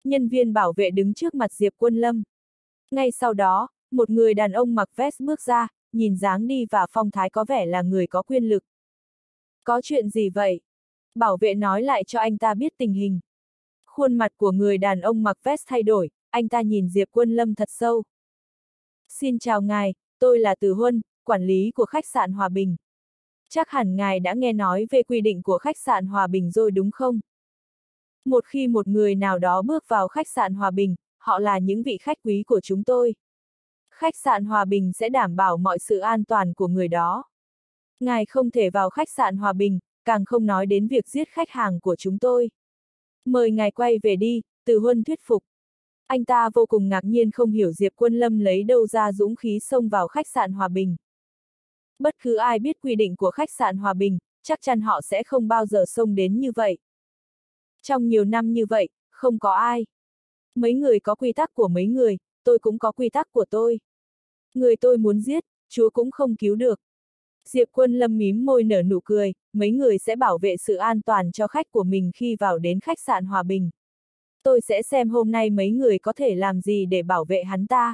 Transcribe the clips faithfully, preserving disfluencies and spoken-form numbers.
Nhân viên bảo vệ đứng trước mặt Diệp Quân Lâm. Ngay sau đó, một người đàn ông mặc vest bước ra, nhìn dáng đi và phong thái có vẻ là người có quyền lực. Có chuyện gì vậy? Bảo vệ nói lại cho anh ta biết tình hình. Khuôn mặt của người đàn ông mặc vest thay đổi, anh ta nhìn Diệp Quân Lâm thật sâu. Xin chào ngài, tôi là Từ Huân, quản lý của khách sạn Hòa Bình. Chắc hẳn ngài đã nghe nói về quy định của khách sạn Hòa Bình rồi đúng không? Một khi một người nào đó bước vào khách sạn Hòa Bình, họ là những vị khách quý của chúng tôi. Khách sạn Hòa Bình sẽ đảm bảo mọi sự an toàn của người đó. Ngài không thể vào khách sạn Hòa Bình, càng không nói đến việc giết khách hàng của chúng tôi. Mời ngài quay về đi, Từ Huân thuyết phục. Anh ta vô cùng ngạc nhiên không hiểu Diệp Quân Lâm lấy đâu ra dũng khí xông vào khách sạn Hòa Bình. Bất cứ ai biết quy định của khách sạn Hòa Bình, chắc chắn họ sẽ không bao giờ xông đến như vậy. Trong nhiều năm như vậy, không có ai. Mấy người có quy tắc của mấy người, tôi cũng có quy tắc của tôi. Người tôi muốn giết, Chúa cũng không cứu được. Diệp Quân Lâm mím môi nở nụ cười, mấy người sẽ bảo vệ sự an toàn cho khách của mình khi vào đến khách sạn Hòa Bình. Tôi sẽ xem hôm nay mấy người có thể làm gì để bảo vệ hắn ta.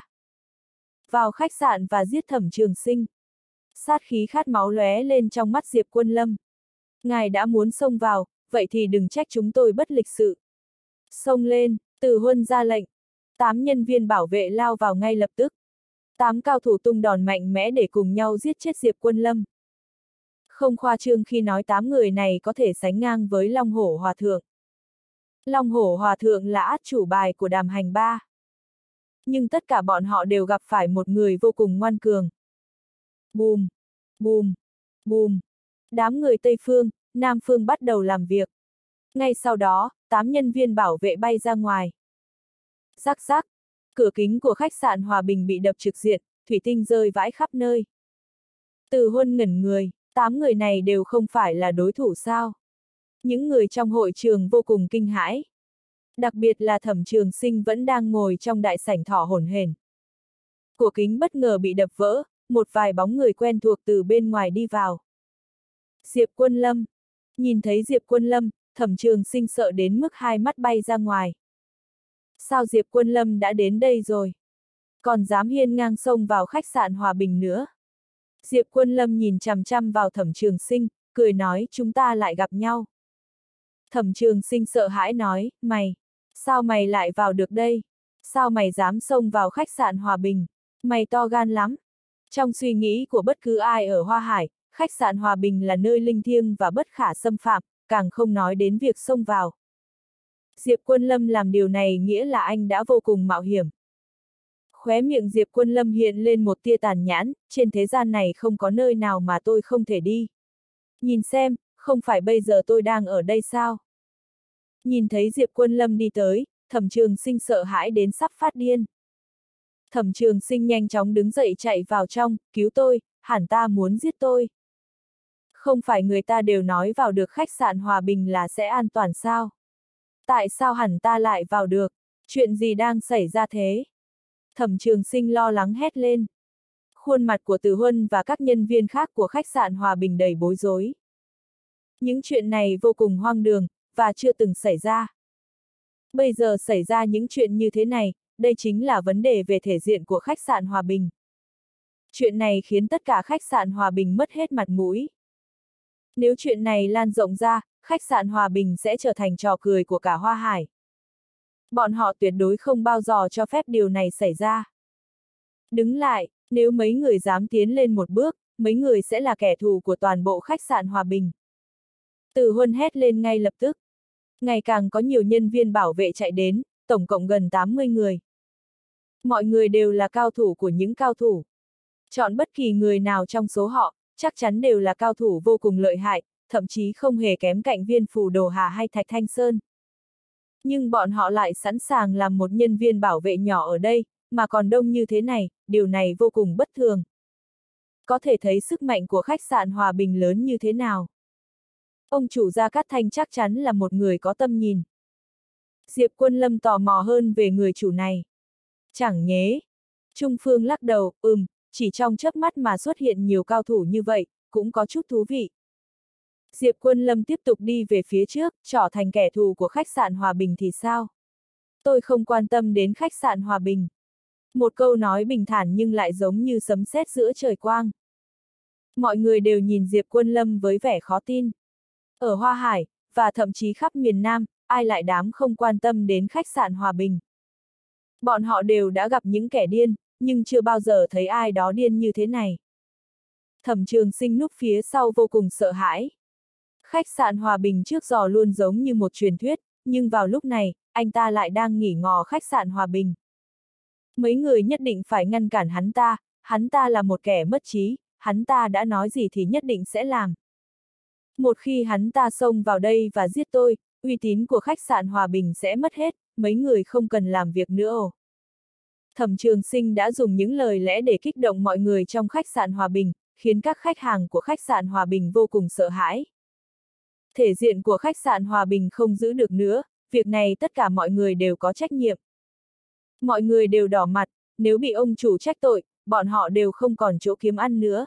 Vào khách sạn và giết Thẩm Trường Sinh. Sát khí khát máu lóe lên trong mắt Diệp Quân Lâm. Ngài đã muốn xông vào, vậy thì đừng trách chúng tôi bất lịch sự. Xông lên, Từ Huân ra lệnh. Tám nhân viên bảo vệ lao vào ngay lập tức. Tám cao thủ tung đòn mạnh mẽ để cùng nhau giết chết Diệp Quân Lâm. Không khoa trương khi nói tám người này có thể sánh ngang với Long Hổ Hòa Thượng. Long Hổ Hòa Thượng là át chủ bài của Đàm Hành Ba. Nhưng tất cả bọn họ đều gặp phải một người vô cùng ngoan cường. Bùm, bùm, bùm. Đám người Tây Phương, Nam Phương bắt đầu làm việc. Ngay sau đó, tám nhân viên bảo vệ bay ra ngoài. Rắc rắc, cửa kính của khách sạn Hòa Bình bị đập trực diện, thủy tinh rơi vãi khắp nơi. Từ Huân ngẩn người, tám người này đều không phải là đối thủ sao? Những người trong hội trường vô cùng kinh hãi. Đặc biệt là Thẩm Trường Sinh vẫn đang ngồi trong đại sảnh thở hổn hển. Cửa kính bất ngờ bị đập vỡ, một vài bóng người quen thuộc từ bên ngoài đi vào. Diệp Quân Lâm. Nhìn thấy Diệp Quân Lâm, Thẩm Trường Sinh sợ đến mức hai mắt bay ra ngoài. Sao Diệp Quân Lâm đã đến đây rồi? Còn dám hiên ngang xông vào khách sạn Hòa Bình nữa. Diệp Quân Lâm nhìn chằm chằm vào Thẩm Trường Sinh, cười nói chúng ta lại gặp nhau. Thẩm Trường Sinh sợ hãi nói, mày, sao mày lại vào được đây? Sao mày dám xông vào khách sạn Hòa Bình? Mày to gan lắm. Trong suy nghĩ của bất cứ ai ở Hoa Hải, khách sạn Hòa Bình là nơi linh thiêng và bất khả xâm phạm, càng không nói đến việc xông vào. Diệp Quân Lâm làm điều này nghĩa là anh đã vô cùng mạo hiểm. Khóe miệng Diệp Quân Lâm hiện lên một tia tàn nhãn, trên thế gian này không có nơi nào mà tôi không thể đi. Nhìn xem, không phải bây giờ tôi đang ở đây sao? Nhìn thấy Diệp Quân Lâm đi tới, Thẩm Trường Sinh sợ hãi đến sắp phát điên. Thẩm Trường Sinh nhanh chóng đứng dậy chạy vào trong, cứu tôi, hẳn ta muốn giết tôi. Không phải người ta đều nói vào được khách sạn Hòa Bình là sẽ an toàn sao? Tại sao hẳn ta lại vào được? Chuyện gì đang xảy ra thế? Thẩm Trường Sinh lo lắng hét lên. Khuôn mặt của Từ Huân và các nhân viên khác của khách sạn Hòa Bình đầy bối rối. Những chuyện này vô cùng hoang đường, và chưa từng xảy ra. Bây giờ xảy ra những chuyện như thế này, đây chính là vấn đề về thể diện của khách sạn Hòa Bình. Chuyện này khiến tất cả khách sạn Hòa Bình mất hết mặt mũi. Nếu chuyện này lan rộng ra, khách sạn Hòa Bình sẽ trở thành trò cười của cả Hoa Hải. Bọn họ tuyệt đối không bao giờ cho phép điều này xảy ra. Đứng lại, nếu mấy người dám tiến lên một bước, mấy người sẽ là kẻ thù của toàn bộ khách sạn Hòa Bình. Từ Huân hét lên ngay lập tức. Ngày càng có nhiều nhân viên bảo vệ chạy đến, tổng cộng gần tám mươi người. Mọi người đều là cao thủ của những cao thủ. Chọn bất kỳ người nào trong số họ, chắc chắn đều là cao thủ vô cùng lợi hại, thậm chí không hề kém cạnh Viên Phù Đồ Hà hay Thạch Thanh Sơn. Nhưng bọn họ lại sẵn sàng làm một nhân viên bảo vệ nhỏ ở đây, mà còn đông như thế này, điều này vô cùng bất thường. Có thể thấy sức mạnh của khách sạn Hòa Bình lớn như thế nào. Ông chủ Gia Cát Thanh chắc chắn là một người có tâm nhìn. Diệp Quân Lâm tò mò hơn về người chủ này. Chẳng nhé. Trung Phương lắc đầu, ừm, chỉ trong chớp mắt mà xuất hiện nhiều cao thủ như vậy, cũng có chút thú vị. Diệp Quân Lâm tiếp tục đi về phía trước, trở thành kẻ thù của khách sạn Hòa Bình thì sao? Tôi không quan tâm đến khách sạn Hòa Bình. Một câu nói bình thản nhưng lại giống như sấm sét giữa trời quang. Mọi người đều nhìn Diệp Quân Lâm với vẻ khó tin. Ở Hoa Hải, và thậm chí khắp miền Nam, ai lại dám không quan tâm đến khách sạn Hòa Bình. Bọn họ đều đã gặp những kẻ điên, nhưng chưa bao giờ thấy ai đó điên như thế này. Thẩm Trường Sinh núp phía sau vô cùng sợ hãi. Khách sạn Hòa Bình trước giờ luôn giống như một truyền thuyết, nhưng vào lúc này, anh ta lại đang nghỉ ngò khách sạn Hòa Bình. Mấy người nhất định phải ngăn cản hắn ta, hắn ta là một kẻ mất trí, hắn ta đã nói gì thì nhất định sẽ làm. Một khi hắn ta xông vào đây và giết tôi, uy tín của khách sạn Hòa Bình sẽ mất hết, mấy người không cần làm việc nữa ồ. Thẩm Trường Sinh đã dùng những lời lẽ để kích động mọi người trong khách sạn Hòa Bình, khiến các khách hàng của khách sạn Hòa Bình vô cùng sợ hãi. Thể diện của khách sạn Hòa Bình không giữ được nữa, việc này tất cả mọi người đều có trách nhiệm. Mọi người đều đỏ mặt, nếu bị ông chủ trách tội, bọn họ đều không còn chỗ kiếm ăn nữa.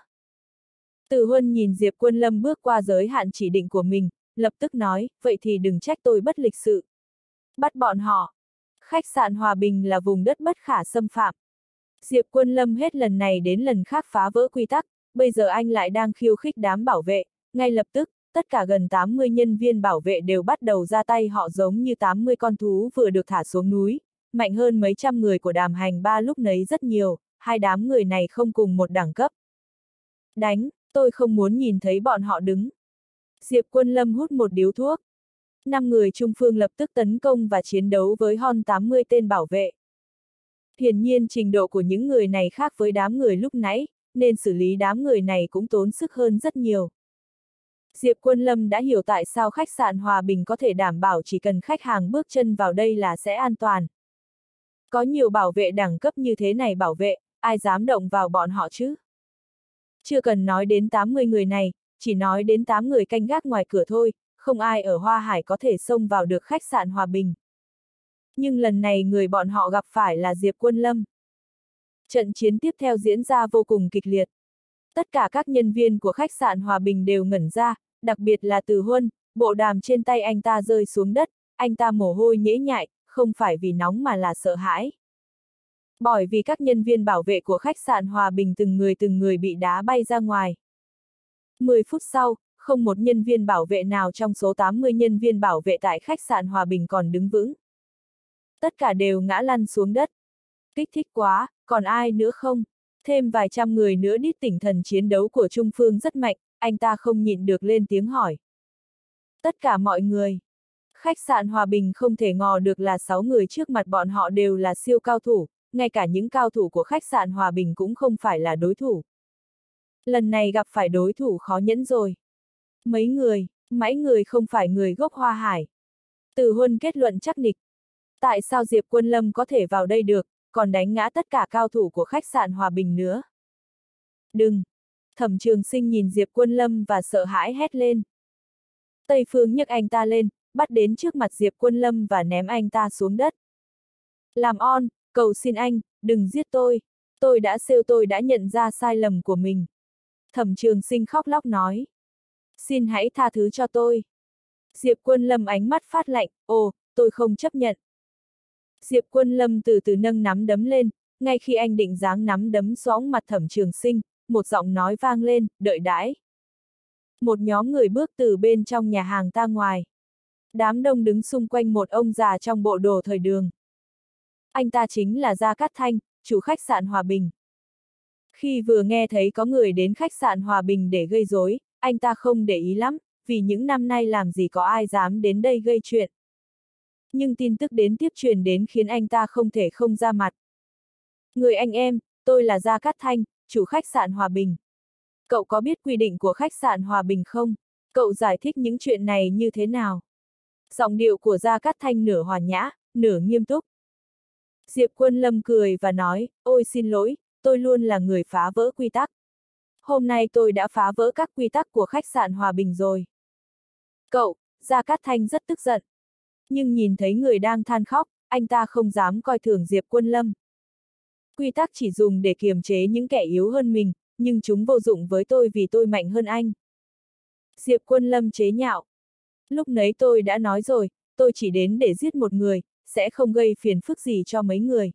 Từ Huân nhìn Diệp Quân Lâm bước qua giới hạn chỉ định của mình, lập tức nói, vậy thì đừng trách tôi bất lịch sự. Bắt bọn họ. Khách sạn Hòa Bình là vùng đất bất khả xâm phạm. Diệp Quân Lâm hết lần này đến lần khác phá vỡ quy tắc, bây giờ anh lại đang khiêu khích đám bảo vệ, ngay lập tức, tất cả gần tám mươi nhân viên bảo vệ đều bắt đầu ra tay, họ giống như tám mươi con thú vừa được thả xuống núi, mạnh hơn mấy trăm người của Đàm Hành Ba lúc nấy rất nhiều, hai đám người này không cùng một đẳng cấp. Đánh, tôi không muốn nhìn thấy bọn họ đứng. Diệp Quân Lâm hút một điếu thuốc. Năm người Trung Phương lập tức tấn công và chiến đấu với hơn tám mươi tên bảo vệ. Hiển nhiên trình độ của những người này khác với đám người lúc nãy, nên xử lý đám người này cũng tốn sức hơn rất nhiều. Diệp Quân Lâm đã hiểu tại sao khách sạn Hòa Bình có thể đảm bảo chỉ cần khách hàng bước chân vào đây là sẽ an toàn. Có nhiều bảo vệ đẳng cấp như thế này bảo vệ, ai dám động vào bọn họ chứ? Chưa cần nói đến tám mươi người này, chỉ nói đến tám người canh gác ngoài cửa thôi, không ai ở Hoa Hải có thể xông vào được khách sạn Hòa Bình. Nhưng lần này người bọn họ gặp phải là Diệp Quân Lâm. Trận chiến tiếp theo diễn ra vô cùng kịch liệt. Tất cả các nhân viên của khách sạn Hòa Bình đều ngẩn ra, đặc biệt là Từ Huân, bộ đàm trên tay anh ta rơi xuống đất, anh ta mồ hôi nhễ nhại, không phải vì nóng mà là sợ hãi. Bởi vì các nhân viên bảo vệ của khách sạn Hòa Bình từng người từng người bị đá bay ra ngoài. mười phút sau, không một nhân viên bảo vệ nào trong số tám mươi nhân viên bảo vệ tại khách sạn Hòa Bình còn đứng vững. Tất cả đều ngã lăn xuống đất. Kích thích quá, còn ai nữa không? Thêm vài trăm người nữa đít tinh thần chiến đấu của Trung Phương rất mạnh, anh ta không nhịn được lên tiếng hỏi. Tất cả mọi người. Khách sạn Hòa Bình không thể ngờ được là sáu người trước mặt bọn họ đều là siêu cao thủ, ngay cả những cao thủ của khách sạn Hòa Bình cũng không phải là đối thủ. Lần này gặp phải đối thủ khó nhẫn rồi. Mấy người, mãi người không phải người gốc Hoa Hải. Từ Huân kết luận chắc nịch. Tại sao Diệp Quân Lâm có thể vào đây được, còn đánh ngã tất cả cao thủ của khách sạn Hòa Bình nữa? Đừng! Thẩm Trường Sinh nhìn Diệp Quân Lâm và sợ hãi hét lên. Tây Phương nhấc anh ta lên, bắt đến trước mặt Diệp Quân Lâm và ném anh ta xuống đất. Làm on, cầu xin anh, đừng giết tôi. Tôi đã siêu tôi đã nhận ra sai lầm của mình. Thẩm Trường Sinh khóc lóc nói. Xin hãy tha thứ cho tôi. Diệp Quân Lâm ánh mắt phát lạnh, ồ, tôi không chấp nhận. Diệp Quân Lâm từ từ nâng nắm đấm lên, ngay khi anh định giáng nắm đấm xoóng mặt Thẩm Trường Sinh, một giọng nói vang lên, đợi đãi. Một nhóm người bước từ bên trong nhà hàng ra ngoài. Đám đông đứng xung quanh một ông già trong bộ đồ thời đường. Anh ta chính là Gia Cát Thanh, chủ khách sạn Hòa Bình. Khi vừa nghe thấy có người đến khách sạn Hòa Bình để gây rối, anh ta không để ý lắm, vì những năm nay làm gì có ai dám đến đây gây chuyện. Nhưng tin tức đến tiếp truyền đến khiến anh ta không thể không ra mặt. Người anh em, tôi là Gia Cát Thanh, chủ khách sạn Hòa Bình. Cậu có biết quy định của khách sạn Hòa Bình không? Cậu giải thích những chuyện này như thế nào? Giọng điệu của Gia Cát Thanh nửa hòa nhã, nửa nghiêm túc. Diệp Quân Lâm cười và nói, ôi xin lỗi, tôi luôn là người phá vỡ quy tắc. Hôm nay tôi đã phá vỡ các quy tắc của khách sạn Hòa Bình rồi. Cậu, Gia Cát Thanh rất tức giận. Nhưng nhìn thấy người đang than khóc, anh ta không dám coi thường Diệp Quân Lâm. Quy tắc chỉ dùng để kiềm chế những kẻ yếu hơn mình, nhưng chúng vô dụng với tôi vì tôi mạnh hơn anh. Diệp Quân Lâm chế nhạo. Lúc nấy tôi đã nói rồi, tôi chỉ đến để giết một người, sẽ không gây phiền phức gì cho mấy người.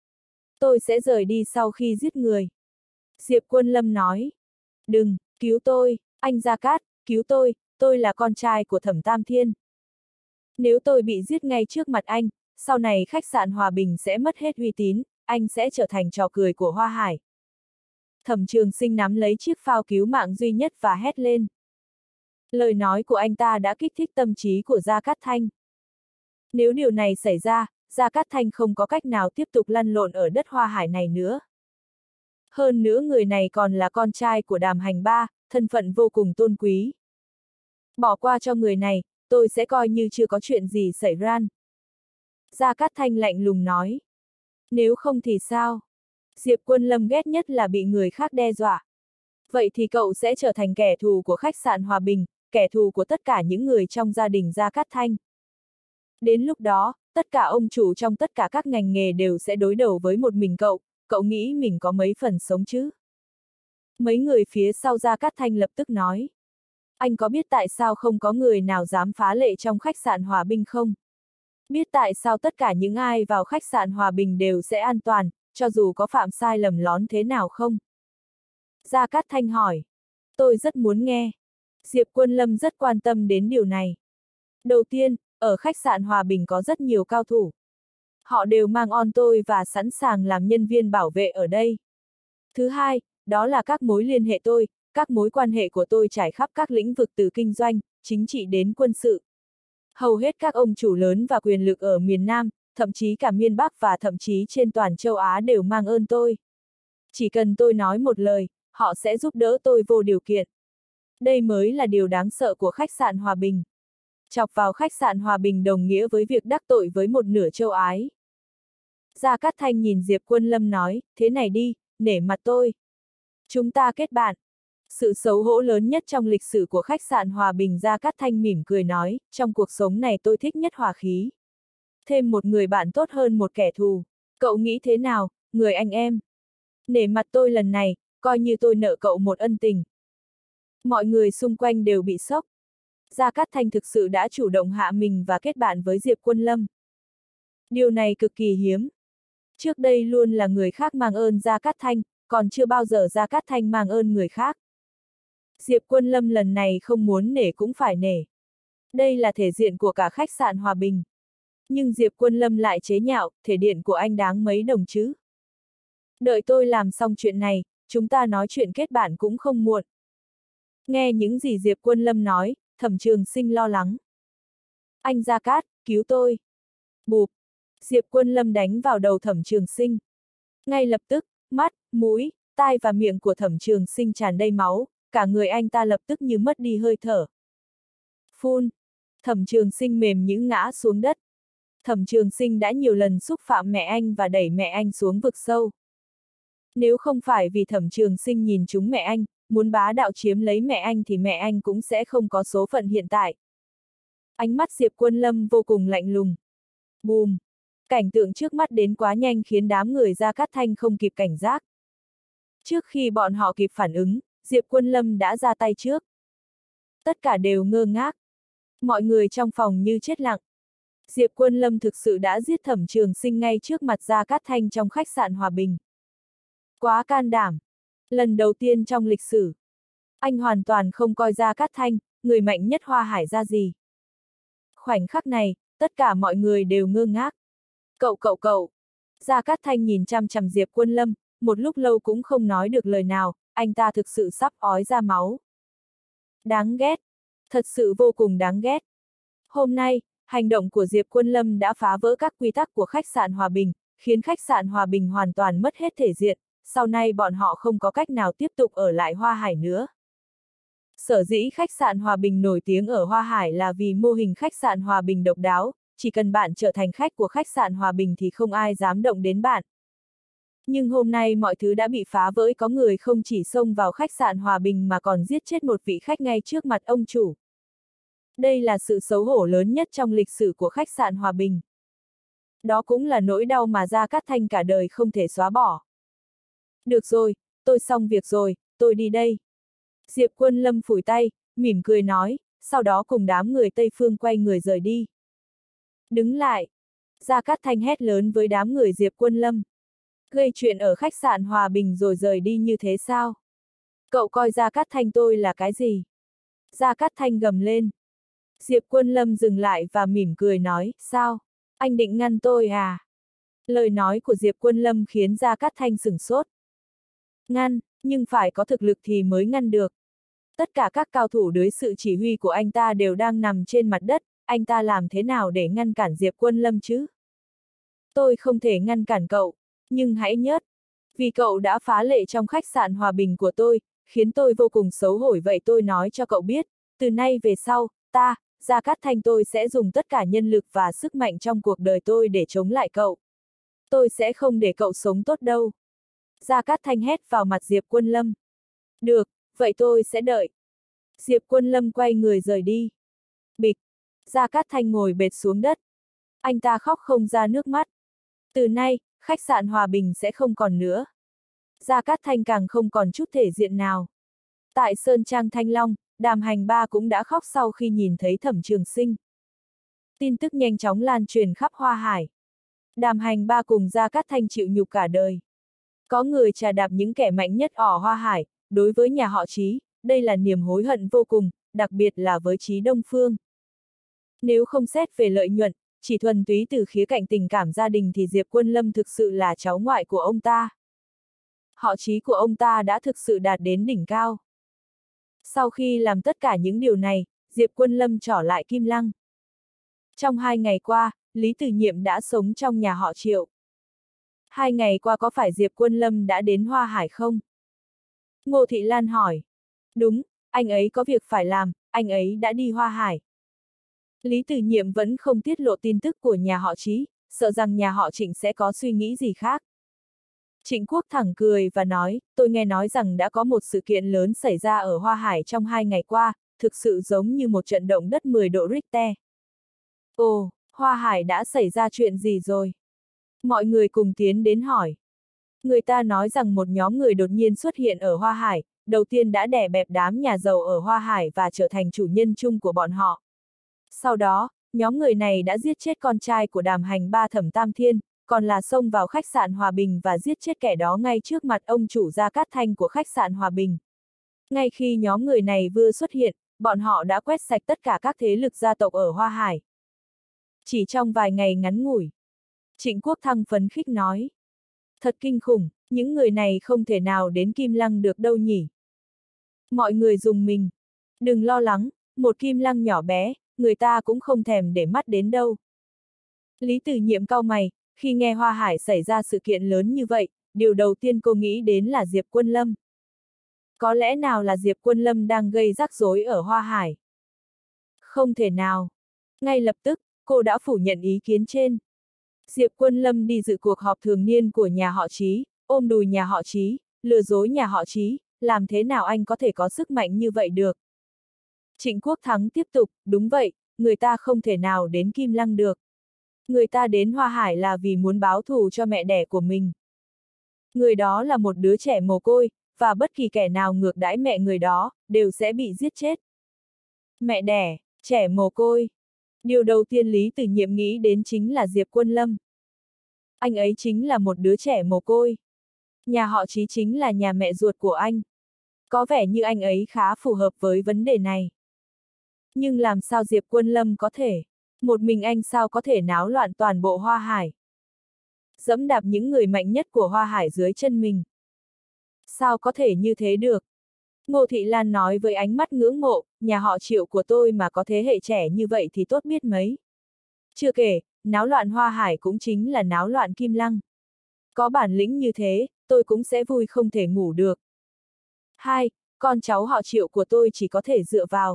Tôi sẽ rời đi sau khi giết người. Diệp Quân Lâm nói. Đừng, cứu tôi, anh Gia Cát, cứu tôi, tôi là con trai của Thẩm Tam Thiên. Nếu tôi bị giết ngay trước mặt anh, sau này khách sạn Hòa Bình sẽ mất hết uy tín, anh sẽ trở thành trò cười của Hoa Hải. Thẩm Trường Sinh nắm lấy chiếc phao cứu mạng duy nhất và hét lên. Lời nói của anh ta đã kích thích tâm trí của Gia Cát Thanh. Nếu điều này xảy ra, Gia Cát Thanh không có cách nào tiếp tục lăn lộn ở đất Hoa Hải này nữa. Hơn nữa người này còn là con trai của Đàm Hành Ba, thân phận vô cùng tôn quý. Bỏ qua cho người này, tôi sẽ coi như chưa có chuyện gì xảy ra. Gia Cát Thanh lạnh lùng nói. Nếu không thì sao? Diệp Quân Lâm ghét nhất là bị người khác đe dọa. Vậy thì cậu sẽ trở thành kẻ thù của khách sạn Hòa Bình, kẻ thù của tất cả những người trong gia đình Gia Cát Thanh. Đến lúc đó, tất cả ông chủ trong tất cả các ngành nghề đều sẽ đối đầu với một mình cậu, cậu nghĩ mình có mấy phần sống chứ? Mấy người phía sau Gia Cát Thanh lập tức nói. Anh có biết tại sao không có người nào dám phá lệ trong khách sạn Hòa Bình không? Biết tại sao tất cả những ai vào khách sạn Hòa Bình đều sẽ an toàn, cho dù có phạm sai lầm lón thế nào không? Gia Cát Thanh hỏi. Tôi rất muốn nghe. Diệp Quân Lâm rất quan tâm đến điều này. Đầu tiên, ở khách sạn Hòa Bình có rất nhiều cao thủ. Họ đều mang on tôi và sẵn sàng làm nhân viên bảo vệ ở đây. Thứ hai, đó là các mối liên hệ tôi, các mối quan hệ của tôi trải khắp các lĩnh vực từ kinh doanh, chính trị đến quân sự. Hầu hết các ông chủ lớn và quyền lực ở miền Nam, thậm chí cả miền Bắc và thậm chí trên toàn châu Á đều mang ơn tôi. Chỉ cần tôi nói một lời, họ sẽ giúp đỡ tôi vô điều kiện. Đây mới là điều đáng sợ của khách sạn Hòa Bình. Chọc vào khách sạn Hòa Bình đồng nghĩa với việc đắc tội với một nửa châu Ái. Gia Cát Thanh nhìn Diệp Quân Lâm nói, thế này đi, nể mặt tôi. Chúng ta kết bạn. Sự xấu hổ lớn nhất trong lịch sử của khách sạn Hòa Bình. Gia Cát Thanh mỉm cười nói, trong cuộc sống này tôi thích nhất hòa khí. Thêm một người bạn tốt hơn một kẻ thù. Cậu nghĩ thế nào, người anh em? Nể mặt tôi lần này, coi như tôi nợ cậu một ân tình. Mọi người xung quanh đều bị sốc. Gia Cát Thanh thực sự đã chủ động hạ mình và kết bạn với Diệp Quân Lâm. Điều này cực kỳ hiếm. Trước đây luôn là người khác mang ơn Gia Cát Thanh, còn chưa bao giờ Gia Cát Thanh mang ơn người khác. Diệp Quân Lâm lần này không muốn nể cũng phải nể. Đây là thể diện của cả khách sạn Hòa Bình. Nhưng Diệp Quân Lâm lại chế nhạo, thể điện của anh đáng mấy đồng chứ. Đợi tôi làm xong chuyện này, chúng ta nói chuyện kết bạn cũng không muộn. Nghe những gì Diệp Quân Lâm nói, Thẩm Trường Sinh lo lắng. Anh Gia Cát, cứu tôi. Bụp. Diệp Quân Lâm đánh vào đầu Thẩm Trường Sinh. Ngay lập tức, mắt, mũi, tai và miệng của Thẩm Trường Sinh tràn đầy máu, cả người anh ta lập tức như mất đi hơi thở. Phun. Thẩm Trường Sinh mềm nhũn ngã xuống đất. Thẩm Trường Sinh đã nhiều lần xúc phạm mẹ anh và đẩy mẹ anh xuống vực sâu. Nếu không phải vì Thẩm Trường Sinh nhìn trúng mẹ anh, muốn bá đạo chiếm lấy mẹ anh thì mẹ anh cũng sẽ không có số phận hiện tại. Ánh mắt Diệp Quân Lâm vô cùng lạnh lùng. Bùm! Cảnh tượng trước mắt đến quá nhanh khiến đám người Gia Cát Thanh không kịp cảnh giác. Trước khi bọn họ kịp phản ứng, Diệp Quân Lâm đã ra tay trước. Tất cả đều ngơ ngác. Mọi người trong phòng như chết lặng. Diệp Quân Lâm thực sự đã giết Thẩm Trường Sinh ngay trước mặt Gia Cát Thanh trong khách sạn Hòa Bình. Quá can đảm. Lần đầu tiên trong lịch sử. Anh hoàn toàn không coi Gia Cát Thanh, người mạnh nhất Hoa Hải ra gì. Khoảnh khắc này, tất cả mọi người đều ngơ ngác. Cậu cậu cậu. Gia Cát Thanh nhìn chằm chằm Diệp Quân Lâm, một lúc lâu cũng không nói được lời nào, anh ta thực sự sắp ói ra máu. Đáng ghét. Thật sự vô cùng đáng ghét. Hôm nay, hành động của Diệp Quân Lâm đã phá vỡ các quy tắc của khách sạn Hòa Bình, khiến khách sạn Hòa Bình hoàn toàn mất hết thể diện, sau này bọn họ không có cách nào tiếp tục ở lại Hoa Hải nữa. Sở dĩ khách sạn Hòa Bình nổi tiếng ở Hoa Hải là vì mô hình khách sạn Hòa Bình độc đáo, chỉ cần bạn trở thành khách của khách sạn Hòa Bình thì không ai dám động đến bạn. Nhưng hôm nay mọi thứ đã bị phá vỡ, có người không chỉ xông vào khách sạn Hòa Bình mà còn giết chết một vị khách ngay trước mặt ông chủ. Đây là sự xấu hổ lớn nhất trong lịch sử của khách sạn Hòa Bình. Đó cũng là nỗi đau mà Gia Cát Thanh cả đời không thể xóa bỏ. Được rồi, tôi xong việc rồi, tôi đi đây. Diệp Quân Lâm phủi tay, mỉm cười nói, sau đó cùng đám người Tây Phương quay người rời đi. Đứng lại. Gia Cát Thanh hét lớn với đám người Diệp Quân Lâm. Gây chuyện ở khách sạn Hòa Bình rồi rời đi như thế sao? Cậu coi Gia Cát Thanh tôi là cái gì? Gia Cát Thanh gầm lên. Diệp Quân Lâm dừng lại và mỉm cười nói, sao? Anh định ngăn tôi à? Lời nói của Diệp Quân Lâm khiến Gia Cát Thanh sửng sốt. Ngăn, nhưng phải có thực lực thì mới ngăn được. Tất cả các cao thủ dưới sự chỉ huy của anh ta đều đang nằm trên mặt đất, anh ta làm thế nào để ngăn cản Diệp Quân Lâm chứ? Tôi không thể ngăn cản cậu, nhưng hãy nhớ, vì cậu đã phá lệ trong khách sạn Hòa Bình của tôi, khiến tôi vô cùng xấu hổ, vậy tôi nói cho cậu biết, từ nay về sau, ta, Gia Cát Thanh tôi sẽ dùng tất cả nhân lực và sức mạnh trong cuộc đời tôi để chống lại cậu. Tôi sẽ không để cậu sống tốt đâu. Gia Cát Thanh hét vào mặt Diệp Quân Lâm. Được, vậy tôi sẽ đợi. Diệp Quân Lâm quay người rời đi. Bịch. Gia Cát Thanh ngồi bệt xuống đất. Anh ta khóc không ra nước mắt. Từ nay, khách sạn Hòa Bình sẽ không còn nữa. Gia Cát Thanh càng không còn chút thể diện nào. Tại Sơn Trang Thanh Long, Đàm Hành Ba cũng đã khóc sau khi nhìn thấy Thẩm Trường Sinh. Tin tức nhanh chóng lan truyền khắp Hoa Hải. Đàm Hành Ba cùng Gia Cát Thanh chịu nhục cả đời. Có người trà đạp những kẻ mạnh nhất ở Hoa Hải, đối với nhà họ Trí, đây là niềm hối hận vô cùng, đặc biệt là với Trí Đông Phương. Nếu không xét về lợi nhuận, chỉ thuần túy từ khía cạnh tình cảm gia đình thì Diệp Quân Lâm thực sự là cháu ngoại của ông ta. Họ Trí của ông ta đã thực sự đạt đến đỉnh cao. Sau khi làm tất cả những điều này, Diệp Quân Lâm trở lại Kim Lăng. Trong hai ngày qua, Lý Tử Nhiệm đã sống trong nhà họ Triệu. Hai ngày qua có phải Diệp Quân Lâm đã đến Hoa Hải không? Ngô Thị Lan hỏi. Đúng, anh ấy có việc phải làm, anh ấy đã đi Hoa Hải. Lý Tử Nhiệm vẫn không tiết lộ tin tức của nhà họ Trí, sợ rằng nhà họ Trịnh sẽ có suy nghĩ gì khác. Trịnh Quốc thẳng cười và nói, tôi nghe nói rằng đã có một sự kiện lớn xảy ra ở Hoa Hải trong hai ngày qua, thực sự giống như một trận động đất mười độ Richter. Ồ, Hoa Hải đã xảy ra chuyện gì rồi? Mọi người cùng tiến đến hỏi. Người ta nói rằng một nhóm người đột nhiên xuất hiện ở Hoa Hải, đầu tiên đã đè bẹp đám nhà giàu ở Hoa Hải và trở thành chủ nhân chung của bọn họ. Sau đó, nhóm người này đã giết chết con trai của Đàm Hành Ba Thẩm Tam Thiên, còn là xông vào khách sạn Hòa Bình và giết chết kẻ đó ngay trước mặt ông chủ Gia Cát Thanh của khách sạn Hòa Bình. Ngay khi nhóm người này vừa xuất hiện, bọn họ đã quét sạch tất cả các thế lực gia tộc ở Hoa Hải. Chỉ trong vài ngày ngắn ngủi. Trịnh Quốc Thăng phấn khích nói. Thật kinh khủng, những người này không thể nào đến Kim Lăng được đâu nhỉ. Mọi người rùng mình. Đừng lo lắng, một Kim Lăng nhỏ bé, người ta cũng không thèm để mắt đến đâu. Lý Tử Nhiệm cau mày, khi nghe Hoa Hải xảy ra sự kiện lớn như vậy, điều đầu tiên cô nghĩ đến là Diệp Quân Lâm. Có lẽ nào là Diệp Quân Lâm đang gây rắc rối ở Hoa Hải? Không thể nào. Ngay lập tức, cô đã phủ nhận ý kiến trên. Diệp Quân Lâm đi dự cuộc họp thường niên của nhà họ Trí, ôm đùi nhà họ Trí, lừa dối nhà họ Trí, làm thế nào anh có thể có sức mạnh như vậy được? Trịnh Quốc Thắng tiếp tục, đúng vậy, người ta không thể nào đến Kim Lăng được. Người ta đến Hoa Hải là vì muốn báo thù cho mẹ đẻ của mình. Người đó là một đứa trẻ mồ côi, và bất kỳ kẻ nào ngược đãi mẹ người đó, đều sẽ bị giết chết. Mẹ đẻ, trẻ mồ côi. Điều đầu tiên Lý Tử Nhiệm nghĩ đến chính là Diệp Quân Lâm. Anh ấy chính là một đứa trẻ mồ côi. Nhà họ Trí chính là nhà mẹ ruột của anh. Có vẻ như anh ấy khá phù hợp với vấn đề này. Nhưng làm sao Diệp Quân Lâm có thể? Một mình anh sao có thể náo loạn toàn bộ Hoa Hải? Dẫm đạp những người mạnh nhất của Hoa Hải dưới chân mình. Sao có thể như thế được? Ngô Thị Lan nói với ánh mắt ngưỡng mộ, nhà họ Triệu của tôi mà có thế hệ trẻ như vậy thì tốt biết mấy. Chưa kể, náo loạn Hoa Hải cũng chính là náo loạn Kim Lăng. Có bản lĩnh như thế, tôi cũng sẽ vui không thể ngủ được. Hai, con cháu họ Triệu của tôi chỉ có thể dựa vào.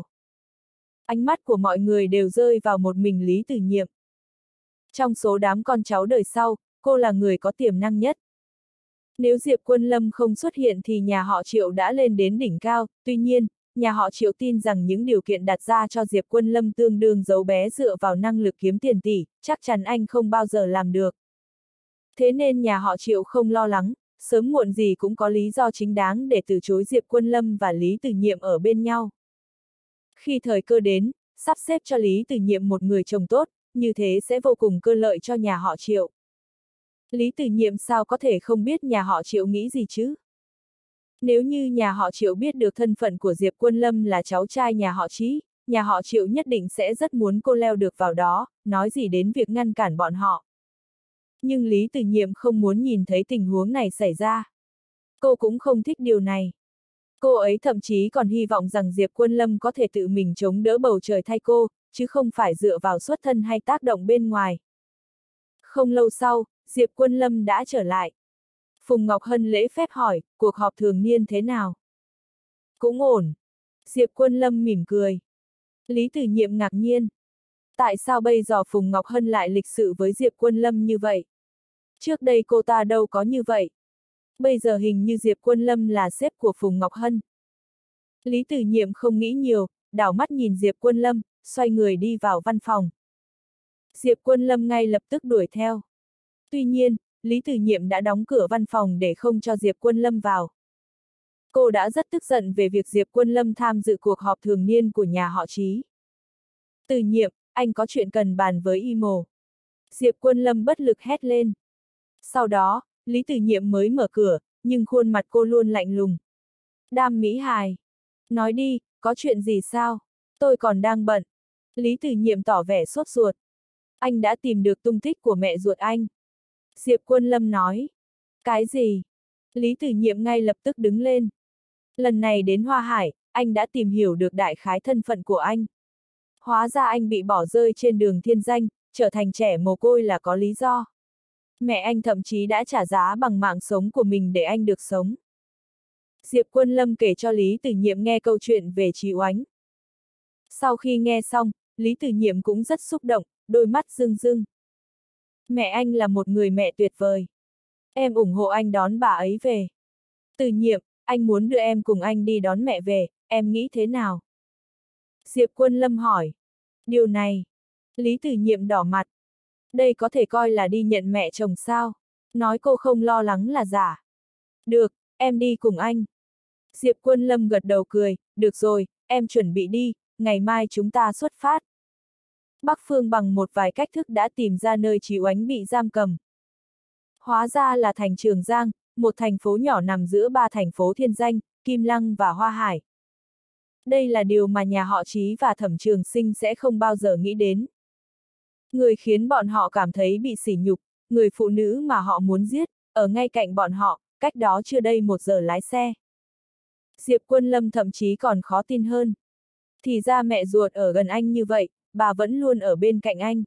Ánh mắt của mọi người đều rơi vào một mình Lý Tử Nhiệm. Trong số đám con cháu đời sau, cô là người có tiềm năng nhất. Nếu Diệp Quân Lâm không xuất hiện thì nhà họ Triệu đã lên đến đỉnh cao, tuy nhiên, nhà họ Triệu tin rằng những điều kiện đặt ra cho Diệp Quân Lâm tương đương giấu bé dựa vào năng lực kiếm tiền tỷ, chắc chắn anh không bao giờ làm được. Thế nên nhà họ Triệu không lo lắng, sớm muộn gì cũng có lý do chính đáng để từ chối Diệp Quân Lâm và Lý Tử Nhiệm ở bên nhau. Khi thời cơ đến, sắp xếp cho Lý Tử Nhiệm một người chồng tốt, như thế sẽ vô cùng cơ lợi cho nhà họ Triệu. Lý Tử Nhiệm sao có thể không biết nhà họ Triệu nghĩ gì chứ? Nếu như nhà họ Triệu biết được thân phận của Diệp Quân Lâm là cháu trai nhà họ Trí, nhà họ Triệu nhất định sẽ rất muốn cô leo được vào đó, nói gì đến việc ngăn cản bọn họ. Nhưng Lý Tử Nhiệm không muốn nhìn thấy tình huống này xảy ra. Cô cũng không thích điều này. Cô ấy thậm chí còn hy vọng rằng Diệp Quân Lâm có thể tự mình chống đỡ bầu trời thay cô, chứ không phải dựa vào xuất thân hay tác động bên ngoài. Không lâu sau, Diệp Quân Lâm đã trở lại. Phùng Ngọc Hân lễ phép hỏi, cuộc họp thường niên thế nào? Cũng ổn. Diệp Quân Lâm mỉm cười. Lý Tử Nhiệm ngạc nhiên. Tại sao bây giờ Phùng Ngọc Hân lại lịch sự với Diệp Quân Lâm như vậy? Trước đây cô ta đâu có như vậy. Bây giờ hình như Diệp Quân Lâm là sếp của Phùng Ngọc Hân. Lý Tử Nhiệm không nghĩ nhiều, đảo mắt nhìn Diệp Quân Lâm, xoay người đi vào văn phòng. Diệp Quân Lâm ngay lập tức đuổi theo. Tuy nhiên, Lý Tử Nhiệm đã đóng cửa văn phòng để không cho Diệp Quân Lâm vào. Cô đã rất tức giận về việc Diệp Quân Lâm tham dự cuộc họp thường niên của nhà họ Trí. Tử Nhiệm, anh có chuyện cần bàn với Y Mồ. Diệp Quân Lâm bất lực hét lên. Sau đó, Lý Tử Nhiệm mới mở cửa, nhưng khuôn mặt cô luôn lạnh lùng. Đam Mỹ Hài. Nói đi, có chuyện gì sao? Tôi còn đang bận. Lý Tử Nhiệm tỏ vẻ sốt ruột. Anh đã tìm được tung tích của mẹ ruột anh. Diệp Quân Lâm nói. Cái gì? Lý Tử Nhiệm ngay lập tức đứng lên. Lần này đến Hoa Hải, anh đã tìm hiểu được đại khái thân phận của anh. Hóa ra anh bị bỏ rơi trên đường thiên danh, trở thành trẻ mồ côi là có lý do. Mẹ anh thậm chí đã trả giá bằng mạng sống của mình để anh được sống. Diệp Quân Lâm kể cho Lý Tử Nhiệm nghe câu chuyện về Trí Oánh. Sau khi nghe xong, Lý Tử Nhiệm cũng rất xúc động, đôi mắt rưng rưng. Mẹ anh là một người mẹ tuyệt vời. Em ủng hộ anh đón bà ấy về. Tử Nhiệm, anh muốn đưa em cùng anh đi đón mẹ về, em nghĩ thế nào? Diệp Quân Lâm hỏi. Điều này. Lý Tử Nhiệm đỏ mặt. Đây có thể coi là đi nhận mẹ chồng sao? Nói cô không lo lắng là giả. Được, em đi cùng anh. Diệp Quân Lâm gật đầu cười, được rồi, em chuẩn bị đi, ngày mai chúng ta xuất phát. Bắc Phương bằng một vài cách thức đã tìm ra nơi Trí Oánh bị giam cầm. Hóa ra là thành Trường Giang, một thành phố nhỏ nằm giữa ba thành phố Thiên Danh, Kim Lăng và Hoa Hải. Đây là điều mà nhà họ Trí và Thẩm Trường Sinh sẽ không bao giờ nghĩ đến. Người khiến bọn họ cảm thấy bị sỉ nhục, người phụ nữ mà họ muốn giết, ở ngay cạnh bọn họ, cách đó chưa đầy một giờ lái xe. Diệp Quân Lâm thậm chí còn khó tin hơn. Thì ra mẹ ruột ở gần anh như vậy, bà vẫn luôn ở bên cạnh anh.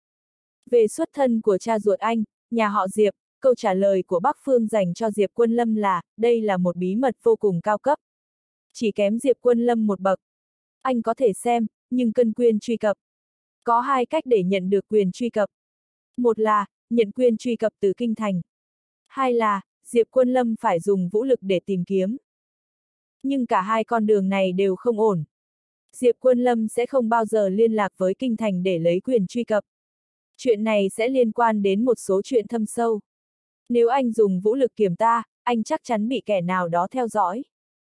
Về xuất thân của cha ruột anh, nhà họ Diệp, câu trả lời của Bắc Phương dành cho Diệp Quân Lâm là, đây là một bí mật vô cùng cao cấp. Chỉ kém Diệp Quân Lâm một bậc. Anh có thể xem, nhưng cần quyền truy cập. Có hai cách để nhận được quyền truy cập. Một là, nhận quyền truy cập từ kinh thành. Hai là, Diệp Quân Lâm phải dùng vũ lực để tìm kiếm. Nhưng cả hai con đường này đều không ổn. Diệp Quân Lâm sẽ không bao giờ liên lạc với kinh thành để lấy quyền truy cập. Chuyện này sẽ liên quan đến một số chuyện thâm sâu. Nếu anh dùng vũ lực kiểm ta, anh chắc chắn bị kẻ nào đó theo dõi.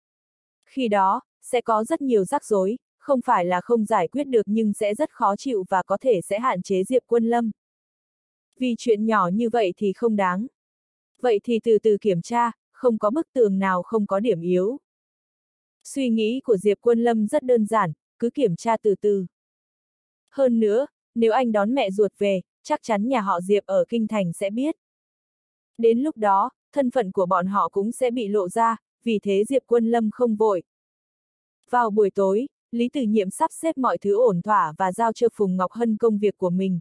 Khi đó, sẽ có rất nhiều rắc rối, không phải là không giải quyết được nhưng sẽ rất khó chịu và có thể sẽ hạn chế Diệp Quân Lâm. Vì chuyện nhỏ như vậy thì không đáng. Vậy thì từ từ kiểm tra, không có bức tường nào không có điểm yếu. Suy nghĩ của Diệp Quân Lâm rất đơn giản, cứ kiểm tra từ từ. Hơn nữa, nếu anh đón mẹ ruột về, chắc chắn nhà họ Diệp ở Kinh Thành sẽ biết. Đến lúc đó, thân phận của bọn họ cũng sẽ bị lộ ra, vì thế Diệp Quân Lâm không vội. Vào buổi tối, Lý Tử Nhiệm sắp xếp mọi thứ ổn thỏa và giao cho Phùng Ngọc Hân công việc của mình.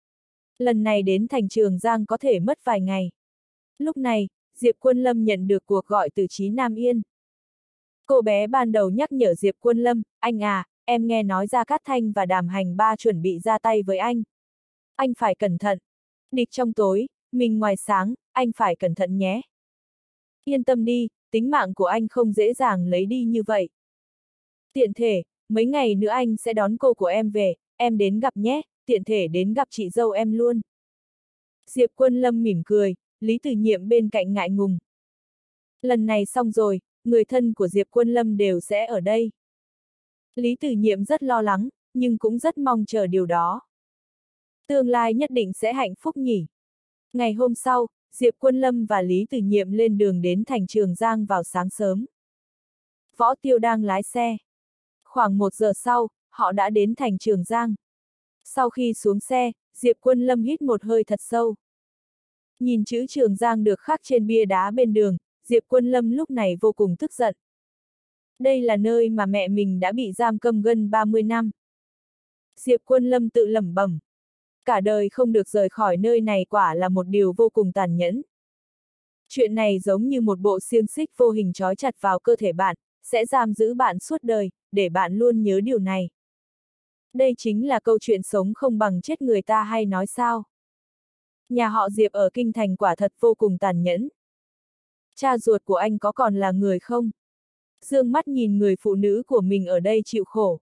Lần này đến thành Trường Giang có thể mất vài ngày. Lúc này, Diệp Quân Lâm nhận được cuộc gọi từ Trí Nam Yên. Cô bé ban đầu nhắc nhở Diệp Quân Lâm, anh à, em nghe nói Gia Cát Thanh và Đàm Hành Ba chuẩn bị ra tay với anh. Anh phải cẩn thận. Địch trong tối, mình ngoài sáng, anh phải cẩn thận nhé. Yên tâm đi, tính mạng của anh không dễ dàng lấy đi như vậy. Tiện thể, mấy ngày nữa anh sẽ đón cô của em về, em đến gặp nhé, tiện thể đến gặp chị dâu em luôn. Diệp Quân Lâm mỉm cười, Lý Tử Nhiệm bên cạnh ngại ngùng. Lần này xong rồi, người thân của Diệp Quân Lâm đều sẽ ở đây. Lý Tử Nhiệm rất lo lắng, nhưng cũng rất mong chờ điều đó. Tương lai nhất định sẽ hạnh phúc nhỉ. Ngày hôm sau, Diệp Quân Lâm và Lý Tử Nhiệm lên đường đến thành Trường Giang vào sáng sớm. Võ Tiêu đang lái xe. Khoảng một giờ sau, họ đã đến thành Trường Giang. Sau khi xuống xe, Diệp Quân Lâm hít một hơi thật sâu. Nhìn chữ Trường Giang được khắc trên bia đá bên đường, Diệp Quân Lâm lúc này vô cùng tức giận. Đây là nơi mà mẹ mình đã bị giam cầm gần ba mươi năm. Diệp Quân Lâm tự lẩm bẩm. Cả đời không được rời khỏi nơi này quả là một điều vô cùng tàn nhẫn. Chuyện này giống như một bộ xiềng xích vô hình trói chặt vào cơ thể bạn, sẽ giam giữ bạn suốt đời, để bạn luôn nhớ điều này. Đây chính là câu chuyện sống không bằng chết người ta hay nói sao. Nhà họ Diệp ở Kinh Thành quả thật vô cùng tàn nhẫn. Cha ruột của anh có còn là người không? Dương mắt nhìn người phụ nữ của mình ở đây chịu khổ.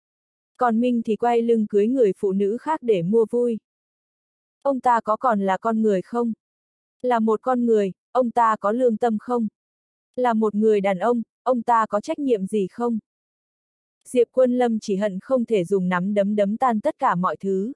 Còn Minh thì quay lưng cưới người phụ nữ khác để mua vui. Ông ta có còn là con người không? Là một con người, ông ta có lương tâm không? Là một người đàn ông, ông ta có trách nhiệm gì không? Diệp Quân Lâm chỉ hận không thể dùng nắm đấm đấm tan tất cả mọi thứ.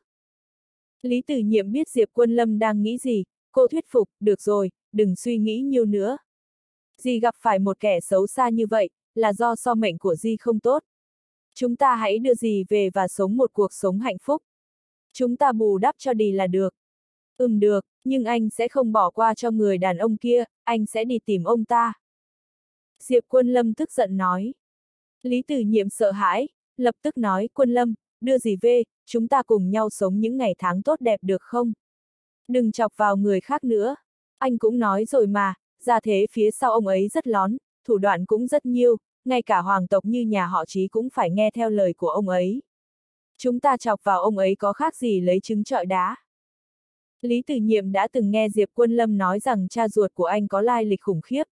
Lý Tử Nhiệm biết Diệp Quân Lâm đang nghĩ gì, cô thuyết phục, được rồi, đừng suy nghĩ nhiều nữa. Dì gặp phải một kẻ xấu xa như vậy, là do so mệnh của dì không tốt. Chúng ta hãy đưa dì về và sống một cuộc sống hạnh phúc. Chúng ta bù đắp cho dì là được. Ừm được, nhưng anh sẽ không bỏ qua cho người đàn ông kia, anh sẽ đi tìm ông ta. Diệp Quân Lâm tức giận nói. Lý Tử Nhiệm sợ hãi, lập tức nói, Quân Lâm, đưa dì về, chúng ta cùng nhau sống những ngày tháng tốt đẹp được không? Đừng chọc vào người khác nữa. Anh cũng nói rồi mà, gia thế phía sau ông ấy rất lón, thủ đoạn cũng rất nhiều, ngay cả hoàng tộc như nhà họ Trí cũng phải nghe theo lời của ông ấy. Chúng ta chọc vào ông ấy có khác gì lấy trứng trọi đá. Lý Tử Nhiệm đã từng nghe Diệp Quân Lâm nói rằng cha ruột của anh có lai lịch khủng khiếp.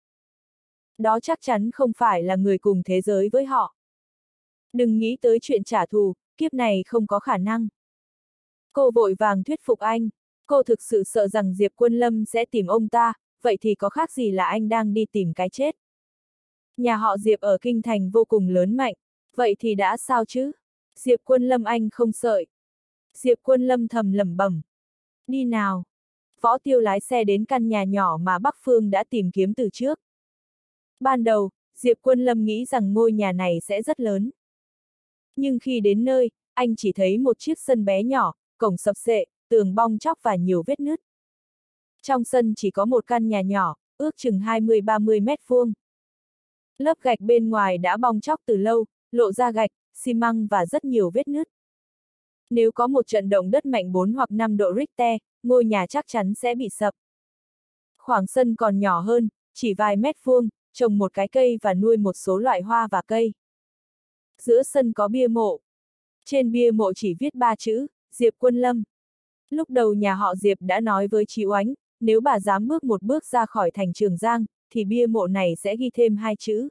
Đó chắc chắn không phải là người cùng thế giới với họ. Đừng nghĩ tới chuyện trả thù, kiếp này không có khả năng. Cô vội vàng thuyết phục anh, cô thực sự sợ rằng Diệp Quân Lâm sẽ tìm ông ta, vậy thì có khác gì là anh đang đi tìm cái chết. Nhà họ Diệp ở Kinh Thành vô cùng lớn mạnh, vậy thì đã sao chứ? Diệp Quân Lâm anh không sợ. Diệp Quân Lâm thầm lẩm bẩm. Đi nào. Võ Tiêu lái xe đến căn nhà nhỏ mà Bắc Phương đã tìm kiếm từ trước. Ban đầu, Diệp Quân Lâm nghĩ rằng ngôi nhà này sẽ rất lớn. Nhưng khi đến nơi, anh chỉ thấy một chiếc sân bé nhỏ, cổng sập xệ, tường bong tróc và nhiều vết nứt. Trong sân chỉ có một căn nhà nhỏ, ước chừng hai mươi ba mươi mét vuông. Lớp gạch bên ngoài đã bong tróc từ lâu, lộ ra gạch, xi măng và rất nhiều vết nứt. Nếu có một trận động đất mạnh bốn hoặc năm độ Richter, ngôi nhà chắc chắn sẽ bị sập. Khoảng sân còn nhỏ hơn, chỉ vài mét vuông, trồng một cái cây và nuôi một số loại hoa và cây. Giữa sân có bia mộ. Trên bia mộ chỉ viết ba chữ, Diệp Quân Lâm. Lúc đầu nhà họ Diệp đã nói với chị Oánh, nếu bà dám bước một bước ra khỏi thành Trường Giang, thì bia mộ này sẽ ghi thêm hai chữ.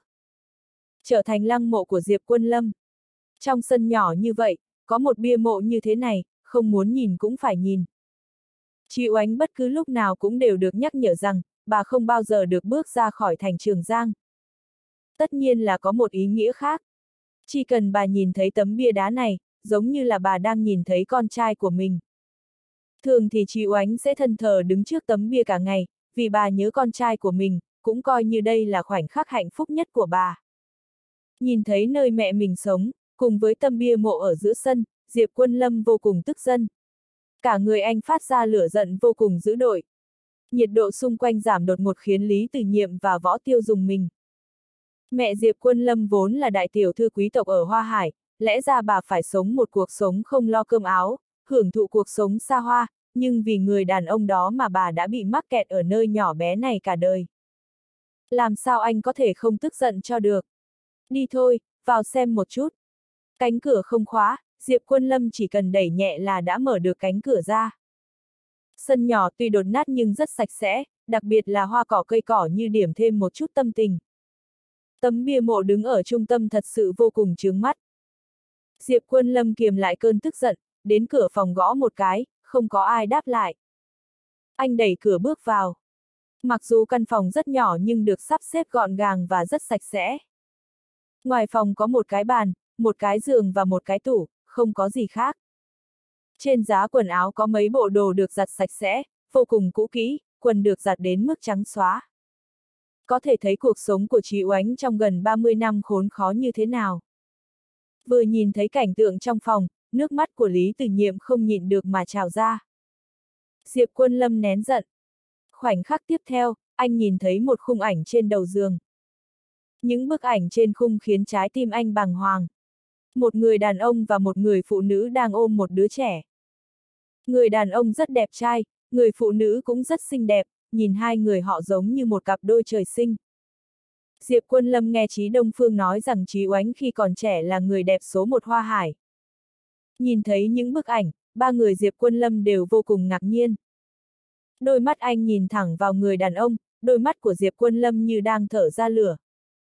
Trở thành lăng mộ của Diệp Quân Lâm. Trong sân nhỏ như vậy, có một bia mộ như thế này, không muốn nhìn cũng phải nhìn. Chị Oánh bất cứ lúc nào cũng đều được nhắc nhở rằng, bà không bao giờ được bước ra khỏi thành Trường Giang. Tất nhiên là có một ý nghĩa khác. Chỉ cần bà nhìn thấy tấm bia đá này, giống như là bà đang nhìn thấy con trai của mình. Thường thì chị Oánh sẽ thân thờ đứng trước tấm bia cả ngày, vì bà nhớ con trai của mình, cũng coi như đây là khoảnh khắc hạnh phúc nhất của bà. Nhìn thấy nơi mẹ mình sống, cùng với tấm bia mộ ở giữa sân, Diệp Quân Lâm vô cùng tức giận. Cả người anh phát ra lửa giận vô cùng dữ dội. Nhiệt độ xung quanh giảm đột ngột khiến Lý Tử Nhiệm và Võ Tiêu rùng mình. Mẹ Diệp Quân Lâm vốn là đại tiểu thư quý tộc ở Hoa Hải, lẽ ra bà phải sống một cuộc sống không lo cơm áo, hưởng thụ cuộc sống xa hoa, nhưng vì người đàn ông đó mà bà đã bị mắc kẹt ở nơi nhỏ bé này cả đời. Làm sao anh có thể không tức giận cho được? Đi thôi, vào xem một chút. Cánh cửa không khóa, Diệp Quân Lâm chỉ cần đẩy nhẹ là đã mở được cánh cửa ra. Sân nhỏ tuy đột nát nhưng rất sạch sẽ, đặc biệt là hoa cỏ cây cỏ như điểm thêm một chút tâm tình. Tấm bia mộ đứng ở trung tâm thật sự vô cùng chướng mắt. Diệp Quân Lâm kiềm lại cơn tức giận, đến cửa phòng gõ một cái, không có ai đáp lại. Anh đẩy cửa bước vào. Mặc dù căn phòng rất nhỏ nhưng được sắp xếp gọn gàng và rất sạch sẽ. Ngoài phòng có một cái bàn, một cái giường và một cái tủ, không có gì khác. Trên giá quần áo có mấy bộ đồ được giặt sạch sẽ, vô cùng cũ kỹ, quần được giặt đến mức trắng xóa. Có thể thấy cuộc sống của chị Oánh trong gần ba mươi năm khốn khó như thế nào. Vừa nhìn thấy cảnh tượng trong phòng, nước mắt của Lý Tử Nhiệm không nhịn được mà trào ra. Diệp Quân Lâm nén giận. Khoảnh khắc tiếp theo, anh nhìn thấy một khung ảnh trên đầu giường. Những bức ảnh trên khung khiến trái tim anh bàng hoàng. Một người đàn ông và một người phụ nữ đang ôm một đứa trẻ. Người đàn ông rất đẹp trai, người phụ nữ cũng rất xinh đẹp, nhìn hai người họ giống như một cặp đôi trời sinh. Diệp Quân Lâm nghe Trí Đông Phương nói rằng Trí Oánh khi còn trẻ là người đẹp số một Hoa Hải. Nhìn thấy những bức ảnh, ba người Diệp Quân Lâm đều vô cùng ngạc nhiên. Đôi mắt anh nhìn thẳng vào người đàn ông, đôi mắt của Diệp Quân Lâm như đang thở ra lửa.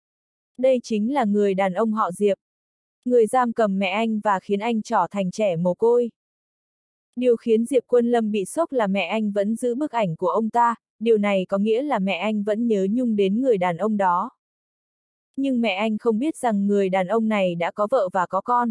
Đây chính là người đàn ông họ Diệp. Người giam cầm mẹ anh và khiến anh trở thành trẻ mồ côi. Điều khiến Diệp Quân Lâm bị sốc là mẹ anh vẫn giữ bức ảnh của ông ta, điều này có nghĩa là mẹ anh vẫn nhớ nhung đến người đàn ông đó. Nhưng mẹ anh không biết rằng người đàn ông này đã có vợ và có con.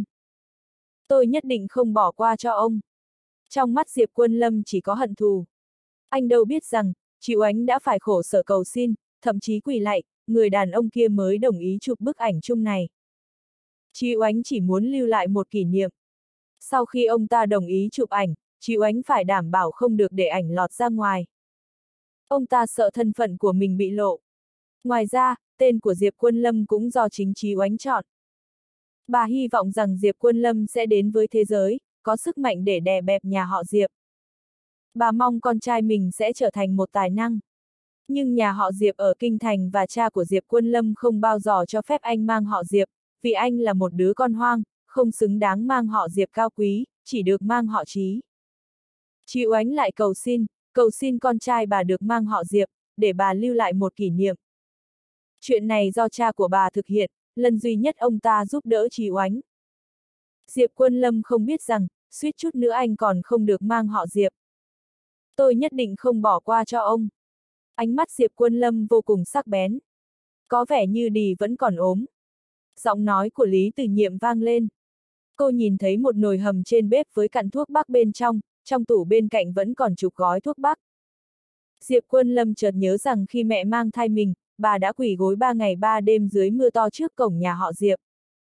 Tôi nhất định không bỏ qua cho ông. Trong mắt Diệp Quân Lâm chỉ có hận thù. Anh đâu biết rằng, chị Oánh đã phải khổ sở cầu xin, thậm chí quỳ lạy, người đàn ông kia mới đồng ý chụp bức ảnh chung này. Chị Oánh chỉ muốn lưu lại một kỷ niệm. Sau khi ông ta đồng ý chụp ảnh, chị Oánh phải đảm bảo không được để ảnh lọt ra ngoài. Ông ta sợ thân phận của mình bị lộ. Ngoài ra, tên của Diệp Quân Lâm cũng do chính Chí Oánh chọn. Bà hy vọng rằng Diệp Quân Lâm sẽ đến với thế giới, có sức mạnh để đè bẹp nhà họ Diệp. Bà mong con trai mình sẽ trở thành một tài năng. Nhưng nhà họ Diệp ở Kinh Thành và cha của Diệp Quân Lâm không bao giờ cho phép anh mang họ Diệp, vì anh là một đứa con hoang, không xứng đáng mang họ Diệp cao quý, chỉ được mang họ Chí. Chí Oánh lại cầu xin, cầu xin con trai bà được mang họ Diệp, để bà lưu lại một kỷ niệm. Chuyện này do cha của bà thực hiện, lần duy nhất ông ta giúp đỡ Chí Oánh. Diệp Quân Lâm không biết rằng, suýt chút nữa anh còn không được mang họ Diệp. Tôi nhất định không bỏ qua cho ông. Ánh mắt Diệp Quân Lâm vô cùng sắc bén. Có vẻ như Đì vẫn còn ốm. Giọng nói của Lý Tử Nhiệm vang lên. Cô nhìn thấy một nồi hầm trên bếp với cặn thuốc bắc bên trong, trong tủ bên cạnh vẫn còn chục gói thuốc bắc. Diệp Quân Lâm chợt nhớ rằng khi mẹ mang thai mình, bà đã quỳ gối ba ngày ba đêm dưới mưa to trước cổng nhà họ Diệp.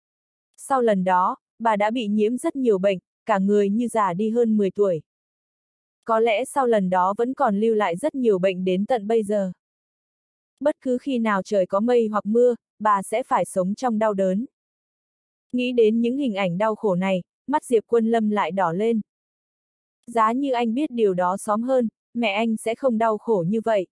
Sau lần đó, bà đã bị nhiễm rất nhiều bệnh, cả người như già đi hơn mười tuổi. Có lẽ sau lần đó vẫn còn lưu lại rất nhiều bệnh đến tận bây giờ. Bất cứ khi nào trời có mây hoặc mưa, bà sẽ phải sống trong đau đớn. Nghĩ đến những hình ảnh đau khổ này, mắt Diệp Quân Lâm lại đỏ lên. Giá như anh biết điều đó xóm hơn, mẹ anh sẽ không đau khổ như vậy.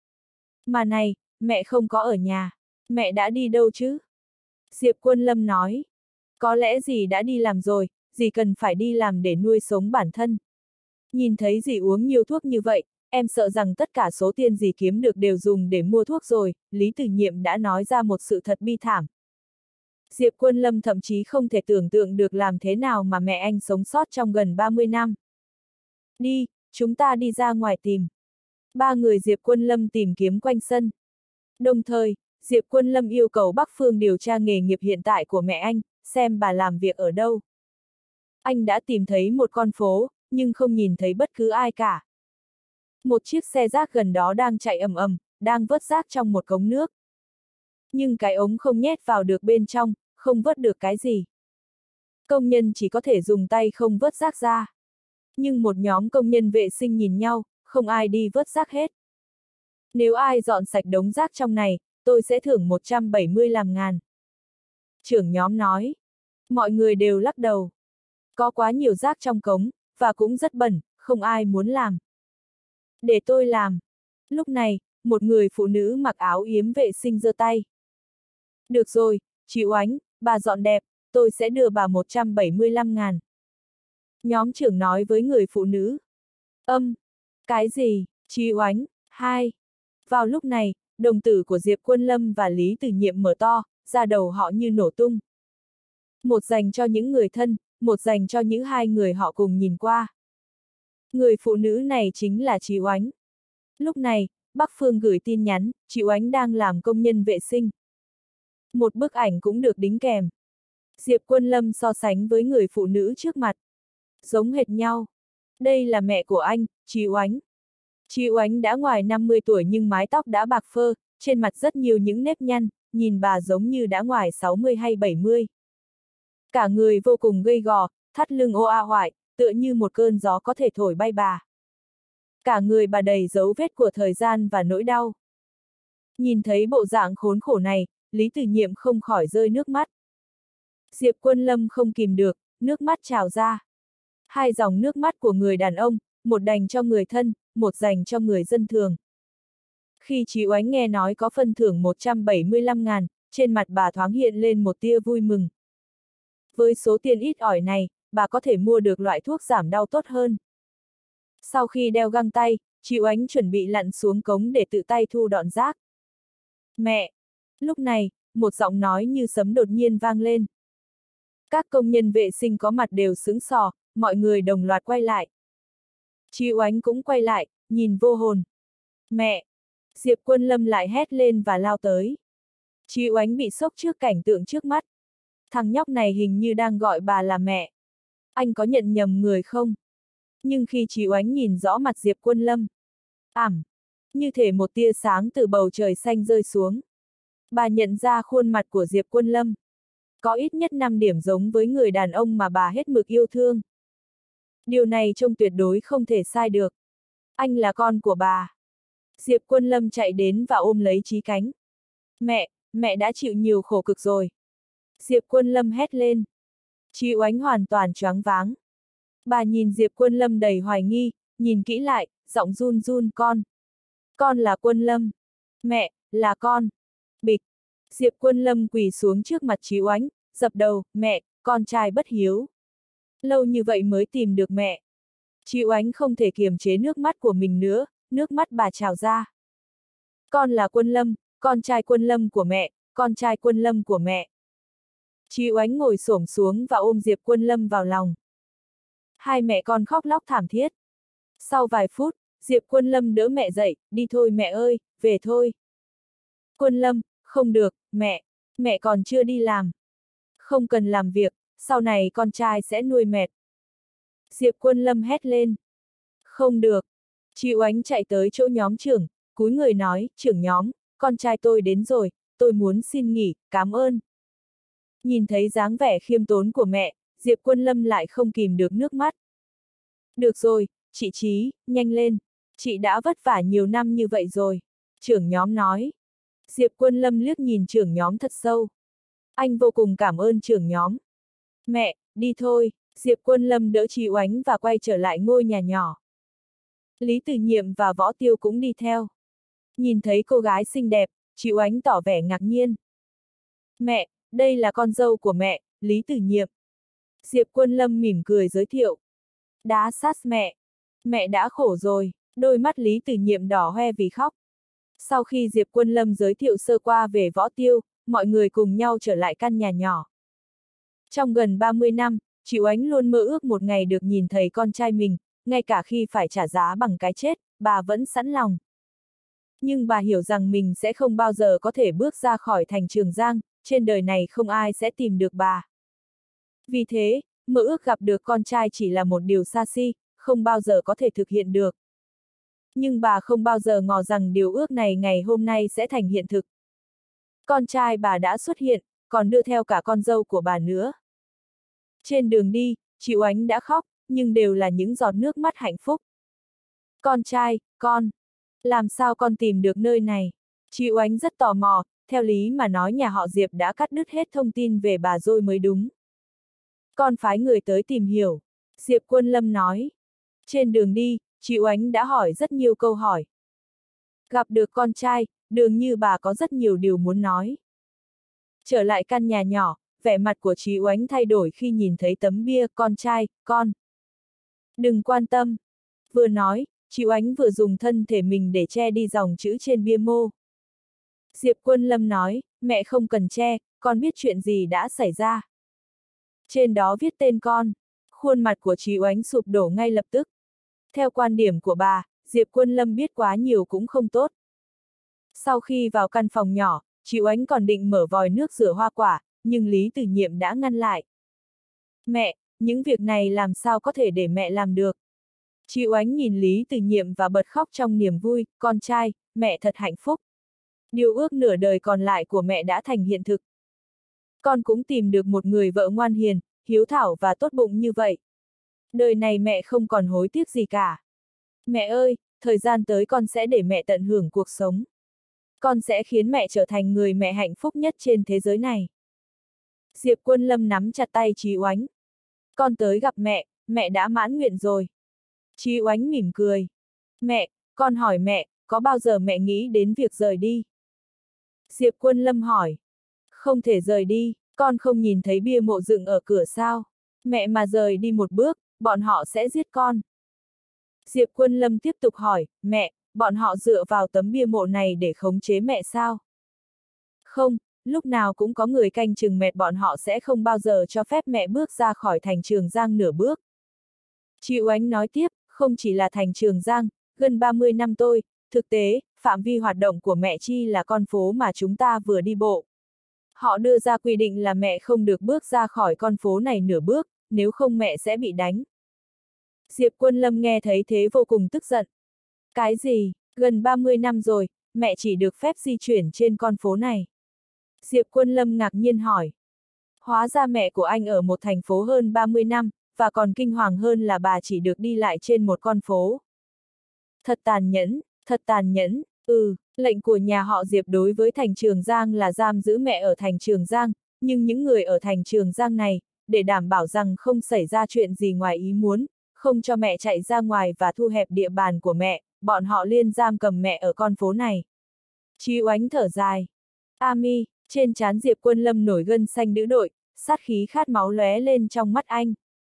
Mà này, mẹ không có ở nhà. Mẹ đã đi đâu chứ? Diệp Quân Lâm nói. Có lẽ dì đã đi làm rồi, dì cần phải đi làm để nuôi sống bản thân. Nhìn thấy dì uống nhiều thuốc như vậy, em sợ rằng tất cả số tiền dì kiếm được đều dùng để mua thuốc rồi, Lý Tử Nhiệm đã nói ra một sự thật bi thảm. Diệp Quân Lâm thậm chí không thể tưởng tượng được làm thế nào mà mẹ anh sống sót trong gần ba mươi năm. Đi, chúng ta đi ra ngoài tìm. Ba người Diệp Quân Lâm tìm kiếm quanh sân. Đồng thời, Diệp Quân Lâm yêu cầu Bắc Phương điều tra nghề nghiệp hiện tại của mẹ anh, xem bà làm việc ở đâu. Anh đã tìm thấy một con phố, nhưng không nhìn thấy bất cứ ai cả. Một chiếc xe rác gần đó đang chạy ầm ầm, đang vớt rác trong một cống nước. Nhưng cái ống không nhét vào được bên trong, không vớt được cái gì. Công nhân chỉ có thể dùng tay không vớt rác ra. Nhưng một nhóm công nhân vệ sinh nhìn nhau, không ai đi vớt rác hết. Nếu ai dọn sạch đống rác trong này, tôi sẽ thưởng một trăm bảy mươi làm ngàn. Trưởng nhóm nói. Mọi người đều lắc đầu. Có quá nhiều rác trong cống, và cũng rất bẩn, không ai muốn làm. Để tôi làm. Lúc này, một người phụ nữ mặc áo yếm vệ sinh giơ tay. Được rồi, chị Oánh, bà dọn đẹp, tôi sẽ đưa bà một trăm bảy mươi lăm ngàn. Nhóm trưởng nói với người phụ nữ. Âm, cái gì, chị Oánh, hai. Vào lúc này, đồng tử của Diệp Quân Lâm và Lý Tử Nhiệm mở to, da đầu họ như nổ tung. Một dành cho những người thân, một dành cho những hai người họ cùng nhìn qua. Người phụ nữ này chính là chị Oánh. Lúc này, Bắc Phương gửi tin nhắn, chị Oánh đang làm công nhân vệ sinh. Một bức ảnh cũng được đính kèm. Diệp Quân Lâm so sánh với người phụ nữ trước mặt. Giống hệt nhau. Đây là mẹ của anh, chị Oánh. Chị Oánh đã ngoài năm mươi tuổi nhưng mái tóc đã bạc phơ, trên mặt rất nhiều những nếp nhăn, nhìn bà giống như đã ngoài sáu mươi hay bảy mươi. Cả người vô cùng gầy gò, thắt lưng ô a hoại, tựa như một cơn gió có thể thổi bay bà. Cả người bà đầy dấu vết của thời gian và nỗi đau. Nhìn thấy bộ dạng khốn khổ này, Lý Tử Nhiệm không khỏi rơi nước mắt. Diệp Quân Lâm không kìm được, nước mắt trào ra. Hai dòng nước mắt của người đàn ông, một dành cho người thân, một dành cho người dân thường. Khi chị Oánh nghe nói có phân thưởng một trăm bảy mươi lăm ngàn, trên mặt bà thoáng hiện lên một tia vui mừng. Với số tiền ít ỏi này, bà có thể mua được loại thuốc giảm đau tốt hơn. Sau khi đeo găng tay, chị Oánh chuẩn bị lặn xuống cống để tự tay thu dọn rác. Mẹ! Lúc này, một giọng nói như sấm đột nhiên vang lên. Các công nhân vệ sinh có mặt đều sững sờ, mọi người đồng loạt quay lại. Chị Oánh cũng quay lại, nhìn vô hồn. Mẹ! Diệp Quân Lâm lại hét lên và lao tới. Chị Oánh bị sốc trước cảnh tượng trước mắt. Thằng nhóc này hình như đang gọi bà là mẹ. Anh có nhận nhầm người không? Nhưng khi chị Oánh nhìn rõ mặt Diệp Quân Lâm, ảm, như thể một tia sáng từ bầu trời xanh rơi xuống. Bà nhận ra khuôn mặt của Diệp Quân Lâm. Có ít nhất năm điểm giống với người đàn ông mà bà hết mực yêu thương. Điều này trông tuyệt đối không thể sai được. Anh là con của bà. Diệp Quân Lâm chạy đến và ôm lấy Chí Cánh. Mẹ, mẹ đã chịu nhiều khổ cực rồi. Diệp Quân Lâm hét lên. Chí Oánh hoàn toàn choáng váng. Bà nhìn Diệp Quân Lâm đầy hoài nghi, nhìn kỹ lại, giọng run run con. Con là Quân Lâm. Mẹ, là con. Bịch. Diệp Quân Lâm quỳ xuống trước mặt Chí Oánh, dập đầu, mẹ, con trai bất hiếu. Lâu như vậy mới tìm được mẹ. Chí Oánh không thể kiềm chế nước mắt của mình nữa, nước mắt bà trào ra. Con là Quân Lâm, con trai Quân Lâm của mẹ, con trai Quân Lâm của mẹ. Chí Oánh ngồi xổm xuống và ôm Diệp Quân Lâm vào lòng. Hai mẹ con khóc lóc thảm thiết. Sau vài phút, Diệp Quân Lâm đỡ mẹ dậy, đi thôi mẹ ơi, về thôi. Quân Lâm, không được, mẹ, mẹ còn chưa đi làm. Không cần làm việc, sau này con trai sẽ nuôi mẹ. Diệp Quân Lâm hét lên. Không được. Chị Oánh chạy tới chỗ nhóm trưởng, cúi người nói, trưởng nhóm, con trai tôi đến rồi, tôi muốn xin nghỉ, cảm ơn. Nhìn thấy dáng vẻ khiêm tốn của mẹ, Diệp Quân Lâm lại không kìm được nước mắt. Được rồi, chị Trí, nhanh lên, chị đã vất vả nhiều năm như vậy rồi. Trưởng nhóm nói. Diệp Quân Lâm liếc nhìn trưởng nhóm thật sâu. Anh vô cùng cảm ơn trưởng nhóm. Mẹ, đi thôi, Diệp Quân Lâm đỡ chị Oánh và quay trở lại ngôi nhà nhỏ. Lý Tử Nhiệm và Võ Tiêu cũng đi theo. Nhìn thấy cô gái xinh đẹp, chị Oánh tỏ vẻ ngạc nhiên. Mẹ, đây là con dâu của mẹ, Lý Tử Nhiệm. Diệp Quân Lâm mỉm cười giới thiệu. Đá sát mẹ. Mẹ đã khổ rồi, đôi mắt Lý Tử Nhiệm đỏ hoe vì khóc. Sau khi Diệp Quân Lâm giới thiệu sơ qua về Võ Tiêu, mọi người cùng nhau trở lại căn nhà nhỏ. Trong gần ba mươi năm, chị Oánh luôn mơ ước một ngày được nhìn thấy con trai mình, ngay cả khi phải trả giá bằng cái chết, bà vẫn sẵn lòng. Nhưng bà hiểu rằng mình sẽ không bao giờ có thể bước ra khỏi thành Trường Giang, trên đời này không ai sẽ tìm được bà. Vì thế, mơ ước gặp được con trai chỉ là một điều xa xỉ, không bao giờ có thể thực hiện được. Nhưng bà không bao giờ ngờ rằng điều ước này ngày hôm nay sẽ thành hiện thực. Con trai bà đã xuất hiện, còn đưa theo cả con dâu của bà nữa. Trên đường đi, chị Oánh đã khóc, nhưng đều là những giọt nước mắt hạnh phúc. Con trai, con, làm sao con tìm được nơi này? Chị Oánh rất tò mò, theo lý mà nói nhà họ Diệp đã cắt đứt hết thông tin về bà rồi mới đúng. Con phái người tới tìm hiểu, Diệp Quân Lâm nói. Trên đường đi, chị Oánh đã hỏi rất nhiều câu hỏi. Gặp được con trai, dường như bà có rất nhiều điều muốn nói. Trở lại căn nhà nhỏ, vẻ mặt của chị Oánh thay đổi khi nhìn thấy tấm bia con trai, con. Đừng quan tâm. Vừa nói, chị Oánh vừa dùng thân thể mình để che đi dòng chữ trên bia mô. Diệp Quân Lâm nói, mẹ không cần che, con biết chuyện gì đã xảy ra. Trên đó viết tên con. Khuôn mặt của chị Oánh sụp đổ ngay lập tức. Theo quan điểm của bà, Diệp Quân Lâm biết quá nhiều cũng không tốt. Sau khi vào căn phòng nhỏ, chị Oánh còn định mở vòi nước rửa hoa quả, nhưng Lý Tử Nhiệm đã ngăn lại. Mẹ, những việc này làm sao có thể để mẹ làm được? Chị Oánh nhìn Lý Từ Nhiệm và bật khóc trong niềm vui, con trai, mẹ thật hạnh phúc. Điều ước nửa đời còn lại của mẹ đã thành hiện thực. Con cũng tìm được một người vợ ngoan hiền, hiếu thảo và tốt bụng như vậy. Đời này mẹ không còn hối tiếc gì cả. Mẹ ơi, thời gian tới con sẽ để mẹ tận hưởng cuộc sống. Con sẽ khiến mẹ trở thành người mẹ hạnh phúc nhất trên thế giới này. Diệp Quân Lâm nắm chặt tay Chí Oánh. Con tới gặp mẹ, mẹ đã mãn nguyện rồi. Chí Oánh mỉm cười. Mẹ, con hỏi mẹ, có bao giờ mẹ nghĩ đến việc rời đi? Diệp Quân Lâm hỏi. Không thể rời đi, con không nhìn thấy bia mộ dựng ở cửa sao? Mẹ mà rời đi một bước, bọn họ sẽ giết con. Diệp Quân Lâm tiếp tục hỏi, mẹ, bọn họ dựa vào tấm bia mộ này để khống chế mẹ sao? Không, lúc nào cũng có người canh chừng mẹ, bọn họ sẽ không bao giờ cho phép mẹ bước ra khỏi thành Trường Giang nửa bước. Chị Oánh nói tiếp, không chỉ là thành Trường Giang, gần ba mươi năm tôi, thực tế, phạm vi hoạt động của mẹ chi là con phố mà chúng ta vừa đi bộ. Họ đưa ra quy định là mẹ không được bước ra khỏi con phố này nửa bước, nếu không mẹ sẽ bị đánh. Diệp Quân Lâm nghe thấy thế vô cùng tức giận. Cái gì, gần ba mươi năm rồi, mẹ chỉ được phép di chuyển trên con phố này. Diệp Quân Lâm ngạc nhiên hỏi. Hóa ra mẹ của anh ở một thành phố hơn ba mươi năm, và còn kinh hoàng hơn là bà chỉ được đi lại trên một con phố. Thật tàn nhẫn, thật tàn nhẫn, ừ, lệnh của nhà họ Diệp đối với thành Trường Giang là giam giữ mẹ ở thành Trường Giang, nhưng những người ở thành Trường Giang này, để đảm bảo rằng không xảy ra chuyện gì ngoài ý muốn, không cho mẹ chạy ra ngoài và thu hẹp địa bàn của mẹ, bọn họ liên giam cầm mẹ ở con phố này. Chí Oánh thở dài. Ami, trên trán Diệp Quân Lâm nổi gân xanh dữ đội, sát khí khát máu lóe lên trong mắt anh.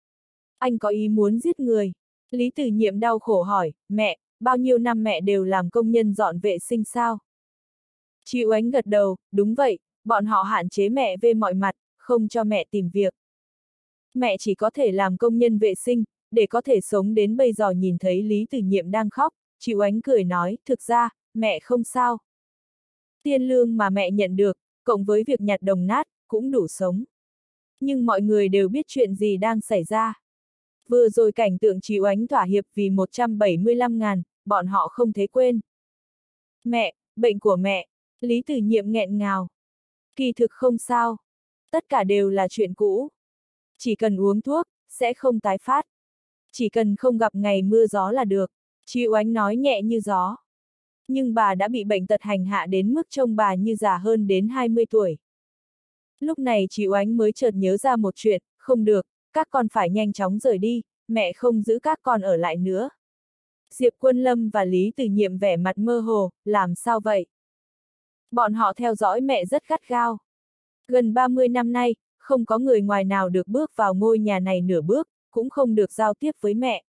Anh có ý muốn giết người. Lý Từ Nhiệm đau khổ hỏi, mẹ, bao nhiêu năm mẹ đều làm công nhân dọn vệ sinh sao? Chí Oánh gật đầu, đúng vậy, bọn họ hạn chế mẹ về mọi mặt, không cho mẹ tìm việc. Mẹ chỉ có thể làm công nhân vệ sinh, để có thể sống đến bây giờ. Nhìn thấy Lý Từ Nhiệm đang khóc, Chí Oánh cười nói, thực ra, mẹ không sao. Tiền lương mà mẹ nhận được, cộng với việc nhặt đồng nát, cũng đủ sống. Nhưng mọi người đều biết chuyện gì đang xảy ra. Vừa rồi cảnh tượng Chí Oánh thỏa hiệp vì một trăm bảy mươi lăm ngàn, bọn họ không thể quên. Mẹ, bệnh của mẹ, Lý Từ Nhiệm nghẹn ngào. Kỳ thực không sao. Tất cả đều là chuyện cũ. Chỉ cần uống thuốc, sẽ không tái phát. Chỉ cần không gặp ngày mưa gió là được. Chí Oánh nói nhẹ như gió. Nhưng bà đã bị bệnh tật hành hạ đến mức trông bà như già hơn đến hai mươi tuổi. Lúc này Chí Oánh mới chợt nhớ ra một chuyện, không được, các con phải nhanh chóng rời đi, mẹ không giữ các con ở lại nữa. Diệp Quân Lâm và Lý Từ Nhiệm vẻ mặt mơ hồ, làm sao vậy? Bọn họ theo dõi mẹ rất gắt gao. Gần ba mươi năm nay, không có người ngoài nào được bước vào ngôi nhà này nửa bước, cũng không được giao tiếp với mẹ.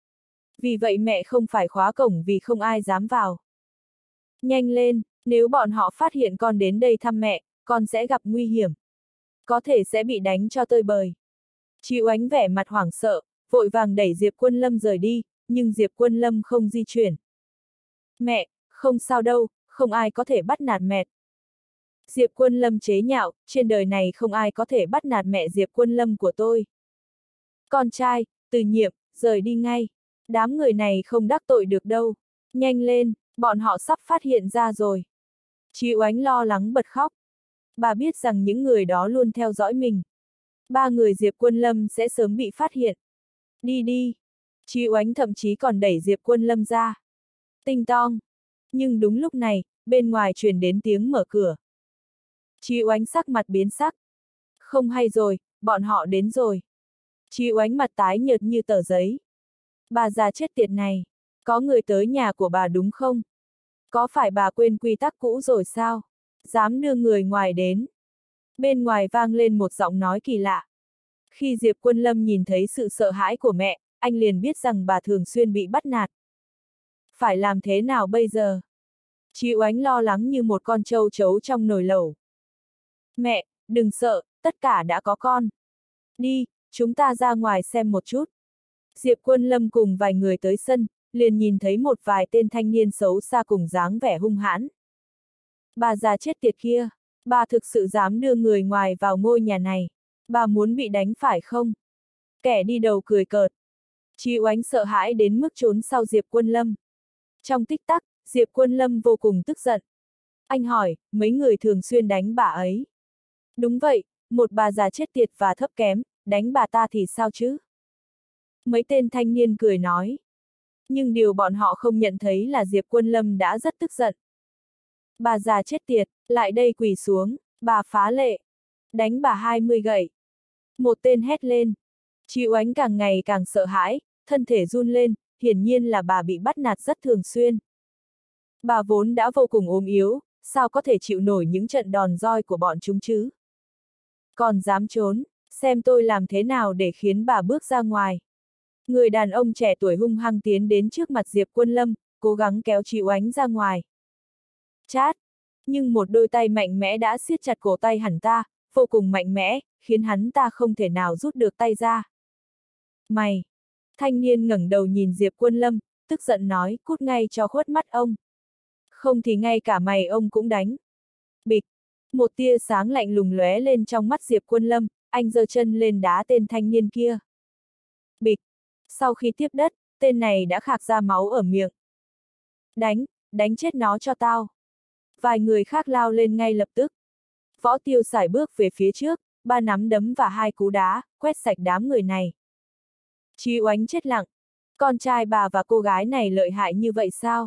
Vì vậy mẹ không phải khóa cổng vì không ai dám vào. Nhanh lên, nếu bọn họ phát hiện con đến đây thăm mẹ, con sẽ gặp nguy hiểm. Có thể sẽ bị đánh cho tơi bời. Chí Oánh vẻ mặt hoảng sợ, vội vàng đẩy Diệp Quân Lâm rời đi, nhưng Diệp Quân Lâm không di chuyển. Mẹ, không sao đâu, không ai có thể bắt nạt mẹ. Diệp Quân Lâm chế nhạo, trên đời này không ai có thể bắt nạt mẹ Diệp Quân Lâm của tôi. Con trai, Từ Nhiệm, rời đi ngay. Đám người này không đắc tội được đâu. Nhanh lên, bọn họ sắp phát hiện ra rồi. Chí Oánh lo lắng bật khóc. Bà biết rằng những người đó luôn theo dõi mình. Ba người Diệp Quân Lâm sẽ sớm bị phát hiện. Đi đi. Chí Oánh thậm chí còn đẩy Diệp Quân Lâm ra. Tinh tong. Nhưng đúng lúc này, bên ngoài truyền đến tiếng mở cửa. Chí Oánh sắc mặt biến sắc. Không hay rồi, bọn họ đến rồi. Chí Oánh mặt tái nhợt như tờ giấy. Bà già chết tiệt này, có người tới nhà của bà đúng không? Có phải bà quên quy tắc cũ rồi sao? Dám đưa người ngoài đến. Bên ngoài vang lên một giọng nói kỳ lạ. Khi Diệp Quân Lâm nhìn thấy sự sợ hãi của mẹ, anh liền biết rằng bà thường xuyên bị bắt nạt. Phải làm thế nào bây giờ? Chí Oánh lo lắng như một con trâu trấu trong nồi lẩu. Mẹ, đừng sợ, tất cả đã có con. Đi, chúng ta ra ngoài xem một chút. Diệp Quân Lâm cùng vài người tới sân, liền nhìn thấy một vài tên thanh niên xấu xa cùng dáng vẻ hung hãn. Bà già chết tiệt kia, bà thực sự dám đưa người ngoài vào ngôi nhà này. Bà muốn bị đánh phải không? Kẻ đi đầu cười cợt. Chí Oánh sợ hãi đến mức trốn sau Diệp Quân Lâm. Trong tích tắc, Diệp Quân Lâm vô cùng tức giận. Anh hỏi, mấy người thường xuyên đánh bà ấy. Đúng vậy, một bà già chết tiệt và thấp kém, đánh bà ta thì sao chứ? Mấy tên thanh niên cười nói. Nhưng điều bọn họ không nhận thấy là Diệp Quân Lâm đã rất tức giận. Bà già chết tiệt, lại đây quỳ xuống, bà phá lệ. Đánh bà hai mươi gậy. Một tên hét lên. Chí Oánh càng ngày càng sợ hãi, thân thể run lên, hiển nhiên là bà bị bắt nạt rất thường xuyên. Bà vốn đã vô cùng ốm yếu, sao có thể chịu nổi những trận đòn roi của bọn chúng chứ? Còn dám trốn, xem tôi làm thế nào để khiến bà bước ra ngoài. Người đàn ông trẻ tuổi hung hăng tiến đến trước mặt Diệp Quân Lâm, cố gắng kéo Chí Oánh ra ngoài. Chát! Nhưng một đôi tay mạnh mẽ đã siết chặt cổ tay hắn ta, vô cùng mạnh mẽ, khiến hắn ta không thể nào rút được tay ra. Mày! Thanh niên ngẩng đầu nhìn Diệp Quân Lâm, tức giận nói, cút ngay cho khuất mắt ông. Không thì ngay cả mày ông cũng đánh. Bịch! Một tia sáng lạnh lùng lóe lên trong mắt Diệp Quân Lâm, anh giơ chân lên đá tên thanh niên kia. Bịch! Sau khi tiếp đất, tên này đã khạc ra máu ở miệng. Đánh! Đánh chết nó cho tao! Vài người khác lao lên ngay lập tức. Võ Tiêu sải bước về phía trước, ba nắm đấm và hai cú đá, quét sạch đám người này. Chí Oánh chết lặng. Con trai bà và cô gái này lợi hại như vậy sao?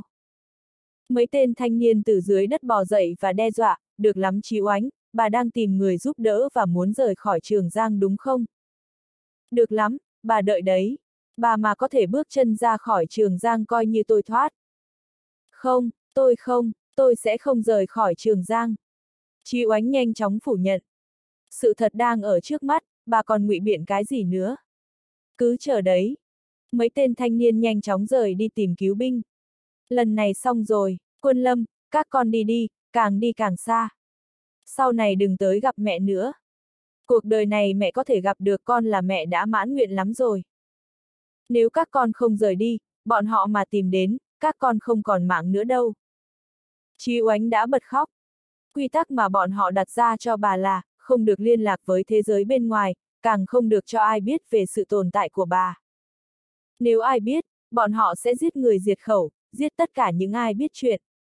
Mấy tên thanh niên từ dưới đất bò dậy và đe dọa, được lắm Chí Oánh, bà đang tìm người giúp đỡ và muốn rời khỏi Trường Giang đúng không? Được lắm, bà đợi đấy. Bà mà có thể bước chân ra khỏi Trường Giang coi như tôi thoát. Không, tôi không, tôi sẽ không rời khỏi Trường Giang. Chí Oánh nhanh chóng phủ nhận. Sự thật đang ở trước mắt, bà còn ngụy biện cái gì nữa? Cứ chờ đấy. Mấy tên thanh niên nhanh chóng rời đi tìm cứu binh. Lần này xong rồi, Quân Lâm, các con đi đi, càng đi càng xa. Sau này đừng tới gặp mẹ nữa. Cuộc đời này mẹ có thể gặp được con là mẹ đã mãn nguyện lắm rồi. Nếu các con không rời đi, bọn họ mà tìm đến, các con không còn mạng nữa đâu. Chí Oánh đã bật khóc. Quy tắc mà bọn họ đặt ra cho bà là, không được liên lạc với thế giới bên ngoài, càng không được cho ai biết về sự tồn tại của bà. Nếu ai biết, bọn họ sẽ giết người diệt khẩu, giết tất cả những ai biết chuyện.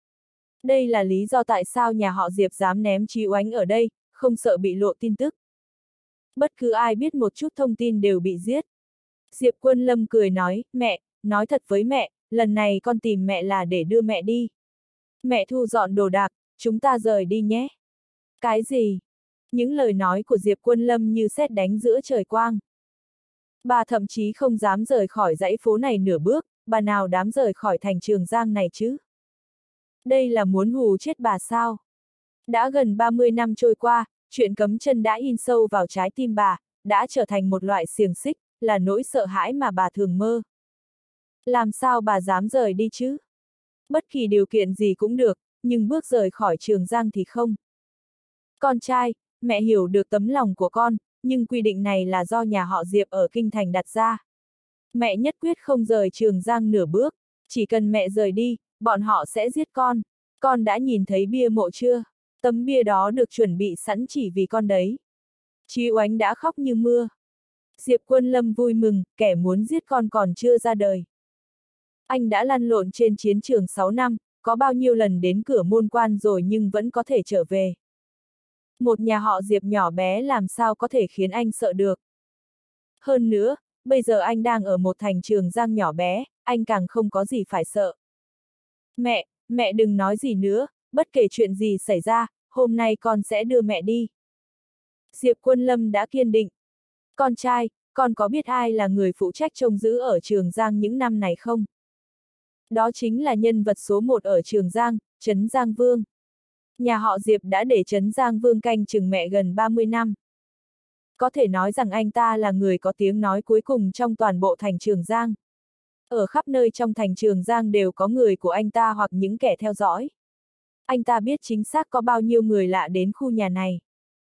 Đây là lý do tại sao nhà họ Diệp dám ném Chí Oánh ở đây, không sợ bị lộ tin tức. Bất cứ ai biết một chút thông tin đều bị giết. Diệp Quân Lâm cười nói, mẹ, nói thật với mẹ, lần này con tìm mẹ là để đưa mẹ đi. Mẹ thu dọn đồ đạc, chúng ta rời đi nhé. Cái gì? Những lời nói của Diệp Quân Lâm như sét đánh giữa trời quang. Bà thậm chí không dám rời khỏi dãy phố này nửa bước, bà nào dám rời khỏi thành Trường Giang này chứ? Đây là muốn hù chết bà sao? Đã gần ba mươi năm trôi qua, chuyện cấm chân đã in sâu vào trái tim bà, đã trở thành một loại xiềng xích, là nỗi sợ hãi mà bà thường mơ. Làm sao bà dám rời đi chứ? Bất kỳ điều kiện gì cũng được, nhưng bước rời khỏi Trường Giang thì không. Con trai, mẹ hiểu được tấm lòng của con, nhưng quy định này là do nhà họ Diệp ở Kinh Thành đặt ra. Mẹ nhất quyết không rời Trường Giang nửa bước, chỉ cần mẹ rời đi, bọn họ sẽ giết con. Con đã nhìn thấy bia mộ chưa? Tấm bia đó được chuẩn bị sẵn chỉ vì con đấy. Chí Oánh đã khóc như mưa. Diệp Quân Lâm vui mừng, kẻ muốn giết con còn chưa ra đời. Anh đã lăn lộn trên chiến trường sáu năm, có bao nhiêu lần đến cửa môn quan rồi nhưng vẫn có thể trở về. Một nhà họ Diệp nhỏ bé làm sao có thể khiến anh sợ được. Hơn nữa, bây giờ anh đang ở một thành Trường Giang nhỏ bé, anh càng không có gì phải sợ. Mẹ, mẹ đừng nói gì nữa, bất kể chuyện gì xảy ra, hôm nay con sẽ đưa mẹ đi. Diệp Quân Lâm đã kiên định. Con trai, con có biết ai là người phụ trách trông giữ ở Trường Giang những năm này không? Đó chính là nhân vật số một ở Trường Giang, Trấn Giang Vương. Nhà họ Diệp đã để Trấn Giang Vương canh chừng mẹ gần ba mươi năm. Có thể nói rằng anh ta là người có tiếng nói cuối cùng trong toàn bộ thành Trường Giang. Ở khắp nơi trong thành Trường Giang đều có người của anh ta hoặc những kẻ theo dõi. Anh ta biết chính xác có bao nhiêu người lạ đến khu nhà này.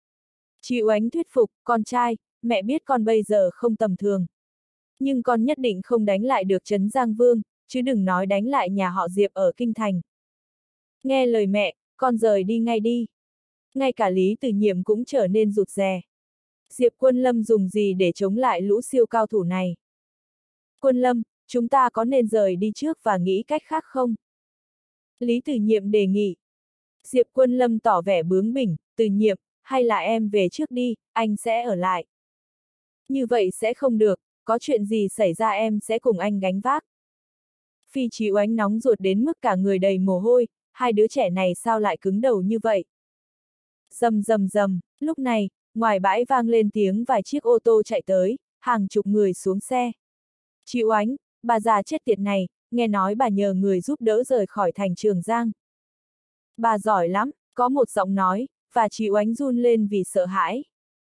Chí Oánh thuyết phục, con trai, mẹ biết con bây giờ không tầm thường. Nhưng con nhất định không đánh lại được Trấn Giang Vương, chứ đừng nói đánh lại nhà họ Diệp ở Kinh Thành. Nghe lời mẹ, con rời đi ngay đi. Ngay cả Lý Từ Nhiệm cũng trở nên rụt rè. Diệp Quân Lâm dùng gì để chống lại lũ siêu cao thủ này? Quân Lâm, chúng ta có nên rời đi trước và nghĩ cách khác không? Lý Từ Nhiệm đề nghị. Diệp Quân Lâm tỏ vẻ bướng bỉnh, Từ Nhiệm, hay là em về trước đi, anh sẽ ở lại. Như vậy sẽ không được, có chuyện gì xảy ra em sẽ cùng anh gánh vác. Phi Chí Oánh nóng ruột đến mức cả người đầy mồ hôi, hai đứa trẻ này sao lại cứng đầu như vậy? Rầm rầm rầm, lúc này, ngoài bãi vang lên tiếng vài chiếc ô tô chạy tới, hàng chục người xuống xe. Chị Oánh, bà già chết tiệt này, nghe nói bà nhờ người giúp đỡ rời khỏi thành Trường Giang. Bà giỏi lắm, có một giọng nói, và chị Oánh run lên vì sợ hãi.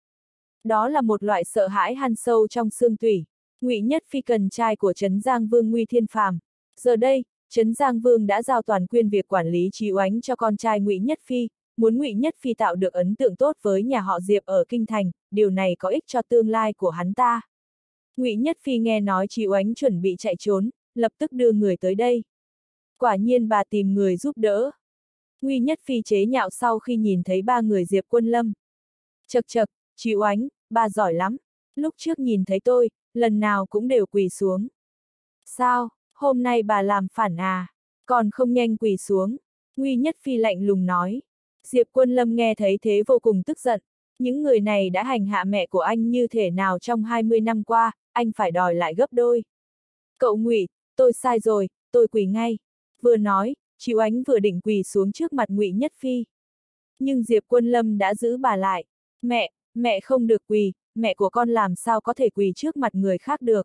Đó là một loại sợ hãi hằn sâu trong xương tủy. Ngụy Nhất Phi cần trai của Trấn Giang Vương Ngụy Thiên Phàm. Giờ đây, Trấn Giang Vương đã giao toàn quyền việc quản lý Chí Oánh cho con trai Ngụy Nhất Phi, muốn Ngụy Nhất Phi tạo được ấn tượng tốt với nhà họ Diệp ở kinh thành, điều này có ích cho tương lai của hắn ta. Ngụy Nhất Phi nghe nói Chí Oánh chuẩn bị chạy trốn, lập tức đưa người tới đây. Quả nhiên bà tìm người giúp đỡ. Ngụy Nhất Phi chế nhạo sau khi nhìn thấy ba người Diệp Quân Lâm. Chậc chậc, Chí Oánh, bà giỏi lắm. Lúc trước nhìn thấy tôi, lần nào cũng đều quỳ xuống. Sao, hôm nay bà làm phản à? Còn không nhanh quỳ xuống. Ngụy Nhất Phi lạnh lùng nói. Diệp Quân Lâm nghe thấy thế vô cùng tức giận. Những người này đã hành hạ mẹ của anh như thể nào trong hai mươi năm qua, anh phải đòi lại gấp đôi. Cậu Ngụy, tôi sai rồi, tôi quỳ ngay. Vừa nói, Chí Oánh vừa định quỳ xuống trước mặt Ngụy Nhất Phi. Nhưng Diệp Quân Lâm đã giữ bà lại. Mẹ, mẹ không được quỳ, mẹ của con làm sao có thể quỳ trước mặt người khác được.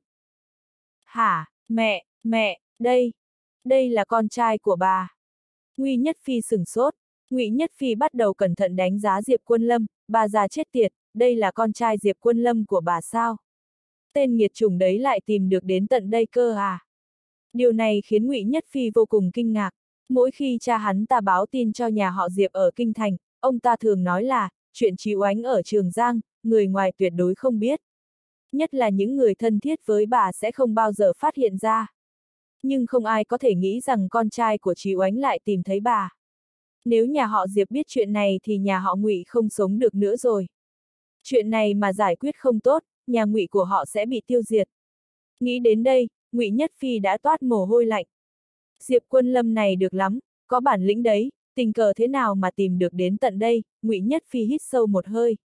Hả, mẹ, mẹ, đây, đây là con trai của bà. Ngụy Nhất Phi sửng sốt. Ngụy Nhất Phi bắt đầu cẩn thận đánh giá Diệp Quân Lâm, bà già chết tiệt, đây là con trai Diệp Quân Lâm của bà sao? Tên nghiệt chủng đấy lại tìm được đến tận đây cơ à? Điều này khiến Ngụy Nhất Phi vô cùng kinh ngạc. Mỗi khi cha hắn ta báo tin cho nhà họ Diệp ở kinh thành, ông ta thường nói là, chuyện Chí Oánh ở Trường Giang, người ngoài tuyệt đối không biết. Nhất là những người thân thiết với bà sẽ không bao giờ phát hiện ra. Nhưng không ai có thể nghĩ rằng con trai của Chí Oánh lại tìm thấy bà. Nếu nhà họ Diệp biết chuyện này thì nhà họ Ngụy không sống được nữa rồi. Chuyện này mà giải quyết không tốt, nhà Ngụy của họ sẽ bị tiêu diệt. Nghĩ đến đây, Ngụy Nhất Phi đã toát mồ hôi lạnh. Diệp Quân Lâm này được lắm, có bản lĩnh đấy, tình cờ thế nào mà tìm được đến tận đây, Ngụy Nhất Phi hít sâu một hơi.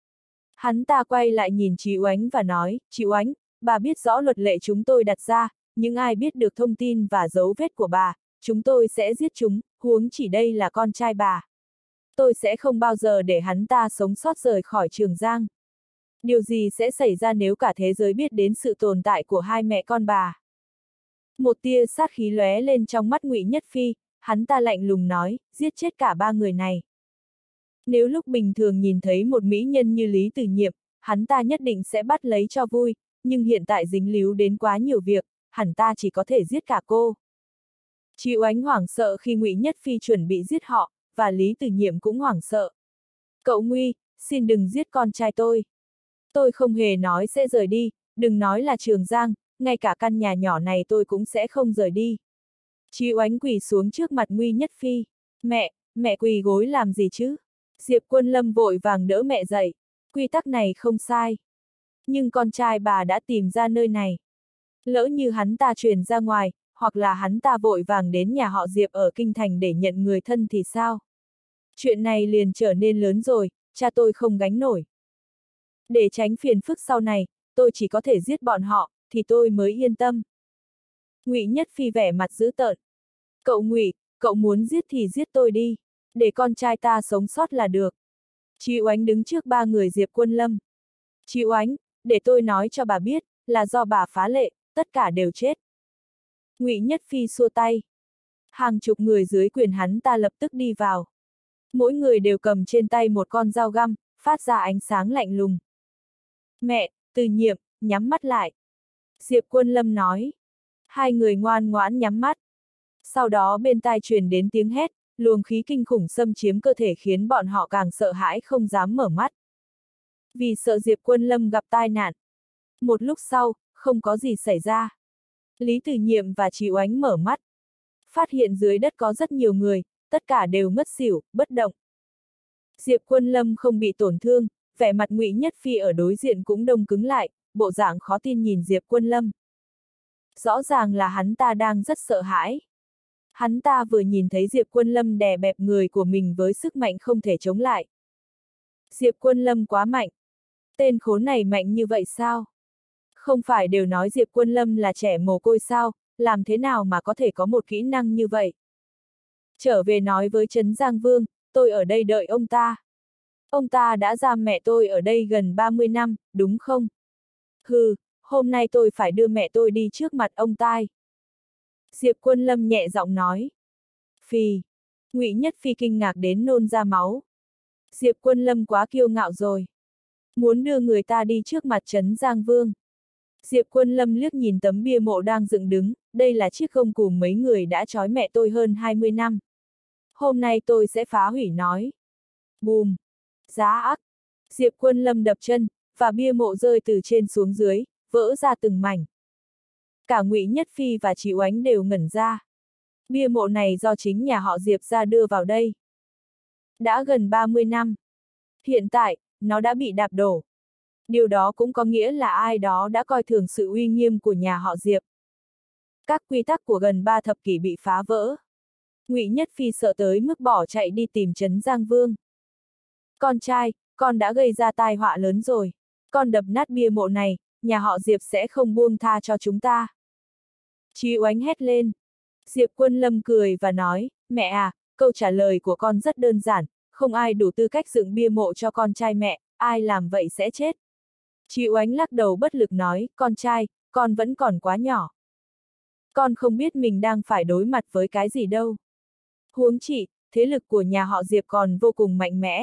Hắn ta quay lại nhìn Chí Oánh và nói, Chí Oánh, bà biết rõ luật lệ chúng tôi đặt ra, những ai biết được thông tin và dấu vết của bà, chúng tôi sẽ giết chúng, huống chỉ đây là con trai bà. Tôi sẽ không bao giờ để hắn ta sống sót rời khỏi Trường Giang. Điều gì sẽ xảy ra nếu cả thế giới biết đến sự tồn tại của hai mẹ con bà? Một tia sát khí lóe lên trong mắt Ngụy Nhất Phi, hắn ta lạnh lùng nói, giết chết cả ba người này. Nếu lúc bình thường nhìn thấy một mỹ nhân như Lý Từ Nhiệm, hắn ta nhất định sẽ bắt lấy cho vui, nhưng hiện tại dính líu đến quá nhiều việc, hẳn ta chỉ có thể giết cả cô. Chí Oánh hoảng sợ khi Ngụy Nhất Phi chuẩn bị giết họ, và Lý Từ Nhiệm cũng hoảng sợ. Cậu Nguy, xin đừng giết con trai tôi. Tôi không hề nói sẽ rời đi, đừng nói là Trường Giang, ngay cả căn nhà nhỏ này tôi cũng sẽ không rời đi. Chí Oánh quỳ xuống trước mặt Ngụy Nhất Phi. Mẹ, mẹ quỳ gối làm gì chứ? Diệp Quân Lâm vội vàng đỡ mẹ dậy. Quy tắc này không sai. Nhưng con trai bà đã tìm ra nơi này. Lỡ như hắn ta truyền ra ngoài, hoặc là hắn ta vội vàng đến nhà họ Diệp ở kinh thành để nhận người thân thì sao? Chuyện này liền trở nên lớn rồi, cha tôi không gánh nổi. Để tránh phiền phức sau này, tôi chỉ có thể giết bọn họ, thì tôi mới yên tâm. Ngụy Nhất Phi vẻ mặt dữ tợn. Cậu Ngụy, cậu muốn giết thì giết tôi đi, để con trai ta sống sót là được. Chí Oánh đứng trước ba người Diệp Quân Lâm. Chí Oánh, để tôi nói cho bà biết, là do bà phá lệ, tất cả đều chết. Ngụy Nhất Phi xua tay. Hàng chục người dưới quyền hắn ta lập tức đi vào. Mỗi người đều cầm trên tay một con dao găm, phát ra ánh sáng lạnh lùng. Mẹ, Từ Nhiệm, nhắm mắt lại. Diệp Quân Lâm nói. Hai người ngoan ngoãn nhắm mắt. Sau đó bên tai truyền đến tiếng hét, luồng khí kinh khủng xâm chiếm cơ thể khiến bọn họ càng sợ hãi không dám mở mắt. Vì sợ Diệp Quân Lâm gặp tai nạn. Một lúc sau, không có gì xảy ra. Lý Từ Nhiệm và Chí Oánh mở mắt. Phát hiện dưới đất có rất nhiều người, tất cả đều ngất xỉu, bất động. Diệp Quân Lâm không bị tổn thương, vẻ mặt Ngụy Nhất Phi ở đối diện cũng đông cứng lại, bộ dạng khó tin nhìn Diệp Quân Lâm. Rõ ràng là hắn ta đang rất sợ hãi. Hắn ta vừa nhìn thấy Diệp Quân Lâm đè bẹp người của mình với sức mạnh không thể chống lại. Diệp Quân Lâm quá mạnh. Tên khốn này mạnh như vậy sao? Không phải đều nói Diệp Quân Lâm là trẻ mồ côi sao, làm thế nào mà có thể có một kỹ năng như vậy? Trở về nói với Trấn Giang Vương, tôi ở đây đợi ông ta. Ông ta đã giam mẹ tôi ở đây gần ba mươi năm, đúng không? Hừ, hôm nay tôi phải đưa mẹ tôi đi trước mặt ông ta. Diệp Quân Lâm nhẹ giọng nói. Phì. Ngụy Nhất Phi kinh ngạc đến nôn ra máu. Diệp Quân Lâm quá kiêu ngạo rồi. Muốn đưa người ta đi trước mặt Trấn Giang Vương. Diệp Quân Lâm liếc nhìn tấm bia mộ đang dựng đứng, đây là chiếc gông cùm mấy người đã trói mẹ tôi hơn hai mươi năm. Hôm nay tôi sẽ phá hủy nói. Bùm. Giá ác. Diệp Quân Lâm đập chân, và bia mộ rơi từ trên xuống dưới, vỡ ra từng mảnh. Cả Ngụy Nhất Phi và chị Oánh đều ngẩn ra. Bia mộ này do chính nhà họ Diệp ra đưa vào đây. Đã gần ba mươi năm. Hiện tại, nó đã bị đạp đổ. Điều đó cũng có nghĩa là ai đó đã coi thường sự uy nghiêm của nhà họ Diệp. Các quy tắc của gần ba thập kỷ bị phá vỡ. Ngụy Nhất Phi sợ tới mức bỏ chạy đi tìm Trấn Giang Vương. Con trai, con đã gây ra tai họa lớn rồi. Con đập nát bia mộ này, nhà họ Diệp sẽ không buông tha cho chúng ta. Chí Oánh hét lên. Diệp Quân Lâm cười và nói, mẹ à, câu trả lời của con rất đơn giản, không ai đủ tư cách dựng bia mộ cho con trai mẹ, ai làm vậy sẽ chết. Chí Oánh lắc đầu bất lực nói, con trai, con vẫn còn quá nhỏ. Con không biết mình đang phải đối mặt với cái gì đâu. Huống chi, thế lực của nhà họ Diệp còn vô cùng mạnh mẽ.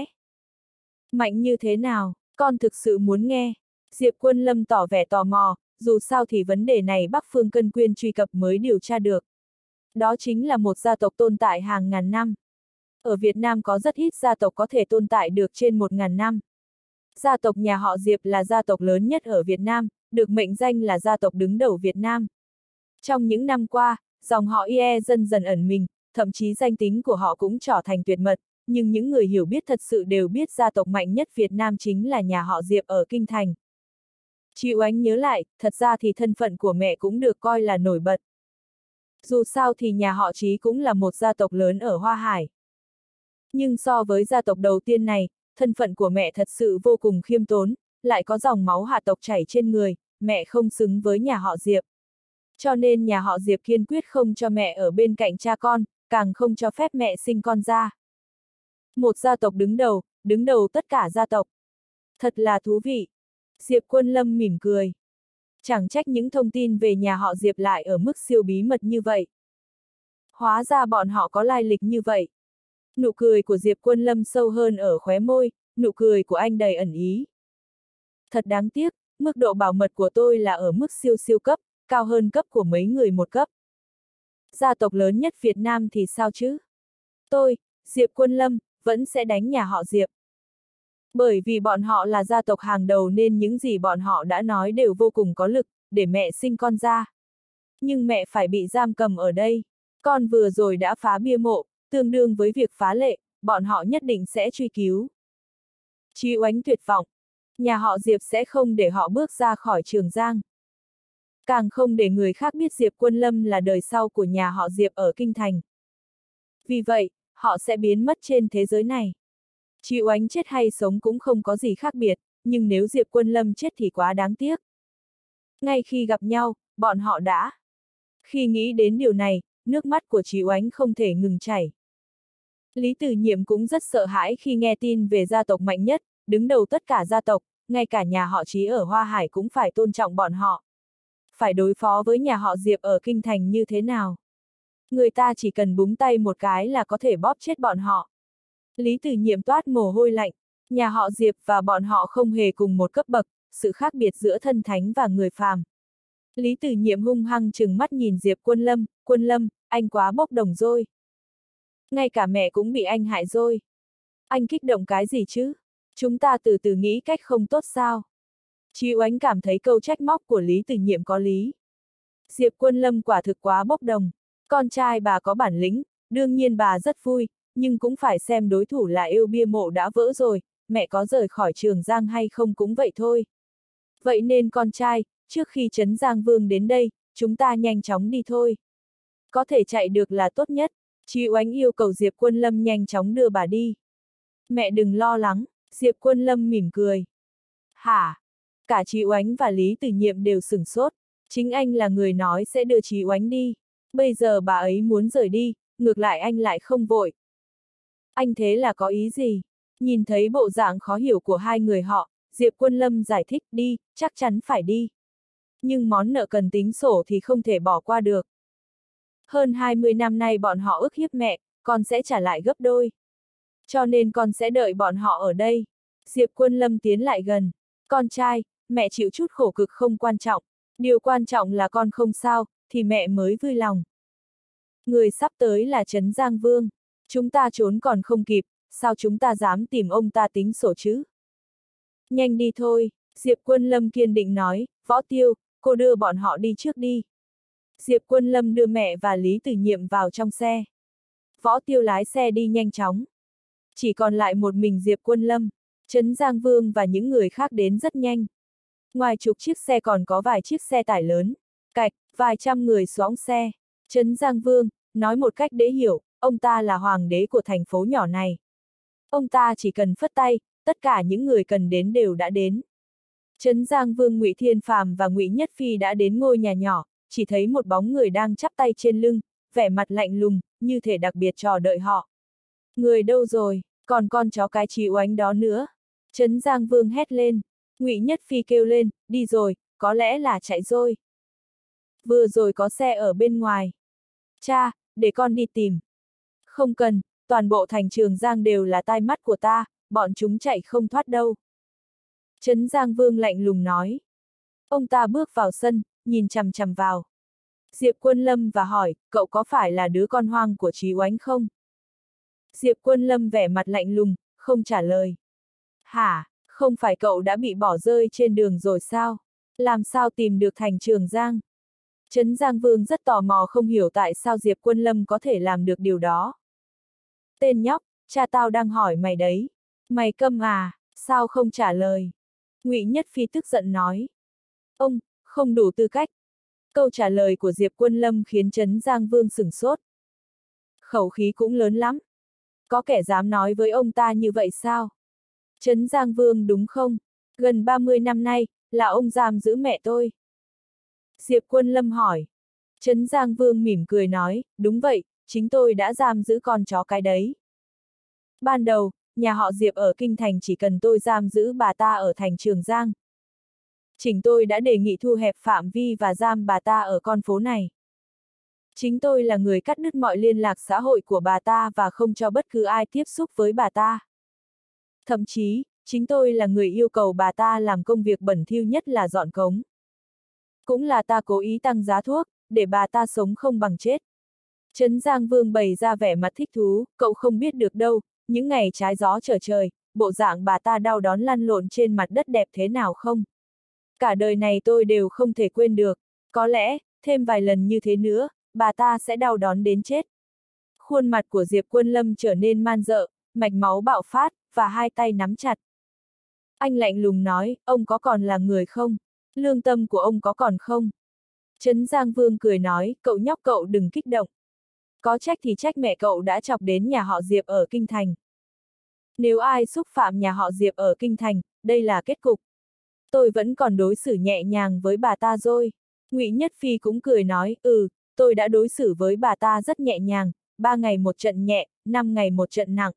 Mạnh như thế nào, con thực sự muốn nghe. Diệp Quân Lâm tỏ vẻ tò mò, dù sao thì vấn đề này Bắc Phương Cân Quyên truy cập mới điều tra được. Đó chính là một gia tộc tồn tại hàng ngàn năm. Ở Việt Nam có rất ít gia tộc có thể tồn tại được trên một ngàn năm. Gia tộc nhà họ Diệp là gia tộc lớn nhất ở Việt Nam, được mệnh danh là gia tộc đứng đầu Việt Nam. Trong những năm qua, dòng họ Ye dần dần ẩn mình, thậm chí danh tính của họ cũng trở thành tuyệt mật, nhưng những người hiểu biết thật sự đều biết gia tộc mạnh nhất Việt Nam chính là nhà họ Diệp ở Kinh Thành. Chị Oánh nhớ lại, thật ra thì thân phận của mẹ cũng được coi là nổi bật. Dù sao thì nhà họ Chí cũng là một gia tộc lớn ở Hoa Hải. Nhưng so với gia tộc đầu tiên này, thân phận của mẹ thật sự vô cùng khiêm tốn, lại có dòng máu hạ tộc chảy trên người, mẹ không xứng với nhà họ Diệp. Cho nên nhà họ Diệp kiên quyết không cho mẹ ở bên cạnh cha con, càng không cho phép mẹ sinh con ra. Một gia tộc đứng đầu, đứng đầu tất cả gia tộc. Thật là thú vị. Diệp Quân Lâm mỉm cười. Chẳng trách những thông tin về nhà họ Diệp lại ở mức siêu bí mật như vậy. Hóa ra bọn họ có lai lịch như vậy. Nụ cười của Diệp Quân Lâm sâu hơn ở khóe môi, nụ cười của anh đầy ẩn ý. Thật đáng tiếc, mức độ bảo mật của tôi là ở mức siêu siêu cấp, cao hơn cấp của mấy người một cấp. Gia tộc lớn nhất Việt Nam thì sao chứ? Tôi, Diệp Quân Lâm, vẫn sẽ đánh nhà họ Diệp. Bởi vì bọn họ là gia tộc hàng đầu nên những gì bọn họ đã nói đều vô cùng có lực, để mẹ sinh con ra. Nhưng mẹ phải bị giam cầm ở đây. Con vừa rồi đã phá bia mộ, tương đương với việc phá lệ, bọn họ nhất định sẽ truy cứu. Chí Oánh tuyệt vọng. Nhà họ Diệp sẽ không để họ bước ra khỏi Trường Giang. Càng không để người khác biết Diệp Quân Lâm là đời sau của nhà họ Diệp ở Kinh Thành. Vì vậy, họ sẽ biến mất trên thế giới này. Chí Oánh chết hay sống cũng không có gì khác biệt, nhưng nếu Diệp Quân Lâm chết thì quá đáng tiếc. Ngay khi gặp nhau, bọn họ đã. Khi nghĩ đến điều này, nước mắt của Chí Oánh không thể ngừng chảy. Lý Tử Nhiệm cũng rất sợ hãi khi nghe tin về gia tộc mạnh nhất, đứng đầu tất cả gia tộc, ngay cả nhà họ Chí ở Hoa Hải cũng phải tôn trọng bọn họ. Phải đối phó với nhà họ Diệp ở Kinh Thành như thế nào? Người ta chỉ cần búng tay một cái là có thể bóp chết bọn họ. Lý Tử Nhiệm toát mồ hôi lạnh, nhà họ Diệp và bọn họ không hề cùng một cấp bậc, sự khác biệt giữa thân thánh và người phàm. Lý Tử Nhiệm hung hăng trừng mắt nhìn Diệp Quân Lâm, Quân Lâm, anh quá bốc đồng rồi. Ngay cả mẹ cũng bị anh hại rồi. Anh kích động cái gì chứ? Chúng ta từ từ nghĩ cách không tốt sao? Chí Oánh cảm thấy câu trách móc của Lý Tử Nhiệm có lý. Diệp Quân Lâm quả thực quá bốc đồng. Con trai bà có bản lĩnh, đương nhiên bà rất vui, nhưng cũng phải xem đối thủ là yêu bia mộ đã vỡ rồi, mẹ có rời khỏi Trường Giang hay không cũng vậy thôi. Vậy nên con trai, trước khi Trấn Giang Vương đến đây, chúng ta nhanh chóng đi thôi. Có thể chạy được là tốt nhất, Chí Oánh yêu cầu Diệp Quân Lâm nhanh chóng đưa bà đi. Mẹ đừng lo lắng, Diệp Quân Lâm mỉm cười. Hả? Cả Chí Oánh và Lý Tử Nhiệm đều sửng sốt, chính anh là người nói sẽ đưa Chí Oánh đi. Bây giờ bà ấy muốn rời đi, ngược lại anh lại không vội. Anh thế là có ý gì? Nhìn thấy bộ dạng khó hiểu của hai người họ, Diệp Quân Lâm giải thích đi, chắc chắn phải đi. Nhưng món nợ cần tính sổ thì không thể bỏ qua được. Hơn hai mươi năm nay bọn họ ức hiếp mẹ, con sẽ trả lại gấp đôi. Cho nên con sẽ đợi bọn họ ở đây. Diệp Quân Lâm tiến lại gần. Con trai, mẹ chịu chút khổ cực không quan trọng. Điều quan trọng là con không sao, thì mẹ mới vui lòng. Người sắp tới là Trấn Giang Vương. Chúng ta trốn còn không kịp, sao chúng ta dám tìm ông ta tính sổ chứ? Nhanh đi thôi, Diệp Quân Lâm kiên định nói, Võ Tiêu, cô đưa bọn họ đi trước đi. Diệp Quân Lâm đưa mẹ và Lý Tử Nhiệm vào trong xe. Võ Tiêu lái xe đi nhanh chóng. Chỉ còn lại một mình Diệp Quân Lâm, Trấn Giang Vương và những người khác đến rất nhanh. Ngoài chục chiếc xe còn có vài chiếc xe tải lớn, cạch, vài trăm người xoóng xe. Trấn Giang Vương, nói một cách dễ hiểu, ông ta là hoàng đế của thành phố nhỏ này. Ông ta chỉ cần phất tay, tất cả những người cần đến đều đã đến. Trấn Giang Vương Ngụy Thiên Phàm và Ngụy Nhất Phi đã đến ngôi nhà nhỏ, chỉ thấy một bóng người đang chắp tay trên lưng, vẻ mặt lạnh lùng, như thể đặc biệt chờ đợi họ. Người đâu rồi, còn con chó cái Chí Oánh đó nữa. Trấn Giang Vương hét lên, Ngụy Nhất Phi kêu lên, đi rồi, có lẽ là chạy rồi. Vừa rồi có xe ở bên ngoài. Cha, để con đi tìm. Không cần, toàn bộ thành Trường Giang đều là tai mắt của ta, bọn chúng chạy không thoát đâu. Trấn Giang Vương lạnh lùng nói. Ông ta bước vào sân, nhìn chằm chằm vào. Diệp Quân Lâm và hỏi, cậu có phải là đứa con hoang của Chí Oánh không? Diệp Quân Lâm vẻ mặt lạnh lùng, không trả lời. Hả, không phải cậu đã bị bỏ rơi trên đường rồi sao? Làm sao tìm được thành Trường Giang? Trấn Giang Vương rất tò mò không hiểu tại sao Diệp Quân Lâm có thể làm được điều đó. Tên nhóc, cha tao đang hỏi mày đấy. Mày câm à, sao không trả lời? Ngụy Nhất Phi tức giận nói. Ông, không đủ tư cách. Câu trả lời của Diệp Quân Lâm khiến Trấn Giang Vương sửng sốt. Khẩu khí cũng lớn lắm. Có kẻ dám nói với ông ta như vậy sao? Trấn Giang Vương đúng không? Gần ba mươi năm nay, là ông giam giữ mẹ tôi. Diệp Quân Lâm hỏi. Trấn Giang Vương mỉm cười nói, đúng vậy, chính tôi đã giam giữ con chó cái đấy. Ban đầu, nhà họ Diệp ở Kinh Thành chỉ cần tôi giam giữ bà ta ở thành Trường Giang. Chính tôi đã đề nghị thu hẹp phạm vi và giam bà ta ở con phố này. Chính tôi là người cắt đứt mọi liên lạc xã hội của bà ta và không cho bất cứ ai tiếp xúc với bà ta. Thậm chí, chính tôi là người yêu cầu bà ta làm công việc bẩn thỉu nhất là dọn cống. Cũng là ta cố ý tăng giá thuốc, để bà ta sống không bằng chết. Trấn Giang Vương bày ra vẻ mặt thích thú, cậu không biết được đâu, những ngày trái gió trở trời, bộ dạng bà ta đau đớn lăn lộn trên mặt đất đẹp thế nào không? Cả đời này tôi đều không thể quên được, có lẽ, thêm vài lần như thế nữa, bà ta sẽ đau đớn đến chết. Khuôn mặt của Diệp Quân Lâm trở nên man rợ, mạch máu bạo phát, và hai tay nắm chặt. Anh lạnh lùng nói, ông có còn là người không? Lương tâm của ông có còn không? Trấn Giang Vương cười nói, cậu nhóc cậu đừng kích động. Có trách thì trách mẹ cậu đã chọc đến nhà họ Diệp ở Kinh Thành. Nếu ai xúc phạm nhà họ Diệp ở Kinh Thành, đây là kết cục. Tôi vẫn còn đối xử nhẹ nhàng với bà ta rồi. Ngụy Nhất Phi cũng cười nói, ừ, tôi đã đối xử với bà ta rất nhẹ nhàng, ba ngày một trận nhẹ, năm ngày một trận nặng.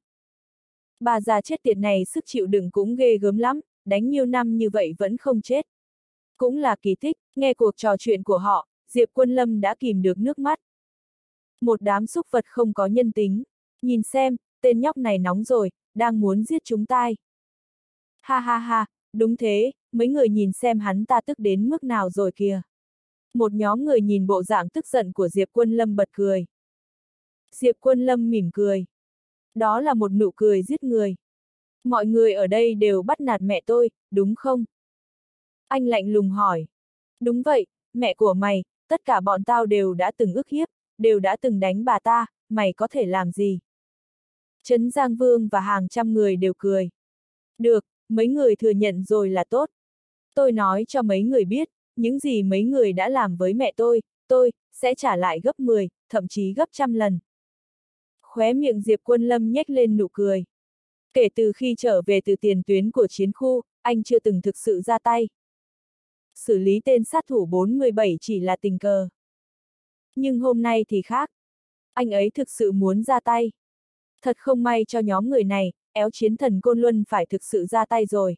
Bà già chết tiệt này sức chịu đựng cũng ghê gớm lắm, đánh nhiều năm như vậy vẫn không chết. Cũng là kỳ tích, nghe cuộc trò chuyện của họ, Diệp Quân Lâm đã kìm được nước mắt. Một đám súc vật không có nhân tính, nhìn xem, tên nhóc này nóng rồi, đang muốn giết chúng ta. Ha ha ha, đúng thế, mấy người nhìn xem hắn ta tức đến mức nào rồi kìa. Một nhóm người nhìn bộ dạng tức giận của Diệp Quân Lâm bật cười. Diệp Quân Lâm mỉm cười. Đó là một nụ cười giết người. Mọi người ở đây đều bắt nạt mẹ tôi, đúng không? Anh lạnh lùng hỏi. Đúng vậy, mẹ của mày, tất cả bọn tao đều đã từng ức hiếp, đều đã từng đánh bà ta, mày có thể làm gì? Trấn Giang Vương và hàng trăm người đều cười. Được, mấy người thừa nhận rồi là tốt. Tôi nói cho mấy người biết, những gì mấy người đã làm với mẹ tôi, tôi sẽ trả lại gấp mười, thậm chí gấp trăm lần. Khóe miệng Diệp Quân Lâm nhếch lên nụ cười. Kể từ khi trở về từ tiền tuyến của chiến khu, anh chưa từng thực sự ra tay. Xử lý tên sát thủ bốn mươi bảy chỉ là tình cờ. Nhưng hôm nay thì khác. Anh ấy thực sự muốn ra tay. Thật không may cho nhóm người này, éo chiến thần Côn Luân phải thực sự ra tay rồi.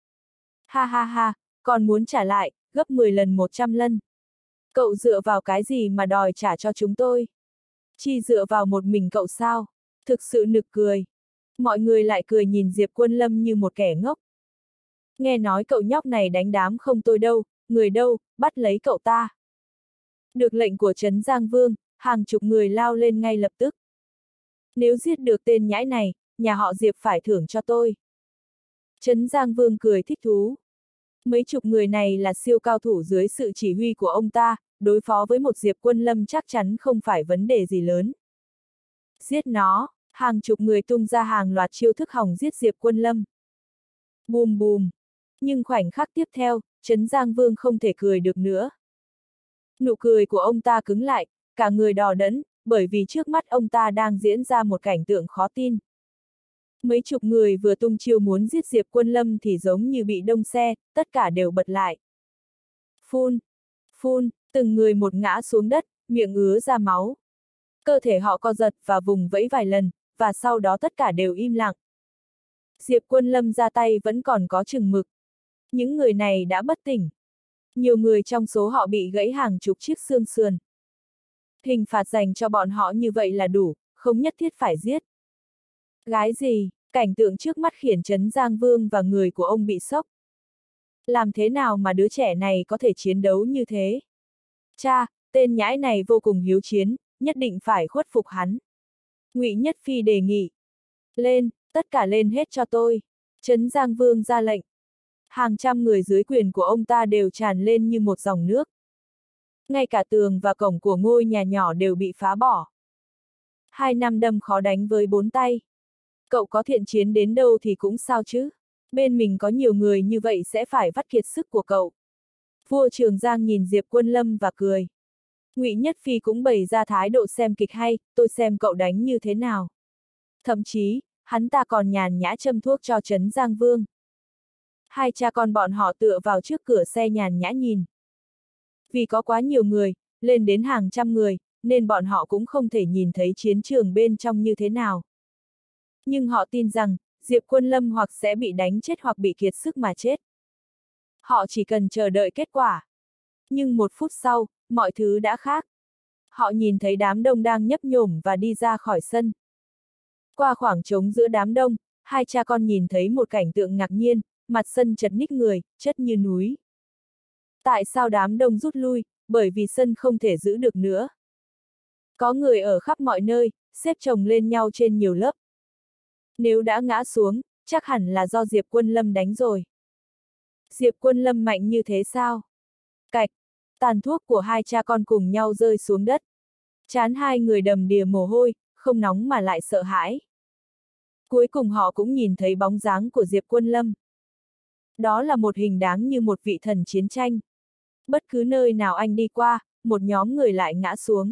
Ha ha ha, còn muốn trả lại, gấp mười lần một trăm lần. Cậu dựa vào cái gì mà đòi trả cho chúng tôi? Chỉ dựa vào một mình cậu sao? Thực sự nực cười. Mọi người lại cười nhìn Diệp Quân Lâm như một kẻ ngốc. Nghe nói cậu nhóc này đánh đám không tôi đâu, người đâu, bắt lấy cậu ta. Được lệnh của Trấn Giang Vương, hàng chục người lao lên ngay lập tức. Nếu giết được tên nhãi này, nhà họ Diệp phải thưởng cho tôi. Trấn Giang Vương cười thích thú. Mấy chục người này là siêu cao thủ dưới sự chỉ huy của ông ta, đối phó với một Diệp Quân Lâm chắc chắn không phải vấn đề gì lớn. Giết nó, hàng chục người tung ra hàng loạt chiêu thức hòng giết Diệp Quân Lâm. Bùm bùm. Nhưng khoảnh khắc tiếp theo, Trấn Giang Vương không thể cười được nữa. Nụ cười của ông ta cứng lại, cả người đỏ đẫn, bởi vì trước mắt ông ta đang diễn ra một cảnh tượng khó tin. Mấy chục người vừa tung chiêu muốn giết Diệp Quân Lâm thì giống như bị đông xe, tất cả đều bật lại. Phun, phun, từng người một ngã xuống đất, miệng ứa ra máu. Cơ thể họ co giật và vùng vẫy vài lần, và sau đó tất cả đều im lặng. Diệp Quân Lâm ra tay vẫn còn có chừng mực. Những người này đã bất tỉnh. Nhiều người trong số họ bị gãy hàng chục chiếc xương sườn. Hình phạt dành cho bọn họ như vậy là đủ, không nhất thiết phải giết. Gái gì, cảnh tượng trước mắt khiến Trấn Giang Vương và người của ông bị sốc. Làm thế nào mà đứa trẻ này có thể chiến đấu như thế? Cha, tên nhãi này vô cùng hiếu chiến, nhất định phải khuất phục hắn. Ngụy Nhất Phi đề nghị. Lên, tất cả lên hết cho tôi. Trấn Giang Vương ra lệnh. Hàng trăm người dưới quyền của ông ta đều tràn lên như một dòng nước. Ngay cả tường và cổng của ngôi nhà nhỏ đều bị phá bỏ. Hai năm đâm khó đánh với bốn tay. Cậu có thiện chiến đến đâu thì cũng sao chứ. Bên mình có nhiều người như vậy sẽ phải vắt kiệt sức của cậu. Vua Trường Giang nhìn Diệp Quân Lâm và cười. Ngụy Nhất Phi cũng bày ra thái độ xem kịch hay, tôi xem cậu đánh như thế nào. Thậm chí, hắn ta còn nhàn nhã châm thuốc cho Trấn Giang Vương. Hai cha con bọn họ tựa vào trước cửa xe nhàn nhã nhìn. Vì có quá nhiều người, lên đến hàng trăm người, nên bọn họ cũng không thể nhìn thấy chiến trường bên trong như thế nào. Nhưng họ tin rằng, Diệp Quân Lâm hoặc sẽ bị đánh chết hoặc bị kiệt sức mà chết. Họ chỉ cần chờ đợi kết quả. Nhưng một phút sau, mọi thứ đã khác. Họ nhìn thấy đám đông đang nhấp nhổm và đi ra khỏi sân. Qua khoảng trống giữa đám đông, hai cha con nhìn thấy một cảnh tượng ngạc nhiên, mặt sân chật ních người, chất như núi. Tại sao đám đông rút lui? Bởi vì sân không thể giữ được nữa. Có người ở khắp mọi nơi, xếp chồng lên nhau trên nhiều lớp. Nếu đã ngã xuống, chắc hẳn là do Diệp Quân Lâm đánh rồi. Diệp Quân Lâm mạnh như thế sao? Cạch, tàn thuốc của hai cha con cùng nhau rơi xuống đất. Trán hai người đầm đìa mồ hôi, không nóng mà lại sợ hãi. Cuối cùng họ cũng nhìn thấy bóng dáng của Diệp Quân Lâm. Đó là một hình dáng như một vị thần chiến tranh. Bất cứ nơi nào anh đi qua, một nhóm người lại ngã xuống.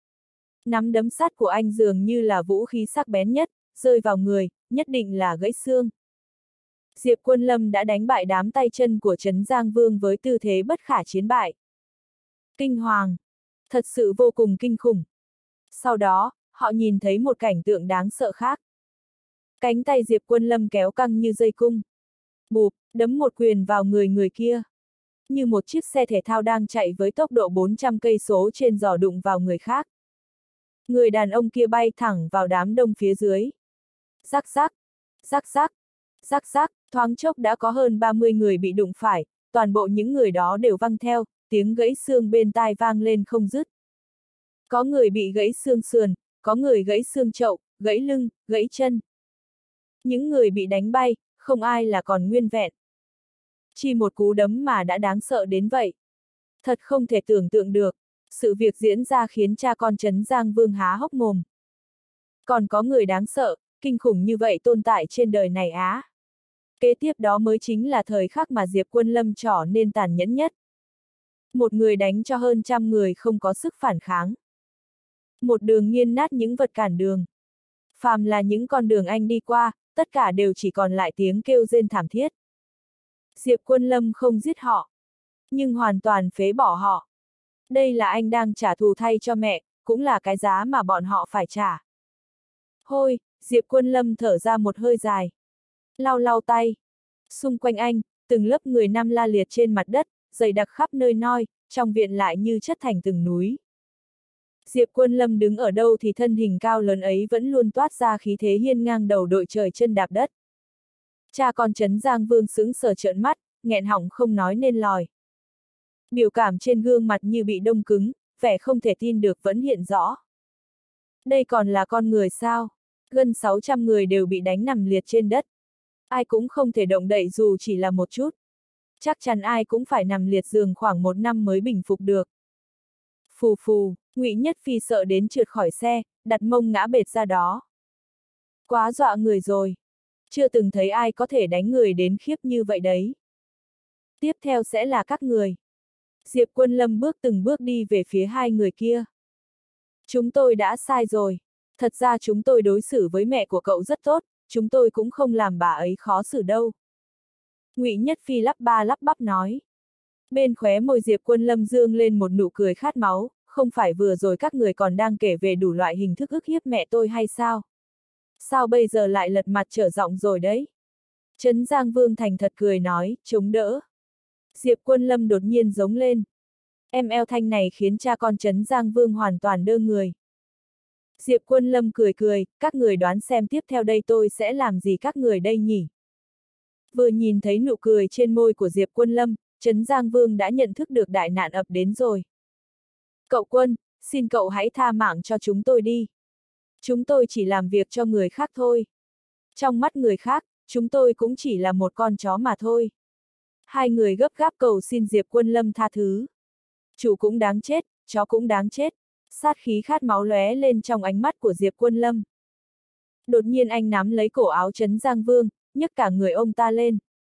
Nắm đấm sắt của anh dường như là vũ khí sắc bén nhất, rơi vào người, nhất định là gãy xương. Diệp Quân Lâm đã đánh bại đám tay chân của Trấn Giang Vương với tư thế bất khả chiến bại. Kinh hoàng! Thật sự vô cùng kinh khủng. Sau đó, họ nhìn thấy một cảnh tượng đáng sợ khác. Cánh tay Diệp Quân Lâm kéo căng như dây cung. Bụp, đấm một quyền vào người người kia. Như một chiếc xe thể thao đang chạy với tốc độ bốn trăm cây số trên giò đụng vào người khác. Người đàn ông kia bay thẳng vào đám đông phía dưới. Rắc rắc, rắc rắc, rắc rắc, thoáng chốc đã có hơn ba mươi người bị đụng phải, toàn bộ những người đó đều văng theo, tiếng gãy xương bên tai vang lên không dứt. Có người bị gãy xương sườn, có người gãy xương chậu, gãy lưng, gãy chân. Những người bị đánh bay, không ai là còn nguyên vẹn. Chỉ một cú đấm mà đã đáng sợ đến vậy. Thật không thể tưởng tượng được, sự việc diễn ra khiến cha con Trấn Giang Vương há hốc mồm. Còn có người đáng sợ, kinh khủng như vậy tồn tại trên đời này á. Kế tiếp đó mới chính là thời khắc mà Diệp Quân Lâm trở nên tàn nhẫn nhất. Một người đánh cho hơn trăm người không có sức phản kháng. Một đường nghiên nát những vật cản đường. Phàm là những con đường anh đi qua, tất cả đều chỉ còn lại tiếng kêu rên thảm thiết. Diệp Quân Lâm không giết họ, nhưng hoàn toàn phế bỏ họ. Đây là anh đang trả thù thay cho mẹ, cũng là cái giá mà bọn họ phải trả. Hôi, Diệp Quân Lâm thở ra một hơi dài. Lau lau tay. Xung quanh anh, từng lớp người nằm la liệt trên mặt đất, dày đặc khắp nơi noi, trong viện lại như chất thành từng núi. Diệp Quân Lâm đứng ở đâu thì thân hình cao lớn ấy vẫn luôn toát ra khí thế hiên ngang đầu đội trời chân đạp đất. Cha con Trấn Giang Vương sững sờ trợn mắt, nghẹn họng không nói nên lời. Biểu cảm trên gương mặt như bị đông cứng, vẻ không thể tin được vẫn hiện rõ. Đây còn là con người sao? Gần sáu trăm người đều bị đánh nằm liệt trên đất. Ai cũng không thể động đậy dù chỉ là một chút. Chắc chắn ai cũng phải nằm liệt giường khoảng một năm mới bình phục được. Phù phù, Ngụy Nhất Phi sợ đến trượt khỏi xe, đặt mông ngã bệt ra đó. Quá dọa người rồi. Chưa từng thấy ai có thể đánh người đến khiếp như vậy đấy. Tiếp theo sẽ là các người. Diệp Quân Lâm bước từng bước đi về phía hai người kia. Chúng tôi đã sai rồi. Thật ra chúng tôi đối xử với mẹ của cậu rất tốt, chúng tôi cũng không làm bà ấy khó xử đâu. Ngụy Nhất Phi lắp ba lắp bắp nói. Bên khóe môi Diệp Quân Lâm dương lên một nụ cười khát máu, không phải vừa rồi các người còn đang kể về đủ loại hình thức ức hiếp mẹ tôi hay sao? Sao bây giờ lại lật mặt trở giọng rồi đấy? Trấn Giang Vương thành thật cười nói, chống đỡ. Diệp Quân Lâm đột nhiên giống lên. Em eo thanh này khiến cha con Trấn Giang Vương hoàn toàn đơ người. Diệp Quân Lâm cười cười, các người đoán xem tiếp theo đây tôi sẽ làm gì các người đây nhỉ? Vừa nhìn thấy nụ cười trên môi của Diệp Quân Lâm, Trấn Giang Vương đã nhận thức được đại nạn ập đến rồi. Cậu Quân, xin cậu hãy tha mạng cho chúng tôi đi. Chúng tôi chỉ làm việc cho người khác thôi. Trong mắt người khác, chúng tôi cũng chỉ là một con chó mà thôi. Hai người gấp gáp cầu xin Diệp Quân Lâm tha thứ. Chủ cũng đáng chết, chó cũng đáng chết. Sát khí khát máu lóe lên trong ánh mắt của Diệp Quân Lâm. Đột nhiên anh nắm lấy cổ áo Trấn Giang Vương, nhấc cả người ông ta lên.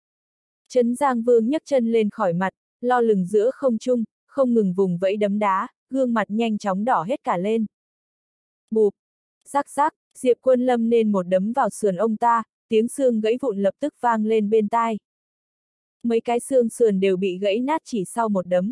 Trấn Giang Vương nhấc chân lên khỏi mặt, lo lửng giữa không trung, không ngừng vùng vẫy đấm đá, gương mặt nhanh chóng đỏ hết cả lên. Bụp, rắc rắc, Diệp Quân Lâm nên một đấm vào sườn ông ta, tiếng xương gãy vụn lập tức vang lên bên tai. Mấy cái xương sườn đều bị gãy nát chỉ sau một đấm.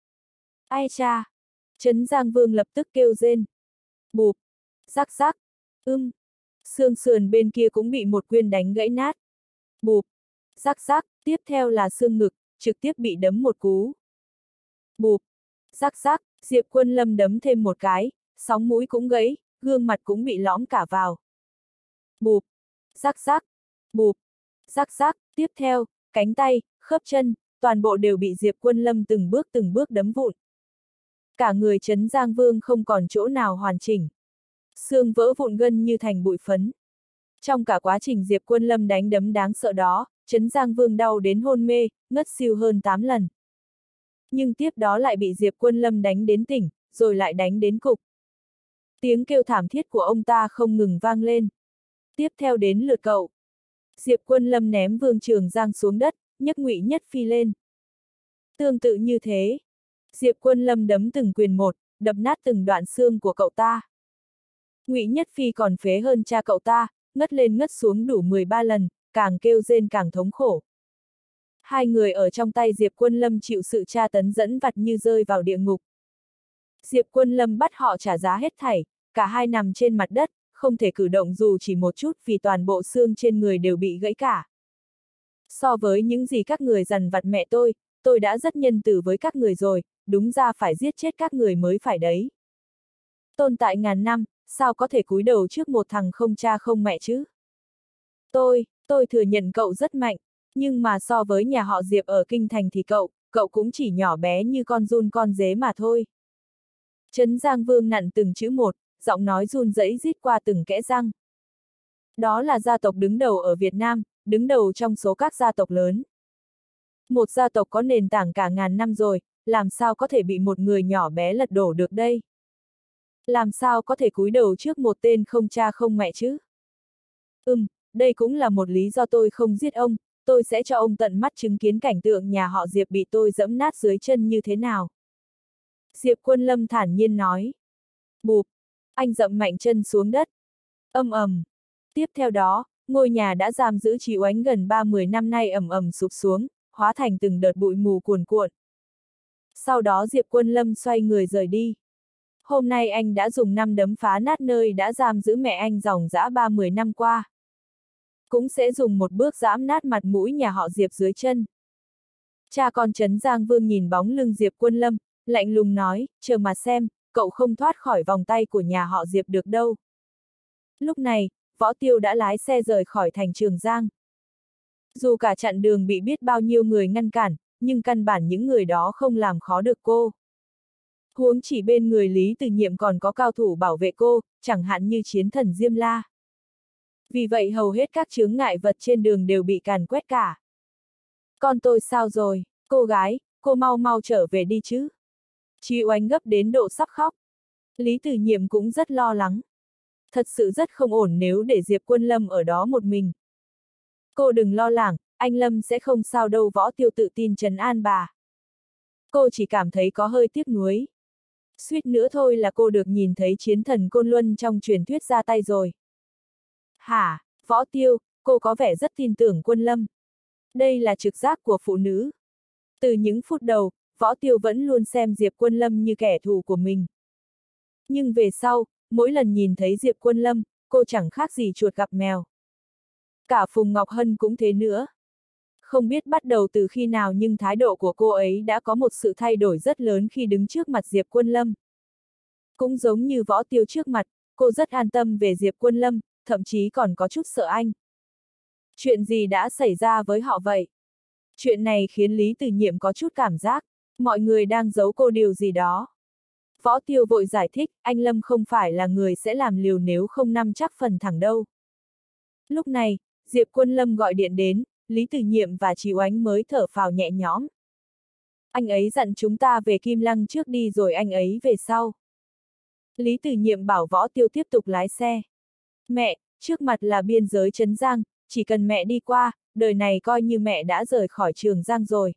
Ai cha! Trấn Giang Vương lập tức kêu rên. Bụp, rắc rắc, ưm, xương sườn bên kia cũng bị một quyền đánh gãy nát. Bụp, rắc rắc, tiếp theo là xương ngực, trực tiếp bị đấm một cú. Bụp, rắc rắc, Diệp Quân Lâm đấm thêm một cái, sóng mũi cũng gãy, gương mặt cũng bị lõm cả vào. Bụp, rắc rắc, bụp, rắc rắc, tiếp theo, cánh tay, khớp chân, toàn bộ đều bị Diệp Quân Lâm từng bước từng bước đấm vụn. Cả người Trấn Giang Vương không còn chỗ nào hoàn chỉnh. Xương vỡ vụn gân như thành bụi phấn. Trong cả quá trình Diệp Quân Lâm đánh đấm đáng sợ đó, Trấn Giang Vương đau đến hôn mê, ngất xỉu hơn tám lần. Nhưng tiếp đó lại bị Diệp Quân Lâm đánh đến tỉnh, rồi lại đánh đến cục. Tiếng kêu thảm thiết của ông ta không ngừng vang lên. Tiếp theo đến lượt cậu. Diệp Quân Lâm ném Vương Trường Giang xuống đất, nhấc Ngụy Nhất Phi lên. Tương tự như thế, Diệp Quân Lâm đấm từng quyền một, đập nát từng đoạn xương của cậu ta. Ngụy Nhất Phi còn phế hơn cha cậu ta, ngất lên ngất xuống đủ mười ba lần, càng kêu rên càng thống khổ. Hai người ở trong tay Diệp Quân Lâm chịu sự tra tấn dẫn vặt như rơi vào địa ngục. Diệp Quân Lâm bắt họ trả giá hết thảy, cả hai nằm trên mặt đất, không thể cử động dù chỉ một chút vì toàn bộ xương trên người đều bị gãy cả. So với những gì các người dằn vặt mẹ tôi, tôi đã rất nhân từ với các người rồi, đúng ra phải giết chết các người mới phải đấy. Tồn tại ngàn năm, sao có thể cúi đầu trước một thằng không cha không mẹ chứ? Tôi, tôi thừa nhận cậu rất mạnh, nhưng mà so với nhà họ Diệp ở Kinh Thành thì cậu, cậu cũng chỉ nhỏ bé như con giun con dế mà thôi. Trấn Giang Vương nặn từng chữ một, giọng nói run rẩy rít qua từng kẽ răng. Đó là gia tộc đứng đầu ở Việt Nam, đứng đầu trong số các gia tộc lớn. Một gia tộc có nền tảng cả ngàn năm rồi, làm sao có thể bị một người nhỏ bé lật đổ được đây? Làm sao có thể cúi đầu trước một tên không cha không mẹ chứ? Ừm, đây cũng là một lý do tôi không giết ông, tôi sẽ cho ông tận mắt chứng kiến cảnh tượng nhà họ Diệp bị tôi dẫm nát dưới chân như thế nào. Diệp Quân Lâm thản nhiên nói. Bụp, anh dậm mạnh chân xuống đất. Âm ầm. Tiếp theo đó, ngôi nhà đã giam giữ Chí Oánh gần ba mươi năm nay ầm ầm sụp xuống, hóa thành từng đợt bụi mù cuồn cuộn. Sau đó Diệp Quân Lâm xoay người rời đi. Hôm nay anh đã dùng năm đấm phá nát nơi đã giam giữ mẹ anh dòng dã ba mươi năm qua. Cũng sẽ dùng một bước giẫm nát mặt mũi nhà họ Diệp dưới chân. Cha con Trấn Giang Vương nhìn bóng lưng Diệp Quân Lâm, lạnh lùng nói, chờ mà xem, cậu không thoát khỏi vòng tay của nhà họ Diệp được đâu. Lúc này, Võ Tiêu đã lái xe rời khỏi thành Trường Giang. Dù cả chặng đường bị biết bao nhiêu người ngăn cản, nhưng căn bản những người đó không làm khó được cô. Huống chỉ bên người Lý Từ Nhiệm còn có cao thủ bảo vệ cô, chẳng hạn như chiến thần Diêm La. Vì vậy hầu hết các chướng ngại vật trên đường đều bị càn quét cả. Con tôi sao rồi, cô gái, cô mau mau trở về đi chứ. Chí Oánh gấp đến độ sắp khóc. Lý Từ Nhiệm cũng rất lo lắng. Thật sự rất không ổn nếu để Diệp Quân Lâm ở đó một mình. Cô đừng lo lắng, anh Lâm sẽ không sao đâu. Võ Tiêu tự tin trấn an bà. Cô chỉ cảm thấy có hơi tiếc nuối. Suýt nữa thôi là cô được nhìn thấy chiến thần Côn Luân trong truyền thuyết ra tay rồi. Hả, Võ Tiêu, cô có vẻ rất tin tưởng Quân Lâm. Đây là trực giác của phụ nữ. Từ những phút đầu, Võ Tiêu vẫn luôn xem Diệp Quân Lâm như kẻ thù của mình. Nhưng về sau, mỗi lần nhìn thấy Diệp Quân Lâm, cô chẳng khác gì chuột gặp mèo. Cả Phùng Ngọc Hân cũng thế nữa. Không biết bắt đầu từ khi nào nhưng thái độ của cô ấy đã có một sự thay đổi rất lớn khi đứng trước mặt Diệp Quân Lâm. Cũng giống như Võ Tiêu trước mặt, cô rất an tâm về Diệp Quân Lâm, thậm chí còn có chút sợ anh. Chuyện gì đã xảy ra với họ vậy? Chuyện này khiến Lý Từ Nhiệm có chút cảm giác, mọi người đang giấu cô điều gì đó. Võ Tiêu vội giải thích, anh Lâm không phải là người sẽ làm liều nếu không nắm chắc phần thắng đâu. Lúc này, Diệp Quân Lâm gọi điện đến, Lý Từ Nhiệm và Chí Oánh mới thở phào nhẹ nhõm. Anh ấy dặn chúng ta về Kim Lăng trước đi rồi anh ấy về sau. Lý Từ Nhiệm bảo Võ Tiêu tiếp tục lái xe. Mẹ, trước mặt là biên giới Trấn Giang, chỉ cần mẹ đi qua, đời này coi như mẹ đã rời khỏi Trường Giang rồi.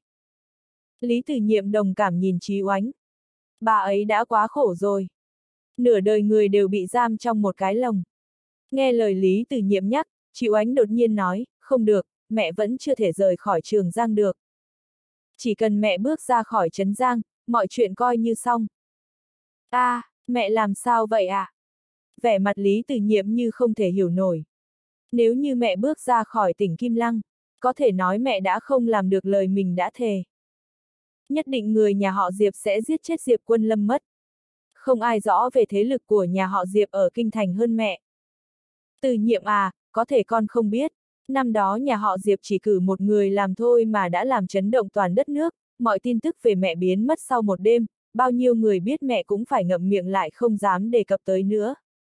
Lý Từ Nhiệm đồng cảm nhìn Chí Oánh. Bà ấy đã quá khổ rồi. Nửa đời người đều bị giam trong một cái lồng. Nghe lời Lý Từ Nhiệm nhắc, Chí Oánh đột nhiên nói, không được, mẹ vẫn chưa thể rời khỏi Trường Giang được. Chỉ cần mẹ bước ra khỏi Trấn Giang, mọi chuyện coi như xong. À, mẹ làm sao vậy à? Vẻ mặt Lý Từ Nhiệm như không thể hiểu nổi. Nếu như mẹ bước ra khỏi tỉnh Kim Lăng, có thể nói mẹ đã không làm được lời mình đã thề. Nhất định người nhà họ Diệp sẽ giết chết Diệp Quân Lâm mất. Không ai rõ về thế lực của nhà họ Diệp ở Kinh Thành hơn mẹ. Từ Nhiệm à, có thể con không biết, năm đó nhà họ Diệp chỉ cử một người làm thôi mà đã làm chấn động toàn đất nước, mọi tin tức về mẹ biến mất sau một đêm, bao nhiêu người biết mẹ cũng phải ngậm miệng lại không dám đề cập tới nữa.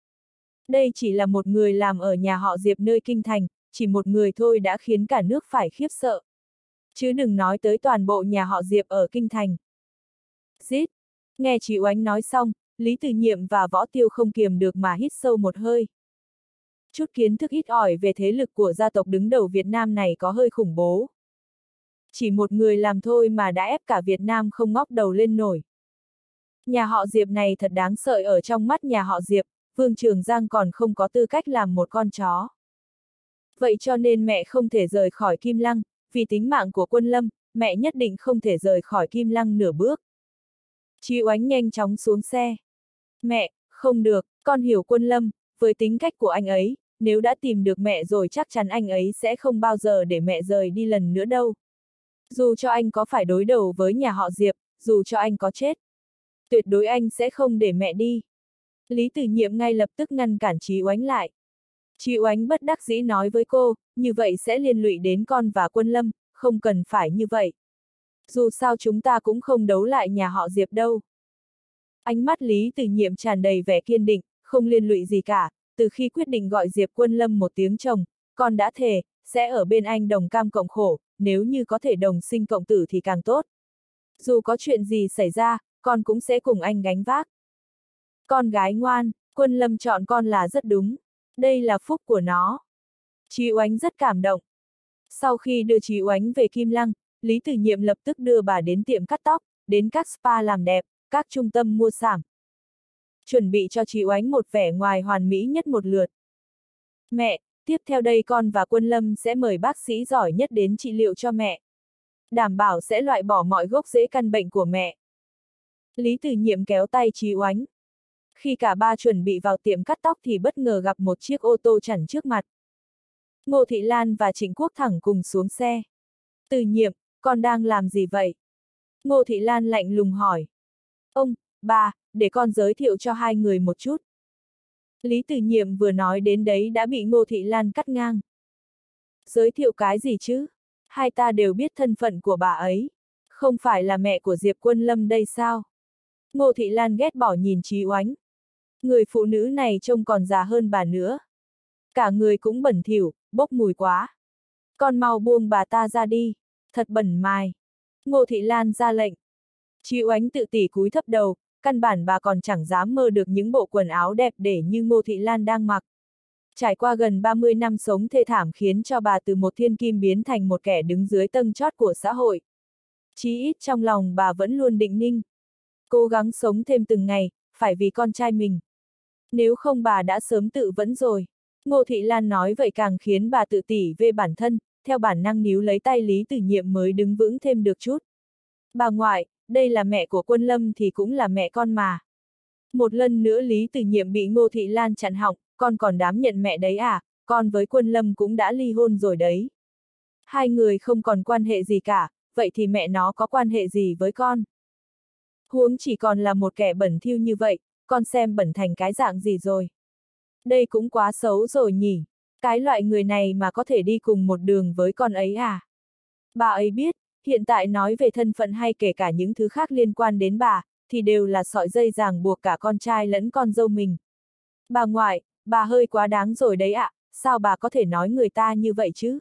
Đây chỉ là một người làm ở nhà họ Diệp nơi Kinh Thành, chỉ một người thôi đã khiến cả nước phải khiếp sợ. Chứ đừng nói tới toàn bộ nhà họ Diệp ở Kinh Thành. Rít! Nghe chị Oánh nói xong, Lý Từ Nhiệm và Võ Tiêu không kiềm được mà hít sâu một hơi. Chút kiến thức ít ỏi về thế lực của gia tộc đứng đầu Việt Nam này có hơi khủng bố. Chỉ một người làm thôi mà đã ép cả Việt Nam không ngóc đầu lên nổi. Nhà họ Diệp này thật đáng sợ. Ở trong mắt nhà họ Diệp, Vương Trường Giang còn không có tư cách làm một con chó. Vậy cho nên mẹ không thể rời khỏi Kim Lăng, vì tính mạng của Quân Lâm, mẹ nhất định không thể rời khỏi Kim Lăng nửa bước. Chí Oánh nhanh chóng xuống xe. Mẹ, không được, con hiểu Quân Lâm, với tính cách của anh ấy, nếu đã tìm được mẹ rồi chắc chắn anh ấy sẽ không bao giờ để mẹ rời đi lần nữa đâu. Dù cho anh có phải đối đầu với nhà họ Diệp, dù cho anh có chết, tuyệt đối anh sẽ không để mẹ đi. Lý Từ Nhiệm ngay lập tức ngăn cản Chí Oánh lại. Chí Oánh bất đắc dĩ nói với cô, như vậy sẽ liên lụy đến con và Quân Lâm, không cần phải như vậy. Dù sao chúng ta cũng không đấu lại nhà họ Diệp đâu. Ánh mắt Lý Từ Nhiệm tràn đầy vẻ kiên định, không liên lụy gì cả, từ khi quyết định gọi Diệp Quân Lâm một tiếng chồng, con đã thề, sẽ ở bên anh đồng cam cộng khổ, nếu như có thể đồng sinh cộng tử thì càng tốt. Dù có chuyện gì xảy ra, con cũng sẽ cùng anh gánh vác. Con gái ngoan, Quân Lâm chọn con là rất đúng. Đây là phúc của nó. Chí Oánh rất cảm động. Sau khi đưa Chí Oánh về Kim Lăng, Lý Từ Nhiệm lập tức đưa bà đến tiệm cắt tóc, đến các spa làm đẹp, các trung tâm mua sắm. Chuẩn bị cho chị Oánh một vẻ ngoài hoàn mỹ nhất một lượt. Mẹ, tiếp theo đây con và Quân Lâm sẽ mời bác sĩ giỏi nhất đến trị liệu cho mẹ. Đảm bảo sẽ loại bỏ mọi gốc rễ căn bệnh của mẹ. Lý Từ Nhiệm kéo tay Chí Oánh. Khi cả ba chuẩn bị vào tiệm cắt tóc thì bất ngờ gặp một chiếc ô tô chắn trước mặt. Ngô Thị Lan và Trịnh Quốc thẳng cùng xuống xe. Từ Nhiệm, con đang làm gì vậy? Ngô Thị Lan lạnh lùng hỏi. Ông, bà, để con giới thiệu cho hai người một chút. Lý Từ Nhiệm vừa nói đến đấy đã bị Ngô Thị Lan cắt ngang. Giới thiệu cái gì chứ? Hai ta đều biết thân phận của bà ấy. Không phải là mẹ của Diệp Quân Lâm đây sao? Ngô Thị Lan ghét bỏ nhìn Chí Oánh. Người phụ nữ này trông còn già hơn bà nữa. Cả người cũng bẩn thỉu, bốc mùi quá. Con mau buông bà ta ra đi. Thật bẩn mài. Ngô Thị Lan ra lệnh. Chí Oánh tự tỉ cúi thấp đầu, căn bản bà còn chẳng dám mơ được những bộ quần áo đẹp để như Ngô Thị Lan đang mặc. Trải qua gần ba mươi năm sống thê thảm khiến cho bà từ một thiên kim biến thành một kẻ đứng dưới tầng chót của xã hội. Chí ít trong lòng bà vẫn luôn định ninh. Cố gắng sống thêm từng ngày, phải vì con trai mình. Nếu không bà đã sớm tự vẫn rồi. Ngô Thị Lan nói vậy càng khiến bà tự tỉ về bản thân, theo bản năng níu lấy tay Lý Từ Nhiệm mới đứng vững thêm được chút. Bà ngoại, đây là mẹ của Quân Lâm thì cũng là mẹ con mà. Một lần nữa Lý Từ Nhiệm bị Ngô Thị Lan chặn họng, con còn dám nhận mẹ đấy à, con với Quân Lâm cũng đã ly hôn rồi đấy. Hai người không còn quan hệ gì cả, vậy thì mẹ nó có quan hệ gì với con? Huống chỉ còn là một kẻ bẩn thỉu như vậy, con xem bẩn thành cái dạng gì rồi. Đây cũng quá xấu rồi nhỉ, cái loại người này mà có thể đi cùng một đường với con ấy à? Bà ấy biết, hiện tại nói về thân phận hay kể cả những thứ khác liên quan đến bà, thì đều là sợi dây ràng buộc cả con trai lẫn con dâu mình. Bà ngoại, bà hơi quá đáng rồi đấy ạ, sao bà có thể nói người ta như vậy chứ?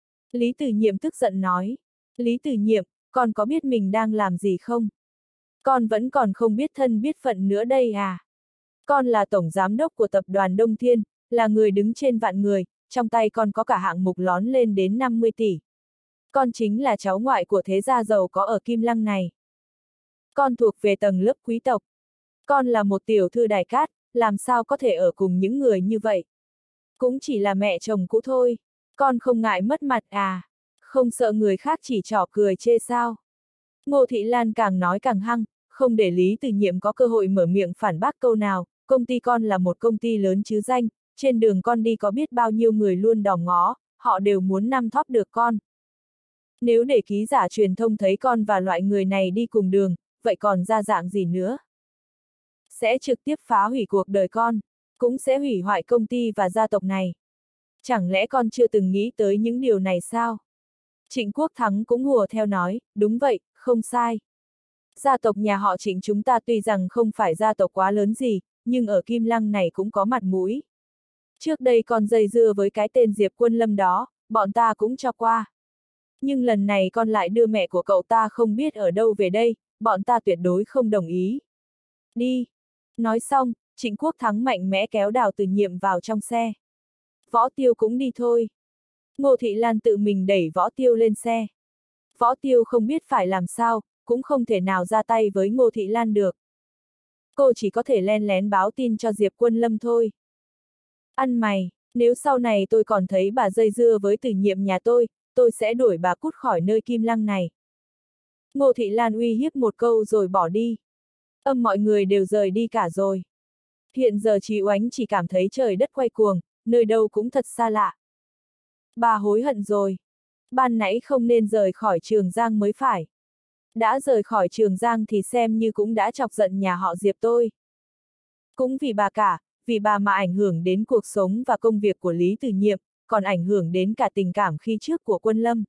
Lý Từ Nhiệm tức giận nói. Lý Từ Nhiệm, con có biết mình đang làm gì không? Con vẫn còn không biết thân biết phận nữa đây à? Con là tổng giám đốc của tập đoàn Đông Thiên, là người đứng trên vạn người, trong tay con có cả hạng mục lón lên đến năm mươi tỷ. Con chính là cháu ngoại của thế gia giàu có ở Kim Lăng này. Con thuộc về tầng lớp quý tộc. Con là một tiểu thư đài cát, làm sao có thể ở cùng những người như vậy? Cũng chỉ là mẹ chồng cũ thôi. Con không ngại mất mặt à? Không sợ người khác chỉ trỏ cười chê sao? Ngô Thị Lan càng nói càng hăng, không để Lý Từ Nhiệm có cơ hội mở miệng phản bác câu nào. Công ty con là một công ty lớn chứ danh, trên đường con đi có biết bao nhiêu người luôn đòm ngó, họ đều muốn nắm thóp được con. Nếu để ký giả truyền thông thấy con và loại người này đi cùng đường, vậy còn ra dạng gì nữa? Sẽ trực tiếp phá hủy cuộc đời con, cũng sẽ hủy hoại công ty và gia tộc này. Chẳng lẽ con chưa từng nghĩ tới những điều này sao? Trịnh Quốc Thắng cũng hùa theo nói, đúng vậy, không sai. Gia tộc nhà họ Trịnh chúng ta tuy rằng không phải gia tộc quá lớn gì, nhưng ở Kim Lăng này cũng có mặt mũi. Trước đây con dây dưa với cái tên Diệp Quân Lâm đó, bọn ta cũng cho qua. Nhưng lần này con lại đưa mẹ của cậu ta không biết ở đâu về đây, bọn ta tuyệt đối không đồng ý. Đi. Nói xong, Trịnh Quốc Thắng mạnh mẽ kéo Đào Từ Nhiệm vào trong xe. Võ Tiêu cũng đi thôi. Ngô Thị Lan tự mình đẩy Võ Tiêu lên xe. Võ Tiêu không biết phải làm sao, cũng không thể nào ra tay với Ngô Thị Lan được. Cô chỉ có thể len lén báo tin cho Diệp Quân Lâm thôi. Ăn mày, nếu sau này tôi còn thấy bà dây dưa với Từ Nhiệm nhà tôi, tôi sẽ đuổi bà cút khỏi nơi Kim Lăng này. Ngô Thị Lan uy hiếp một câu rồi bỏ đi. Âm mọi người đều rời đi cả rồi. Hiện giờ Chí Oánh chỉ cảm thấy trời đất quay cuồng, nơi đâu cũng thật xa lạ. Bà hối hận rồi. Ban nãy không nên rời khỏi Trường Giang mới phải. Đã rời khỏi Trường Giang thì xem như cũng đã chọc giận nhà họ Diệp tôi. Cũng vì bà cả, vì bà mà ảnh hưởng đến cuộc sống và công việc của Lý Từ Nhiệm, còn ảnh hưởng đến cả tình cảm khi trước của Quân Lâm.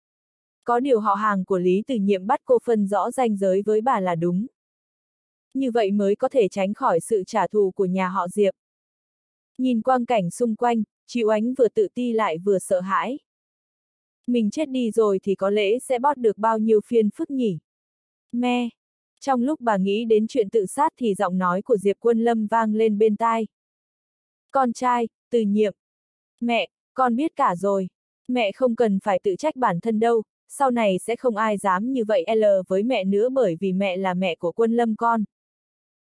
Có điều họ hàng của Lý Từ Nhiệm bắt cô phân rõ ranh giới với bà là đúng. Như vậy mới có thể tránh khỏi sự trả thù của nhà họ Diệp. Nhìn quang cảnh xung quanh, Chí Oánh vừa tự ti lại vừa sợ hãi. Mình chết đi rồi thì có lẽ sẽ bót được bao nhiêu phiền phức nhỉ? Me. Trong lúc bà nghĩ đến chuyện tự sát thì giọng nói của Diệp Quân Lâm vang lên bên tai. Con trai, Từ Nhiệm. Mẹ, con biết cả rồi. Mẹ không cần phải tự trách bản thân đâu, sau này sẽ không ai dám như vậy L với mẹ nữa bởi vì mẹ là mẹ của Quân Lâm con.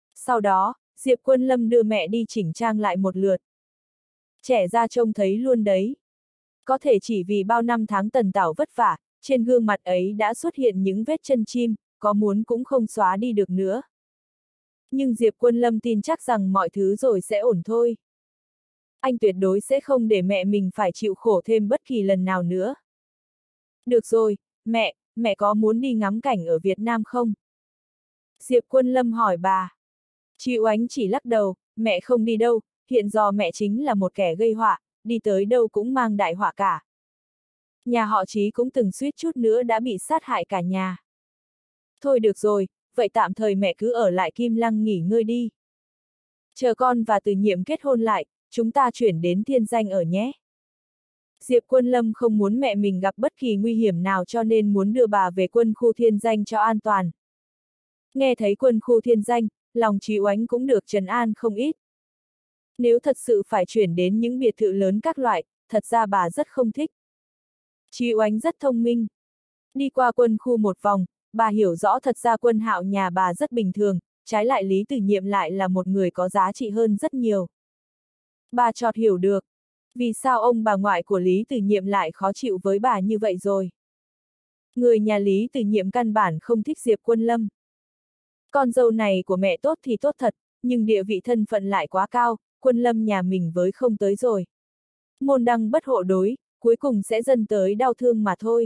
Sau đó, Diệp Quân Lâm đưa mẹ đi chỉnh trang lại một lượt. Trẻ ra trông thấy luôn đấy. Có thể chỉ vì bao năm tháng tần tảo vất vả, trên gương mặt ấy đã xuất hiện những vết chân chim, có muốn cũng không xóa đi được nữa. Nhưng Diệp Quân Lâm tin chắc rằng mọi thứ rồi sẽ ổn thôi. Anh tuyệt đối sẽ không để mẹ mình phải chịu khổ thêm bất kỳ lần nào nữa. Được rồi, mẹ, mẹ có muốn đi ngắm cảnh ở Việt Nam không? Diệp Quân Lâm hỏi bà. Chị Oánh chỉ lắc đầu, mẹ không đi đâu, hiện giờ mẹ chính là một kẻ gây họa, đi tới đâu cũng mang đại họa cả. Nhà họ Chí cũng từng suýt chút nữa đã bị sát hại cả nhà. Thôi được rồi, vậy tạm thời mẹ cứ ở lại Kim Lăng nghỉ ngơi đi. Chờ con và Từ Nhiệm kết hôn lại, chúng ta chuyển đến Thiên Danh ở nhé. Diệp Quân Lâm không muốn mẹ mình gặp bất kỳ nguy hiểm nào cho nên muốn đưa bà về quân khu Thiên Danh cho an toàn. Nghe thấy quân khu Thiên Danh, lòng Chí Oánh cũng được trấn an không ít. Nếu thật sự phải chuyển đến những biệt thự lớn các loại, thật ra bà rất không thích. Chí Oánh rất thông minh. Đi qua quân khu một vòng, bà hiểu rõ thật ra Quân Hạo nhà bà rất bình thường, trái lại Lý Từ Nhiệm lại là một người có giá trị hơn rất nhiều. Bà chợt hiểu được, vì sao ông bà ngoại của Lý Từ Nhiệm lại khó chịu với bà như vậy rồi. Người nhà Lý Từ Nhiệm căn bản không thích Diệp Quân Lâm. Con dâu này của mẹ tốt thì tốt thật, nhưng địa vị thân phận lại quá cao, Quân Lâm nhà mình với không tới rồi. Môn đăng bất hộ đối, cuối cùng sẽ dần tới đau thương mà thôi.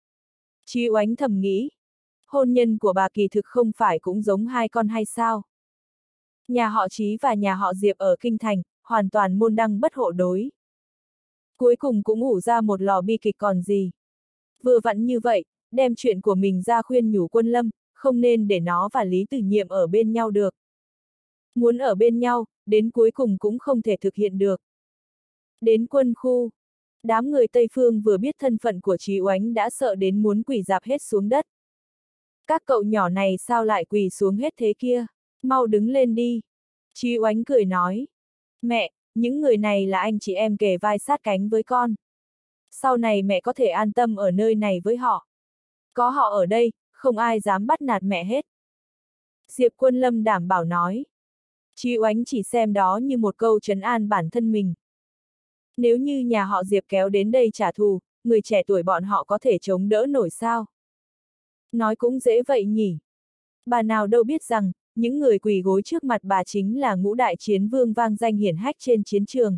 Chí Oánh thầm nghĩ, hôn nhân của bà kỳ thực không phải cũng giống hai con hay sao? Nhà họ Chí và nhà họ Diệp ở Kinh Thành, hoàn toàn môn đăng bất hộ đối. Cuối cùng cũng ủ ra một lò bi kịch còn gì. Vừa vặn như vậy, đem chuyện của mình ra khuyên nhủ Quân Lâm, không nên để nó và Lý Từ Nhiệm ở bên nhau được. Muốn ở bên nhau, đến cuối cùng cũng không thể thực hiện được. Đến quân khu, đám người Tây Phương vừa biết thân phận của Chí Oánh đã sợ đến muốn quỳ rạp hết xuống đất. Các cậu nhỏ này sao lại quỳ xuống hết thế kia? Mau đứng lên đi. Chí Oánh cười nói. Mẹ, những người này là anh chị em kề vai sát cánh với con. Sau này mẹ có thể an tâm ở nơi này với họ. Có họ ở đây, không ai dám bắt nạt mẹ hết. Diệp Quân Lâm đảm bảo nói. Chí Oánh chỉ xem đó như một câu trấn an bản thân mình. Nếu như nhà họ Diệp kéo đến đây trả thù, người trẻ tuổi bọn họ có thể chống đỡ nổi sao? Nói cũng dễ vậy nhỉ. Bà nào đâu biết rằng, những người quỳ gối trước mặt bà chính là ngũ đại chiến vương vang danh hiển hách trên chiến trường.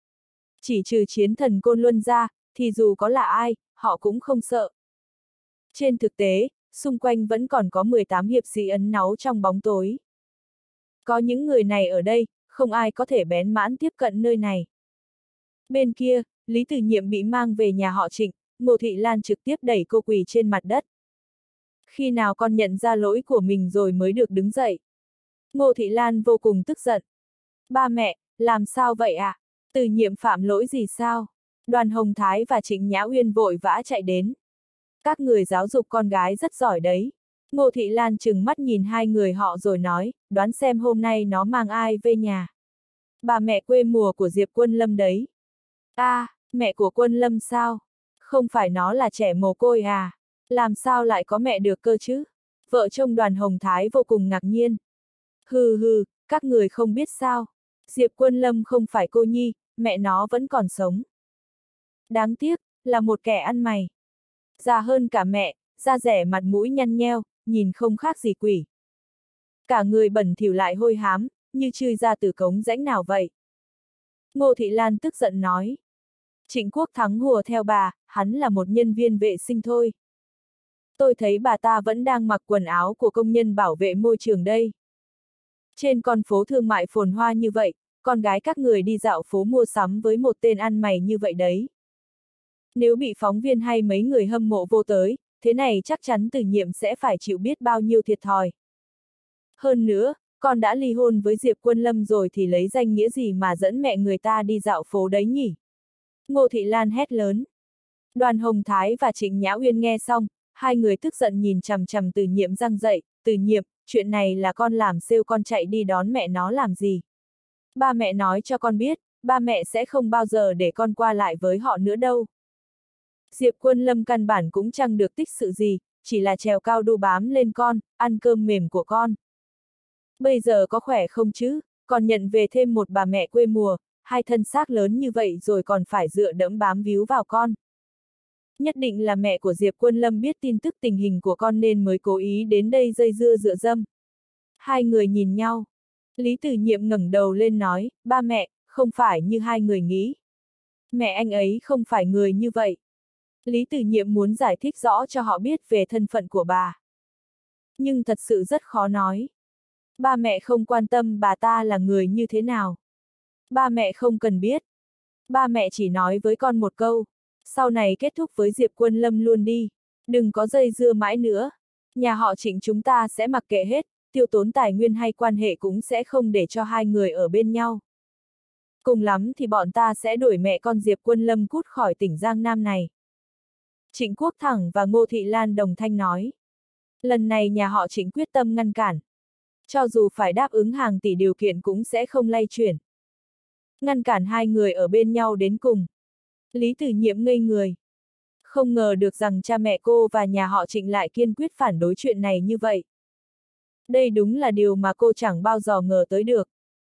Chỉ trừ chiến thần Côn Luân ra, thì dù có là ai, họ cũng không sợ. Trên thực tế, xung quanh vẫn còn có mười tám hiệp sĩ ẩn náu trong bóng tối. Có những người này ở đây, không ai có thể bén mãn tiếp cận nơi này. Bên kia, Lý Từ Nhiệm bị mang về nhà họ Trịnh, Ngô Thị Lan trực tiếp đẩy cô quỳ trên mặt đất. Khi nào con nhận ra lỗi của mình rồi mới được đứng dậy? Ngô Thị Lan vô cùng tức giận. Ba mẹ, làm sao vậy ạ? À? Từ Nhiệm phạm lỗi gì sao? Đoàn Hồng Thái và Trịnh Nhã Uyên vội vã chạy đến. Các người giáo dục con gái rất giỏi đấy. Ngô Thị Lan trừng mắt nhìn hai người họ rồi nói, đoán xem hôm nay nó mang ai về nhà. Bà mẹ quê mùa của Diệp Quân Lâm đấy. A, à, mẹ của Quân Lâm sao? Không phải nó là trẻ mồ côi à? Làm sao lại có mẹ được cơ chứ? Vợ chồng Đoàn Hồng Thái vô cùng ngạc nhiên. Hừ hừ, các người không biết sao? Diệp Quân Lâm không phải cô nhi, mẹ nó vẫn còn sống. Đáng tiếc, là một kẻ ăn mày. Già hơn cả mẹ, da rẻ mặt mũi nhăn nheo, nhìn không khác gì quỷ. Cả người bẩn thỉu lại hôi hám, như chui ra từ cống rãnh nào vậy. Ngô Thị Lan tức giận nói. Trịnh Quốc Thắng hùa theo bà, hắn là một nhân viên vệ sinh thôi. Tôi thấy bà ta vẫn đang mặc quần áo của công nhân bảo vệ môi trường đây. Trên con phố thương mại phồn hoa như vậy, con gái các người đi dạo phố mua sắm với một tên ăn mày như vậy đấy. Nếu bị phóng viên hay mấy người hâm mộ vô tới, thế này chắc chắn Từ Nhiệm sẽ phải chịu biết bao nhiêu thiệt thòi. Hơn nữa, con đã ly hôn với Diệp Quân Lâm rồi thì lấy danh nghĩa gì mà dẫn mẹ người ta đi dạo phố đấy nhỉ? Ngô Thị Lan hét lớn. Đoàn Hồng Thái và Trịnh Nhã Uyên nghe xong, hai người tức giận nhìn chằm chằm Từ Nhiệm răng dậy, Từ Nhiệm, chuyện này là con làm sale con chạy đi đón mẹ nó làm gì? Ba mẹ nói cho con biết, ba mẹ sẽ không bao giờ để con qua lại với họ nữa đâu. Diệp Quân Lâm căn bản cũng chẳng được tích sự gì, chỉ là trèo cao đu bám lên con, ăn cơm mềm của con. Bây giờ có khỏe không chứ, còn nhận về thêm một bà mẹ quê mùa, hai thân xác lớn như vậy rồi còn phải dựa dẫm bám víu vào con. Nhất định là mẹ của Diệp Quân Lâm biết tin tức tình hình của con nên mới cố ý đến đây dây dưa dựa dâm. Hai người nhìn nhau. Lý Tử Nhiệm ngẩng đầu lên nói, ba mẹ, không phải như hai người nghĩ. Mẹ anh ấy không phải người như vậy. Lý Tử Nhiệm muốn giải thích rõ cho họ biết về thân phận của bà. Nhưng thật sự rất khó nói. Ba mẹ không quan tâm bà ta là người như thế nào. Ba mẹ không cần biết. Ba mẹ chỉ nói với con một câu. Sau này kết thúc với Diệp Quân Lâm luôn đi. Đừng có dây dưa mãi nữa. Nhà họ Trịnh chúng ta sẽ mặc kệ hết, tiêu tốn tài nguyên hay quan hệ cũng sẽ không để cho hai người ở bên nhau. Cùng lắm thì bọn ta sẽ đuổi mẹ con Diệp Quân Lâm cút khỏi tỉnh Giang Nam này. Trịnh Quốc Thẳng và Ngô Thị Lan đồng thanh nói. Lần này nhà họ Trịnh quyết tâm ngăn cản. Cho dù phải đáp ứng hàng tỷ điều kiện cũng sẽ không lay chuyển. Ngăn cản hai người ở bên nhau đến cùng. Lý Tử Nhiệm ngây người. Không ngờ được rằng cha mẹ cô và nhà họ Trịnh lại kiên quyết phản đối chuyện này như vậy. Đây đúng là điều mà cô chẳng bao giờ ngờ tới được.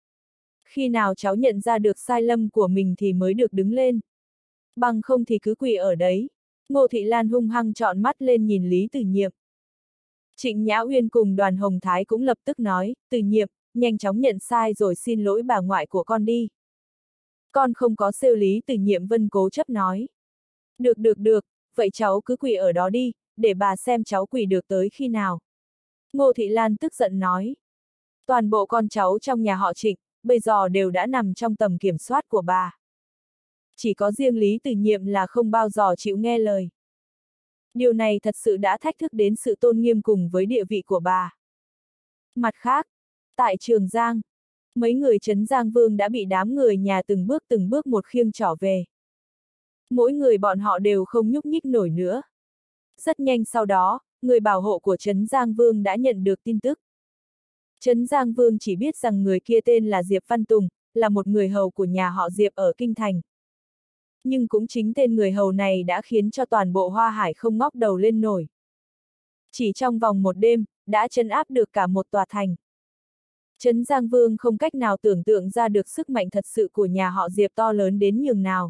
Khi nào cháu nhận ra được sai lầm của mình thì mới được đứng lên. Bằng không thì cứ quỳ ở đấy. Ngô Thị Lan hung hăng trọn mắt lên nhìn Lý Tử Nhiệm. Trịnh Nhã Uyên cùng Đoàn Hồng Thái cũng lập tức nói, Tử Nhiệm, nhanh chóng nhận sai rồi xin lỗi bà ngoại của con đi. Con không có xêu. Lý Tử Nhiệm Vân cố chấp nói. Được được được, vậy cháu cứ quỳ ở đó đi, để bà xem cháu quỳ được tới khi nào. Ngô Thị Lan tức giận nói. Toàn bộ con cháu trong nhà họ Trịnh, bây giờ đều đã nằm trong tầm kiểm soát của bà. Chỉ có riêng Lý Tử Nhiệm là không bao giờ chịu nghe lời. Điều này thật sự đã thách thức đến sự tôn nghiêm cùng với địa vị của bà. Mặt khác, tại Trường Giang, mấy người Trấn Giang Vương đã bị đám người nhà từng bước từng bước một khiêng trỏ về. Mỗi người bọn họ đều không nhúc nhích nổi nữa. Rất nhanh sau đó, người bảo hộ của Trấn Giang Vương đã nhận được tin tức. Trấn Giang Vương chỉ biết rằng người kia tên là Diệp Văn Tùng, là một người hầu của nhà họ Diệp ở Kinh Thành. Nhưng cũng chính tên người hầu này đã khiến cho toàn bộ Hoa Hải không ngóc đầu lên nổi. Chỉ trong vòng một đêm, đã trấn áp được cả một tòa thành. Trấn Giang Vương không cách nào tưởng tượng ra được sức mạnh thật sự của nhà họ Diệp to lớn đến nhường nào.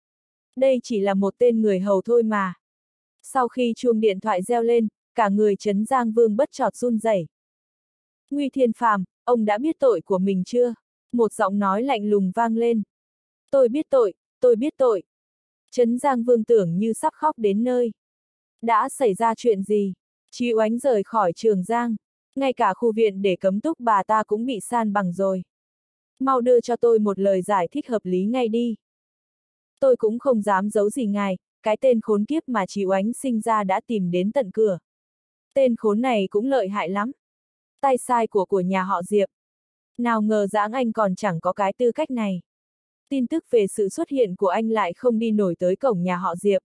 Đây chỉ là một tên người hầu thôi mà. Sau khi chuông điện thoại reo lên, cả người Trấn Giang Vương bất chợt run rẩy. Nguy Thiên Phàm, ông đã biết tội của mình chưa? Một giọng nói lạnh lùng vang lên. Tôi biết tội, tôi biết tội. Trấn Giang Vương tưởng như sắp khóc đến nơi. Đã xảy ra chuyện gì? Chí Oánh rời khỏi Trường Giang. Ngay cả khu viện để cấm túc bà ta cũng bị san bằng rồi. Mau đưa cho tôi một lời giải thích hợp lý ngay đi. Tôi cũng không dám giấu gì ngài, cái tên khốn kiếp mà Chí Oánh sinh ra đã tìm đến tận cửa. Tên khốn này cũng lợi hại lắm. Tay sai của của nhà họ Diệp. Nào ngờ rằng anh còn chẳng có cái tư cách này. Tin tức về sự xuất hiện của anh lại không đi nổi tới cổng nhà họ Diệp.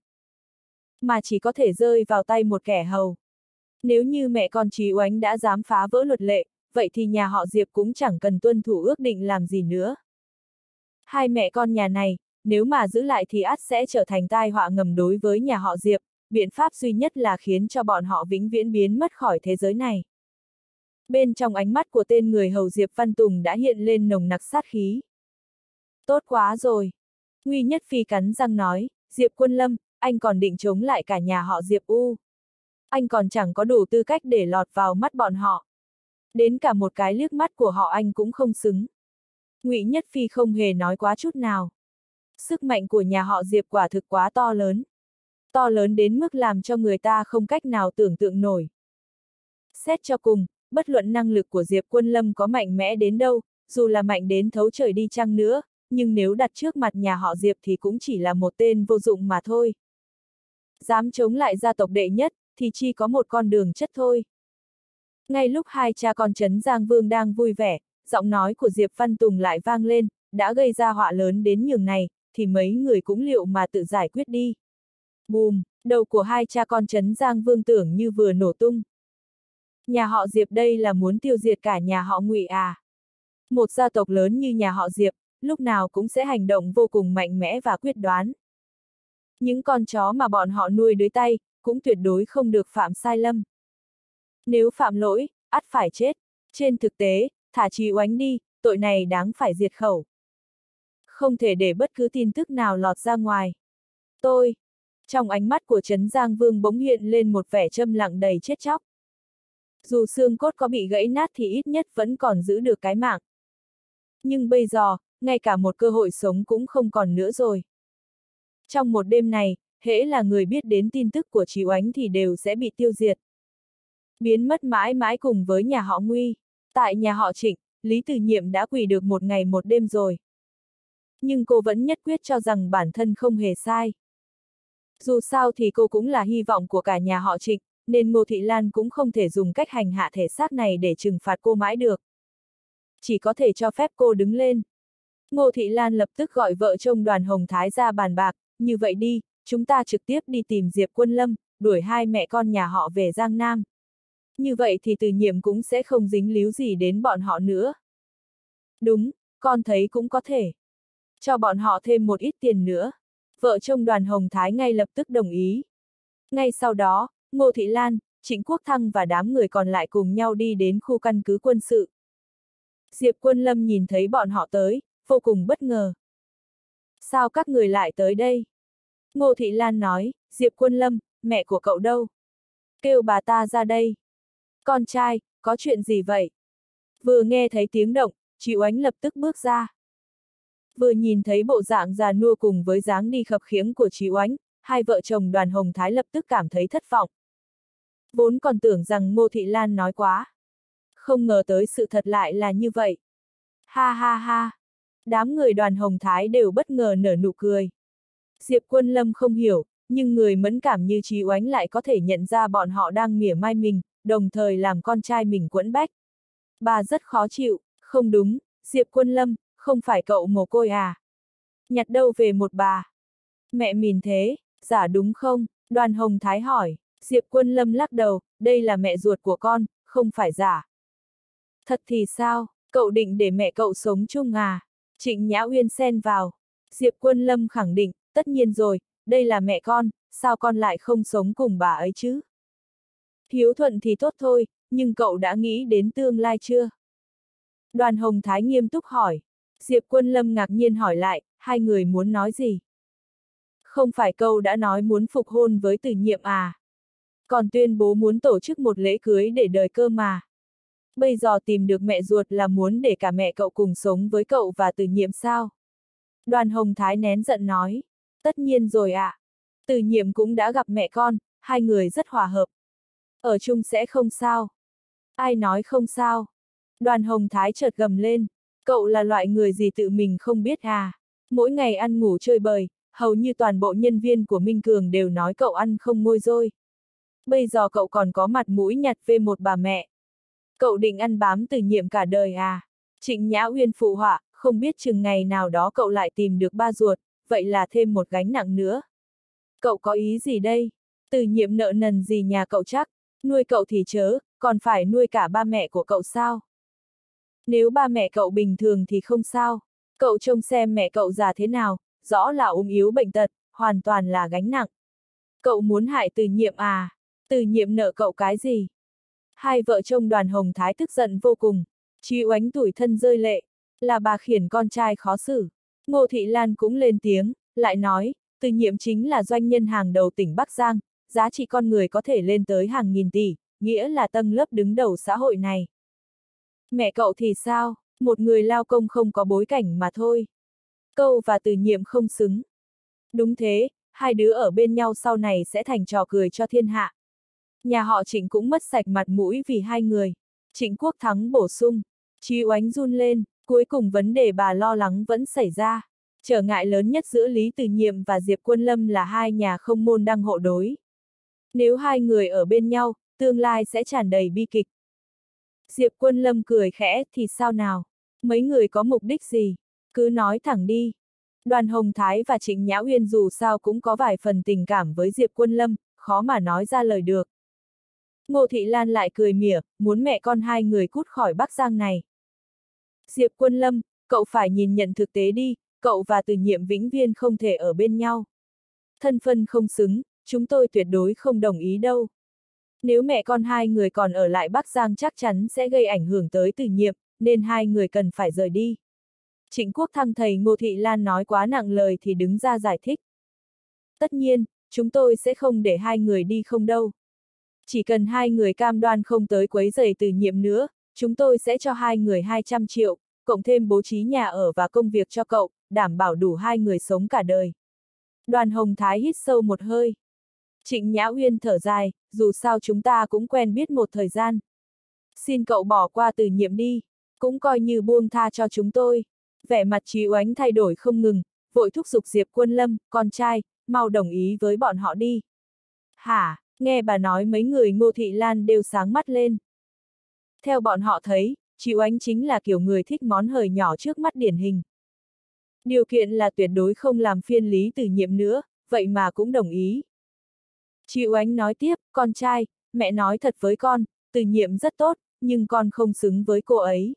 Mà chỉ có thể rơi vào tay một kẻ hầu. Nếu như mẹ con Chí Oánh đã dám phá vỡ luật lệ, vậy thì nhà họ Diệp cũng chẳng cần tuân thủ ước định làm gì nữa. Hai mẹ con nhà này, nếu mà giữ lại thì ắt sẽ trở thành tai họa ngầm đối với nhà họ Diệp, biện pháp duy nhất là khiến cho bọn họ vĩnh viễn biến mất khỏi thế giới này. Bên trong ánh mắt của tên người hầu Diệp Văn Tùng đã hiện lên nồng nặc sát khí. Tốt quá rồi. Nguy Nhất Phi cắn răng nói, Diệp Quân Lâm, anh còn định chống lại cả nhà họ Diệp U. Anh còn chẳng có đủ tư cách để lọt vào mắt bọn họ. Đến cả một cái liếc mắt của họ anh cũng không xứng. Ngụy Nhất Phi không hề nói quá chút nào. Sức mạnh của nhà họ Diệp quả thực quá to lớn. To lớn đến mức làm cho người ta không cách nào tưởng tượng nổi. Xét cho cùng, bất luận năng lực của Diệp Quân Lâm có mạnh mẽ đến đâu, dù là mạnh đến thấu trời đi chăng nữa, nhưng nếu đặt trước mặt nhà họ Diệp thì cũng chỉ là một tên vô dụng mà thôi. Dám chống lại gia tộc đệ nhất, thì chỉ có một con đường chết thôi. Ngay lúc hai cha con Trấn Giang Vương đang vui vẻ, giọng nói của Diệp Văn Tùng lại vang lên, đã gây ra họa lớn đến nhường này, thì mấy người cũng liệu mà tự giải quyết đi. Bùm, đầu của hai cha con Trấn Giang Vương tưởng như vừa nổ tung. Nhà họ Diệp đây là muốn tiêu diệt cả nhà họ Ngụy à? Một gia tộc lớn như nhà họ Diệp, lúc nào cũng sẽ hành động vô cùng mạnh mẽ và quyết đoán. Những con chó mà bọn họ nuôi dưới tay, cũng tuyệt đối không được phạm sai lầm. Nếu phạm lỗi, ắt phải chết. Trên thực tế, thả Chí Oánh đi, tội này đáng phải diệt khẩu. Không thể để bất cứ tin tức nào lọt ra ngoài. Tôi. Trong ánh mắt của Trấn Giang Vương bỗng hiện lên một vẻ châm lặng đầy chết chóc. Dù xương cốt có bị gãy nát thì ít nhất vẫn còn giữ được cái mạng. Nhưng bây giờ, ngay cả một cơ hội sống cũng không còn nữa rồi. Trong một đêm này, hễ là người biết đến tin tức của Chí Oánh thì đều sẽ bị tiêu diệt. Biến mất mãi mãi cùng với nhà họ Nguy. Tại nhà họ Trịnh, Lý Từ Nhiệm đã quỳ được một ngày một đêm rồi. Nhưng cô vẫn nhất quyết cho rằng bản thân không hề sai. Dù sao thì cô cũng là hy vọng của cả nhà họ Trịnh, nên Ngô Thị Lan cũng không thể dùng cách hành hạ thể xác này để trừng phạt cô mãi được. Chỉ có thể cho phép cô đứng lên. Ngô Thị Lan lập tức gọi vợ chồng Đoàn Hồng Thái ra bàn bạc, như vậy đi, chúng ta trực tiếp đi tìm Diệp Quân Lâm, đuổi hai mẹ con nhà họ về Giang Nam. Như vậy thì Từ Nhiệm cũng sẽ không dính líu gì đến bọn họ nữa. Đúng, con thấy cũng có thể. Cho bọn họ thêm một ít tiền nữa. Vợ chồng Đoàn Hồng Thái ngay lập tức đồng ý. Ngay sau đó, Ngô Thị Lan, Trịnh Quốc Thăng và đám người còn lại cùng nhau đi đến khu căn cứ quân sự. Diệp Quân Lâm nhìn thấy bọn họ tới, vô cùng bất ngờ. Sao các người lại tới đây? Ngô Thị Lan nói, Diệp Quân Lâm, mẹ của cậu đâu? Kêu bà ta ra đây. Con trai, có chuyện gì vậy? Vừa nghe thấy tiếng động, Chí Oánh lập tức bước ra. Vừa nhìn thấy bộ dạng già nua cùng với dáng đi khập khiễng của Chí Oánh, hai vợ chồng Đoàn Hồng Thái lập tức cảm thấy thất vọng. Vốn còn tưởng rằng Ngô Thị Lan nói quá. Không ngờ tới sự thật lại là như vậy. Ha ha ha. Đám người Đoàn Hồng Thái đều bất ngờ nở nụ cười. Diệp Quân Lâm không hiểu, nhưng người mẫn cảm như Chí Oánh lại có thể nhận ra bọn họ đang mỉa mai mình, đồng thời làm con trai mình quẫn bách. Bà rất khó chịu, không đúng, Diệp Quân Lâm, không phải cậu mồ côi à? Nhặt đâu về một bà? Mẹ mình thế, giả đúng không? Đoàn Hồng Thái hỏi. Diệp Quân Lâm lắc đầu, đây là mẹ ruột của con, không phải giả. Thật thì sao, cậu định để mẹ cậu sống chung à? Trịnh Nhã Uyên xen vào. Diệp Quân Lâm khẳng định, tất nhiên rồi, đây là mẹ con, sao con lại không sống cùng bà ấy chứ? Hiếu thuận thì tốt thôi, nhưng cậu đã nghĩ đến tương lai chưa? Đoàn Hồng Thái nghiêm túc hỏi. Diệp Quân Lâm ngạc nhiên hỏi lại, hai người muốn nói gì? Không phải cậu đã nói muốn phục hôn với Từ Nhiệm à? Còn tuyên bố muốn tổ chức một lễ cưới để đời cơ mà. Bây giờ tìm được mẹ ruột là muốn để cả mẹ cậu cùng sống với cậu và Từ Nhiệm sao? Đoàn Hồng Thái nén giận nói. Tất nhiên rồi ạ. À. Từ Nhiệm cũng đã gặp mẹ con, hai người rất hòa hợp. Ở chung sẽ không sao. Ai nói không sao? Đoàn Hồng Thái chợt gầm lên. Cậu là loại người gì tự mình không biết à? Mỗi ngày ăn ngủ chơi bời, hầu như toàn bộ nhân viên của Minh Cường đều nói cậu ăn không ngôi rồi. Bây giờ cậu còn có mặt mũi nhặt về một bà mẹ. Cậu định ăn bám Từ Nhiệm cả đời à? Trịnh Nhã Uyên phụ họa, không biết chừng ngày nào đó cậu lại tìm được ba ruột, vậy là thêm một gánh nặng nữa. Cậu có ý gì đây? Từ Nhiệm nợ nần gì nhà cậu chắc, nuôi cậu thì chớ, còn phải nuôi cả ba mẹ của cậu sao? Nếu ba mẹ cậu bình thường thì không sao, cậu trông xem mẹ cậu già thế nào, rõ là ốm yếu bệnh tật, hoàn toàn là gánh nặng. Cậu muốn hại Từ Nhiệm à? Từ Nhiệm nợ cậu cái gì? Hai vợ chồng Đoàn Hồng Thái tức giận vô cùng. Chí Oánh tủi thân rơi lệ, là bà khiển con trai khó xử. Ngô Thị Lan cũng lên tiếng, lại nói, Từ Nhiệm chính là doanh nhân hàng đầu tỉnh Bắc Giang, giá trị con người có thể lên tới hàng nghìn tỷ, nghĩa là tầng lớp đứng đầu xã hội này. Mẹ cậu thì sao, một người lao công không có bối cảnh mà thôi. Cậu và Từ Nhiệm không xứng. Đúng thế, hai đứa ở bên nhau sau này sẽ thành trò cười cho thiên hạ. Nhà họ Trịnh cũng mất sạch mặt mũi vì hai người. Trịnh Quốc Thắng bổ sung. Chí Oánh run lên, cuối cùng vấn đề bà lo lắng vẫn xảy ra. Trở ngại lớn nhất giữa Lý Từ Nhiệm và Diệp Quân Lâm là hai nhà không môn đăng hộ đối. Nếu hai người ở bên nhau, tương lai sẽ tràn đầy bi kịch. Diệp Quân Lâm cười khẽ, thì sao nào? Mấy người có mục đích gì? Cứ nói thẳng đi. Đoàn Hồng Thái và Trịnh Nhã Uyên dù sao cũng có vài phần tình cảm với Diệp Quân Lâm, khó mà nói ra lời được. Ngô Thị Lan lại cười mỉa, muốn mẹ con hai người cút khỏi Bắc Giang này. Diệp Quân Lâm, cậu phải nhìn nhận thực tế đi, cậu và Từ Nhiệm vĩnh viễn không thể ở bên nhau. Thân phân không xứng, chúng tôi tuyệt đối không đồng ý đâu. Nếu mẹ con hai người còn ở lại Bắc Giang chắc chắn sẽ gây ảnh hưởng tới Từ Nhiệm, nên hai người cần phải rời đi. Trịnh Quốc Thăng thầy Ngô Thị Lan nói quá nặng lời thì đứng ra giải thích. Tất nhiên, chúng tôi sẽ không để hai người đi không đâu. Chỉ cần hai người cam đoan không tới quấy rầy Từ Nhiệm nữa, chúng tôi sẽ cho hai người hai trăm triệu, cộng thêm bố trí nhà ở và công việc cho cậu, đảm bảo đủ hai người sống cả đời. Đoàn Hồng Thái hít sâu một hơi. Trịnh Nhã Uyên thở dài, dù sao chúng ta cũng quen biết một thời gian. Xin cậu bỏ qua Từ Nhiệm đi, cũng coi như buông tha cho chúng tôi. Vẻ mặt Chí Oánh thay đổi không ngừng, vội thúc giục Diệp Quân Lâm, con trai, mau đồng ý với bọn họ đi. Hả, nghe bà nói mấy người Ngô Thị Lan đều sáng mắt lên. Theo bọn họ thấy, Chí Oánh chính là kiểu người thích món hời nhỏ trước mắt điển hình. Điều kiện là tuyệt đối không làm phiền Lý Từ Nhiệm nữa, vậy mà cũng đồng ý. Chí Oánh nói tiếp, con trai, mẹ nói thật với con, Từ Nhiệm rất tốt, nhưng con không xứng với cô ấy.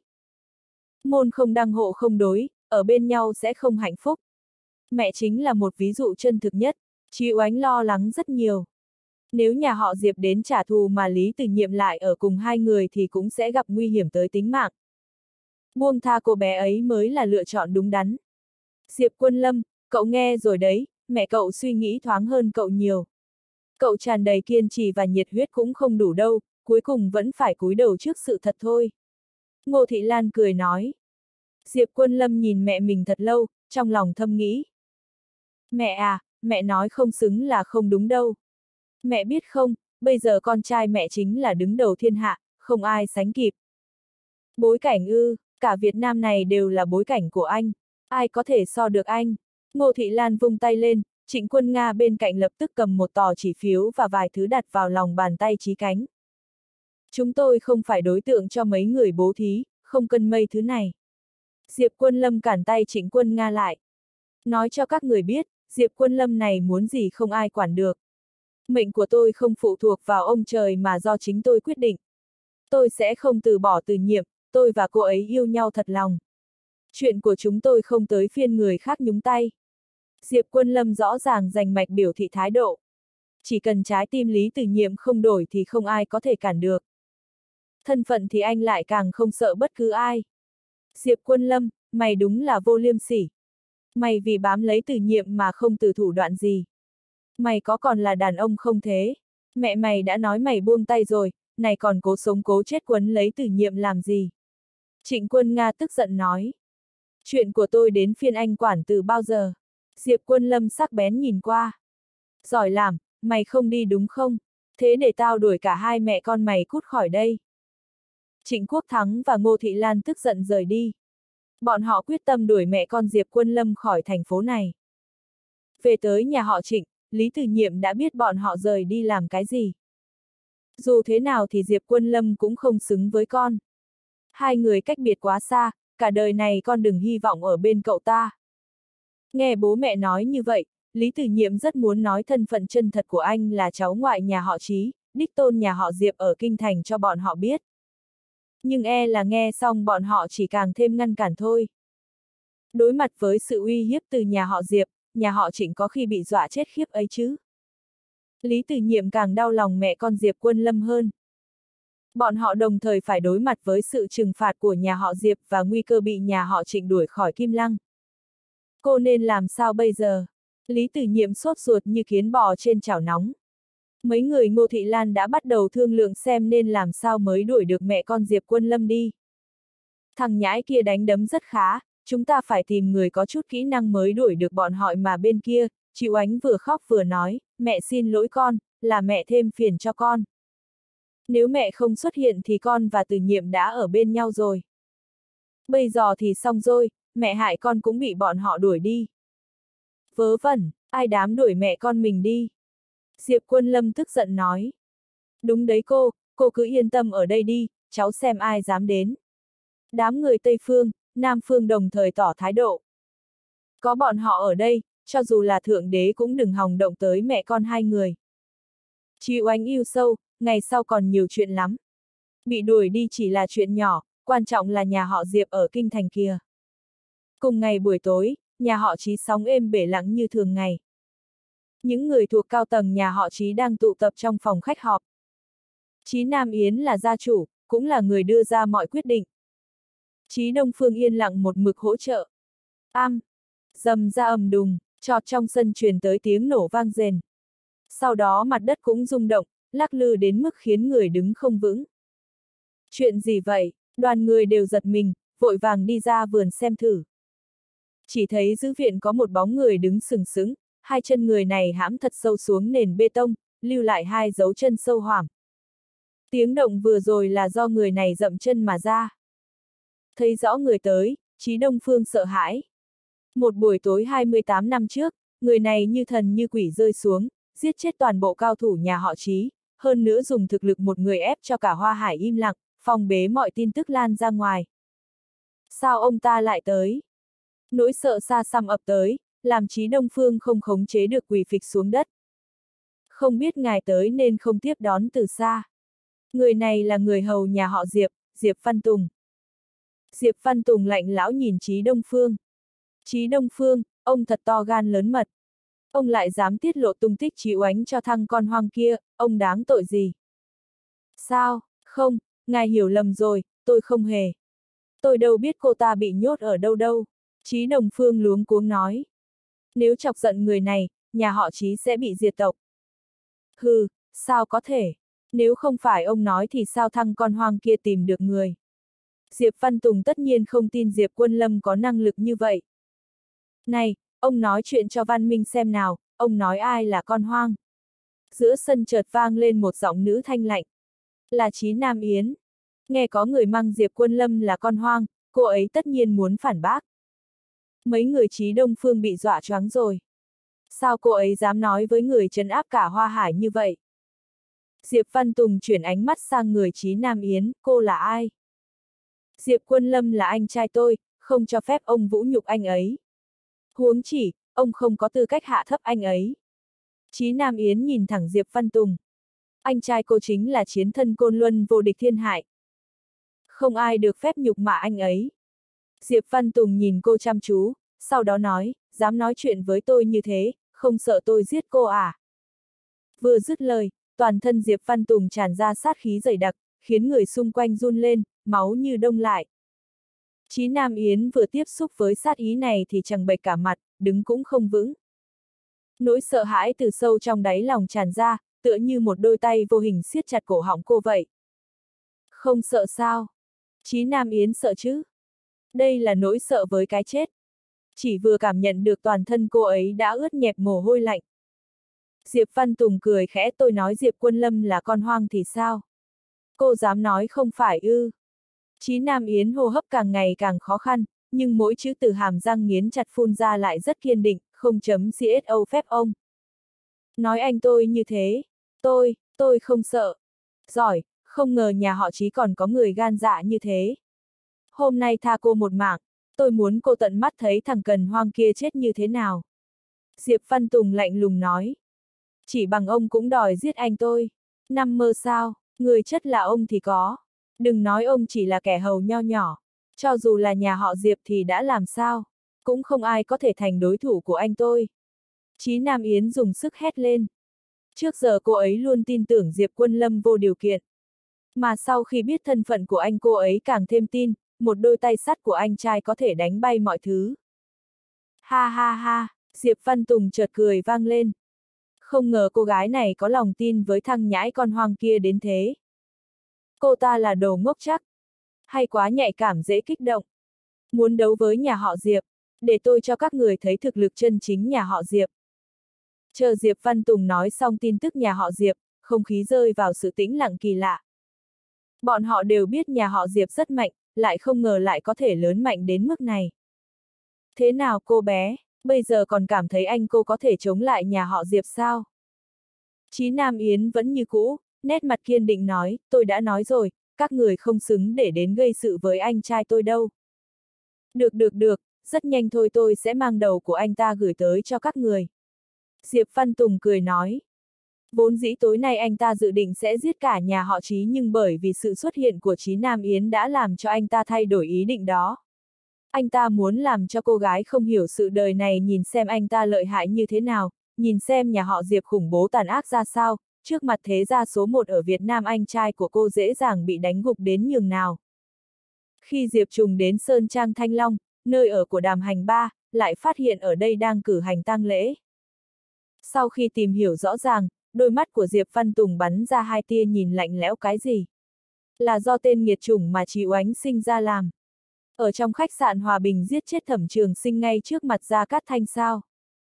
Môn không đăng hộ không đối, ở bên nhau sẽ không hạnh phúc. Mẹ chính là một ví dụ chân thực nhất, Chí Oánh lo lắng rất nhiều. Nếu nhà họ Diệp đến trả thù mà Lý Từ Nhiệm lại ở cùng hai người thì cũng sẽ gặp nguy hiểm tới tính mạng. Buông tha cô bé ấy mới là lựa chọn đúng đắn. Diệp Quân Lâm, cậu nghe rồi đấy, mẹ cậu suy nghĩ thoáng hơn cậu nhiều. Cậu tràn đầy kiên trì và nhiệt huyết cũng không đủ đâu, cuối cùng vẫn phải cúi đầu trước sự thật thôi. Ngô Thị Lan cười nói. Diệp Quân Lâm nhìn mẹ mình thật lâu, trong lòng thầm nghĩ. Mẹ à, mẹ nói không xứng là không đúng đâu. Mẹ biết không, bây giờ con trai mẹ chính là đứng đầu thiên hạ, không ai sánh kịp. Bối cảnh ư, cả Việt Nam này đều là bối cảnh của anh, ai có thể so được anh. Ngô Thị Lan vung tay lên, Trịnh Quân Nga bên cạnh lập tức cầm một tờ chỉ phiếu và vài thứ đặt vào lòng bàn tay Chí Cánh. Chúng tôi không phải đối tượng cho mấy người bố thí, không cân mây thứ này. Diệp Quân Lâm cản tay Trịnh Quân Nga lại. Nói cho các người biết, Diệp Quân Lâm này muốn gì không ai quản được. Mệnh của tôi không phụ thuộc vào ông trời mà do chính tôi quyết định. Tôi sẽ không từ bỏ Từ Nhiệm, tôi và cô ấy yêu nhau thật lòng. Chuyện của chúng tôi không tới phiên người khác nhúng tay. Diệp Quân Lâm rõ ràng rành mạch biểu thị thái độ. Chỉ cần trái tim Lý Từ Nhiệm không đổi thì không ai có thể cản được. Thân phận thì anh lại càng không sợ bất cứ ai. Diệp Quân Lâm, mày đúng là vô liêm sỉ. Mày vì bám lấy Từ Nhiệm mà không từ thủ đoạn gì. Mày có còn là đàn ông không thế? Mẹ mày đã nói mày buông tay rồi, này còn cố sống cố chết quấn lấy Từ Nhiệm làm gì? Trịnh Quân Nga tức giận nói. Chuyện của tôi đến phiên anh quản từ bao giờ? Diệp Quân Lâm sắc bén nhìn qua. Giỏi làm, mày không đi đúng không? Thế để tao đuổi cả hai mẹ con mày cút khỏi đây. Trịnh Quốc Thắng và Ngô Thị Lan tức giận rời đi. Bọn họ quyết tâm đuổi mẹ con Diệp Quân Lâm khỏi thành phố này. Về tới nhà họ Trịnh, Lý Từ Nhiệm đã biết bọn họ rời đi làm cái gì. Dù thế nào thì Diệp Quân Lâm cũng không xứng với con. Hai người cách biệt quá xa, cả đời này con đừng hy vọng ở bên cậu ta. Nghe bố mẹ nói như vậy, Lý Từ Nhiệm rất muốn nói thân phận chân thật của anh là cháu ngoại nhà họ Chí, đích tôn nhà họ Diệp ở Kinh Thành cho bọn họ biết. Nhưng e là nghe xong bọn họ chỉ càng thêm ngăn cản thôi. Đối mặt với sự uy hiếp từ nhà họ Diệp, nhà họ Trịnh có khi bị dọa chết khiếp ấy chứ. Lý Từ Nhiệm càng đau lòng mẹ con Diệp Quân Lâm hơn. Bọn họ đồng thời phải đối mặt với sự trừng phạt của nhà họ Diệp và nguy cơ bị nhà họ Trịnh đuổi khỏi Kim Lăng. Cô nên làm sao bây giờ? Lý Từ Nhiệm sốt ruột như kiến bò trên chảo nóng. Mấy người Ngô Thị Lan đã bắt đầu thương lượng xem nên làm sao mới đuổi được mẹ con Diệp Quân Lâm đi. Thằng nhãi kia đánh đấm rất khá, chúng ta phải tìm người có chút kỹ năng mới đuổi được bọn họ mà bên kia, chị Oánh vừa khóc vừa nói, mẹ xin lỗi con, là mẹ thêm phiền cho con. Nếu mẹ không xuất hiện thì con và Từ Nhiệm đã ở bên nhau rồi. Bây giờ thì xong rồi, mẹ hại con cũng bị bọn họ đuổi đi. Vớ vẩn, ai dám đuổi mẹ con mình đi? Diệp Quân Lâm tức giận nói. Đúng đấy cô, cô cứ yên tâm ở đây đi, cháu xem ai dám đến. Đám người Tây Phương, Nam Phương đồng thời tỏ thái độ. Có bọn họ ở đây, cho dù là thượng đế cũng đừng hòng động tới mẹ con hai người. Chị Oánh yêu sâu, ngày sau còn nhiều chuyện lắm. Bị đuổi đi chỉ là chuyện nhỏ, quan trọng là nhà họ Diệp ở Kinh Thành kia. Cùng ngày buổi tối, nhà họ Chí sóng êm bể lặng như thường ngày. Những người thuộc cao tầng nhà họ Chí đang tụ tập trong phòng khách họp. Chí Nam Yến là gia chủ, cũng là người đưa ra mọi quyết định. Chí Đông Phương yên lặng một mực hỗ trợ. Am, dầm ra ầm đùng, chọt trong sân truyền tới tiếng nổ vang rền. Sau đó mặt đất cũng rung động, lắc lư đến mức khiến người đứng không vững. Chuyện gì vậy? Đoàn người đều giật mình, vội vàng đi ra vườn xem thử. Chỉ thấy giữa viện có một bóng người đứng sừng sững, hai chân người này hãm thật sâu xuống nền bê tông, lưu lại hai dấu chân sâu hoảm. Tiếng động vừa rồi là do người này dậm chân mà ra. Thấy rõ người tới, Chí Đông Phương sợ hãi. Một buổi tối hai mươi tám năm trước, người này như thần như quỷ rơi xuống, giết chết toàn bộ cao thủ nhà họ Chí, hơn nữa dùng thực lực một người ép cho cả Hoa Hải im lặng, phòng bế mọi tin tức lan ra ngoài. Sao ông ta lại tới? Nỗi sợ xa xăm ập tới, làm Chí Đông Phương không khống chế được quỳ phịch xuống đất. Không biết ngài tới nên không tiếp đón từ xa. Người này là người hầu nhà họ Diệp, Diệp Văn Tùng. Diệp Văn Tùng lạnh lão nhìn Chí Đông Phương. Chí Đông Phương, ông thật to gan lớn mật. Ông lại dám tiết lộ tung tích Chí Oánh cho thằng con hoang kia, ông đáng tội gì? Sao, không, ngài hiểu lầm rồi, tôi không hề. Tôi đâu biết cô ta bị nhốt ở đâu đâu. Chí Đông Phương luống cuống nói. Nếu chọc giận người này, nhà họ Chí sẽ bị diệt tộc. Hừ, sao có thể? Nếu không phải ông nói thì sao thằng con hoang kia tìm được người? Diệp Văn Tùng tất nhiên không tin Diệp Quân Lâm có năng lực như vậy. Này, ông nói chuyện cho Văn Minh xem nào, ông nói ai là con hoang? Giữa sân chợt vang lên một giọng nữ thanh lạnh. Là Chí Nam Yến. Nghe có người mang Diệp Quân Lâm là con hoang, cô ấy tất nhiên muốn phản bác. Mấy người Chí Đông Phương bị dọa choáng rồi. Sao cô ấy dám nói với người trấn áp cả Hoa Hải như vậy? Diệp Văn Tùng chuyển ánh mắt sang người Chí Nam Yến, cô là ai? Diệp Quân Lâm là anh trai tôi, không cho phép ông vũ nhục anh ấy. Huống chỉ, ông không có tư cách hạ thấp anh ấy. Chí Nam Yến nhìn thẳng Diệp Văn Tùng. Anh trai cô chính là chiến thân Côn Luân vô địch thiên hại. Không ai được phép nhục mạ anh ấy. Diệp Văn Tùng nhìn cô chăm chú, sau đó nói, dám nói chuyện với tôi như thế, không sợ tôi giết cô à? Vừa dứt lời, toàn thân Diệp Văn Tùng tràn ra sát khí dày đặc, khiến người xung quanh run lên, máu như đông lại. Chí Nam Yến vừa tiếp xúc với sát ý này thì chẳng bệch cả mặt, đứng cũng không vững. Nỗi sợ hãi từ sâu trong đáy lòng tràn ra, tựa như một đôi tay vô hình siết chặt cổ họng cô vậy. Không sợ sao? Chí Nam Yến sợ chứ? Đây là nỗi sợ với cái chết. Chỉ vừa cảm nhận được toàn thân cô ấy đã ướt nhẹp mồ hôi lạnh. Diệp Văn Tùng cười khẽ, tôi nói Diệp Quân Lâm là con hoang thì sao? Cô dám nói không phải ư? Chí Nam Yến hô hấp càng ngày càng khó khăn, nhưng mỗi chữ từ hàm răng nghiến chặt phun ra lại rất kiên định, không chấm xô phép ông. Nói anh tôi như thế, tôi, tôi không sợ. Giỏi, không ngờ nhà họ Chí còn có người gan dạ như thế. Hôm nay tha cô một mạng, tôi muốn cô tận mắt thấy thằng cần hoang kia chết như thế nào. Diệp Văn Tùng lạnh lùng nói. Chỉ bằng ông cũng đòi giết anh tôi. Nằm mơ sao, người chất là ông thì có. Đừng nói ông chỉ là kẻ hầu nho nhỏ. Cho dù là nhà họ Diệp thì đã làm sao, cũng không ai có thể thành đối thủ của anh tôi. Chí Nam Yến dùng sức hét lên. Trước giờ cô ấy luôn tin tưởng Diệp Quân Lâm vô điều kiện. Mà sau khi biết thân phận của anh cô ấy càng thêm tin, một đôi tay sắt của anh trai có thể đánh bay mọi thứ. Ha ha ha, Diệp Văn Tùng chợt cười vang lên. Không ngờ cô gái này có lòng tin với thằng nhãi con hoang kia đến thế. Cô ta là đồ ngốc chắc. Hay quá nhạy cảm dễ kích động. Muốn đấu với nhà họ Diệp, để tôi cho các người thấy thực lực chân chính nhà họ Diệp. Chờ Diệp Văn Tùng nói xong tin tức nhà họ Diệp, không khí rơi vào sự tĩnh lặng kỳ lạ. Bọn họ đều biết nhà họ Diệp rất mạnh, lại không ngờ lại có thể lớn mạnh đến mức này. Thế nào cô bé, bây giờ còn cảm thấy anh cô có thể chống lại nhà họ Diệp sao? Chí Nam Yến vẫn như cũ, nét mặt kiên định nói, tôi đã nói rồi, các người không xứng để đến gây sự với anh trai tôi đâu. Được được được, rất nhanh thôi tôi sẽ mang đầu của anh ta gửi tới cho các người. Diệp Văn Tùng cười nói. Vốn dĩ tối nay anh ta dự định sẽ giết cả nhà họ Chí, nhưng bởi vì sự xuất hiện của Chí Nam Yến đã làm cho anh ta thay đổi ý định đó. Anh ta muốn làm cho cô gái không hiểu sự đời này nhìn xem anh ta lợi hại như thế nào, nhìn xem nhà họ Diệp khủng bố tàn ác ra sao, trước mặt thế gia số một ở Việt Nam anh trai của cô dễ dàng bị đánh gục đến nhường nào. Khi Diệp Trùng đến Sơn Trang Thanh Long, nơi ở của Đàm Hành Ba, lại phát hiện ở đây đang cử hành tang lễ. Sau khi tìm hiểu rõ ràng, đôi mắt của Diệp Văn Tùng bắn ra hai tia nhìn lạnh lẽo cái gì. Là do tên nghiệt chủng mà Trí Oánh sinh ra làm. Ở trong khách sạn Hòa Bình giết chết Thẩm Trường Sinh ngay trước mặt Gia Cát Thanh sao?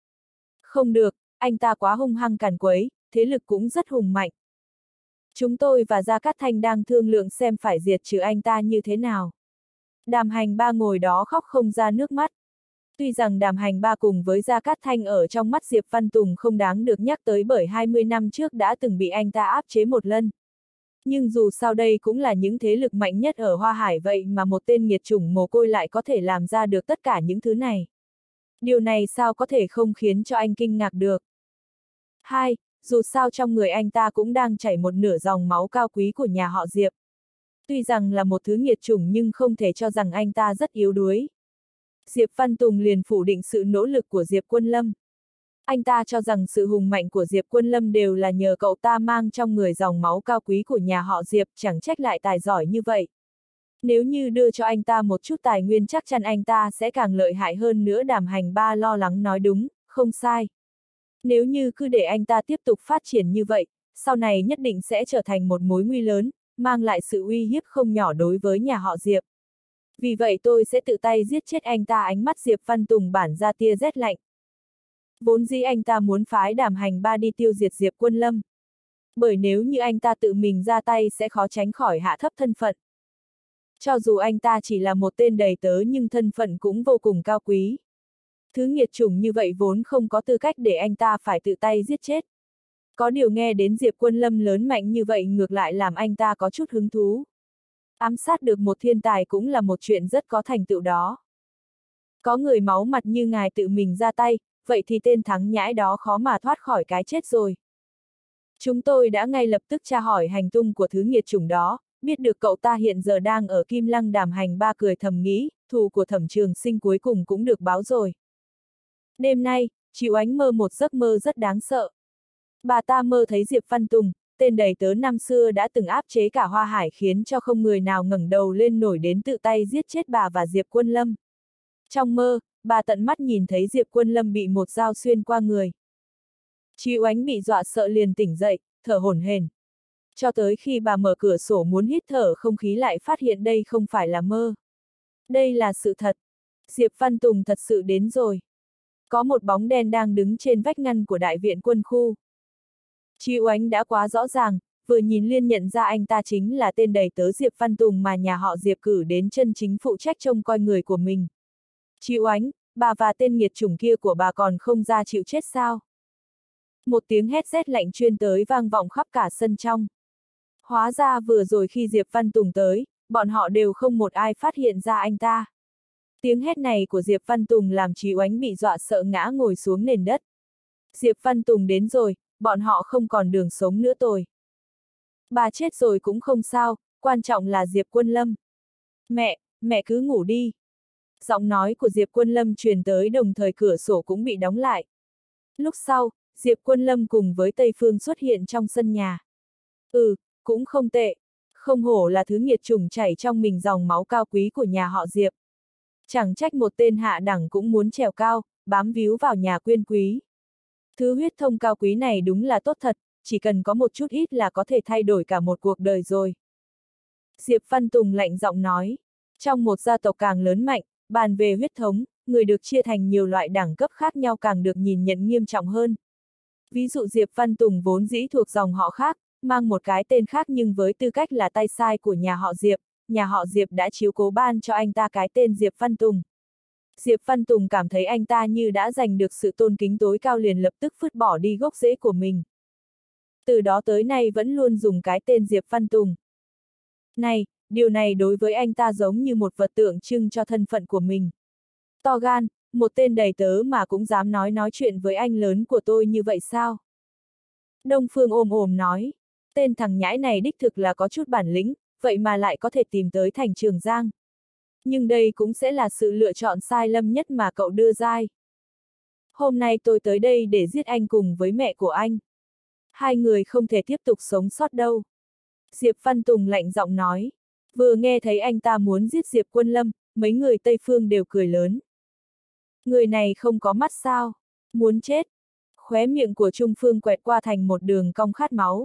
Không được, anh ta quá hung hăng càn quấy, thế lực cũng rất hùng mạnh. Chúng tôi và Gia Cát Thanh đang thương lượng xem phải diệt trừ anh ta như thế nào. Đàm Hành Ba ngồi đó khóc không ra nước mắt. Tuy rằng Đàm Hành Ba cùng với Gia Cát Thanh ở trong mắt Diệp Văn Tùng không đáng được nhắc tới bởi hai mươi năm trước đã từng bị anh ta áp chế một lần. Nhưng dù sao đây cũng là những thế lực mạnh nhất ở Hoa Hải vậy mà một tên nghiệt chủng mồ côi lại có thể làm ra được tất cả những thứ này. Điều này sao có thể không khiến cho anh kinh ngạc được. Hai, dù sao trong người anh ta cũng đang chảy một nửa dòng máu cao quý của nhà họ Diệp. Tuy rằng là một thứ nghiệt chủng nhưng không thể cho rằng anh ta rất yếu đuối. Diệp Văn Tùng liền phủ định sự nỗ lực của Diệp Quân Lâm. Anh ta cho rằng sự hùng mạnh của Diệp Quân Lâm đều là nhờ cậu ta mang trong người dòng máu cao quý của nhà họ Diệp, chẳng trách lại tài giỏi như vậy. Nếu như đưa cho anh ta một chút tài nguyên chắc chắn anh ta sẽ càng lợi hại hơn nữa. Đàm Hành Ba lo lắng nói đúng, không sai. Nếu như cứ để anh ta tiếp tục phát triển như vậy, sau này nhất định sẽ trở thành một mối nguy lớn, mang lại sự uy hiếp không nhỏ đối với nhà họ Diệp. Vì vậy tôi sẽ tự tay giết chết anh ta. Ánh mắt Diệp Văn Tùng bản ra tia rét lạnh. Vốn dĩ anh ta muốn phái Đàm Hành Ba đi tiêu diệt Diệp Quân Lâm. Bởi nếu như anh ta tự mình ra tay sẽ khó tránh khỏi hạ thấp thân phận. Cho dù anh ta chỉ là một tên đầy tớ nhưng thân phận cũng vô cùng cao quý. Thứ nghiệt chủng như vậy vốn không có tư cách để anh ta phải tự tay giết chết. Có điều nghe đến Diệp Quân Lâm lớn mạnh như vậy ngược lại làm anh ta có chút hứng thú. Ám sát được một thiên tài cũng là một chuyện rất có thành tựu đó. Có người máu mặt như ngài tự mình ra tay, vậy thì tên thắng nhãi đó khó mà thoát khỏi cái chết rồi. Chúng tôi đã ngay lập tức tra hỏi hành tung của thứ nghiệt chủng đó, biết được cậu ta hiện giờ đang ở Kim Lăng. Đàm Hành Ba cười thầm nghĩ, thù của Thẩm Trường Sinh cuối cùng cũng được báo rồi. Đêm nay, Trí Oánh mơ một giấc mơ rất đáng sợ. Bà ta mơ thấy Diệp Văn Tùng, tên đầy tớ năm xưa đã từng áp chế cả Hoa Hải khiến cho không người nào ngẩng đầu lên nổi đến tự tay giết chết bà và Diệp Quân Lâm. Trong mơ, bà tận mắt nhìn thấy Diệp Quân Lâm bị một dao xuyên qua người. Trí Oánh bị dọa sợ liền tỉnh dậy, thở hổn hển. Cho tới khi bà mở cửa sổ muốn hít thở không khí lại phát hiện đây không phải là mơ. Đây là sự thật. Diệp Văn Tùng thật sự đến rồi. Có một bóng đen đang đứng trên vách ngăn của đại viện quân khu. Trí Oánh đã quá rõ ràng, vừa nhìn liền nhận ra anh ta chính là tên đầy tớ Diệp Văn Tùng mà nhà họ Diệp cử đến chân chính phụ trách trông coi người của mình. Trí Oánh, bà và tên nghiệt chủng kia của bà còn không ra chịu chết sao? Một tiếng hét rét lạnh truyền tới vang vọng khắp cả sân trong. Hóa ra vừa rồi khi Diệp Văn Tùng tới, bọn họ đều không một ai phát hiện ra anh ta. Tiếng hét này của Diệp Văn Tùng làm Trí Oánh bị dọa sợ ngã ngồi xuống nền đất. Diệp Văn Tùng đến rồi, bọn họ không còn đường sống nữa rồi. Bà chết rồi cũng không sao, quan trọng là Diệp Quân Lâm. Mẹ, mẹ cứ ngủ đi. Giọng nói của Diệp Quân Lâm truyền tới đồng thời cửa sổ cũng bị đóng lại. Lúc sau, Diệp Quân Lâm cùng với Tây Phương xuất hiện trong sân nhà. Ừ, cũng không tệ. Không hổ là thứ nghiệt chủng chảy trong mình dòng máu cao quý của nhà họ Diệp. Chẳng trách một tên hạ đẳng cũng muốn trèo cao, bám víu vào nhà quyên quý. Thứ huyết thông cao quý này đúng là tốt thật, chỉ cần có một chút ít là có thể thay đổi cả một cuộc đời rồi. Diệp Văn Tùng lạnh giọng nói, trong một gia tộc càng lớn mạnh, bàn về huyết thống, người được chia thành nhiều loại đẳng cấp khác nhau càng được nhìn nhận nghiêm trọng hơn. Ví dụ Diệp Văn Tùng vốn dĩ thuộc dòng họ khác, mang một cái tên khác nhưng với tư cách là tay sai của nhà họ Diệp, nhà họ Diệp đã chiếu cố ban cho anh ta cái tên Diệp Văn Tùng. Diệp Văn Tùng cảm thấy anh ta như đã giành được sự tôn kính tối cao liền lập tức phứt bỏ đi gốc rễ của mình. Từ đó tới nay vẫn luôn dùng cái tên Diệp Văn Tùng. Này, điều này đối với anh ta giống như một vật tượng trưng cho thân phận của mình. To gan, một tên đầy tớ mà cũng dám nói nói chuyện với anh lớn của tôi như vậy sao? Đông Phương ôm ồm nói, tên thằng nhãi này đích thực là có chút bản lĩnh, vậy mà lại có thể tìm tới thành Trường Giang. Nhưng đây cũng sẽ là sự lựa chọn sai lầm nhất mà cậu đưa ra. Hôm nay tôi tới đây để giết anh cùng với mẹ của anh. Hai người không thể tiếp tục sống sót đâu. Diệp Văn Tùng lạnh giọng nói. Vừa nghe thấy anh ta muốn giết Diệp Quân Lâm, mấy người Tây Phương đều cười lớn. Người này không có mắt sao? Muốn chết. Khóe miệng của Trung Phương quẹt qua thành một đường cong khát máu.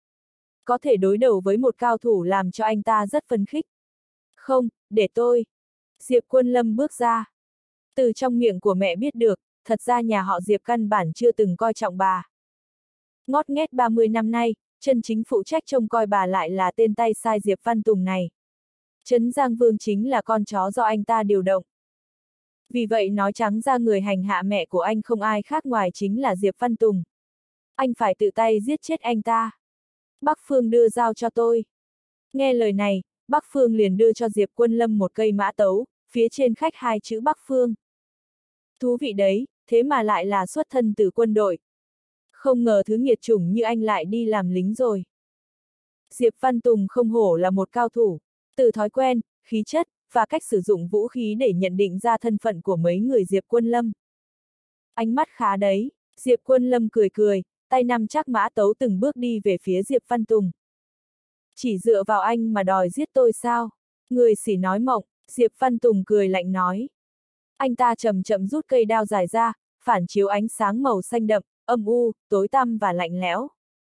Có thể đối đầu với một cao thủ làm cho anh ta rất phấn khích. Không, để tôi. Diệp Quân Lâm bước ra. Từ trong miệng của mẹ biết được, thật ra nhà họ Diệp căn bản chưa từng coi trọng bà. Ngót nghét ba mươi năm nay, chân chính phụ trách trông coi bà lại là tên tay sai Diệp Văn Tùng này. Trấn Giang Vương chính là con chó do anh ta điều động. Vì vậy nói trắng ra người hành hạ mẹ của anh không ai khác ngoài chính là Diệp Văn Tùng. Anh phải tự tay giết chết anh ta. Bắc Phương đưa dao cho tôi. Nghe lời này, Bắc Phương liền đưa cho Diệp Quân Lâm một cây mã tấu, phía trên khắc hai chữ Bắc Phương. Thú vị đấy, thế mà lại là xuất thân từ quân đội. Không ngờ thứ nghiệt chủng như anh lại đi làm lính rồi. Diệp Văn Tùng không hổ là một cao thủ, từ thói quen, khí chất, và cách sử dụng vũ khí để nhận định ra thân phận của mấy người Diệp Quân Lâm. Ánh mắt khá đấy, Diệp Quân Lâm cười cười, tay nắm chắc mã tấu từng bước đi về phía Diệp Văn Tùng. Chỉ dựa vào anh mà đòi giết tôi sao? Người xỉ nói mộng, Diệp Văn Tùng cười lạnh nói. Anh ta chậm chậm rút cây đao dài ra, phản chiếu ánh sáng màu xanh đậm, âm u, tối tăm và lạnh lẽo.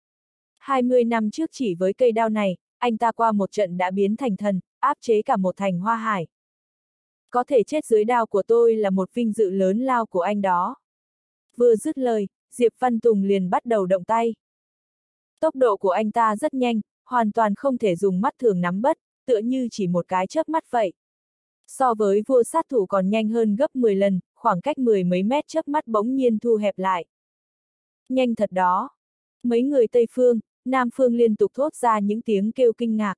hai mươi năm trước chỉ với cây đao này, anh ta qua một trận đã biến thành thần, áp chế cả một thành Hoa Hải. Có thể chết dưới đao của tôi là một vinh dự lớn lao của anh đó. Vừa dứt lời, Diệp Văn Tùng liền bắt đầu động tay. Tốc độ của anh ta rất nhanh, hoàn toàn không thể dùng mắt thường nắm bắt, tựa như chỉ một cái chớp mắt vậy. So với vua sát thủ còn nhanh hơn gấp mười lần, khoảng cách mười mấy mét chớp mắt bỗng nhiên thu hẹp lại. Nhanh thật đó. Mấy người Tây Phương, Nam Phương liên tục thốt ra những tiếng kêu kinh ngạc.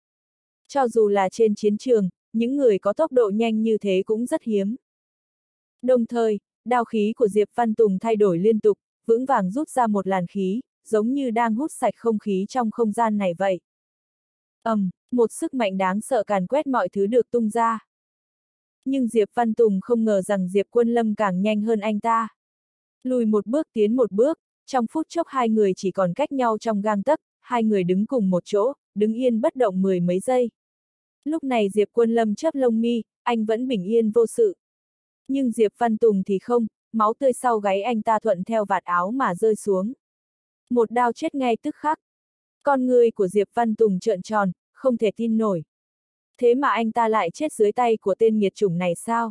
Cho dù là trên chiến trường, những người có tốc độ nhanh như thế cũng rất hiếm. Đồng thời, đao khí của Diệp Văn Tùng thay đổi liên tục, vững vàng rút ra một làn khí, giống như đang hút sạch không khí trong không gian này vậy. Ầm, um, một sức mạnh đáng sợ càn quét mọi thứ được tung ra. Nhưng Diệp Văn Tùng không ngờ rằng Diệp Quân Lâm càng nhanh hơn anh ta. Lùi một bước tiến một bước, trong phút chốc hai người chỉ còn cách nhau trong gang tấc, hai người đứng cùng một chỗ, đứng yên bất động mười mấy giây. Lúc này Diệp Quân Lâm chớp lông mi, anh vẫn bình yên vô sự. Nhưng Diệp Văn Tùng thì không, máu tươi sau gáy anh ta thuận theo vạt áo mà rơi xuống. Một đao chết ngay tức khắc. Con người của Diệp Văn Tùng trợn tròn, không thể tin nổi. Thế mà anh ta lại chết dưới tay của tên nghiệt chủng này sao?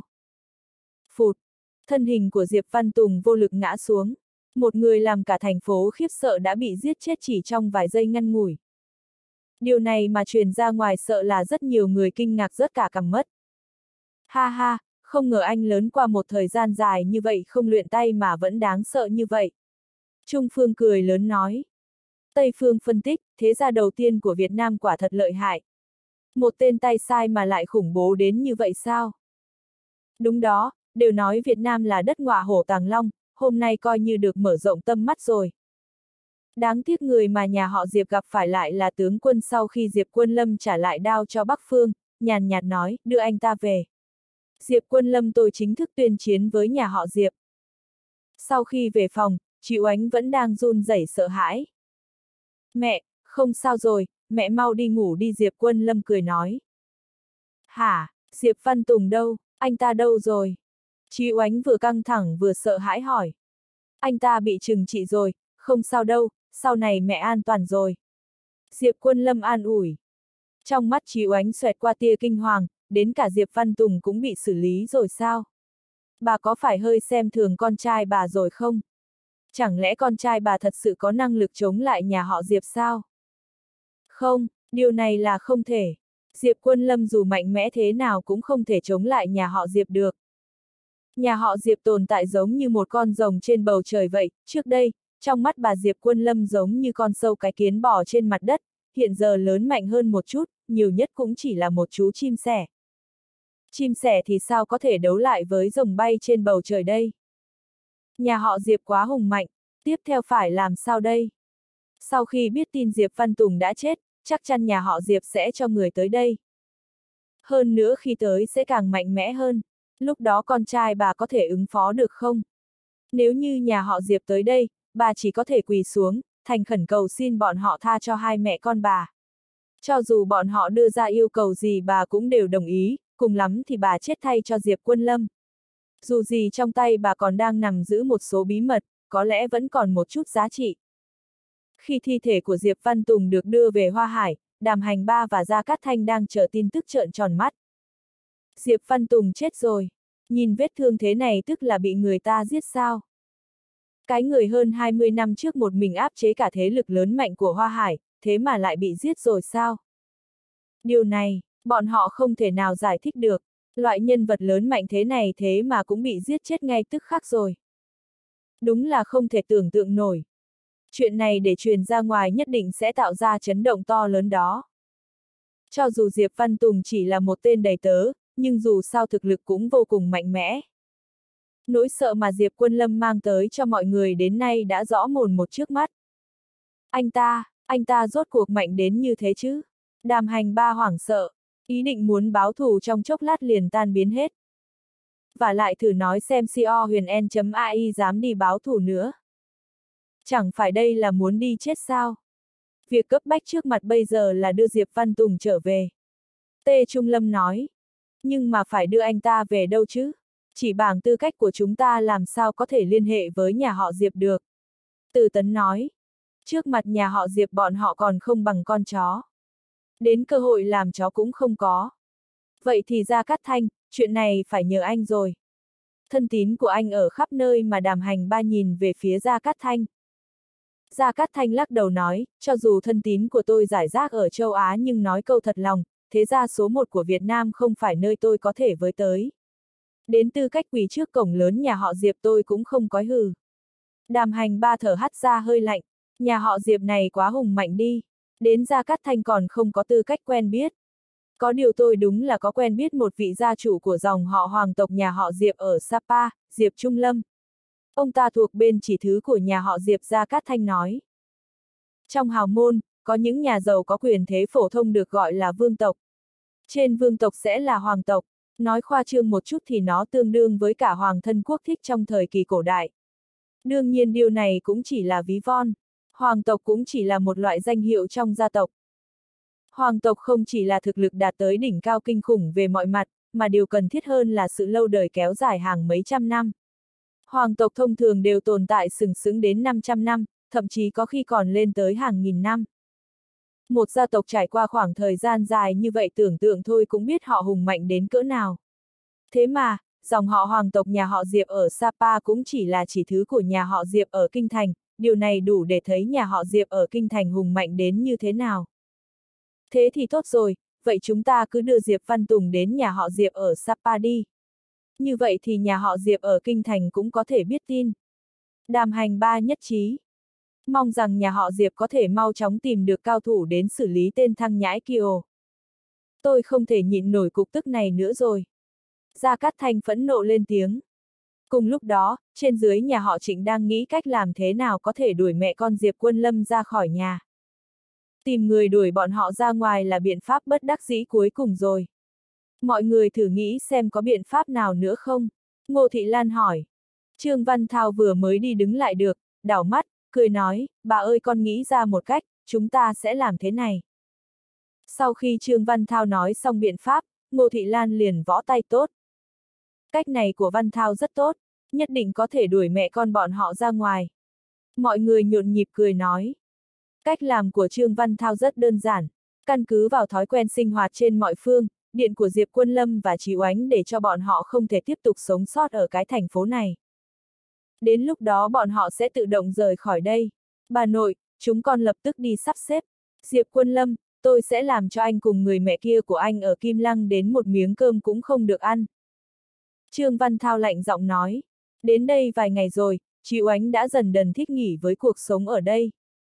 Phụt! Thân hình của Diệp Văn Tùng vô lực ngã xuống. Một người làm cả thành phố khiếp sợ đã bị giết chết chỉ trong vài giây ngắn ngủi. Điều này mà truyền ra ngoài sợ là rất nhiều người kinh ngạc rớt cả cằm mất. Ha ha, không ngờ anh lớn qua một thời gian dài như vậy không luyện tay mà vẫn đáng sợ như vậy. Trung Phương cười lớn nói. Tây Phương phân tích, thế gia đầu tiên của Việt Nam quả thật lợi hại. Một tên tay sai mà lại khủng bố đến như vậy sao? Đúng đó, đều nói Việt Nam là đất ngọa hổ tàng long, hôm nay coi như được mở rộng tâm mắt rồi. Đáng tiếc người mà nhà họ Diệp gặp phải lại là tướng quân sau khi Diệp Quân Lâm trả lại đao cho Bắc Phương, nhàn nhạt nói, đưa anh ta về. Diệp Quân Lâm tôi chính thức tuyên chiến với nhà họ Diệp. Sau khi về phòng, chị Oánh vẫn đang run rẩy sợ hãi. Mẹ, không sao rồi, mẹ mau đi ngủ đi Diệp Quân Lâm cười nói. Hả, Diệp Văn Tùng đâu, anh ta đâu rồi? Chị Oánh vừa căng thẳng vừa sợ hãi hỏi. Anh ta bị trừng trị rồi, không sao đâu, sau này mẹ an toàn rồi. Diệp Quân Lâm an ủi. Trong mắt chị Oánh xoẹt qua tia kinh hoàng, đến cả Diệp Văn Tùng cũng bị xử lý rồi sao? Bà có phải hơi xem thường con trai bà rồi không? Chẳng lẽ con trai bà thật sự có năng lực chống lại nhà họ Diệp sao? Không, điều này là không thể. Diệp Quân Lâm dù mạnh mẽ thế nào cũng không thể chống lại nhà họ Diệp được. Nhà họ Diệp tồn tại giống như một con rồng trên bầu trời vậy, trước đây, trong mắt bà Diệp Quân Lâm giống như con sâu cái kiến bò trên mặt đất, hiện giờ lớn mạnh hơn một chút, nhiều nhất cũng chỉ là một chú chim sẻ. Chim sẻ thì sao có thể đấu lại với rồng bay trên bầu trời đây? Nhà họ Diệp quá hùng mạnh, tiếp theo phải làm sao đây? Sau khi biết tin Diệp Văn Tùng đã chết, chắc chắn nhà họ Diệp sẽ cho người tới đây. Hơn nữa khi tới sẽ càng mạnh mẽ hơn, lúc đó con trai bà có thể ứng phó được không? Nếu như nhà họ Diệp tới đây, bà chỉ có thể quỳ xuống, thành khẩn cầu xin bọn họ tha cho hai mẹ con bà. Cho dù bọn họ đưa ra yêu cầu gì bà cũng đều đồng ý, cùng lắm thì bà chết thay cho Diệp Quân Lâm. Dù gì trong tay bà còn đang nằm giữ một số bí mật, có lẽ vẫn còn một chút giá trị. Khi thi thể của Diệp Văn Tùng được đưa về Hoa Hải, Đàm Hành Ba và Gia Cát Thanh đang chờ tin tức trợn tròn mắt. Diệp Văn Tùng chết rồi. Nhìn vết thương thế này tức là bị người ta giết sao? Cái người hơn hai mươi năm trước một mình áp chế cả thế lực lớn mạnh của Hoa Hải, thế mà lại bị giết rồi sao? Điều này, bọn họ không thể nào giải thích được. Loại nhân vật lớn mạnh thế này thế mà cũng bị giết chết ngay tức khắc rồi. Đúng là không thể tưởng tượng nổi. Chuyện này để truyền ra ngoài nhất định sẽ tạo ra chấn động to lớn đó. Cho dù Diệp Văn Tùng chỉ là một tên đầy tớ, nhưng dù sao thực lực cũng vô cùng mạnh mẽ. Nỗi sợ mà Diệp Quân Lâm mang tới cho mọi người đến nay đã rõ mồn một trước mắt. Anh ta, anh ta rốt cuộc mạnh đến như thế chứ? Đàm Hành Ba hoảng sợ, ý định muốn báo thù trong chốc lát liền tan biến hết. Và lại thử nói xem co huyền n.ai dám đi báo thù nữa. Chẳng phải đây là muốn đi chết sao? Việc cấp bách trước mặt bây giờ là đưa Diệp Văn Tùng trở về. Tê Trung Lâm nói. Nhưng mà phải đưa anh ta về đâu chứ? Chỉ bằng tư cách của chúng ta làm sao có thể liên hệ với nhà họ Diệp được? Từ Tấn nói. Trước mặt nhà họ Diệp bọn họ còn không bằng con chó. Đến cơ hội làm chó cũng không có. Vậy thì Gia Cát Thanh, chuyện này phải nhờ anh rồi. Thân tín của anh ở khắp nơi mà Đàm Hành Ba nhìn về phía Gia Cát Thanh. Gia Cát Thanh lắc đầu nói, cho dù thân tín của tôi rải rác ở châu Á nhưng nói câu thật lòng, thế gia số một của Việt Nam không phải nơi tôi có thể với tới. Đến tư cách quỳ trước cổng lớn nhà họ Diệp tôi cũng không có hừ. Đàm Hành Ba thở hắt ra hơi lạnh, nhà họ Diệp này quá hùng mạnh đi, đến Gia Cát Thanh còn không có tư cách quen biết. Có điều tôi đúng là có quen biết một vị gia chủ của dòng họ hoàng tộc nhà họ Diệp ở Sapa, Diệp Trung Lâm. Ông ta thuộc bên chỉ thứ của nhà họ Diệp. Gia Cát Thanh nói. Trong hào môn, có những nhà giàu có quyền thế phổ thông được gọi là vương tộc. Trên vương tộc sẽ là hoàng tộc, nói khoa trương một chút thì nó tương đương với cả hoàng thân quốc thích trong thời kỳ cổ đại. Đương nhiên điều này cũng chỉ là ví von, hoàng tộc cũng chỉ là một loại danh hiệu trong gia tộc. Hoàng tộc không chỉ là thực lực đạt tới đỉnh cao kinh khủng về mọi mặt, mà điều cần thiết hơn là sự lâu đời kéo dài hàng mấy trăm năm. Hoàng tộc thông thường đều tồn tại sừng sững đến năm trăm năm, thậm chí có khi còn lên tới hàng nghìn năm. Một gia tộc trải qua khoảng thời gian dài như vậy tưởng tượng thôi cũng biết họ hùng mạnh đến cỡ nào. Thế mà, dòng họ hoàng tộc nhà họ Diệp ở Sapa cũng chỉ là chỉ thứ của nhà họ Diệp ở Kinh Thành, điều này đủ để thấy nhà họ Diệp ở Kinh Thành hùng mạnh đến như thế nào. Thế thì tốt rồi, vậy chúng ta cứ đưa Diệp Văn Tùng đến nhà họ Diệp ở Sapa đi. Như vậy thì nhà họ Diệp ở Kinh Thành cũng có thể biết tin. Đàm Hành Ba nhất trí. Mong rằng nhà họ Diệp có thể mau chóng tìm được cao thủ đến xử lý tên thăng nhãi kia. Tôi không thể nhịn nổi cục tức này nữa rồi. Gia Cát Thanh phẫn nộ lên tiếng. Cùng lúc đó, trên dưới nhà họ Trịnh đang nghĩ cách làm thế nào có thể đuổi mẹ con Diệp Quân Lâm ra khỏi nhà. Tìm người đuổi bọn họ ra ngoài là biện pháp bất đắc dĩ cuối cùng rồi. Mọi người thử nghĩ xem có biện pháp nào nữa không? Ngô Thị Lan hỏi. Trương Văn Thao vừa mới đi đứng lại được, đảo mắt, cười nói, bà ơi con nghĩ ra một cách, chúng ta sẽ làm thế này. Sau khi Trương Văn Thao nói xong biện pháp, Ngô Thị Lan liền võ tay tốt. Cách này của Văn Thao rất tốt, nhất định có thể đuổi mẹ con bọn họ ra ngoài. Mọi người nhộn nhịp cười nói. Cách làm của Trương Văn Thao rất đơn giản, căn cứ vào thói quen sinh hoạt trên mọi phương, điện của Diệp Quân Lâm và Chí Oánh để cho bọn họ không thể tiếp tục sống sót ở cái thành phố này. Đến lúc đó bọn họ sẽ tự động rời khỏi đây. Bà nội, chúng con lập tức đi sắp xếp. Diệp Quân Lâm, tôi sẽ làm cho anh cùng người mẹ kia của anh ở Kim Lăng đến một miếng cơm cũng không được ăn. Trương Văn Thao lạnh giọng nói. Đến đây vài ngày rồi, Chí Oánh đã dần dần thích nghỉ với cuộc sống ở đây.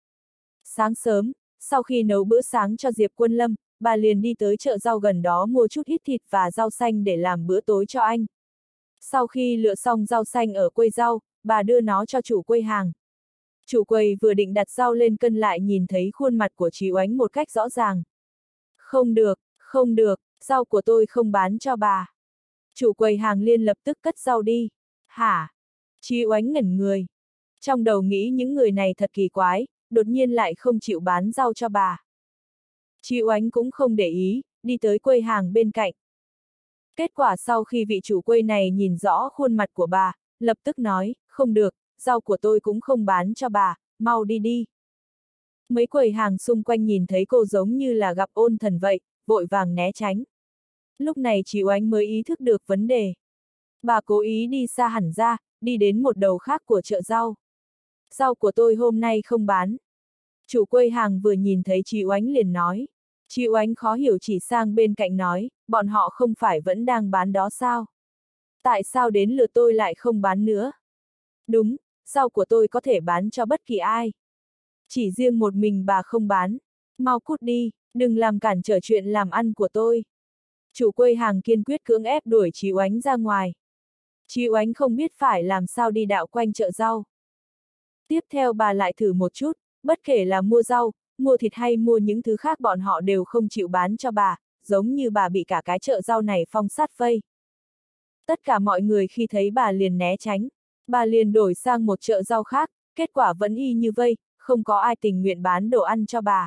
Sáng sớm, sau khi nấu bữa sáng cho Diệp Quân Lâm, bà liền đi tới chợ rau gần đó mua chút ít thịt và rau xanh để làm bữa tối cho anh. Sau khi lựa xong rau xanh ở quầy rau, bà đưa nó cho chủ quầy hàng. Chủ quầy vừa định đặt rau lên cân lại nhìn thấy khuôn mặt của Chí Oánh một cách rõ ràng. Không được, không được, rau của tôi không bán cho bà. Chủ quầy hàng liền lập tức cất rau đi. Hả? Chí Oánh ngẩn người. Trong đầu nghĩ những người này thật kỳ quái, đột nhiên lại không chịu bán rau cho bà. Chị Oánh cũng không để ý, đi tới quầy hàng bên cạnh. Kết quả sau khi vị chủ quầy này nhìn rõ khuôn mặt của bà, lập tức nói, không được, rau của tôi cũng không bán cho bà, mau đi đi. Mấy quầy hàng xung quanh nhìn thấy cô giống như là gặp ôn thần vậy, vội vàng né tránh. Lúc này chị Oánh mới ý thức được vấn đề. Bà cố ý đi xa hẳn ra, đi đến một đầu khác của chợ rau. Rau của tôi hôm nay không bán. Chủ quầy hàng vừa nhìn thấy chị Oánh liền nói. Chị Oánh khó hiểu chỉ sang bên cạnh nói, bọn họ không phải vẫn đang bán đó sao? Tại sao đến lượt tôi lại không bán nữa? Đúng, rau của tôi có thể bán cho bất kỳ ai. Chỉ riêng một mình bà không bán. Mau cút đi, đừng làm cản trở chuyện làm ăn của tôi. Chủ quầy hàng kiên quyết cưỡng ép đuổi chị Oánh ra ngoài. Chị Oánh không biết phải làm sao đi dạo quanh chợ rau. Tiếp theo bà lại thử một chút, bất kể là mua rau, mua thịt hay mua những thứ khác bọn họ đều không chịu bán cho bà, giống như bà bị cả cái chợ rau này phong sát vây. Tất cả mọi người khi thấy bà liền né tránh, bà liền đổi sang một chợ rau khác, kết quả vẫn y như vây, không có ai tình nguyện bán đồ ăn cho bà.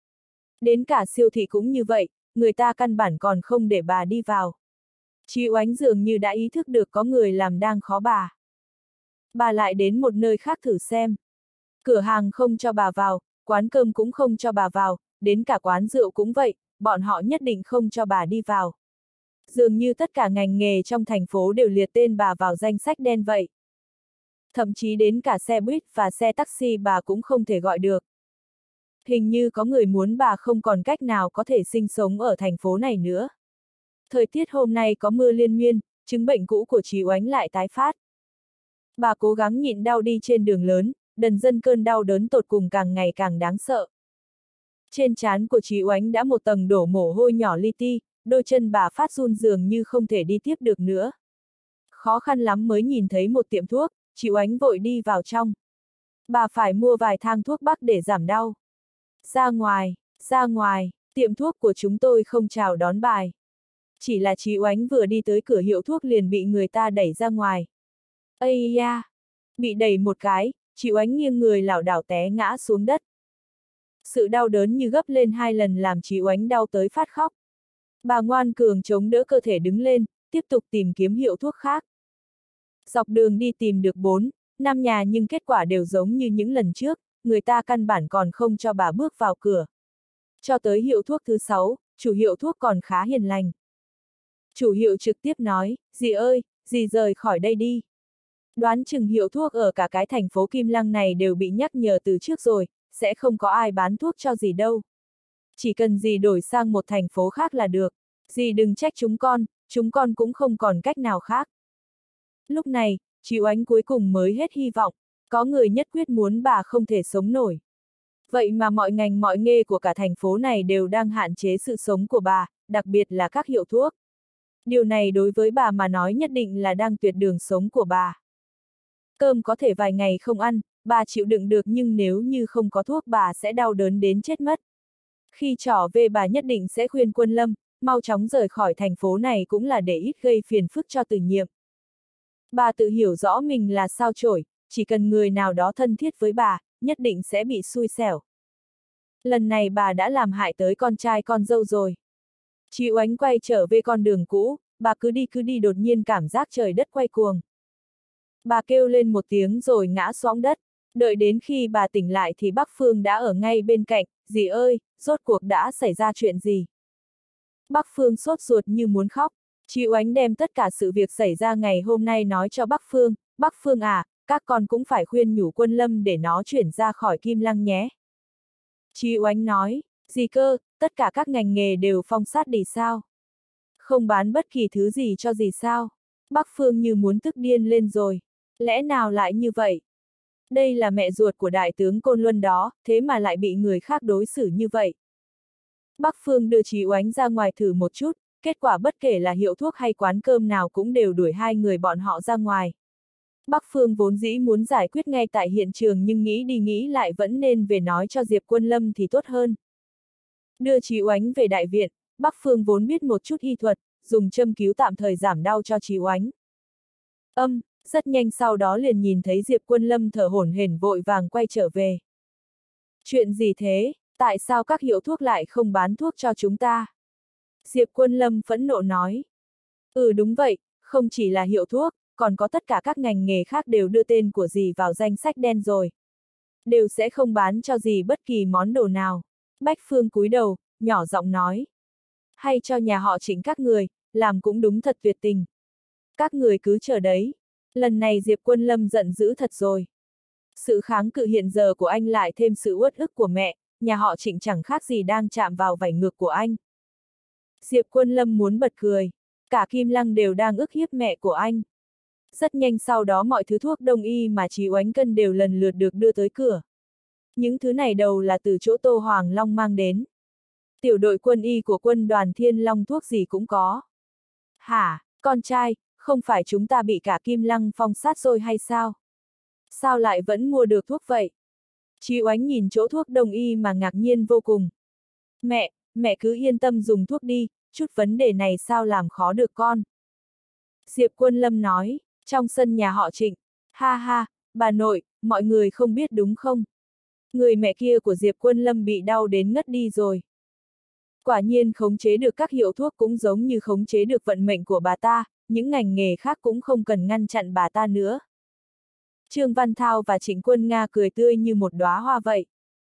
Đến cả siêu thị cũng như vậy, người ta căn bản còn không để bà đi vào. Chị Oánh dường như đã ý thức được có người làm đang khó bà. Bà lại đến một nơi khác thử xem. Cửa hàng không cho bà vào, quán cơm cũng không cho bà vào, đến cả quán rượu cũng vậy, bọn họ nhất định không cho bà đi vào. Dường như tất cả ngành nghề trong thành phố đều liệt tên bà vào danh sách đen vậy. Thậm chí đến cả xe buýt và xe taxi bà cũng không thể gọi được. Hình như có người muốn bà không còn cách nào có thể sinh sống ở thành phố này nữa. Thời tiết hôm nay có mưa liên miên, chứng bệnh cũ của chị Oánh lại tái phát. Bà cố gắng nhịn đau đi trên đường lớn, đần dần cơn đau đớn tột cùng càng ngày càng đáng sợ. Trên trán của chị Oánh đã một tầng đổ mồ hôi nhỏ li ti, đôi chân bà phát run dường như không thể đi tiếp được nữa. Khó khăn lắm mới nhìn thấy một tiệm thuốc, chị Oánh vội đi vào trong. Bà phải mua vài thang thuốc bắc để giảm đau. Ra ngoài, ra ngoài, tiệm thuốc của chúng tôi không chào đón bài. Chỉ là chị Oánh vừa đi tới cửa hiệu thuốc liền bị người ta đẩy ra ngoài. Ây da! Bị đẩy một cái, chị Oánh nghiêng người lảo đảo té ngã xuống đất. Sự đau đớn như gấp lên hai lần làm chị Oánh đau tới phát khóc. Bà ngoan cường chống đỡ cơ thể đứng lên, tiếp tục tìm kiếm hiệu thuốc khác. Dọc đường đi tìm được bốn, năm nhà nhưng kết quả đều giống như những lần trước, người ta căn bản còn không cho bà bước vào cửa. Cho tới hiệu thuốc thứ sáu, chủ hiệu thuốc còn khá hiền lành. Chủ hiệu trực tiếp nói, dì ơi, dì rời khỏi đây đi. Đoán chừng hiệu thuốc ở cả cái thành phố Kim Lăng này đều bị nhắc nhở từ trước rồi, sẽ không có ai bán thuốc cho dì đâu. Chỉ cần dì đổi sang một thành phố khác là được. Dì đừng trách chúng con, chúng con cũng không còn cách nào khác. Lúc này, chị Oánh cuối cùng mới hết hy vọng, có người nhất quyết muốn bà không thể sống nổi. Vậy mà mọi ngành mọi nghề của cả thành phố này đều đang hạn chế sự sống của bà, đặc biệt là các hiệu thuốc. Điều này đối với bà mà nói nhất định là đang tuyệt đường sống của bà. Cơm có thể vài ngày không ăn, bà chịu đựng được nhưng nếu như không có thuốc bà sẽ đau đớn đến chết mất. Khi trở về bà nhất định sẽ khuyên Quân Lâm, mau chóng rời khỏi thành phố này cũng là để ít gây phiền phức cho Từ Nhiệm. Bà tự hiểu rõ mình là sao chổi, chỉ cần người nào đó thân thiết với bà, nhất định sẽ bị xui xẻo. Lần này bà đã làm hại tới con trai con dâu rồi. Chị Oánh quay trở về con đường cũ, bà cứ đi cứ đi đột nhiên cảm giác trời đất quay cuồng. Bà kêu lên một tiếng rồi ngã xuống đất, đợi đến khi bà tỉnh lại thì Bắc Phương đã ở ngay bên cạnh, dì ơi, rốt cuộc đã xảy ra chuyện gì? Bắc Phương sốt ruột như muốn khóc, chị Oánh đem tất cả sự việc xảy ra ngày hôm nay nói cho Bắc Phương, Bắc Phương à, các con cũng phải khuyên nhủ Quân Lâm để nó chuyển ra khỏi Kim Lăng nhé. Chị Oánh nói, gì cơ, tất cả các ngành nghề đều phong sát đi sao? Không bán bất kỳ thứ gì cho gì sao? Bắc Phương như muốn tức điên lên rồi. Lẽ nào lại như vậy? Đây là mẹ ruột của đại tướng Côn Luân đó, thế mà lại bị người khác đối xử như vậy. Bắc Phương đưa chị Oánh ra ngoài thử một chút, kết quả bất kể là hiệu thuốc hay quán cơm nào cũng đều đuổi hai người bọn họ ra ngoài. Bắc Phương vốn dĩ muốn giải quyết ngay tại hiện trường nhưng nghĩ đi nghĩ lại vẫn nên về nói cho Diệp Quân Lâm thì tốt hơn. Đưa chị Oánh về đại viện, Bắc Phương vốn biết một chút y thuật, dùng châm cứu tạm thời giảm đau cho chị Oánh. Âm, rất nhanh sau đó liền nhìn thấy Diệp Quân Lâm thở hổn hển vội vàng quay trở về. Chuyện gì thế? Tại sao các hiệu thuốc lại không bán thuốc cho chúng ta? Diệp Quân Lâm phẫn nộ nói. Ừ đúng vậy, không chỉ là hiệu thuốc, còn có tất cả các ngành nghề khác đều đưa tên của dì vào danh sách đen rồi. Đều sẽ không bán cho dì bất kỳ món đồ nào. Bách Phương cúi đầu, nhỏ giọng nói. Hay cho nhà họ Trịnh các người, làm cũng đúng thật tuyệt tình. Các người cứ chờ đấy. Lần này Diệp Quân Lâm giận dữ thật rồi. Sự kháng cự hiện giờ của anh lại thêm sự uất ức của mẹ, nhà họ Trịnh chẳng khác gì đang chạm vào vảy ngược của anh. Diệp Quân Lâm muốn bật cười. Cả Kim Lăng đều đang ức hiếp mẹ của anh. Rất nhanh sau đó mọi thứ thuốc đông y mà Chí Oánh cân đều lần lượt được đưa tới cửa. Những thứ này đầu là từ chỗ Tô Hoàng Long mang đến. Tiểu đội quân y của quân đoàn Thiên Long thuốc gì cũng có. Hả, con trai, không phải chúng ta bị cả Kim Lăng phong sát rồi hay sao? Sao lại vẫn mua được thuốc vậy? Chí Oánh nhìn chỗ thuốc đông y mà ngạc nhiên vô cùng. Mẹ, mẹ cứ yên tâm dùng thuốc đi, chút vấn đề này sao làm khó được con? Diệp Quân Lâm nói, trong sân nhà họ Trịnh. Ha ha, bà nội, mọi người không biết đúng không? Người mẹ kia của Diệp Quân Lâm bị đau đến ngất đi rồi. Quả nhiên khống chế được các hiệu thuốc cũng giống như khống chế được vận mệnh của bà ta, những ngành nghề khác cũng không cần ngăn chặn bà ta nữa. Trương Văn Thao và Trịnh Quân Nga cười tươi như một đóa hoa vậy.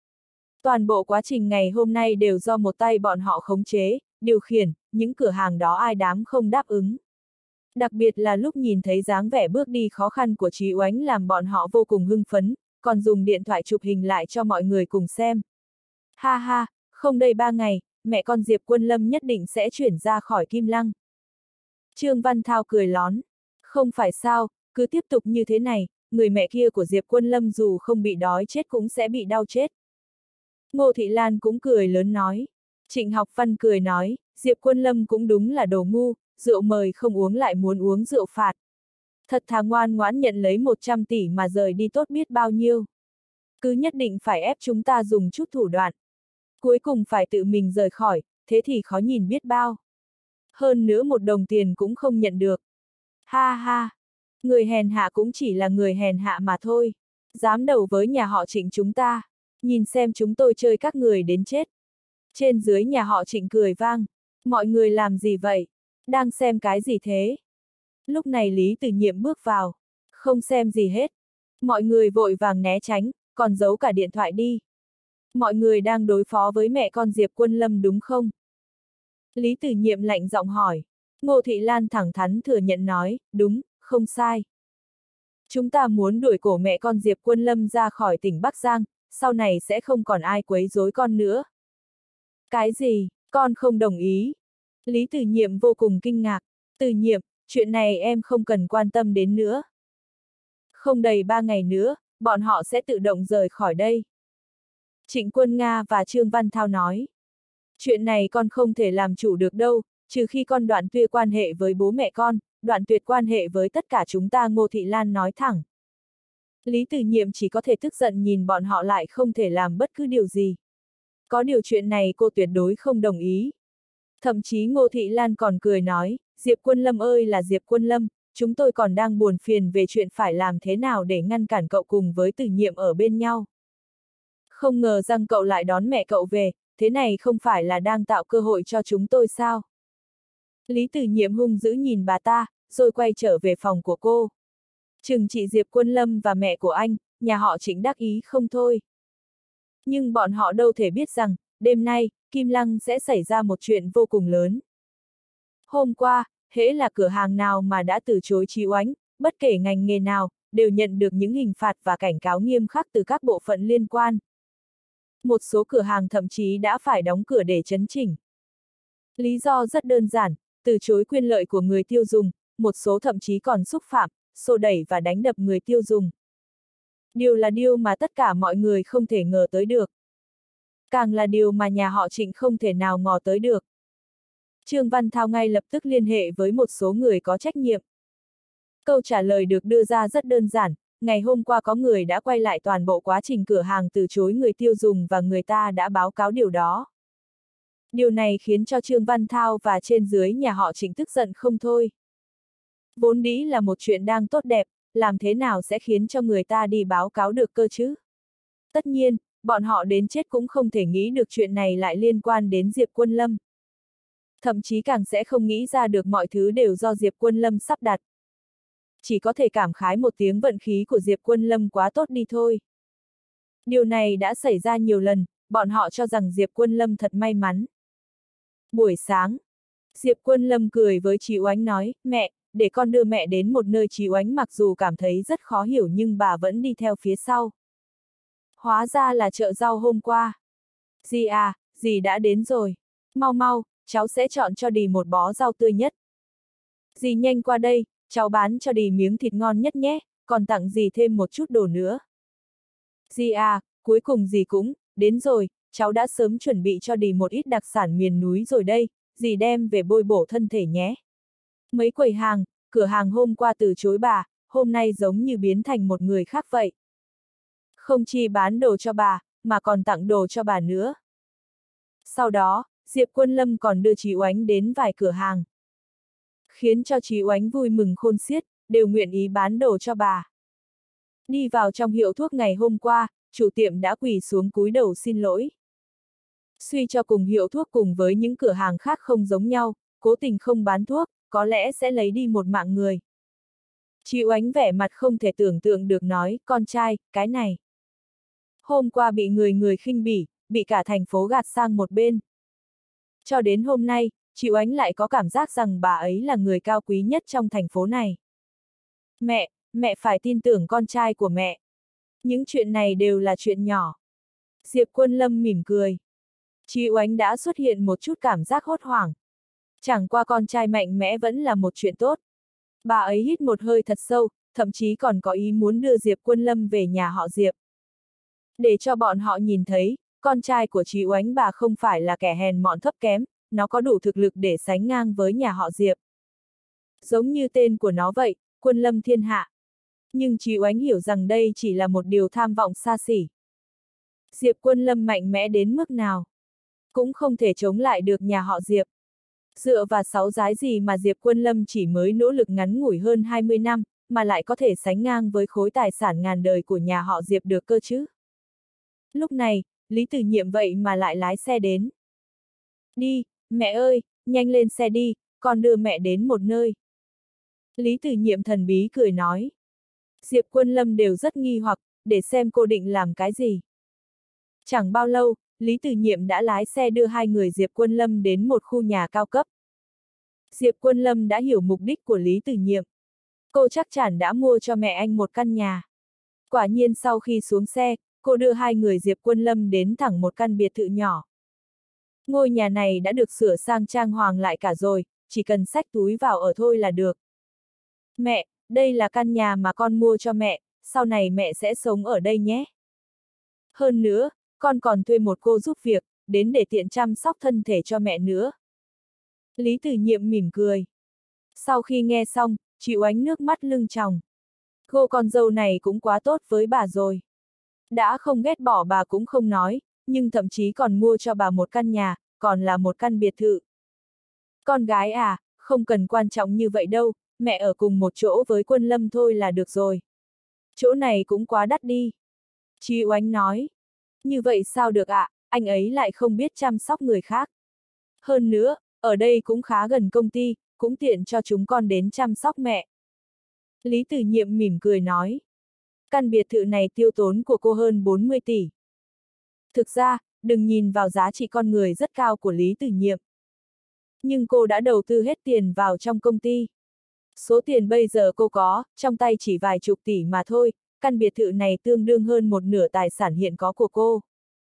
Toàn bộ quá trình ngày hôm nay đều do một tay bọn họ khống chế, điều khiển, những cửa hàng đó ai dám không đáp ứng. Đặc biệt là lúc nhìn thấy dáng vẻ bước đi khó khăn của Chí Oánh làm bọn họ vô cùng hưng phấn, còn dùng điện thoại chụp hình lại cho mọi người cùng xem. Ha ha, không đầy ba ngày, mẹ con Diệp Quân Lâm nhất định sẽ chuyển ra khỏi Kim Lăng. Trương Văn Thao cười lón. Không phải sao, cứ tiếp tục như thế này, người mẹ kia của Diệp Quân Lâm dù không bị đói chết cũng sẽ bị đau chết. Ngô Thị Lan cũng cười lớn nói. Trịnh Học Văn cười nói, Diệp Quân Lâm cũng đúng là đồ ngu, rượu mời không uống lại muốn uống rượu phạt. Thật thà ngoan ngoãn nhận lấy một trăm tỷ mà rời đi tốt biết bao nhiêu. Cứ nhất định phải ép chúng ta dùng chút thủ đoạn. Cuối cùng phải tự mình rời khỏi, thế thì khó nhìn biết bao. Hơn nữa một đồng tiền cũng không nhận được. Ha ha, người hèn hạ cũng chỉ là người hèn hạ mà thôi. Dám đầu với nhà họ Trịnh chúng ta, nhìn xem chúng tôi chơi các người đến chết. Trên dưới nhà họ Trịnh cười vang. Mọi người làm gì vậy? Đang xem cái gì thế? Lúc này Lý Tử Nhiệm bước vào. Không xem gì hết. Mọi người vội vàng né tránh, còn giấu cả điện thoại đi. Mọi người đang đối phó với mẹ con Diệp Quân Lâm đúng không? Lý Tử Nhiệm lạnh giọng hỏi. Ngô Thị Lan thẳng thắn thừa nhận nói, đúng, không sai. Chúng ta muốn đuổi cổ mẹ con Diệp Quân Lâm ra khỏi tỉnh Bắc Giang, sau này sẽ không còn ai quấy rối con nữa. Cái gì, con không đồng ý? Lý Tử Nhiệm vô cùng kinh ngạc. Tử Nhiệm, chuyện này em không cần quan tâm đến nữa. Không đầy ba ngày nữa, bọn họ sẽ tự động rời khỏi đây. Trịnh Quân Nga và Trương Văn Thao nói. Chuyện này con không thể làm chủ được đâu, trừ khi con đoạn tuyệt quan hệ với bố mẹ con, đoạn tuyệt quan hệ với tất cả chúng ta. Ngô Thị Lan nói thẳng. Lý Tử Nhiệm chỉ có thể tức giận nhìn bọn họ lại không thể làm bất cứ điều gì. Có điều chuyện này cô tuyệt đối không đồng ý. Thậm chí Ngô Thị Lan còn cười nói, Diệp Quân Lâm ơi là Diệp Quân Lâm, chúng tôi còn đang buồn phiền về chuyện phải làm thế nào để ngăn cản cậu cùng với Tử Nhiệm ở bên nhau. Không ngờ rằng cậu lại đón mẹ cậu về, thế này không phải là đang tạo cơ hội cho chúng tôi sao? Lý Tử Nhiệm hung dữ nhìn bà ta, rồi quay trở về phòng của cô. Chừng chị Diệp Quân Lâm và mẹ của anh, nhà họ Trịnh đắc ý không thôi. Nhưng bọn họ đâu thể biết rằng, đêm nay, Kim Lăng sẽ xảy ra một chuyện vô cùng lớn. Hôm qua, hễ là cửa hàng nào mà đã từ chối Chí Oánh, bất kể ngành nghề nào, đều nhận được những hình phạt và cảnh cáo nghiêm khắc từ các bộ phận liên quan. Một số cửa hàng thậm chí đã phải đóng cửa để chấn chỉnh. Lý do rất đơn giản, từ chối quyền lợi của người tiêu dùng, một số thậm chí còn xúc phạm, xô đẩy và đánh đập người tiêu dùng. Điều là điều mà tất cả mọi người không thể ngờ tới được. Càng là điều mà nhà họ Trịnh không thể nào ngờ tới được. Trương Văn Thao ngay lập tức liên hệ với một số người có trách nhiệm. Câu trả lời được đưa ra rất đơn giản, ngày hôm qua có người đã quay lại toàn bộ quá trình cửa hàng từ chối người tiêu dùng và người ta đã báo cáo điều đó. Điều này khiến cho Trương Văn Thao và trên dưới nhà họ Trịnh tức giận không thôi. Vốn dĩ là một chuyện đang tốt đẹp, làm thế nào sẽ khiến cho người ta đi báo cáo được cơ chứ? Tất nhiên, bọn họ đến chết cũng không thể nghĩ được chuyện này lại liên quan đến Diệp Quân Lâm. Thậm chí càng sẽ không nghĩ ra được mọi thứ đều do Diệp Quân Lâm sắp đặt. Chỉ có thể cảm khái một tiếng vận khí của Diệp Quân Lâm quá tốt đi thôi. Điều này đã xảy ra nhiều lần, bọn họ cho rằng Diệp Quân Lâm thật may mắn. Buổi sáng, Diệp Quân Lâm cười với chị Oánh nói, mẹ, để con đưa mẹ đến một nơi. Chị Oánh mặc dù cảm thấy rất khó hiểu nhưng bà vẫn đi theo phía sau. Hóa ra là chợ rau hôm qua. Dì à, dì đã đến rồi. Mau mau, cháu sẽ chọn cho dì một bó rau tươi nhất. Dì nhanh qua đây, cháu bán cho dì miếng thịt ngon nhất nhé, còn tặng dì thêm một chút đồ nữa. Dì à, cuối cùng dì cũng đến rồi, cháu đã sớm chuẩn bị cho dì một ít đặc sản miền núi rồi đây, dì đem về bồi bổ thân thể nhé. Mấy quầy hàng, cửa hàng hôm qua từ chối bà, hôm nay giống như biến thành một người khác vậy. Không chỉ bán đồ cho bà, mà còn tặng đồ cho bà nữa. Sau đó, Diệp Quân Lâm còn đưa chị Oánh đến vài cửa hàng. Khiến cho chị Oánh vui mừng khôn xiết, đều nguyện ý bán đồ cho bà. Đi vào trong hiệu thuốc ngày hôm qua, chủ tiệm đã quỳ xuống cúi đầu xin lỗi. Suy cho cùng hiệu thuốc cùng với những cửa hàng khác không giống nhau, cố tình không bán thuốc, có lẽ sẽ lấy đi một mạng người. Chị Oánh vẻ mặt không thể tưởng tượng được nói, con trai, cái này. Hôm qua bị người người khinh bỉ, bị cả thành phố gạt sang một bên. Cho đến hôm nay, chị Oánh lại có cảm giác rằng bà ấy là người cao quý nhất trong thành phố này. Mẹ, mẹ phải tin tưởng con trai của mẹ. Những chuyện này đều là chuyện nhỏ. Diệp Quân Lâm mỉm cười. Chị Oánh đã xuất hiện một chút cảm giác hốt hoảng. Chẳng qua con trai mạnh mẽ vẫn là một chuyện tốt. Bà ấy hít một hơi thật sâu, thậm chí còn có ý muốn đưa Diệp Quân Lâm về nhà họ Diệp. Để cho bọn họ nhìn thấy, con trai của chị Oánh bà không phải là kẻ hèn mọn thấp kém, nó có đủ thực lực để sánh ngang với nhà họ Diệp. Giống như tên của nó vậy, Quân Lâm thiên hạ. Nhưng chị Oánh hiểu rằng đây chỉ là một điều tham vọng xa xỉ. Diệp Quân Lâm mạnh mẽ đến mức nào, cũng không thể chống lại được nhà họ Diệp. Dựa vào sáu giái gì mà Diệp Quân Lâm chỉ mới nỗ lực ngắn ngủi hơn hai mươi năm, mà lại có thể sánh ngang với khối tài sản ngàn đời của nhà họ Diệp được cơ chứ? Lúc này, Lý Tử Nhiệm vậy mà lại lái xe đến. Đi, mẹ ơi, nhanh lên xe đi, con đưa mẹ đến một nơi. Lý Tử Nhiệm thần bí cười nói. Diệp Quân Lâm đều rất nghi hoặc, để xem cô định làm cái gì. Chẳng bao lâu, Lý Tử Nhiệm đã lái xe đưa hai người Diệp Quân Lâm đến một khu nhà cao cấp. Diệp Quân Lâm đã hiểu mục đích của Lý Tử Nhiệm. Cô chắc chắn đã mua cho mẹ anh một căn nhà. Quả nhiên sau khi xuống xe, cô đưa hai người Diệp Quân Lâm đến thẳng một căn biệt thự nhỏ. Ngôi nhà này đã được sửa sang trang hoàng lại cả rồi, chỉ cần xách túi vào ở thôi là được. Mẹ, đây là căn nhà mà con mua cho mẹ, sau này mẹ sẽ sống ở đây nhé. Hơn nữa, con còn thuê một cô giúp việc, đến để tiện chăm sóc thân thể cho mẹ nữa. Lý Tử Nhiệm mỉm cười. Sau khi nghe xong, chị Oánh nước mắt lưng tròng. Cô con dâu này cũng quá tốt với bà rồi. Đã không ghét bỏ bà cũng không nói, nhưng thậm chí còn mua cho bà một căn nhà, còn là một căn biệt thự. Con gái à, không cần quan trọng như vậy đâu, mẹ ở cùng một chỗ với Quân Lâm thôi là được rồi. Chỗ này cũng quá đắt đi. Chị Oánh nói. Như vậy sao được ạ, à? Anh ấy lại không biết chăm sóc người khác. Hơn nữa, ở đây cũng khá gần công ty, cũng tiện cho chúng con đến chăm sóc mẹ. Lý Tử Nhiệm mỉm cười nói. Căn biệt thự này tiêu tốn của cô hơn bốn mươi tỷ. Thực ra, đừng nhìn vào giá trị con người rất cao của Lý Tử Nhiệm. Nhưng cô đã đầu tư hết tiền vào trong công ty. Số tiền bây giờ cô có, trong tay chỉ vài chục tỷ mà thôi, căn biệt thự này tương đương hơn một nửa tài sản hiện có của cô.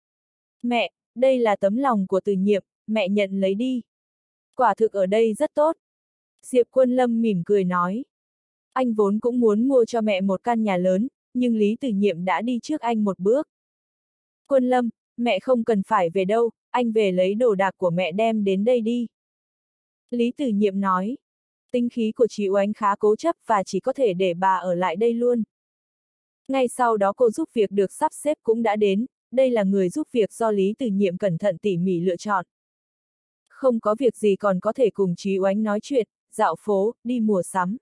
Mẹ, đây là tấm lòng của Tử Nhiệm, mẹ nhận lấy đi. Quả thực ở đây rất tốt. Diệp Quân Lâm mỉm cười nói. Anh vốn cũng muốn mua cho mẹ một căn nhà lớn, nhưng Lý Tử Nhiệm đã đi trước anh một bước. Quân Lâm, mẹ không cần phải về đâu, anh về lấy đồ đạc của mẹ đem đến đây đi. Lý Tử Nhiệm nói. Tính khí của chị Oánh khá cố chấp và chỉ có thể để bà ở lại đây luôn. Ngay sau đó cô giúp việc được sắp xếp cũng đã đến, đây là người giúp việc do Lý Tử Nhiệm cẩn thận tỉ mỉ lựa chọn. Không có việc gì còn có thể cùng chị Oánh nói chuyện, dạo phố, đi mua sắm.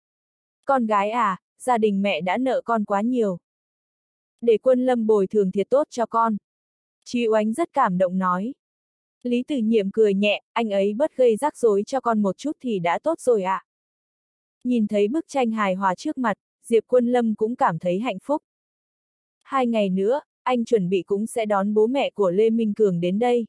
Con gái à, gia đình mẹ đã nợ con quá nhiều. Để Quân Lâm bồi thường thiệt tốt cho con, Chí Oánh rất cảm động nói. Lý Tử Nhiệm cười nhẹ, anh ấy bớt gây rắc rối cho con một chút thì đã tốt rồi ạ. À. Nhìn thấy bức tranh hài hòa trước mặt, Diệp Quân Lâm cũng cảm thấy hạnh phúc. Hai ngày nữa, anh chuẩn bị cũng sẽ đón bố mẹ của Lê Minh Cường đến đây.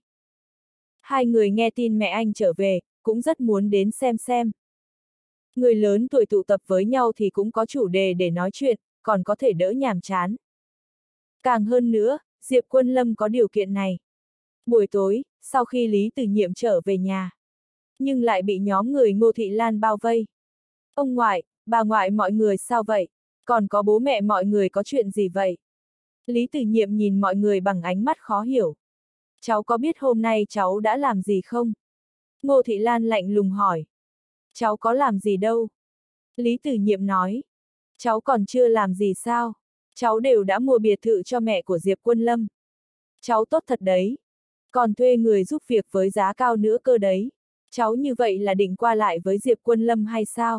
Hai người nghe tin mẹ anh trở về, cũng rất muốn đến xem xem. Người lớn tuổi tụ tập với nhau thì cũng có chủ đề để nói chuyện, còn có thể đỡ nhàm chán. Càng hơn nữa, Diệp Quân Lâm có điều kiện này. Buổi tối, sau khi Lý Tử Nhiệm trở về nhà, nhưng lại bị nhóm người Ngô Thị Lan bao vây. Ông ngoại, bà ngoại mọi người sao vậy? Còn có bố mẹ mọi người có chuyện gì vậy? Lý Tử Nhiệm nhìn mọi người bằng ánh mắt khó hiểu. Cháu có biết hôm nay cháu đã làm gì không? Ngô Thị Lan lạnh lùng hỏi. Cháu có làm gì đâu? Lý Tử Nhiệm nói. Cháu còn chưa làm gì sao? Cháu đều đã mua biệt thự cho mẹ của Diệp Quân Lâm. Cháu tốt thật đấy. Còn thuê người giúp việc với giá cao nữa cơ đấy. Cháu như vậy là định qua lại với Diệp Quân Lâm hay sao?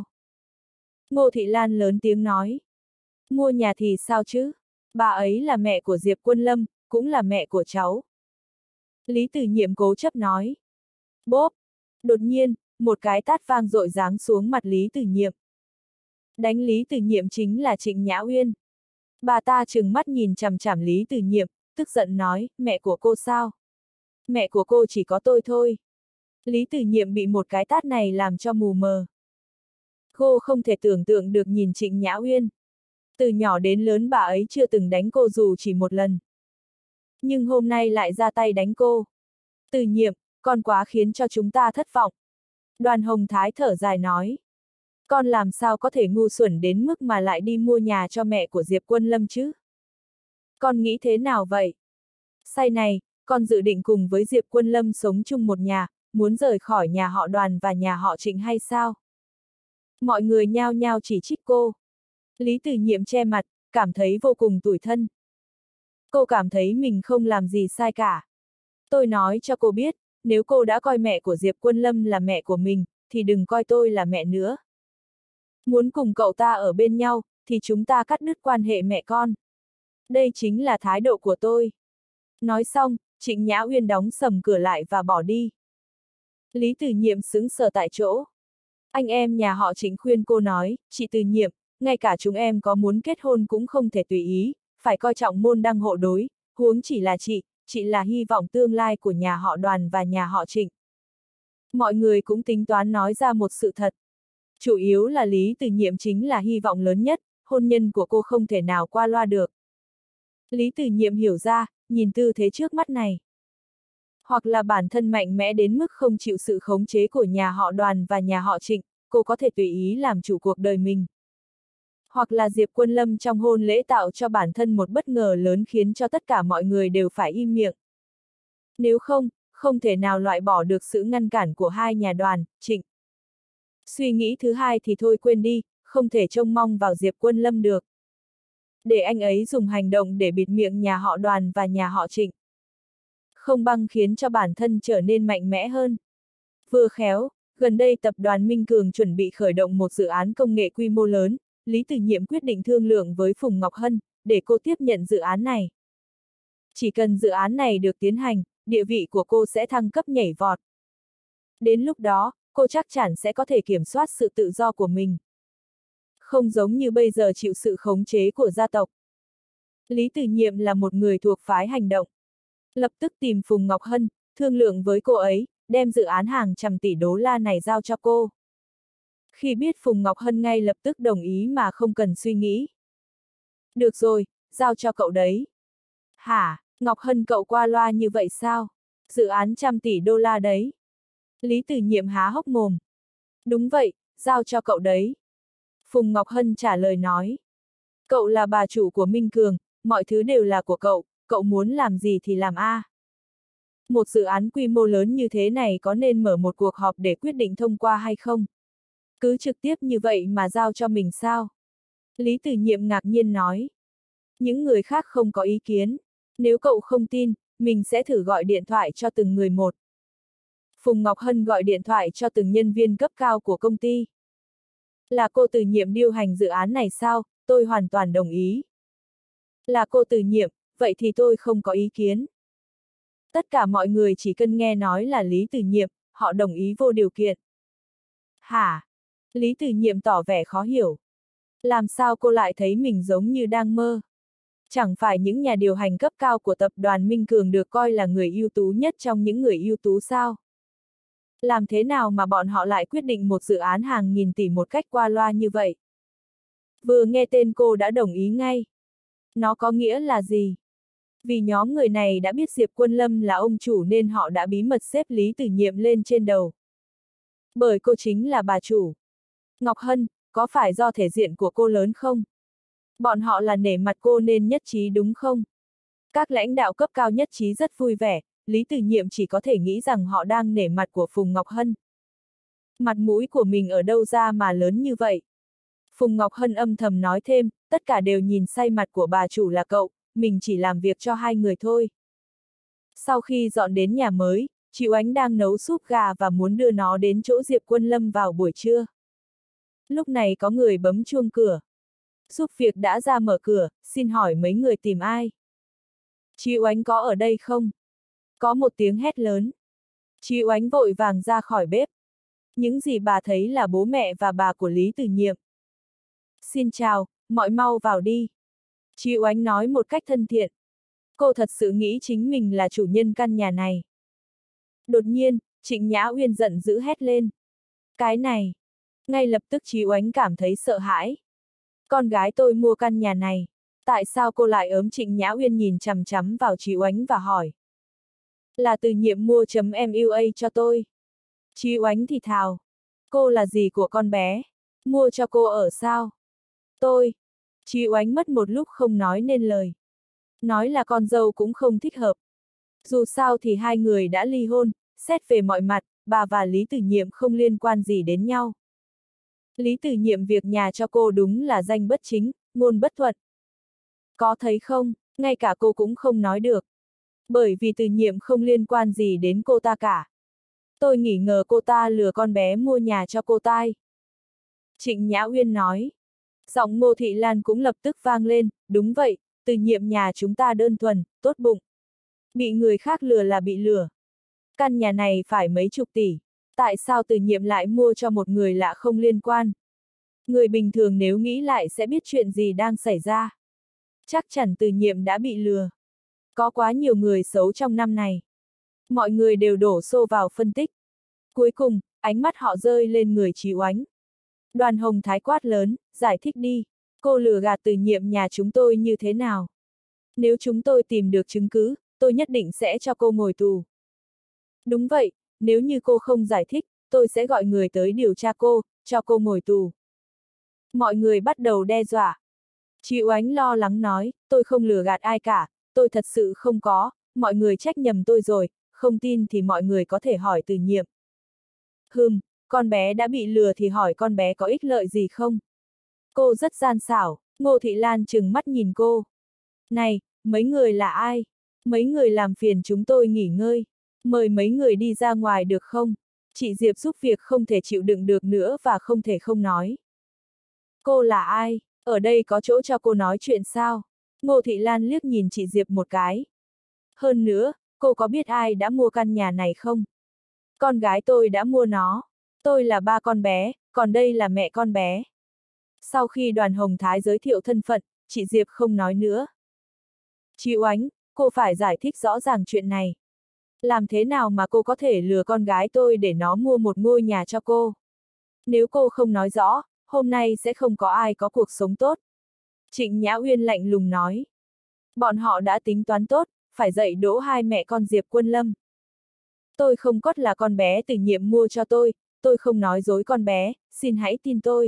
Ngô Thị Lan lớn tiếng nói. Mua nhà thì sao chứ? Bà ấy là mẹ của Diệp Quân Lâm, cũng là mẹ của cháu. Lý Tử Nhiệm cố chấp nói. Bốp! Đột nhiên, một cái tát vang dội giáng xuống mặt Lý Tử Nhiệm. Đánh Lý Tử Nhiệm chính là Trịnh Nhã Uyên. Bà ta trừng mắt nhìn chằm chằm Lý Tử Nhiệm, tức giận nói, mẹ của cô sao? Mẹ của cô chỉ có tôi thôi. Lý Tử Nhiệm bị một cái tát này làm cho mù mờ. Cô không thể tưởng tượng được nhìn Trịnh Nhã Uyên. Từ nhỏ đến lớn bà ấy chưa từng đánh cô dù chỉ một lần. Nhưng hôm nay lại ra tay đánh cô. Tử Nhiệm, con quá khiến cho chúng ta thất vọng. Đoàn Hồng Thái thở dài nói. Con làm sao có thể ngu xuẩn đến mức mà lại đi mua nhà cho mẹ của Diệp Quân Lâm chứ? Con nghĩ thế nào vậy? Sau này, con dự định cùng với Diệp Quân Lâm sống chung một nhà, muốn rời khỏi nhà họ Đoàn và nhà họ Trịnh hay sao? Mọi người nhao nhao chỉ trích cô. Lý Tử Nhiệm che mặt, cảm thấy vô cùng tủi thân. Cô cảm thấy mình không làm gì sai cả. Tôi nói cho cô biết, nếu cô đã coi mẹ của Diệp Quân Lâm là mẹ của mình, thì đừng coi tôi là mẹ nữa. Muốn cùng cậu ta ở bên nhau, thì chúng ta cắt đứt quan hệ mẹ con. Đây chính là thái độ của tôi. Nói xong, Trịnh Nhã Uyên đóng sầm cửa lại và bỏ đi. Lý Tử Nhiệm sững sờ tại chỗ. Anh em nhà họ Trịnh khuyên cô nói, chị Tử Nhiệm, ngay cả chúng em có muốn kết hôn cũng không thể tùy ý, phải coi trọng môn đăng hộ đối, huống chỉ là chị, chị là hy vọng tương lai của nhà họ Đoàn và nhà họ Trịnh. Mọi người cũng tính toán nói ra một sự thật. Chủ yếu là Lý Tử Nhiệm chính là hy vọng lớn nhất, hôn nhân của cô không thể nào qua loa được. Lý Tử Nhiệm hiểu ra, nhìn tư thế trước mắt này. Hoặc là bản thân mạnh mẽ đến mức không chịu sự khống chế của nhà họ Đoàn và nhà họ Trịnh, cô có thể tùy ý làm chủ cuộc đời mình. Hoặc là Diệp Quân Lâm trong hôn lễ tạo cho bản thân một bất ngờ lớn khiến cho tất cả mọi người đều phải im miệng. Nếu không, không thể nào loại bỏ được sự ngăn cản của hai nhà Đoàn, Trịnh. Suy nghĩ thứ hai thì thôi quên đi, không thể trông mong vào Diệp Quân Lâm được. Để anh ấy dùng hành động để bịt miệng nhà họ Đoàn và nhà họ Trịnh. Không bằng khiến cho bản thân trở nên mạnh mẽ hơn. Vừa khéo, gần đây tập đoàn Minh Cường chuẩn bị khởi động một dự án công nghệ quy mô lớn, Lý Tử Nhiệm quyết định thương lượng với Phùng Ngọc Hân, để cô tiếp nhận dự án này. Chỉ cần dự án này được tiến hành, địa vị của cô sẽ thăng cấp nhảy vọt. Đến lúc đó, cô chắc chắn sẽ có thể kiểm soát sự tự do của mình. Không giống như bây giờ chịu sự khống chế của gia tộc. Lý Tử Nhiệm là một người thuộc phái hành động. Lập tức tìm Phùng Ngọc Hân, thương lượng với cô ấy, đem dự án hàng trăm tỷ đô la này giao cho cô. Khi biết Phùng Ngọc Hân ngay lập tức đồng ý mà không cần suy nghĩ. Được rồi, giao cho cậu đấy. Hả, Ngọc Hân cậu qua loa như vậy sao? Dự án trăm tỷ đô la đấy. Lý Tử Nhiệm há hốc mồm. Đúng vậy, giao cho cậu đấy. Phùng Ngọc Hân trả lời nói. Cậu là bà chủ của Minh Cường, mọi thứ đều là của cậu, cậu muốn làm gì thì làm a. À. Một dự án quy mô lớn như thế này có nên mở một cuộc họp để quyết định thông qua hay không? Cứ trực tiếp như vậy mà giao cho mình sao? Lý Tử Nhiệm ngạc nhiên nói. Những người khác không có ý kiến. Nếu cậu không tin, mình sẽ thử gọi điện thoại cho từng người một. Phùng Ngọc Hân gọi điện thoại cho từng nhân viên cấp cao của công ty. Là cô Tử Nhiệm điều hành dự án này sao? Tôi hoàn toàn đồng ý. Là cô Tử Nhiệm, vậy thì tôi không có ý kiến. Tất cả mọi người chỉ cần nghe nói là Lý Tử Nhiệm, họ đồng ý vô điều kiện. Hả? Lý Tử Nhiệm tỏ vẻ khó hiểu. Làm sao cô lại thấy mình giống như đang mơ? Chẳng phải những nhà điều hành cấp cao của tập đoàn Minh Cường được coi là người ưu tú nhất trong những người ưu tú sao? Làm thế nào mà bọn họ lại quyết định một dự án hàng nghìn tỷ một cách qua loa như vậy? Vừa nghe tên cô đã đồng ý ngay. Nó có nghĩa là gì? Vì nhóm người này đã biết Diệp Quân Lâm là ông chủ nên họ đã bí mật xếp Lý Tử Nhiệm lên trên đầu. Bởi cô chính là bà chủ. Ngọc Hân, có phải do thể diện của cô lớn không? Bọn họ là nể mặt cô nên nhất trí đúng không? Các lãnh đạo cấp cao nhất trí rất vui vẻ, Lý Tử Nhiệm chỉ có thể nghĩ rằng họ đang nể mặt của Phùng Ngọc Hân. Mặt mũi của mình ở đâu ra mà lớn như vậy? Phùng Ngọc Hân âm thầm nói thêm, tất cả đều nhìn say mặt của bà chủ là cậu, mình chỉ làm việc cho hai người thôi. Sau khi dọn đến nhà mới, chị Oánh đang nấu súp gà và muốn đưa nó đến chỗ Diệp Quân Lâm vào buổi trưa. Lúc này có người bấm chuông cửa. Giúp việc đã ra mở cửa, xin hỏi mấy người tìm ai? Chị Oánh có ở đây không? Có một tiếng hét lớn. Chị Oánh vội vàng ra khỏi bếp. Những gì bà thấy là bố mẹ và bà của Lý Tử Nhiệm. Xin chào, mọi mau vào đi. Chị Oánh nói một cách thân thiện. Cô thật sự nghĩ chính mình là chủ nhân căn nhà này. Đột nhiên, Trịnh Nhã Uyên giận dữ hét lên. Cái này! Ngay lập tức chị Oánh cảm thấy sợ hãi. Con gái tôi mua căn nhà này. Tại sao cô lại ớm? Trịnh Nhã Uyên nhìn chằm chằm vào chị Oánh và hỏi. Là Từ Nhiệm mua.mua cho tôi. Chị Oánh thì thào. Cô là gì của con bé? Mua cho cô ở sao? Tôi. Chị Oánh mất một lúc không nói nên lời. Nói là con dâu cũng không thích hợp. Dù sao thì hai người đã ly hôn, xét về mọi mặt, bà và Lý Tử Nhiệm không liên quan gì đến nhau. Lý Tử Nhiệm việc nhà cho cô đúng là danh bất chính, ngôn bất thuận. Có thấy không, ngay cả cô cũng không nói được. Bởi vì Tử Nhiệm không liên quan gì đến cô ta cả. Tôi nghi ngờ cô ta lừa con bé mua nhà cho cô ta. Trịnh Nhã Uyên nói. Giọng Ngô Thị Lan cũng lập tức vang lên, đúng vậy, Tử Nhiệm nhà chúng ta đơn thuần, tốt bụng. Bị người khác lừa là bị lừa. Căn nhà này phải mấy chục tỷ. Tại sao Tử Nhiệm lại mua cho một người lạ không liên quan? Người bình thường nếu nghĩ lại sẽ biết chuyện gì đang xảy ra. Chắc chắn Tử Nhiệm đã bị lừa. Có quá nhiều người xấu trong năm này. Mọi người đều đổ xô vào phân tích. Cuối cùng, ánh mắt họ rơi lên người Chí Oánh. Đoàn Hồng Thái quát lớn, giải thích đi. Cô lừa gạt Tử Nhiệm nhà chúng tôi như thế nào? Nếu chúng tôi tìm được chứng cứ, tôi nhất định sẽ cho cô ngồi tù. Đúng vậy, nếu như cô không giải thích, tôi sẽ gọi người tới điều tra cô, cho cô ngồi tù. Mọi người bắt đầu đe dọa. Chị Oánh lo lắng nói, tôi không lừa gạt ai cả, tôi thật sự không có, mọi người trách nhầm tôi rồi, không tin thì mọi người có thể hỏi Tử Nhiệm. Hừm, con bé đã bị lừa thì hỏi con bé có ích lợi gì không? Cô rất gian xảo, Ngô Thị Lan trừng mắt nhìn cô. Này, mấy người là ai? Mấy người làm phiền chúng tôi nghỉ ngơi. Mời mấy người đi ra ngoài được không? Chị Diệp giúp việc không thể chịu đựng được nữa và không thể không nói. Cô là ai? Ở đây có chỗ cho cô nói chuyện sao? Ngô Thị Lan liếc nhìn chị Diệp một cái. Hơn nữa, cô có biết ai đã mua căn nhà này không? Con gái tôi đã mua nó. Tôi là ba con bé, còn đây là mẹ con bé. Sau khi Đoàn Hồng Thái giới thiệu thân phận, chị Diệp không nói nữa. Chị Oánh, cô phải giải thích rõ ràng chuyện này. Làm thế nào mà cô có thể lừa con gái tôi để nó mua một ngôi nhà cho cô? Nếu cô không nói rõ, hôm nay sẽ không có ai có cuộc sống tốt. Trịnh Nhã Uyên lạnh lùng nói. Bọn họ đã tính toán tốt, phải dạy dỗ hai mẹ con Diệp Quân Lâm. Tôi không cốt là con bé Tử Nhiệm mua cho tôi, tôi không nói dối con bé, xin hãy tin tôi.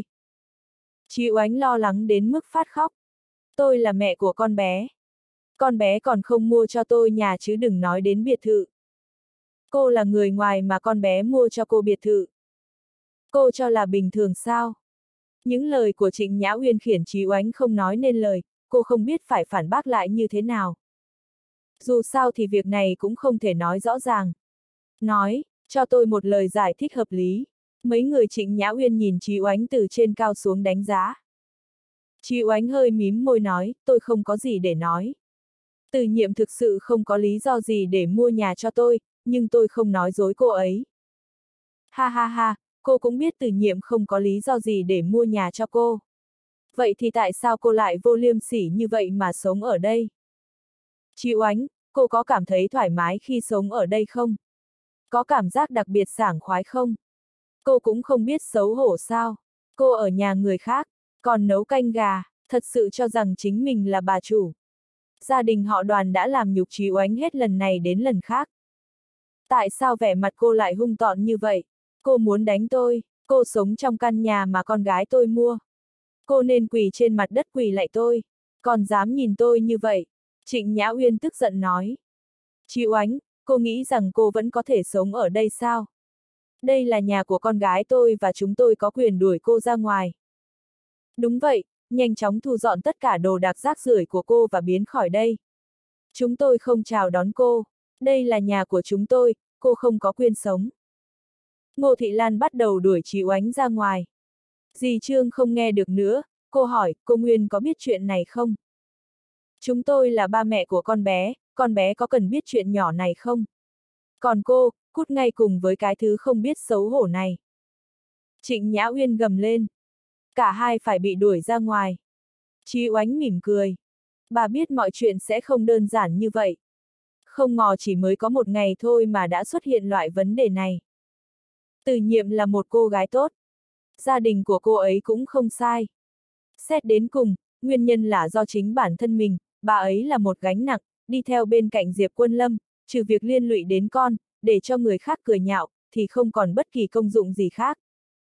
Chị Oánh lo lắng đến mức phát khóc. Tôi là mẹ của con bé. Con bé còn không mua cho tôi nhà chứ đừng nói đến biệt thự. Cô là người ngoài mà con bé mua cho cô biệt thự. Cô cho là bình thường sao? Những lời của Trịnh Nhã Uyên khiến Chí Oánh không nói nên lời, cô không biết phải phản bác lại như thế nào. Dù sao thì việc này cũng không thể nói rõ ràng. Nói, cho tôi một lời giải thích hợp lý. Mấy người Trịnh Nhã Uyên nhìn Chí Oánh từ trên cao xuống đánh giá. Chí Oánh hơi mím môi nói, tôi không có gì để nói. Từ nhiệm thực sự không có lý do gì để mua nhà cho tôi, nhưng tôi không nói dối cô ấy. Ha ha ha, cô cũng biết từ nhiệm không có lý do gì để mua nhà cho cô. Vậy thì tại sao cô lại vô liêm sỉ như vậy mà sống ở đây? Chị Oánh, cô có cảm thấy thoải mái khi sống ở đây không? Có cảm giác đặc biệt sảng khoái không? Cô cũng không biết xấu hổ sao? Cô ở nhà người khác, còn nấu canh gà, thật sự cho rằng chính mình là bà chủ. Gia đình họ Đoàn đã làm nhục Chí Oánh hết lần này đến lần khác. Tại sao vẻ mặt cô lại hung tợn như vậy? Cô muốn đánh tôi, cô sống trong căn nhà mà con gái tôi mua. Cô nên quỳ trên mặt đất quỳ lạy tôi, còn dám nhìn tôi như vậy. Trịnh Nhã Uyên tức giận nói. Chí Oánh, cô nghĩ rằng cô vẫn có thể sống ở đây sao? Đây là nhà của con gái tôi và chúng tôi có quyền đuổi cô ra ngoài. Đúng vậy, nhanh chóng thu dọn tất cả đồ đạc rác rưởi của cô và biến khỏi đây. Chúng tôi không chào đón cô. Đây là nhà của chúng tôi, cô không có quyền sống. Ngô Thị Lan bắt đầu đuổi Chí Oánh ra ngoài. Dì Trương không nghe được nữa, cô hỏi, cô Nguyên có biết chuyện này không? Chúng tôi là ba mẹ của con bé, con bé có cần biết chuyện nhỏ này không? Còn cô, cút ngay cùng với cái thứ không biết xấu hổ này. Trịnh Nhã Uyên gầm lên. Cả hai phải bị đuổi ra ngoài. Chí Oánh mỉm cười. Bà biết mọi chuyện sẽ không đơn giản như vậy. Không ngờ chỉ mới có một ngày thôi mà đã xuất hiện loại vấn đề này. Từ nhiệm là một cô gái tốt. Gia đình của cô ấy cũng không sai. Xét đến cùng, nguyên nhân là do chính bản thân mình, bà ấy là một gánh nặng, đi theo bên cạnh Diệp Quân Lâm, trừ việc liên lụy đến con, để cho người khác cười nhạo, thì không còn bất kỳ công dụng gì khác.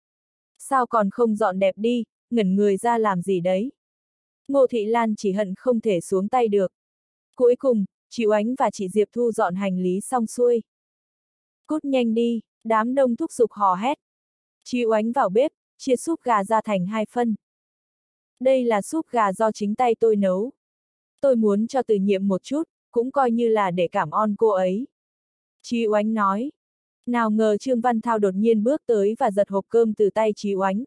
Sao còn không dọn đẹp đi, ngẩn người ra làm gì đấy? Ngô Thị Lan chỉ hận không thể xuống tay được. Cuối cùng, chị Oánh và chị Diệp thu dọn hành lý xong xuôi. Cút nhanh đi, đám đông thúc giục hò hét. Chị Oánh vào bếp, chia súp gà ra thành hai phân. Đây là súp gà do chính tay tôi nấu. Tôi muốn cho Từ nhiệm một chút, cũng coi như là để cảm ơn cô ấy. Chí Oánh nói. Nào ngờ Trương Văn Thao đột nhiên bước tới và giật hộp cơm từ tay Chí Oánh.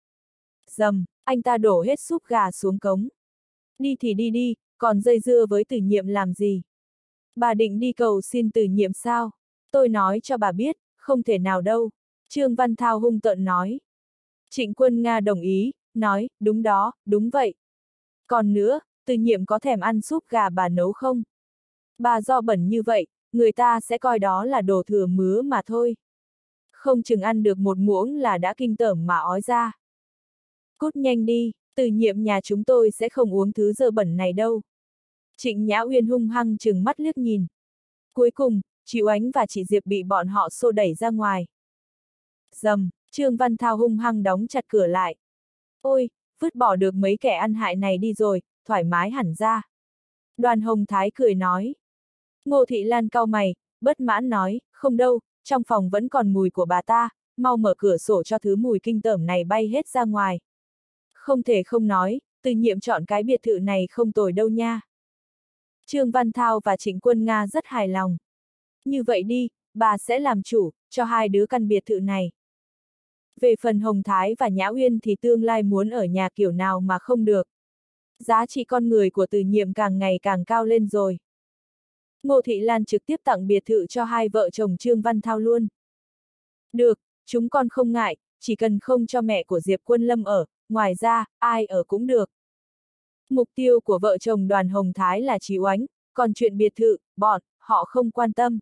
Dầm, anh ta đổ hết súp gà xuống cống. Đi thì đi đi, còn dây dưa với Từ nhiệm làm gì? Bà định đi cầu xin Từ nhiệm sao? Tôi nói cho bà biết, không thể nào đâu. Trương Văn Thao hung tợn nói. Trịnh Quân Nga đồng ý, nói, đúng đó, đúng vậy. Còn nữa, Từ nhiệm có thèm ăn súp gà bà nấu không? Bà do bẩn như vậy, người ta sẽ coi đó là đồ thừa mứa mà thôi. Không chừng ăn được một muỗng là đã kinh tởm mà ói ra. Cút nhanh đi, Từ nhiệm nhà chúng tôi sẽ không uống thứ dơ bẩn này đâu. Trịnh Nhã Uyên hung hăng trừng mắt liếc nhìn. Cuối cùng, chị Oánh và chị Diệp bị bọn họ xô đẩy ra ngoài. Dầm, Trương Văn Thao hung hăng đóng chặt cửa lại. Ôi, vứt bỏ được mấy kẻ ăn hại này đi rồi, thoải mái hẳn ra. Đoàn Hồng Thái cười nói. Ngô Thị Lan cau mày, bất mãn nói, không đâu, trong phòng vẫn còn mùi của bà ta, mau mở cửa sổ cho thứ mùi kinh tởm này bay hết ra ngoài. Không thể không nói, Từ nhiệm chọn cái biệt thự này không tồi đâu nha. Trương Văn Thao và Trịnh Quân Nga rất hài lòng. Như vậy đi, bà sẽ làm chủ, cho hai đứa căn biệt thự này. Về phần Hồng Thái và Nhã Uyên thì tương lai muốn ở nhà kiểu nào mà không được. Giá trị con người của Từ nhiệm càng ngày càng cao lên rồi. Ngô Thị Lan trực tiếp tặng biệt thự cho hai vợ chồng Trương Văn Thao luôn. Được, chúng con không ngại, chỉ cần không cho mẹ của Diệp Quân Lâm ở, ngoài ra, ai ở cũng được. Mục tiêu của vợ chồng Đoàn Hồng Thái là Chí Oánh, còn chuyện biệt thự, bọn, họ không quan tâm.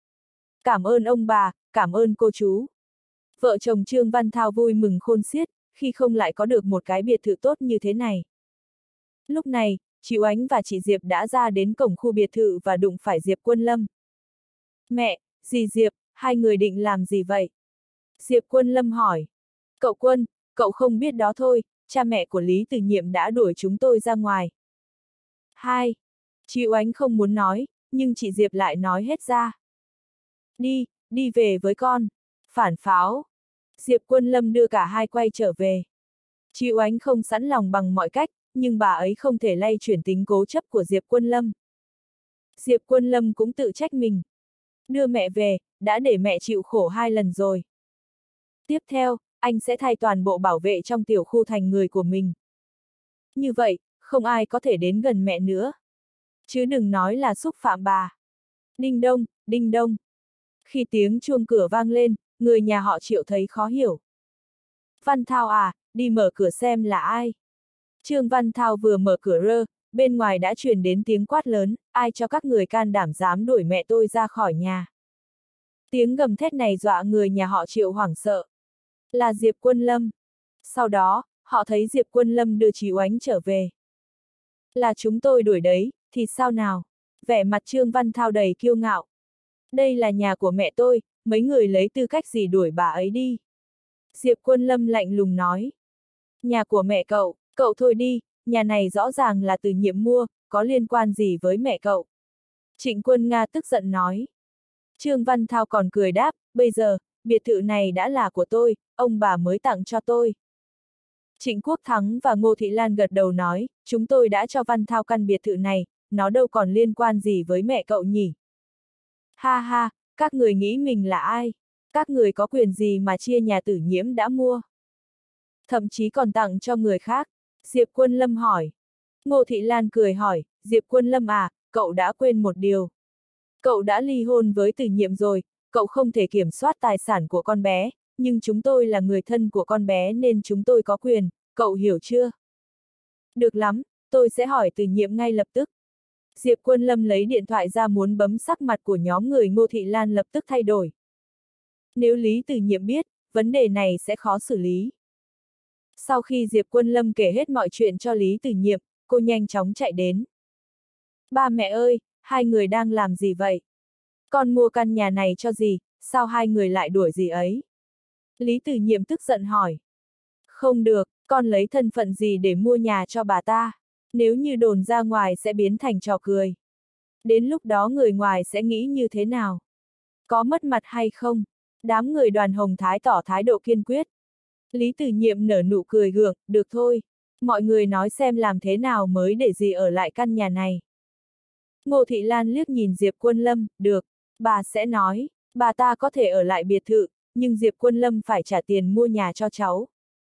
Cảm ơn ông bà, cảm ơn cô chú. Vợ chồng Trương Văn Thao vui mừng khôn xiết, khi không lại có được một cái biệt thự tốt như thế này. Lúc này, chị Oánh và chị Diệp đã ra đến cổng khu biệt thự và đụng phải Diệp Quân Lâm. Mẹ, dì Diệp, hai người định làm gì vậy? Diệp Quân Lâm hỏi. Cậu Quân, cậu không biết đó thôi, cha mẹ của Lý Từ Nhiệm đã đuổi chúng tôi ra ngoài. Hai. Chị Oánh không muốn nói, nhưng chị Diệp lại nói hết ra. Đi, đi về với con. Phản pháo. Diệp Quân Lâm đưa cả hai quay trở về. Chị Oánh không sẵn lòng bằng mọi cách, nhưng bà ấy không thể lay chuyển tính cố chấp của Diệp Quân Lâm. Diệp Quân Lâm cũng tự trách mình. Đưa mẹ về, đã để mẹ chịu khổ hai lần rồi. Tiếp theo, anh sẽ thay toàn bộ bảo vệ trong tiểu khu thành người của mình. Như vậy, không ai có thể đến gần mẹ nữa. chứ đừng nói là xúc phạm bà. Đinh đông, đinh đông. Khi tiếng chuông cửa vang lên, người nhà họ Triệu thấy khó hiểu. Văn Thao à, đi mở cửa xem là ai. Trương Văn Thao vừa mở cửa rơ, bên ngoài đã truyền đến tiếng quát lớn, ai cho các người can đảm dám đuổi mẹ tôi ra khỏi nhà. Tiếng gầm thét này dọa người nhà họ Triệu hoảng sợ. Là Diệp Quân Lâm. Sau đó, họ thấy Diệp Quân Lâm đưa Chí Oánh trở về. Là chúng tôi đuổi đấy, thì sao nào? Vẻ mặt Trương Văn Thao đầy kiêu ngạo. Đây là nhà của mẹ tôi, mấy người lấy tư cách gì đuổi bà ấy đi? Diệp Quân Lâm lạnh lùng nói. Nhà của mẹ cậu, cậu thôi đi, nhà này rõ ràng là Từ Nhiệm mua, có liên quan gì với mẹ cậu? Trịnh Quân Nga tức giận nói. Trương Văn Thao còn cười đáp, bây giờ, biệt thự này đã là của tôi, ông bà mới tặng cho tôi. Trịnh Quốc Thắng và Ngô Thị Lan gật đầu nói, chúng tôi đã cho Văn Thao căn biệt thự này, nó đâu còn liên quan gì với mẹ cậu nhỉ? Ha ha, các người nghĩ mình là ai? Các người có quyền gì mà chia nhà Tử Nhiễm đã mua? Thậm chí còn tặng cho người khác. Diệp Quân Lâm hỏi. Ngô Thị Lan cười hỏi, Diệp Quân Lâm à, cậu đã quên một điều. Cậu đã ly hôn với Tử Nhiệm rồi, cậu không thể kiểm soát tài sản của con bé, nhưng chúng tôi là người thân của con bé nên chúng tôi có quyền, cậu hiểu chưa? Được lắm, tôi sẽ hỏi Tử Nhiệm ngay lập tức. Diệp Quân Lâm lấy điện thoại ra muốn bấm, sắc mặt của nhóm người Ngô Thị Lan lập tức thay đổi. Nếu Lý Tử Nhiệm biết, vấn đề này sẽ khó xử lý. Sau khi Diệp Quân Lâm kể hết mọi chuyện cho Lý Tử Nhiệm, cô nhanh chóng chạy đến. Ba mẹ ơi, hai người đang làm gì vậy? Con mua căn nhà này cho gì, sao hai người lại đuổi gì ấy? Lý Tử Nhiệm tức giận hỏi. Không được, con lấy thân phận gì để mua nhà cho bà ta? Nếu như đồn ra ngoài sẽ biến thành trò cười. Đến lúc đó người ngoài sẽ nghĩ như thế nào? Có mất mặt hay không? Đám người Đoàn Hồng Thái tỏ thái độ kiên quyết. Lý Tử Nhiệm nở nụ cười gượng, được thôi. Mọi người nói xem làm thế nào mới để dì ở lại căn nhà này. Ngô Thị Lan liếc nhìn Diệp Quân Lâm, được, bà sẽ nói, bà ta có thể ở lại biệt thự, nhưng Diệp Quân Lâm phải trả tiền mua nhà cho cháu.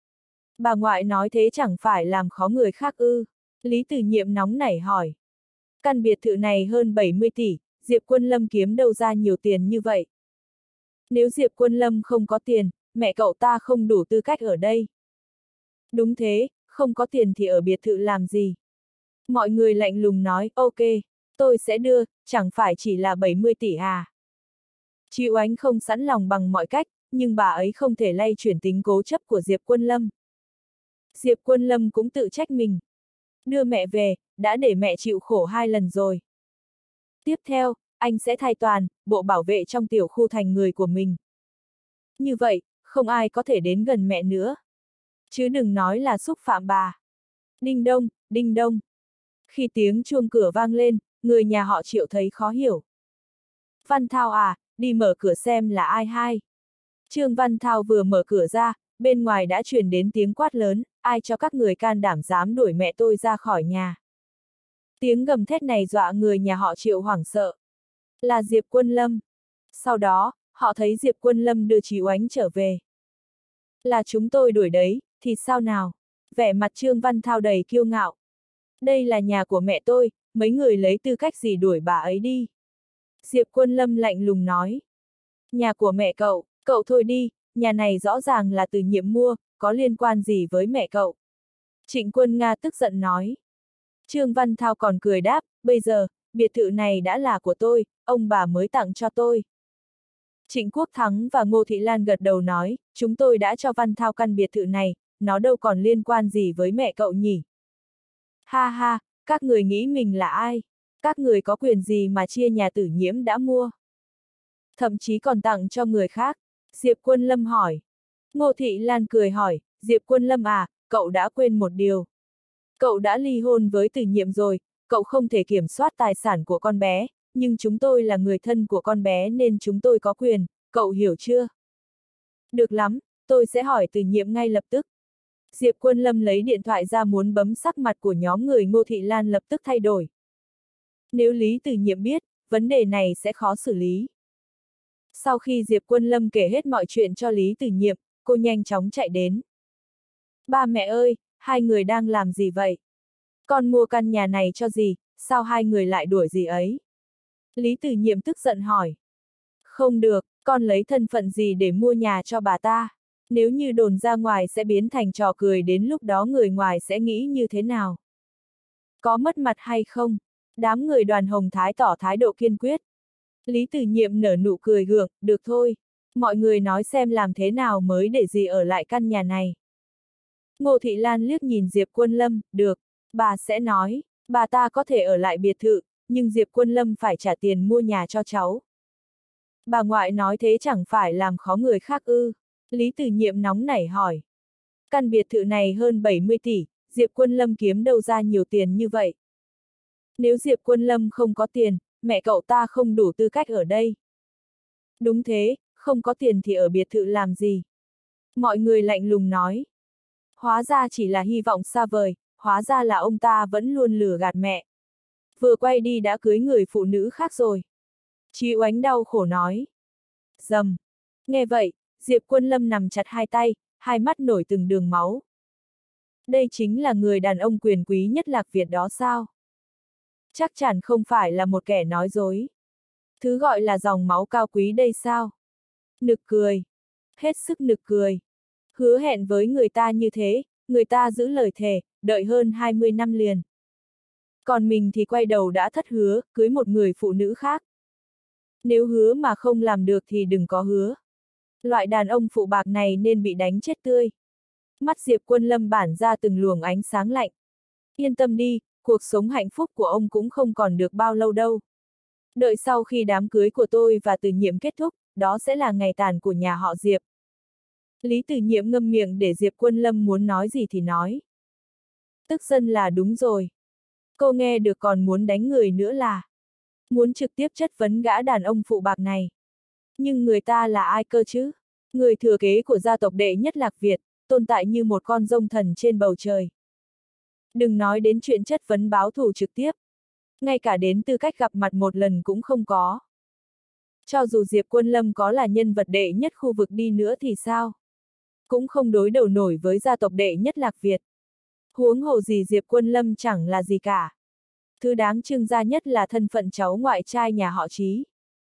Bà ngoại nói thế chẳng phải làm khó người khác ư? Lý Tử Nhiệm nóng nảy hỏi. Căn biệt thự này hơn bảy mươi tỷ, Diệp Quân Lâm kiếm đâu ra nhiều tiền như vậy? Nếu Diệp Quân Lâm không có tiền, mẹ cậu ta không đủ tư cách ở đây. Đúng thế, không có tiền thì ở biệt thự làm gì? Mọi người lạnh lùng nói, ok, tôi sẽ đưa, chẳng phải chỉ là bảy mươi tỷ à? Chí Oánh không sẵn lòng bằng mọi cách, nhưng bà ấy không thể lay chuyển tính cố chấp của Diệp Quân Lâm. Diệp Quân Lâm cũng tự trách mình. Đưa mẹ về, đã để mẹ chịu khổ hai lần rồi. Tiếp theo, anh sẽ thay toàn bộ bảo vệ trong tiểu khu thành người của mình. Như vậy, không ai có thể đến gần mẹ nữa. Chứ đừng nói là xúc phạm bà. Đinh đông, đinh đông. Khi tiếng chuông cửa vang lên, người nhà họ Triệu thấy khó hiểu. Văn Thao à, đi mở cửa xem là ai hai. Trương Văn Thao vừa mở cửa ra, bên ngoài đã truyền đến tiếng quát lớn, ai cho các người can đảm dám đuổi mẹ tôi ra khỏi nhà. Tiếng gầm thét này dọa người nhà họ Triệu hoảng sợ. Là Diệp Quân Lâm. Sau đó, họ thấy Diệp Quân Lâm đưa Chí Oánh trở về. Là chúng tôi đuổi đấy, thì sao nào? Vẻ mặt Trương Văn Thao đầy kiêu ngạo. Đây là nhà của mẹ tôi, mấy người lấy tư cách gì đuổi bà ấy đi? Diệp Quân Lâm lạnh lùng nói. Nhà của mẹ cậu, cậu thôi đi, nhà này rõ ràng là Từ Nhiệm mua, có liên quan gì với mẹ cậu? Trịnh Quân Nga tức giận nói. Trương Văn Thao còn cười đáp, bây giờ, biệt thự này đã là của tôi, ông bà mới tặng cho tôi. Trịnh Quốc Thắng và Ngô Thị Lan gật đầu nói, chúng tôi đã cho Văn Thao căn biệt thự này, nó đâu còn liên quan gì với mẹ cậu nhỉ? Ha ha, các người nghĩ mình là ai? Các người có quyền gì mà chia nhà Tử Nhiễm đã mua? Thậm chí còn tặng cho người khác. Diệp Quân Lâm hỏi. Ngô Thị Lan cười hỏi, Diệp Quân Lâm à, cậu đã quên một điều. Cậu đã ly hôn với Tử Nhiệm rồi, cậu không thể kiểm soát tài sản của con bé, nhưng chúng tôi là người thân của con bé nên chúng tôi có quyền, cậu hiểu chưa? Được lắm, tôi sẽ hỏi Tử Nhiệm ngay lập tức. Diệp Quân Lâm lấy điện thoại ra muốn bấm, sắc mặt của nhóm người Ngô Thị Lan lập tức thay đổi. Nếu Lý Tử Nhiệm biết, vấn đề này sẽ khó xử lý. Sau khi Diệp Quân Lâm kể hết mọi chuyện cho Lý Tử Nhiệm, cô nhanh chóng chạy đến. Ba mẹ ơi, hai người đang làm gì vậy? Con mua căn nhà này cho gì, sao hai người lại đuổi gì ấy? Lý Tử Nhiệm tức giận hỏi. Không được, con lấy thân phận gì để mua nhà cho bà ta? Nếu như đồn ra ngoài sẽ biến thành trò cười, đến lúc đó người ngoài sẽ nghĩ như thế nào? Có mất mặt hay không? Đám người Đoàn Hồng Thái tỏ thái độ kiên quyết. Lý Tử Nhiệm nở nụ cười gượng, được thôi. Mọi người nói xem làm thế nào mới để dì ở lại căn nhà này. Ngô Thị Lan liếc nhìn Diệp Quân Lâm, được, bà sẽ nói, bà ta có thể ở lại biệt thự, nhưng Diệp Quân Lâm phải trả tiền mua nhà cho cháu. Bà ngoại nói thế chẳng phải làm khó người khác ư? Lý Tử Nhiệm nóng nảy hỏi. Căn biệt thự này hơn bảy mươi tỷ, Diệp Quân Lâm kiếm đâu ra nhiều tiền như vậy? Nếu Diệp Quân Lâm không có tiền, mẹ cậu ta không đủ tư cách ở đây. Đúng thế, không có tiền thì ở biệt thự làm gì? Mọi người lạnh lùng nói. Hóa ra chỉ là hy vọng xa vời, hóa ra là ông ta vẫn luôn lừa gạt mẹ. Vừa quay đi đã cưới người phụ nữ khác rồi. Chí Oánh đau khổ nói. Dầm. Nghe vậy, Diệp Quân Lâm nằm chặt hai tay, hai mắt nổi từng đường máu. Đây chính là người đàn ông quyền quý nhất Lạc Việt đó sao? Chắc chắn không phải là một kẻ nói dối. Thứ gọi là dòng máu cao quý đây sao? Nực cười. Hết sức nực cười. Hứa hẹn với người ta như thế, người ta giữ lời thề, đợi hơn hai mươi năm liền. Còn mình thì quay đầu đã thất hứa, cưới một người phụ nữ khác. Nếu hứa mà không làm được thì đừng có hứa. Loại đàn ông phụ bạc này nên bị đánh chết tươi. Mắt Diệp Quân Lâm bản ra từng luồng ánh sáng lạnh. Yên tâm đi, cuộc sống hạnh phúc của ông cũng không còn được bao lâu đâu. Đợi sau khi đám cưới của tôi và Tử Nhiệm kết thúc, đó sẽ là ngày tàn của nhà họ Diệp. Lý Tử Nhiệm ngâm miệng để Diệp Quân Lâm muốn nói gì thì nói. Tức giận là đúng rồi. Cô nghe được còn muốn đánh người nữa là. Muốn trực tiếp chất vấn gã đàn ông phụ bạc này. Nhưng người ta là ai cơ chứ? Người thừa kế của gia tộc đệ nhất Lạc Việt, tồn tại như một con rông thần trên bầu trời. Đừng nói đến chuyện chất vấn báo thù trực tiếp. Ngay cả đến tư cách gặp mặt một lần cũng không có. Cho dù Diệp Quân Lâm có là nhân vật đệ nhất khu vực đi nữa thì sao? Cũng không đối đầu nổi với gia tộc đệ nhất Lạc Việt. Huống hồ gì Diệp Quân Lâm chẳng là gì cả. Thứ đáng trưng ra nhất là thân phận cháu ngoại trai nhà họ Chí.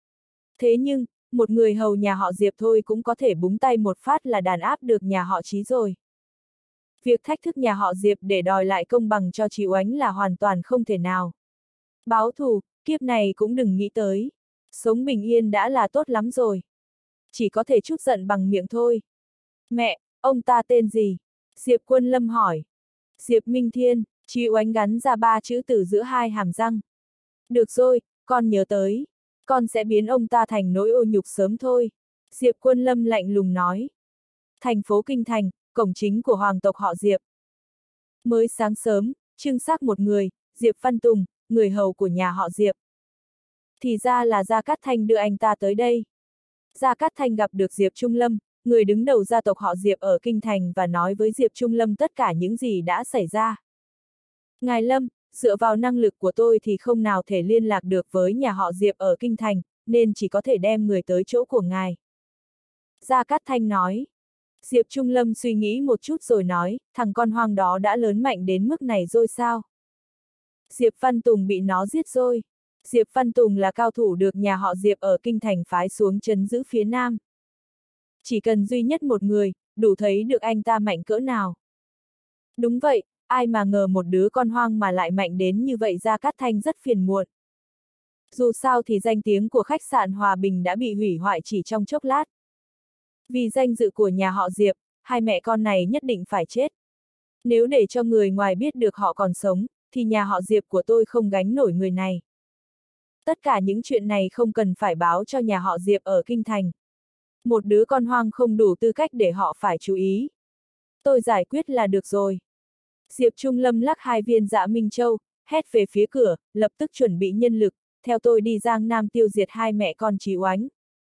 Thế nhưng, một người hầu nhà họ Diệp thôi cũng có thể búng tay một phát là đàn áp được nhà họ Chí rồi. Việc thách thức nhà họ Diệp để đòi lại công bằng cho Chí Oánh là hoàn toàn không thể nào. Báo thù, kiếp này cũng đừng nghĩ tới. Sống bình yên đã là tốt lắm rồi. Chỉ có thể trút giận bằng miệng thôi. Mẹ, ông ta tên gì? Diệp Quân Lâm hỏi. Diệp Minh Thiên, Chí Oánh gắn ra ba chữ từ giữa hai hàm răng. Được rồi, con nhớ tới. Con sẽ biến ông ta thành nỗi ô nhục sớm thôi. Diệp Quân Lâm lạnh lùng nói. Thành phố Kinh Thành, cổng chính của hoàng tộc họ Diệp. Mới sáng sớm, trưng xác một người, Diệp Văn Tùng, người hầu của nhà họ Diệp. Thì ra là Gia Cát Thanh đưa anh ta tới đây. Gia Cát Thanh gặp được Diệp Trung Lâm, người đứng đầu gia tộc họ Diệp ở Kinh Thành và nói với Diệp Trung Lâm tất cả những gì đã xảy ra. Ngài Lâm, dựa vào năng lực của tôi thì không nào thể liên lạc được với nhà họ Diệp ở Kinh Thành, nên chỉ có thể đem người tới chỗ của ngài. Gia Cát Thanh nói. Diệp Trung Lâm suy nghĩ một chút rồi nói, thằng con hoang đó đã lớn mạnh đến mức này rồi sao? Diệp Văn Tùng bị nó giết rồi. Diệp Văn Tùng là cao thủ được nhà họ Diệp ở Kinh Thành phái xuống trấn giữ phía Nam. Chỉ cần duy nhất một người, đủ thấy được anh ta mạnh cỡ nào. Đúng vậy, ai mà ngờ một đứa con hoang mà lại mạnh đến như vậy. Gia Cát Thanh rất phiền muộn. Dù sao thì danh tiếng của khách sạn Hòa Bình đã bị hủy hoại chỉ trong chốc lát. Vì danh dự của nhà họ Diệp, hai mẹ con này nhất định phải chết. Nếu để cho người ngoài biết được họ còn sống, thì nhà họ Diệp của tôi không gánh nổi người này. Tất cả những chuyện này không cần phải báo cho nhà họ Diệp ở Kinh Thành. Một đứa con hoang không đủ tư cách để họ phải chú ý. Tôi giải quyết là được rồi. Diệp Trung Lâm lắc hai viên Dạ Minh Châu, hét về phía cửa, lập tức chuẩn bị nhân lực, theo tôi đi Giang Nam tiêu diệt hai mẹ con Chí Oánh.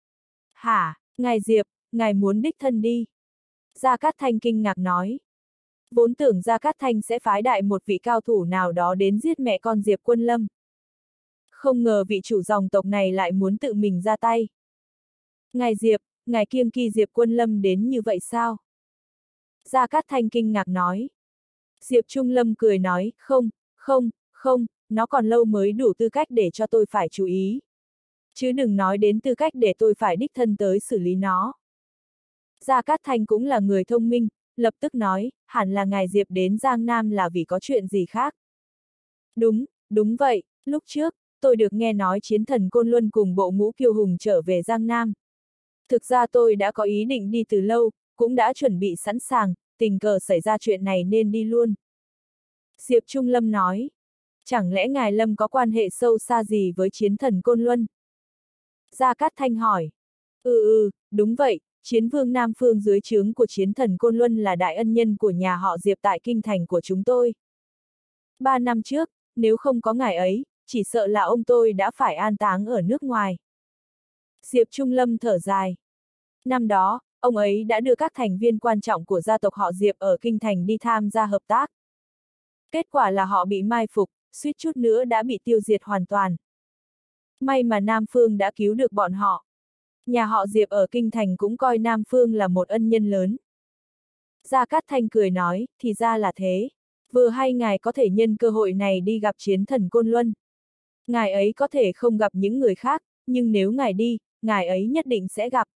Hả, ngài Diệp, ngài muốn đích thân đi? Gia Cát Thanh kinh ngạc nói. Vốn tưởng Gia Cát Thanh sẽ phái đại một vị cao thủ nào đó đến giết mẹ con Diệp Quân Lâm. Không ngờ vị chủ dòng tộc này lại muốn tự mình ra tay. Ngài Diệp, ngài kiêng kỵ Diệp Quân Lâm đến như vậy sao? Gia Cát Thanh kinh ngạc nói. Diệp Trung Lâm cười nói, không, không, không, nó còn lâu mới đủ tư cách để cho tôi phải chú ý. Chứ đừng nói đến tư cách để tôi phải đích thân tới xử lý nó. Gia Cát Thanh cũng là người thông minh, lập tức nói, hẳn là ngài Diệp đến Giang Nam là vì có chuyện gì khác. Đúng, đúng vậy, lúc trước, tôi được nghe nói chiến thần Côn Luân cùng bộ ngũ kiêu hùng trở về Giang Nam. Thực ra tôi đã có ý định đi từ lâu, cũng đã chuẩn bị sẵn sàng, tình cờ xảy ra chuyện này nên đi luôn. Diệp Trung Lâm nói, chẳng lẽ ngài Lâm có quan hệ sâu xa gì với chiến thần Côn Luân? Gia Cát Thanh hỏi, ừ ừ, đúng vậy, chiến vương Nam Phương dưới trướng của chiến thần Côn Luân là đại ân nhân của nhà họ Diệp tại kinh thành của chúng tôi. Ba năm trước, nếu không có ngài ấy, chỉ sợ là ông tôi đã phải an táng ở nước ngoài. Diệp Trung Lâm thở dài. Năm đó, ông ấy đã đưa các thành viên quan trọng của gia tộc họ Diệp ở kinh thành đi tham gia hợp tác. Kết quả là họ bị mai phục, suýt chút nữa đã bị tiêu diệt hoàn toàn. May mà Nam Phương đã cứu được bọn họ. Nhà họ Diệp ở kinh thành cũng coi Nam Phương là một ân nhân lớn. Gia Cát Thanh cười nói, thì ra là thế. Vừa hay ngài có thể nhân cơ hội này đi gặp chiến thần Côn Luân. Ngài ấy có thể không gặp những người khác, nhưng nếu ngài đi, ngài ấy nhất định sẽ gặp.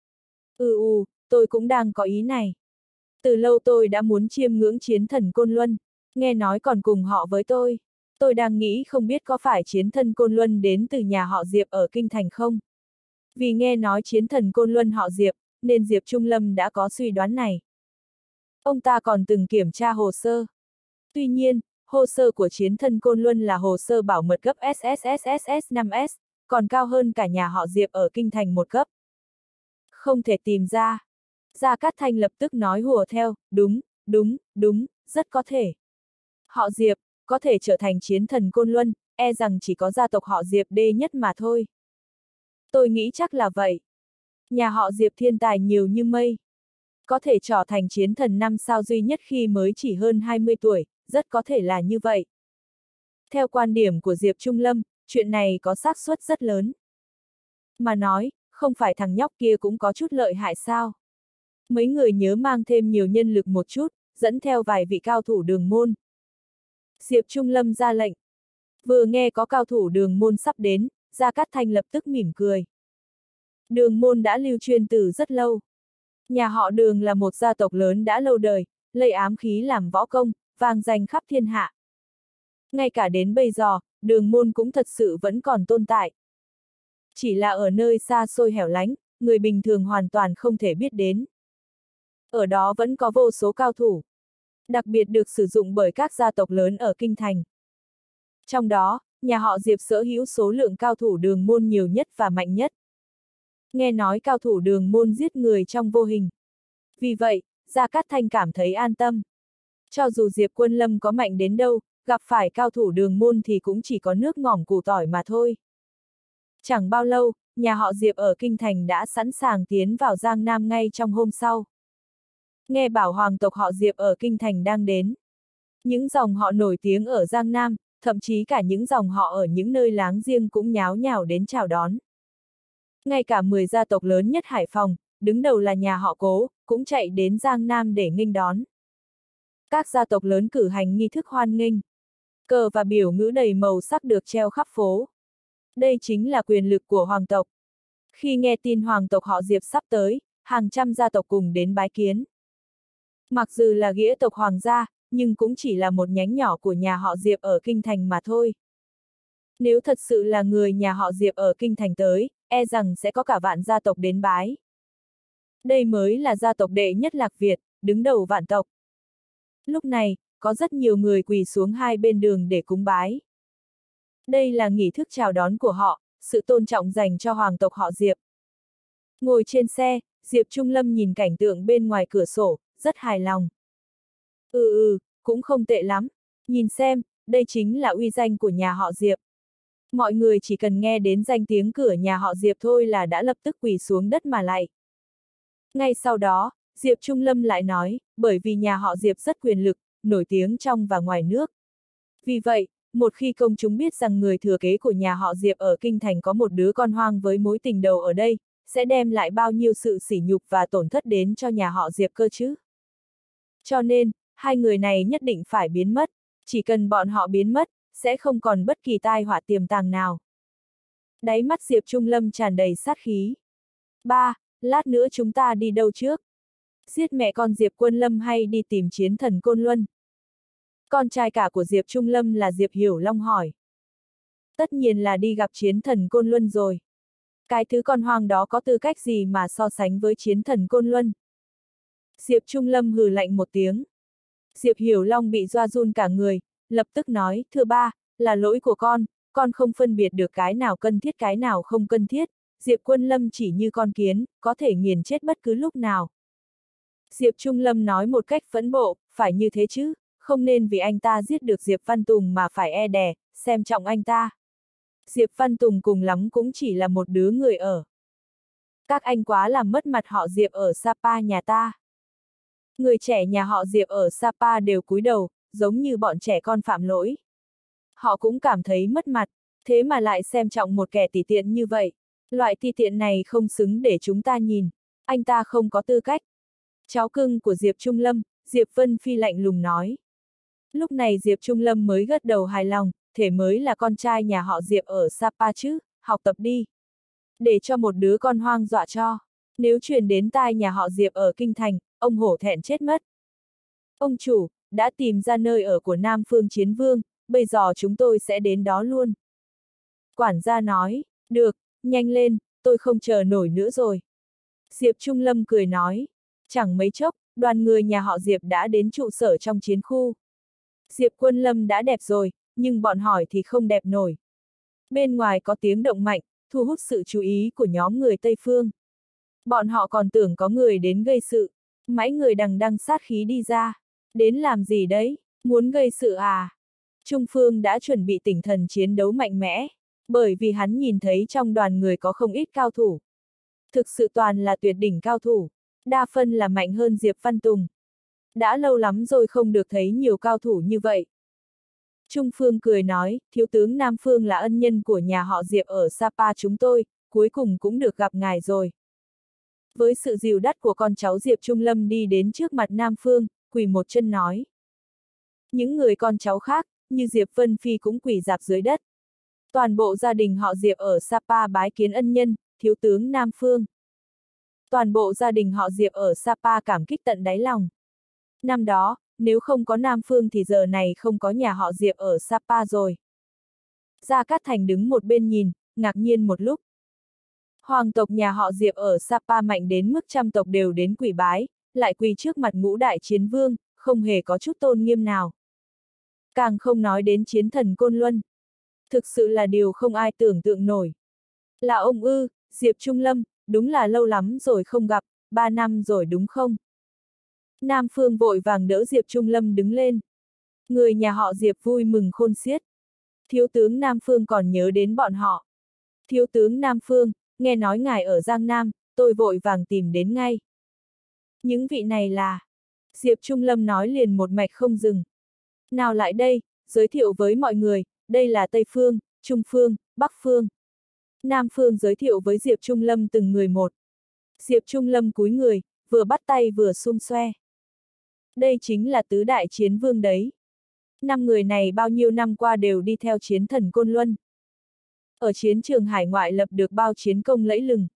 Ừ ừ, tôi cũng đang có ý này. Từ lâu tôi đã muốn chiêm ngưỡng chiến thần Côn Luân, nghe nói còn cùng họ với tôi. Tôi đang nghĩ không biết có phải chiến thần Côn Luân đến từ nhà họ Diệp ở kinh thành không? Vì nghe nói chiến thần Côn Luân họ Diệp, nên Diệp Trung Lâm đã có suy đoán này. Ông ta còn từng kiểm tra hồ sơ. Tuy nhiên, hồ sơ của chiến thần Côn Luân là hồ sơ bảo mật cấp S S S S S năm S, còn cao hơn cả nhà họ Diệp ở kinh thành một cấp. Không thể tìm ra. Gia Cát Thanh lập tức nói hùa theo, đúng, đúng, đúng, rất có thể. Họ Diệp, có thể trở thành chiến thần Côn Luân, e rằng chỉ có gia tộc họ Diệp đê nhất mà thôi. Tôi nghĩ chắc là vậy. Nhà họ Diệp thiên tài nhiều như mây. Có thể trở thành chiến thần năm sao duy nhất khi mới chỉ hơn hai mươi tuổi, rất có thể là như vậy. Theo quan điểm của Diệp Trung Lâm, chuyện này có xác suất rất lớn. Mà nói, không phải thằng nhóc kia cũng có chút lợi hại sao? Mấy người nhớ mang thêm nhiều nhân lực một chút, dẫn theo vài vị cao thủ đường môn. Diệp Trung Lâm ra lệnh. Vừa nghe có cao thủ đường môn sắp đến, Gia Cát Thanh lập tức mỉm cười. Đường môn đã lưu truyền từ rất lâu. Nhà họ Đường là một gia tộc lớn đã lâu đời, lây ám khí làm võ công, vang danh khắp thiên hạ. Ngay cả đến bây giờ, Đường môn cũng thật sự vẫn còn tồn tại. Chỉ là ở nơi xa xôi hẻo lánh, người bình thường hoàn toàn không thể biết đến. Ở đó vẫn có vô số cao thủ, đặc biệt được sử dụng bởi các gia tộc lớn ở kinh thành. Trong đó, nhà họ Diệp sở hữu số lượng cao thủ đường môn nhiều nhất và mạnh nhất. Nghe nói cao thủ đường môn giết người trong vô hình. Vì vậy, Gia Cát Thanh cảm thấy an tâm. Cho dù Diệp Quân Lâm có mạnh đến đâu, gặp phải cao thủ đường môn thì cũng chỉ có nước ngỏm củ tỏi mà thôi. Chẳng bao lâu, nhà họ Diệp ở kinh thành đã sẵn sàng tiến vào Giang Nam ngay trong hôm sau. Nghe bảo hoàng tộc họ Diệp ở kinh thành đang đến. Những dòng họ nổi tiếng ở Giang Nam, thậm chí cả những dòng họ ở những nơi láng giềng cũng nháo nhào đến chào đón. Ngay cả mười gia tộc lớn nhất Hải Phòng, đứng đầu là nhà họ Cố, cũng chạy đến Giang Nam để nghênh đón. Các gia tộc lớn cử hành nghi thức hoan nghênh. Cờ và biểu ngữ đầy màu sắc được treo khắp phố. Đây chính là quyền lực của hoàng tộc. Khi nghe tin hoàng tộc họ Diệp sắp tới, hàng trăm gia tộc cùng đến bái kiến. Mặc dù là nghĩa tộc hoàng gia, nhưng cũng chỉ là một nhánh nhỏ của nhà họ Diệp ở kinh thành mà thôi. Nếu thật sự là người nhà họ Diệp ở kinh thành tới, e rằng sẽ có cả vạn gia tộc đến bái. Đây mới là gia tộc đệ nhất Lạc Việt, đứng đầu vạn tộc. Lúc này, có rất nhiều người quỳ xuống hai bên đường để cúng bái. Đây là nghi thức chào đón của họ, sự tôn trọng dành cho hoàng tộc họ Diệp. Ngồi trên xe, Diệp Trung Lâm nhìn cảnh tượng bên ngoài cửa sổ, rất hài lòng. Ừ ừ, cũng không tệ lắm. Nhìn xem, đây chính là uy danh của nhà họ Diệp. Mọi người chỉ cần nghe đến danh tiếng cửa nhà họ Diệp thôi là đã lập tức quỳ xuống đất mà lạy. Ngay sau đó, Diệp Trung Lâm lại nói, bởi vì nhà họ Diệp rất quyền lực, nổi tiếng trong và ngoài nước. Vì vậy, một khi công chúng biết rằng người thừa kế của nhà họ Diệp ở kinh thành có một đứa con hoang với mối tình đầu ở đây, sẽ đem lại bao nhiêu sự sỉ nhục và tổn thất đến cho nhà họ Diệp cơ chứ. Cho nên, hai người này nhất định phải biến mất, chỉ cần bọn họ biến mất, sẽ không còn bất kỳ tai họa tiềm tàng nào. Đáy mắt Diệp Trung Lâm tràn đầy sát khí. Ba, lát nữa chúng ta đi đâu trước? Giết mẹ con Diệp Quân Lâm hay đi tìm chiến thần Côn Luân? Con trai cả của Diệp Trung Lâm là Diệp Hiểu Long hỏi. Tất nhiên là đi gặp chiến thần Côn Luân rồi. Cái thứ con hoang đó có tư cách gì mà so sánh với chiến thần Côn Luân? Diệp Trung Lâm hừ lạnh một tiếng. Diệp Hiểu Long bị doa run cả người, lập tức nói, thưa ba, là lỗi của con, con không phân biệt được cái nào cần thiết cái nào không cần thiết, Diệp Quân Lâm chỉ như con kiến, có thể nghiền chết bất cứ lúc nào. Diệp Trung Lâm nói một cách phẫn bộ, phải như thế chứ, không nên vì anh ta giết được Diệp Văn Tùng mà phải e đè, xem trọng anh ta. Diệp Văn Tùng cùng lắm cũng chỉ là một đứa người ở. Các anh quá làm mất mặt họ Diệp ở Sapa nhà ta. Người trẻ nhà họ Diệp ở Sapa đều cúi đầu, giống như bọn trẻ con phạm lỗi. Họ cũng cảm thấy mất mặt, thế mà lại xem trọng một kẻ tỉ tiện như vậy. Loại tỉ tiện này không xứng để chúng ta nhìn, anh ta không có tư cách. Cháu cưng của Diệp Trung Lâm, Diệp Vân Phi lạnh lùng nói. Lúc này Diệp Trung Lâm mới gật đầu hài lòng, thế mới là con trai nhà họ Diệp ở Sapa chứ, học tập đi. Để cho một đứa con hoang dọa cho, nếu truyền đến tai nhà họ Diệp ở Kinh Thành, ông hổ thẹn chết mất. Ông chủ, đã tìm ra nơi ở của Nam Phương Chiến Vương, bây giờ chúng tôi sẽ đến đó luôn. Quản gia nói, được, nhanh lên, tôi không chờ nổi nữa rồi. Diệp Trung Lâm cười nói, chẳng mấy chốc, đoàn người nhà họ Diệp đã đến trụ sở trong chiến khu. Diệp Quân Lâm đã đẹp rồi, nhưng bọn hỏi thì không đẹp nổi. Bên ngoài có tiếng động mạnh, thu hút sự chú ý của nhóm người Tây Phương. Bọn họ còn tưởng có người đến gây sự, mãi người đằng đằng sát khí đi ra. Đến làm gì đấy, muốn gây sự à? Trung Phương đã chuẩn bị tinh thần chiến đấu mạnh mẽ, bởi vì hắn nhìn thấy trong đoàn người có không ít cao thủ. Thực sự toàn là tuyệt đỉnh cao thủ, đa phân là mạnh hơn Diệp Văn Tùng. Đã lâu lắm rồi không được thấy nhiều cao thủ như vậy. Trung Phương cười nói, thiếu tướng Nam Phương là ân nhân của nhà họ Diệp ở Sapa chúng tôi, cuối cùng cũng được gặp ngài rồi. Với sự dìu dắt của con cháu Diệp Trung Lâm đi đến trước mặt Nam Phương, quỳ một chân nói. Những người con cháu khác, như Diệp Vân Phi cũng quỳ rạp dưới đất. Toàn bộ gia đình họ Diệp ở Sapa bái kiến ân nhân, thiếu tướng Nam Phương. Toàn bộ gia đình họ Diệp ở Sapa cảm kích tận đáy lòng. Năm đó, nếu không có Nam Phương thì giờ này không có nhà họ Diệp ở Sapa rồi. Gia Cát Thành đứng một bên nhìn, ngạc nhiên một lúc. Hoàng tộc nhà họ Diệp ở Sapa mạnh đến mức trăm tộc đều đến quỳ bái, lại quỳ trước mặt ngũ đại chiến vương, không hề có chút tôn nghiêm nào. Càng không nói đến chiến thần Côn Luân. Thực sự là điều không ai tưởng tượng nổi. Là ông ư, Diệp Trung Lâm, đúng là lâu lắm rồi không gặp, ba năm rồi đúng không? Nam Phương vội vàng đỡ Diệp Trung Lâm đứng lên. Người nhà họ Diệp vui mừng khôn xiết. Thiếu tướng Nam Phương còn nhớ đến bọn họ. Thiếu tướng Nam Phương, nghe nói ngài ở Giang Nam, tôi vội vàng tìm đến ngay. Những vị này là... Diệp Trung Lâm nói liền một mạch không dừng. Nào lại đây, giới thiệu với mọi người, đây là Tây Phương, Trung Phương, Bắc Phương. Nam Phương giới thiệu với Diệp Trung Lâm từng người một. Diệp Trung Lâm cúi người, vừa bắt tay vừa xum xoe. Đây chính là tứ đại chiến vương đấy. Năm người này bao nhiêu năm qua đều đi theo chiến thần Côn Luân. Ở chiến trường hải ngoại lập được bao chiến công lẫy lừng.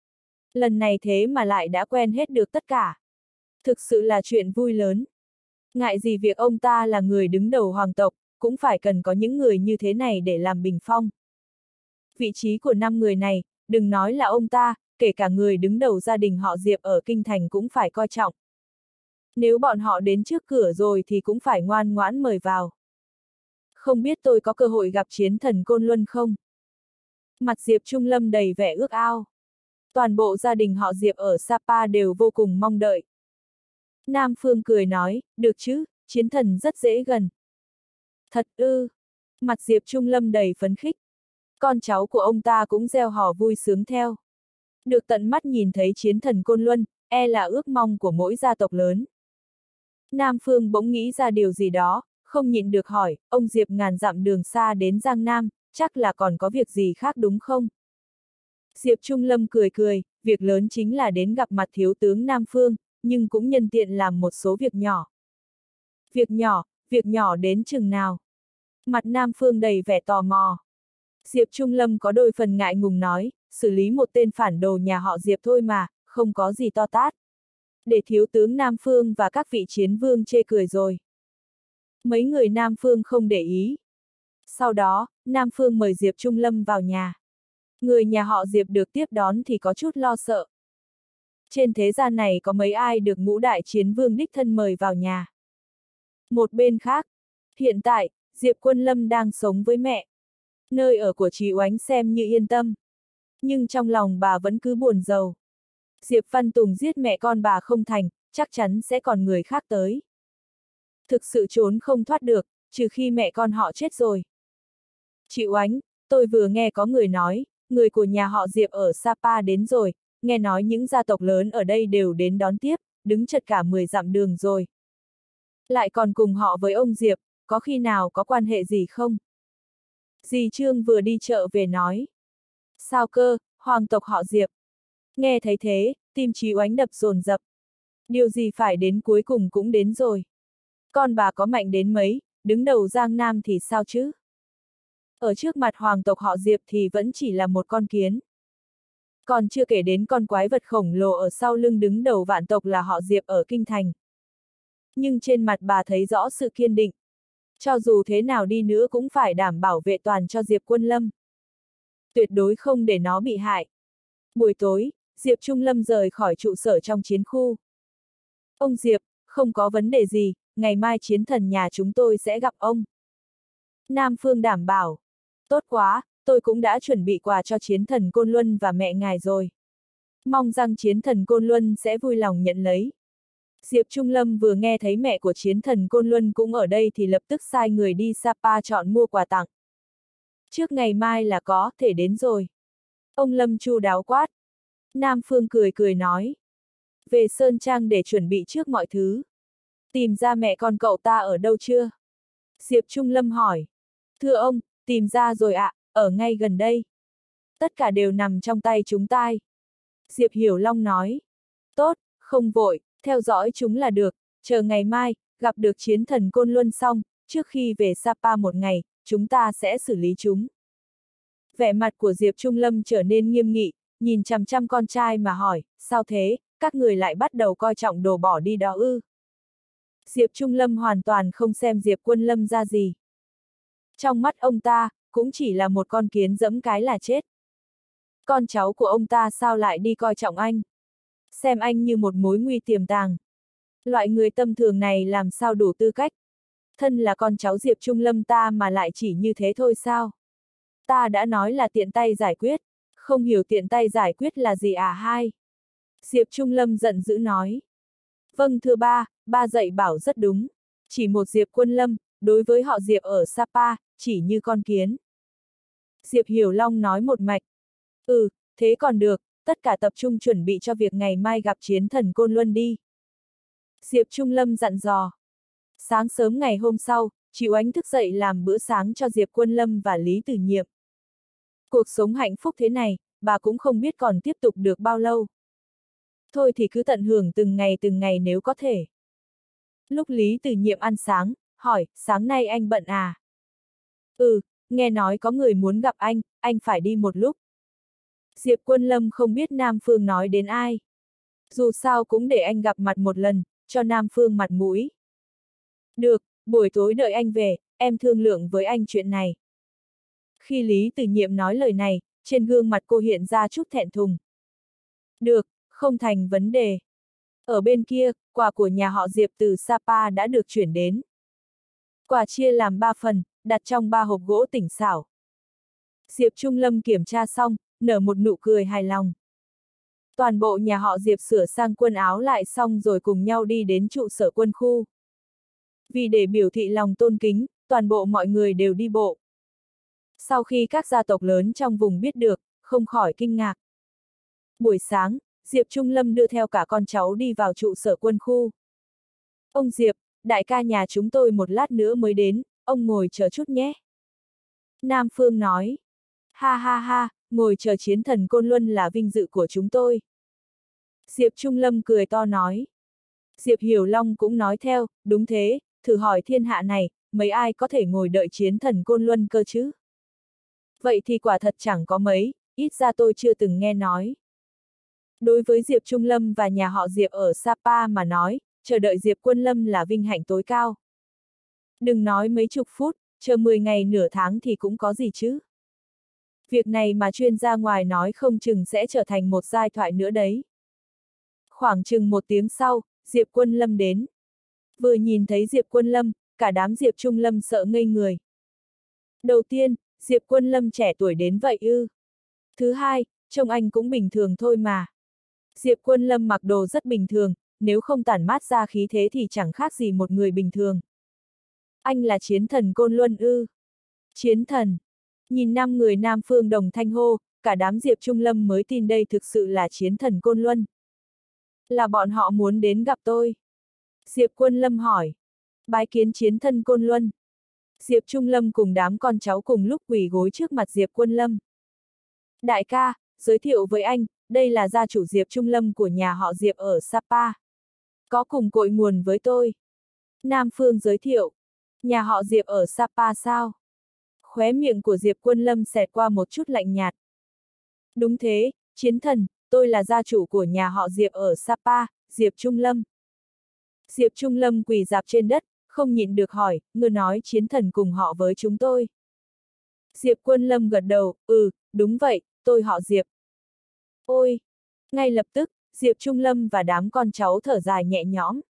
Lần này thế mà lại đã quen hết được tất cả. Thực sự là chuyện vui lớn. Ngại gì việc ông ta là người đứng đầu hoàng tộc, cũng phải cần có những người như thế này để làm bình phong. Vị trí của năm người này, đừng nói là ông ta, kể cả người đứng đầu gia đình họ Diệp ở Kinh Thành cũng phải coi trọng. Nếu bọn họ đến trước cửa rồi thì cũng phải ngoan ngoãn mời vào. Không biết tôi có cơ hội gặp chiến thần Côn Luân không? Mặt Diệp Trung Lâm đầy vẻ ước ao. Toàn bộ gia đình họ Diệp ở Sapa đều vô cùng mong đợi. Nam Phương cười nói, được chứ, chiến thần rất dễ gần. Thật ư. Mặt Diệp Trung Lâm đầy phấn khích. Con cháu của ông ta cũng reo hò vui sướng theo. Được tận mắt nhìn thấy chiến thần Côn Luân, e là ước mong của mỗi gia tộc lớn. Nam Phương bỗng nghĩ ra điều gì đó, không nhịn được hỏi, ông Diệp ngàn dặm đường xa đến Giang Nam, chắc là còn có việc gì khác đúng không? Diệp Trung Lâm cười cười, việc lớn chính là đến gặp mặt thiếu tướng Nam Phương, nhưng cũng nhân tiện làm một số việc nhỏ. Việc nhỏ, việc nhỏ đến chừng nào? Mặt Nam Phương đầy vẻ tò mò. Diệp Trung Lâm có đôi phần ngại ngùng nói, xử lý một tên phản đồ nhà họ Diệp thôi mà, không có gì to tát. Để thiếu tướng Nam Phương và các vị chiến vương chê cười rồi. Mấy người Nam Phương không để ý. Sau đó, Nam Phương mời Diệp Trung Lâm vào nhà. Người nhà họ Diệp được tiếp đón thì có chút lo sợ. Trên thế gian này có mấy ai được ngũ đại chiến vương đích thân mời vào nhà. Một bên khác, hiện tại, Diệp Quân Lâm đang sống với mẹ. Nơi ở của chị Oánh xem như yên tâm. Nhưng trong lòng bà vẫn cứ buồn rầu. Diệp Văn Tùng giết mẹ con bà không thành, chắc chắn sẽ còn người khác tới. Thực sự trốn không thoát được, trừ khi mẹ con họ chết rồi. Chị Oánh, tôi vừa nghe có người nói, người của nhà họ Diệp ở Sapa đến rồi, nghe nói những gia tộc lớn ở đây đều đến đón tiếp, đứng chật cả mười dặm đường rồi. Lại còn cùng họ với ông Diệp, có khi nào có quan hệ gì không? Dì Trương vừa đi chợ về nói. Sao cơ, hoàng tộc họ Diệp. Nghe thấy thế, tim Chí Oánh đập dồn dập. Điều gì phải đến cuối cùng cũng đến rồi. Con bà có mạnh đến mấy, đứng đầu Giang Nam thì sao chứ? Ở trước mặt hoàng tộc họ Diệp thì vẫn chỉ là một con kiến. Còn chưa kể đến con quái vật khổng lồ ở sau lưng đứng đầu vạn tộc là họ Diệp ở Kinh Thành. Nhưng trên mặt bà thấy rõ sự kiên định. Cho dù thế nào đi nữa cũng phải đảm bảo vệ toàn cho Diệp Quân Lâm. Tuyệt đối không để nó bị hại. Buổi tối, Diệp Trung Lâm rời khỏi trụ sở trong chiến khu. Ông Diệp, không có vấn đề gì, ngày mai chiến thần nhà chúng tôi sẽ gặp ông. Nam Phương đảm bảo. Tốt quá, tôi cũng đã chuẩn bị quà cho chiến thần Côn Luân và mẹ ngài rồi. Mong rằng chiến thần Côn Luân sẽ vui lòng nhận lấy. Diệp Trung Lâm vừa nghe thấy mẹ của chiến thần Côn Luân cũng ở đây thì lập tức sai người đi Sapa chọn mua quà tặng. Trước ngày mai là có thể đến rồi. Ông Lâm chu đáo quát. Nam Phương cười cười nói. Về Sơn Trang để chuẩn bị trước mọi thứ. Tìm ra mẹ con cậu ta ở đâu chưa? Diệp Trung Lâm hỏi. Thưa ông, tìm ra rồi ạ, à, ở ngay gần đây. Tất cả đều nằm trong tay chúng ta. Diệp Hiểu Long nói. Tốt, không vội, theo dõi chúng là được, chờ ngày mai, gặp được chiến thần Côn Luân xong, trước khi về Sapa một ngày, chúng ta sẽ xử lý chúng. Vẻ mặt của Diệp Trung Lâm trở nên nghiêm nghị, nhìn chằm chằm con trai mà hỏi, sao thế, các người lại bắt đầu coi trọng đồ bỏ đi đó ư? Diệp Trung Lâm hoàn toàn không xem Diệp Quân Lâm ra gì. Trong mắt ông ta, cũng chỉ là một con kiến dẫm cái là chết. Con cháu của ông ta sao lại đi coi trọng anh? Xem anh như một mối nguy tiềm tàng. Loại người tâm thường này làm sao đủ tư cách? Thân là con cháu Diệp Trung Lâm ta mà lại chỉ như thế thôi sao? Ta đã nói là tiện tay giải quyết, không hiểu tiện tay giải quyết là gì à hai? Diệp Trung Lâm giận dữ nói. Vâng thưa ba, ba dạy bảo rất đúng. Chỉ một Diệp Quân Lâm, đối với họ Diệp ở Sapa, chỉ như con kiến. Diệp Hiểu Long nói một mạch. Ừ, thế còn được, tất cả tập trung chuẩn bị cho việc ngày mai gặp chiến thần Côn Luân đi. Diệp Trung Lâm dặn dò. Sáng sớm ngày hôm sau, chị Oánh thức dậy làm bữa sáng cho Diệp Quân Lâm và Lý Tử Nhiệm. Cuộc sống hạnh phúc thế này, bà cũng không biết còn tiếp tục được bao lâu. Thôi thì cứ tận hưởng từng ngày từng ngày nếu có thể. Lúc Lý Tử Nhiệm ăn sáng, hỏi, sáng nay anh bận à? Ừ, nghe nói có người muốn gặp anh, anh phải đi một lúc. Diệp Quân Lâm không biết Nam Phương nói đến ai. Dù sao cũng để anh gặp mặt một lần, cho Nam Phương mặt mũi. Được, buổi tối đợi anh về, em thương lượng với anh chuyện này. Khi Lý Tử Nhiệm nói lời này, trên gương mặt cô hiện ra chút thẹn thùng. Được, không thành vấn đề. Ở bên kia, quà của nhà họ Diệp từ Sapa đã được chuyển đến. Quà chia làm ba phần, đặt trong ba hộp gỗ tinh xảo. Diệp Trung Lâm kiểm tra xong, nở một nụ cười hài lòng. Toàn bộ nhà họ Diệp sửa sang quần áo lại xong rồi cùng nhau đi đến trụ sở quân khu. Vì để biểu thị lòng tôn kính, toàn bộ mọi người đều đi bộ. Sau khi các gia tộc lớn trong vùng biết được, không khỏi kinh ngạc. Buổi sáng, Diệp Trung Lâm đưa theo cả con cháu đi vào trụ sở quân khu. Ông Diệp, đại ca nhà chúng tôi một lát nữa mới đến, ông ngồi chờ chút nhé. Nam Phương nói. Ha ha ha, ngồi chờ chiến thần Côn Luân là vinh dự của chúng tôi. Diệp Trung Lâm cười to nói. Diệp Hiểu Long cũng nói theo, đúng thế, thử hỏi thiên hạ này, mấy ai có thể ngồi đợi chiến thần Côn Luân cơ chứ? Vậy thì quả thật chẳng có mấy, ít ra tôi chưa từng nghe nói. Đối với Diệp Trung Lâm và nhà họ Diệp ở Sapa mà nói, chờ đợi Diệp Quân Lâm là vinh hạnh tối cao. Đừng nói mấy chục phút, chờ mười ngày nửa tháng thì cũng có gì chứ. Việc này mà chuyên gia ngoài nói không chừng sẽ trở thành một giai thoại nữa đấy. Khoảng chừng một tiếng sau, Diệp Quân Lâm đến. Vừa nhìn thấy Diệp Quân Lâm, cả đám Diệp Trung Lâm sợ ngây người. Đầu tiên, Diệp Quân Lâm trẻ tuổi đến vậy ư. Thứ hai, trông anh cũng bình thường thôi mà. Diệp Quân Lâm mặc đồ rất bình thường, nếu không tản mát ra khí thế thì chẳng khác gì một người bình thường. Anh là chiến thần Côn Luân ư. Chiến thần. Nhìn năm người Nam Phương đồng thanh hô, cả đám Diệp Trung Lâm mới tin đây thực sự là chiến thần Côn Luân. Là bọn họ muốn đến gặp tôi. Diệp Quân Lâm hỏi. Bái kiến chiến thần Côn Luân. Diệp Trung Lâm cùng đám con cháu cùng lúc quỳ gối trước mặt Diệp Quân Lâm. Đại ca, giới thiệu với anh, đây là gia chủ Diệp Trung Lâm của nhà họ Diệp ở Sapa. Có cùng cội nguồn với tôi. Nam Phương giới thiệu. Nhà họ Diệp ở Sapa sao? Khóe miệng của Diệp Quân Lâm xẹt qua một chút lạnh nhạt. Đúng thế, chiến thần, tôi là gia chủ của nhà họ Diệp ở Sapa, Diệp Trung Lâm. Diệp Trung Lâm quỳ rạp trên đất, không nhịn được hỏi, ngươi nói chiến thần cùng họ với chúng tôi. Diệp Quân Lâm gật đầu, ừ, đúng vậy, tôi họ Diệp. Ôi! Ngay lập tức, Diệp Trung Lâm và đám con cháu thở dài nhẹ nhõm.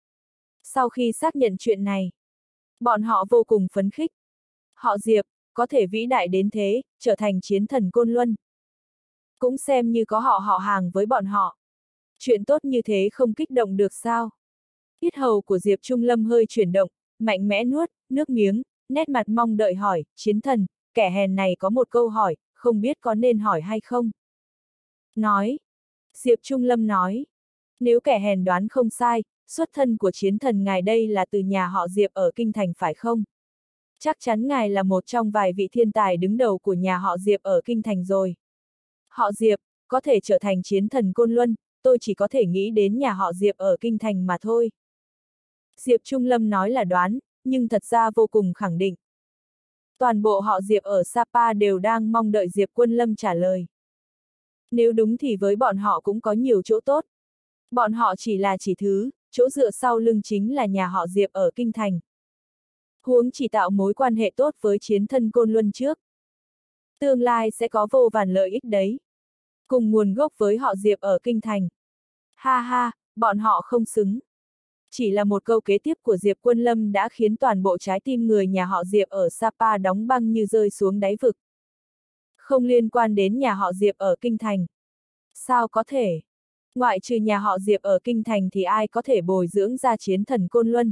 Sau khi xác nhận chuyện này, bọn họ vô cùng phấn khích. Họ Diệp, có thể vĩ đại đến thế, trở thành chiến thần Côn Luân. Cũng xem như có họ họ hàng với bọn họ. Chuyện tốt như thế không kích động được sao? Yết hầu của Diệp Trung Lâm hơi chuyển động, mạnh mẽ nuốt, nước miếng, nét mặt mong đợi hỏi, chiến thần, kẻ hèn này có một câu hỏi, không biết có nên hỏi hay không? Nói. Diệp Trung Lâm nói. Nếu kẻ hèn đoán không sai, xuất thân của chiến thần ngài đây là từ nhà họ Diệp ở Kinh Thành phải không? Chắc chắn ngài là một trong vài vị thiên tài đứng đầu của nhà họ Diệp ở Kinh Thành rồi. Họ Diệp, có thể trở thành chiến thần Côn Luân, tôi chỉ có thể nghĩ đến nhà họ Diệp ở Kinh Thành mà thôi. Diệp Trung Lâm nói là đoán, nhưng thật ra vô cùng khẳng định. Toàn bộ họ Diệp ở Sapa đều đang mong đợi Diệp Quân Lâm trả lời. Nếu đúng thì với bọn họ cũng có nhiều chỗ tốt. Bọn họ chỉ là chỉ thứ, chỗ dựa sau lưng chính là nhà họ Diệp ở Kinh Thành. Huống chỉ tạo mối quan hệ tốt với chiến thần Côn Luân trước. Tương lai sẽ có vô vàn lợi ích đấy. Cùng nguồn gốc với họ Diệp ở Kinh Thành. Ha ha, bọn họ không xứng. Chỉ là một câu kế tiếp của Diệp Quân Lâm đã khiến toàn bộ trái tim người nhà họ Diệp ở Sapa đóng băng như rơi xuống đáy vực. Không liên quan đến nhà họ Diệp ở Kinh Thành. Sao có thể? Ngoại trừ nhà họ Diệp ở Kinh Thành thì ai có thể bồi dưỡng ra chiến thần Côn Luân?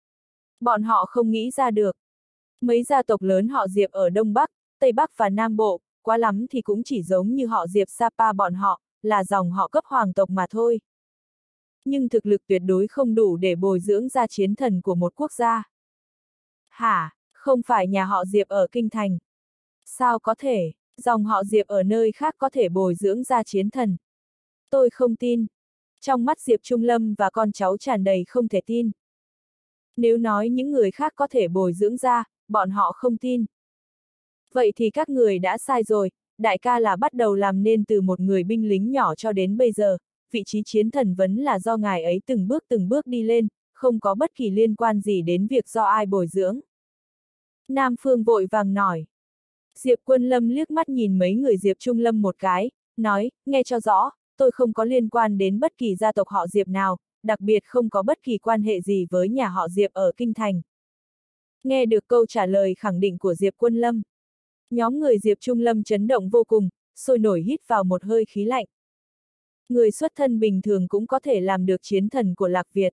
Bọn họ không nghĩ ra được. Mấy gia tộc lớn họ Diệp ở Đông Bắc, Tây Bắc và Nam Bộ, quá lắm thì cũng chỉ giống như họ Diệp Sapa bọn họ, là dòng họ cấp hoàng tộc mà thôi. Nhưng thực lực tuyệt đối không đủ để bồi dưỡng ra chiến thần của một quốc gia. Hả, không phải nhà họ Diệp ở Kinh Thành. Sao có thể, dòng họ Diệp ở nơi khác có thể bồi dưỡng ra chiến thần? Tôi không tin. Trong mắt Diệp Trung Lâm và con cháu tràn đầy không thể tin. Nếu nói những người khác có thể bồi dưỡng ra, bọn họ không tin. Vậy thì các người đã sai rồi, đại ca là bắt đầu làm nên từ một người binh lính nhỏ cho đến bây giờ, vị trí chiến thần vẫn là do ngài ấy từng bước từng bước đi lên, không có bất kỳ liên quan gì đến việc do ai bồi dưỡng. Nam Phương vội vàng nói. Diệp Quân Lâm liếc mắt nhìn mấy người Diệp Trung Lâm một cái, nói, nghe cho rõ, tôi không có liên quan đến bất kỳ gia tộc họ Diệp nào, đặc biệt không có bất kỳ quan hệ gì với nhà họ Diệp ở Kinh Thành. Nghe được câu trả lời khẳng định của Diệp Quân Lâm. Nhóm người Diệp Trung Lâm chấn động vô cùng, sôi nổi hít vào một hơi khí lạnh. Người xuất thân bình thường cũng có thể làm được chiến thần của Lạc Việt.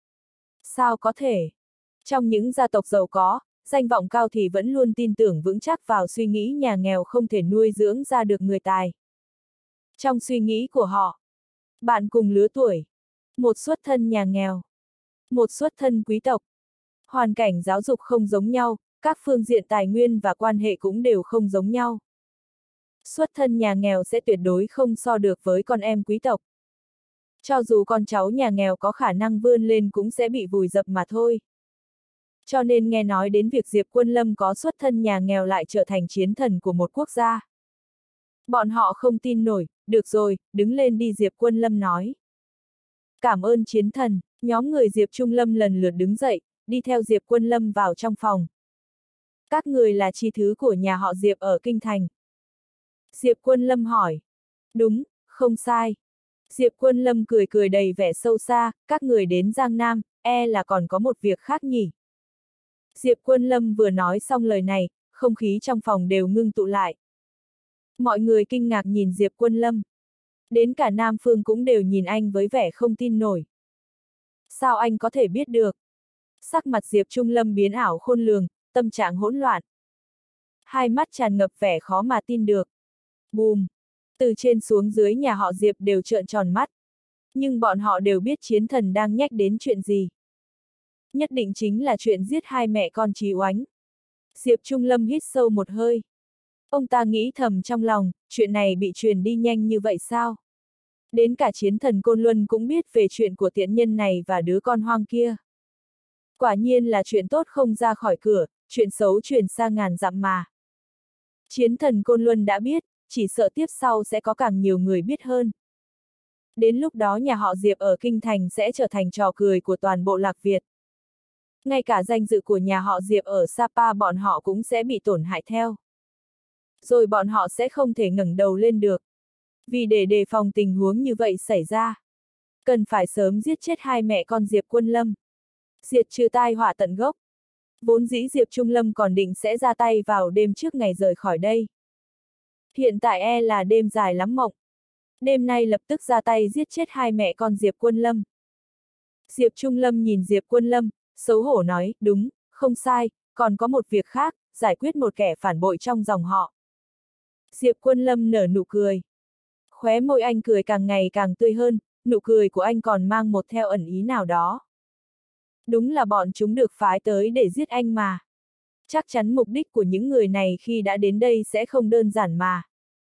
Sao có thể? Trong những gia tộc giàu có, danh vọng cao thì vẫn luôn tin tưởng vững chắc vào suy nghĩ nhà nghèo không thể nuôi dưỡng ra được người tài. Trong suy nghĩ của họ, bạn cùng lứa tuổi, một xuất thân nhà nghèo, một xuất thân quý tộc, hoàn cảnh giáo dục không giống nhau, các phương diện tài nguyên và quan hệ cũng đều không giống nhau. Xuất thân nhà nghèo sẽ tuyệt đối không so được với con em quý tộc. Cho dù con cháu nhà nghèo có khả năng vươn lên cũng sẽ bị vùi dập mà thôi. Cho nên nghe nói đến việc Diệp Quân Lâm có xuất thân nhà nghèo lại trở thành chiến thần của một quốc gia. Bọn họ không tin nổi, được rồi, đứng lên đi, Diệp Quân Lâm nói. Cảm ơn chiến thần, nhóm người Diệp Trung Lâm lần lượt đứng dậy, đi theo Diệp Quân Lâm vào trong phòng. Các người là chi thứ của nhà họ Diệp ở Kinh Thành. Diệp Quân Lâm hỏi. Đúng, không sai. Diệp Quân Lâm cười cười đầy vẻ sâu xa, các người đến Giang Nam, e là còn có một việc khác nhỉ. Diệp Quân Lâm vừa nói xong lời này, không khí trong phòng đều ngưng tụ lại. Mọi người kinh ngạc nhìn Diệp Quân Lâm. Đến cả Nam Phương cũng đều nhìn anh với vẻ không tin nổi. Sao anh có thể biết được? Sắc mặt Diệp Trung Lâm biến ảo khôn lường, tâm trạng hỗn loạn. Hai mắt tràn ngập vẻ khó mà tin được. Bùm! Từ trên xuống dưới nhà họ Diệp đều trợn tròn mắt. Nhưng bọn họ đều biết chiến thần đang nhắc đến chuyện gì. Nhất định chính là chuyện giết hai mẹ con Chí Oánh. Diệp Trung Lâm hít sâu một hơi. Ông ta nghĩ thầm trong lòng, chuyện này bị truyền đi nhanh như vậy sao? Đến cả chiến thần Côn Luân cũng biết về chuyện của tiện nhân này và đứa con hoang kia. Quả nhiên là chuyện tốt không ra khỏi cửa, chuyện xấu truyền sang ngàn dặm mà. Chiến thần Côn Luân đã biết, chỉ sợ tiếp sau sẽ có càng nhiều người biết hơn. Đến lúc đó nhà họ Diệp ở Kinh Thành sẽ trở thành trò cười của toàn bộ Lạc Việt. Ngay cả danh dự của nhà họ Diệp ở Sapa bọn họ cũng sẽ bị tổn hại theo. Rồi bọn họ sẽ không thể ngẩng đầu lên được. Vì để đề phòng tình huống như vậy xảy ra, cần phải sớm giết chết hai mẹ con Diệp Quân Lâm. Diệt trừ tai họa tận gốc. Vốn dĩ Diệp Trung Lâm còn định sẽ ra tay vào đêm trước ngày rời khỏi đây. Hiện tại e là đêm dài lắm mộng. Đêm nay lập tức ra tay giết chết hai mẹ con Diệp Quân Lâm. Diệp Trung Lâm nhìn Diệp Quân Lâm, xấu hổ nói, đúng, không sai, còn có một việc khác, giải quyết một kẻ phản bội trong dòng họ. Diệp Quân Lâm nở nụ cười. Khóe môi anh cười càng ngày càng tươi hơn, nụ cười của anh còn mang một theo ẩn ý nào đó. Đúng là bọn chúng được phái tới để giết anh mà. Chắc chắn mục đích của những người này khi đã đến đây sẽ không đơn giản mà.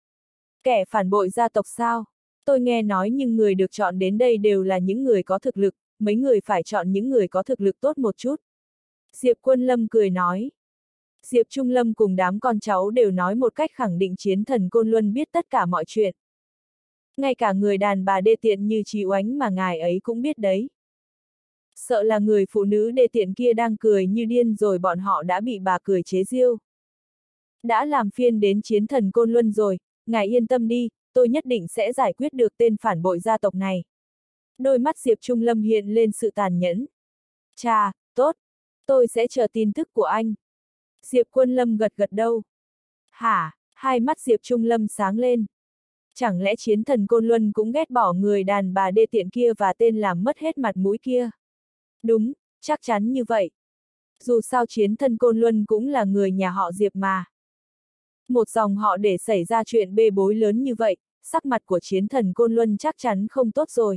Kẻ phản bội gia tộc sao? Tôi nghe nói nhưng người được chọn đến đây đều là những người có thực lực, mấy người phải chọn những người có thực lực tốt một chút. Diệp Quân Lâm cười nói. Diệp Trung Lâm cùng đám con cháu đều nói một cách khẳng định chiến thần Côn Luân biết tất cả mọi chuyện. Ngay cả người đàn bà đê tiện như Chí Oánh mà ngài ấy cũng biết đấy. Sợ là người phụ nữ đê tiện kia đang cười như điên rồi bọn họ đã bị bà cười chế giễu. Đã làm phiền đến chiến thần Côn Luân rồi, ngài yên tâm đi, tôi nhất định sẽ giải quyết được tên phản bội gia tộc này. Đôi mắt Diệp Trung Lâm hiện lên sự tàn nhẫn. Chà, tốt, tôi sẽ chờ tin tức của anh. Diệp Quân Lâm gật gật đầu. Hả, hai mắt Diệp Trung Lâm sáng lên. Chẳng lẽ chiến thần Côn Luân cũng ghét bỏ người đàn bà đê tiện kia và tên làm mất hết mặt mũi kia? Đúng, chắc chắn như vậy. Dù sao chiến thần Côn Luân cũng là người nhà họ Diệp mà. Một dòng họ để xảy ra chuyện bê bối lớn như vậy, sắc mặt của chiến thần Côn Luân chắc chắn không tốt rồi.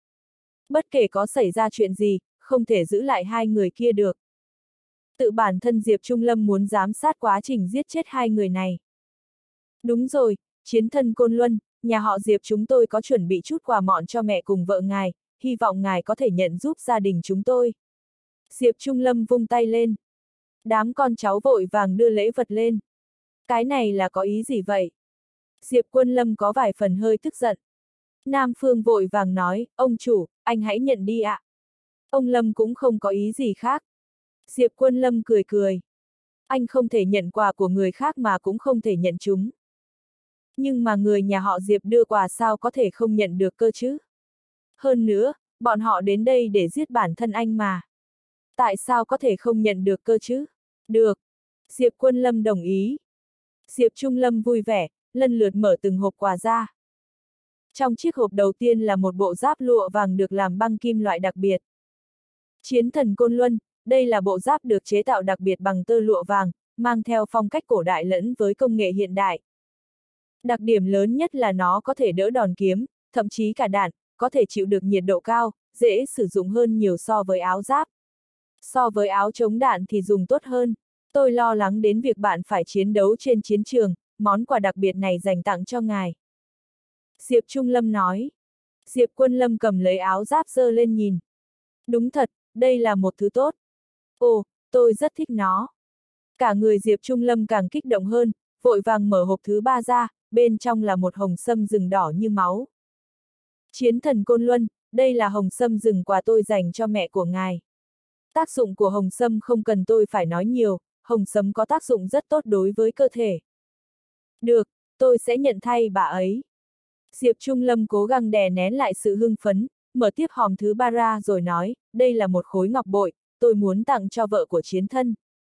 Bất kể có xảy ra chuyện gì, không thể giữ lại hai người kia được. Tự bản thân Diệp Trung Lâm muốn giám sát quá trình giết chết hai người này. Đúng rồi, chiến thần Côn Luân, nhà họ Diệp chúng tôi có chuẩn bị chút quà mọn cho mẹ cùng vợ ngài, hy vọng ngài có thể nhận giúp gia đình chúng tôi. Diệp Trung Lâm vung tay lên. Đám con cháu vội vàng đưa lễ vật lên. Cái này là có ý gì vậy? Diệp Quân Lâm có vài phần hơi tức giận. Nam Phương vội vàng nói, ông chủ, anh hãy nhận đi ạ. Ông Lâm cũng không có ý gì khác. Diệp Quân Lâm cười cười. Anh không thể nhận quà của người khác mà cũng không thể nhận chúng. Nhưng mà người nhà họ Diệp đưa quà sao có thể không nhận được cơ chứ? Hơn nữa, bọn họ đến đây để giết bản thân anh mà. Tại sao có thể không nhận được cơ chứ? Được. Diệp Quân Lâm đồng ý. Diệp Trung Lâm vui vẻ, lần lượt mở từng hộp quà ra. Trong chiếc hộp đầu tiên là một bộ giáp lụa vàng được làm băng kim loại đặc biệt. Chiến thần Côn Luân, đây là bộ giáp được chế tạo đặc biệt bằng tơ lụa vàng, mang theo phong cách cổ đại lẫn với công nghệ hiện đại. Đặc điểm lớn nhất là nó có thể đỡ đòn kiếm, thậm chí cả đạn, có thể chịu được nhiệt độ cao, dễ sử dụng hơn nhiều so với áo giáp. So với áo chống đạn thì dùng tốt hơn. Tôi lo lắng đến việc bạn phải chiến đấu trên chiến trường, món quà đặc biệt này dành tặng cho ngài. Diệp Trung Lâm nói. Diệp Quân Lâm cầm lấy áo giáp giơ lên nhìn. Đúng thật, đây là một thứ tốt. Ồ, tôi rất thích nó. Cả người Diệp Trung Lâm càng kích động hơn, vội vàng mở hộp thứ ba ra, bên trong là một hồng sâm rừng đỏ như máu. Chiến thần Côn Luân, đây là hồng sâm rừng quà tôi dành cho mẹ của ngài. Tác dụng của hồng sâm không cần tôi phải nói nhiều, hồng sâm có tác dụng rất tốt đối với cơ thể. Được, tôi sẽ nhận thay bà ấy. Diệp Trung Lâm cố gắng đè nén lại sự hưng phấn, mở tiếp hòm thứ ba ra rồi nói, đây là một khối ngọc bội, tôi muốn tặng cho vợ của chiến thân.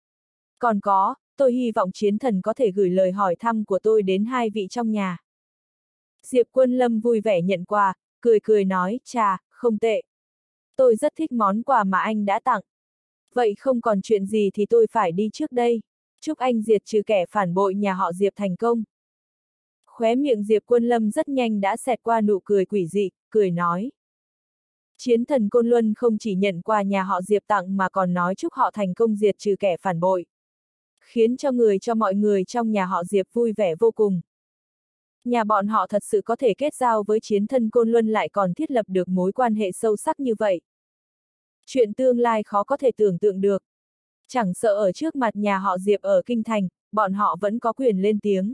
Còn có, tôi hy vọng chiến thần có thể gửi lời hỏi thăm của tôi đến hai vị trong nhà. Diệp Quân Lâm vui vẻ nhận quà, cười cười nói, chà, không tệ. Tôi rất thích món quà mà anh đã tặng. Vậy không còn chuyện gì thì tôi phải đi trước đây. Chúc anh diệt trừ kẻ phản bội nhà họ Diệp thành công. Khóe miệng Diệp Quân Lâm rất nhanh đã xẹt qua nụ cười quỷ dị, cười nói. Chiến thần Côn Luân không chỉ nhận quà nhà họ Diệp tặng mà còn nói chúc họ thành công diệt trừ kẻ phản bội. Khiến cho người cho mọi người trong nhà họ Diệp vui vẻ vô cùng. Nhà bọn họ thật sự có thể kết giao với chiến thần Côn Luân lại còn thiết lập được mối quan hệ sâu sắc như vậy. Chuyện tương lai khó có thể tưởng tượng được. Chẳng sợ ở trước mặt nhà họ Diệp ở Kinh Thành, bọn họ vẫn có quyền lên tiếng.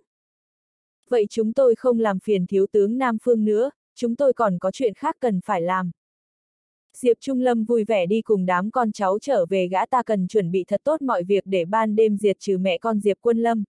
Vậy chúng tôi không làm phiền thiếu tướng Nam Phương nữa, chúng tôi còn có chuyện khác cần phải làm. Diệp Trung Lâm vui vẻ đi cùng đám con cháu trở về, gã ta cần chuẩn bị thật tốt mọi việc để ban đêm diệt trừ mẹ con Diệp Quân Lâm.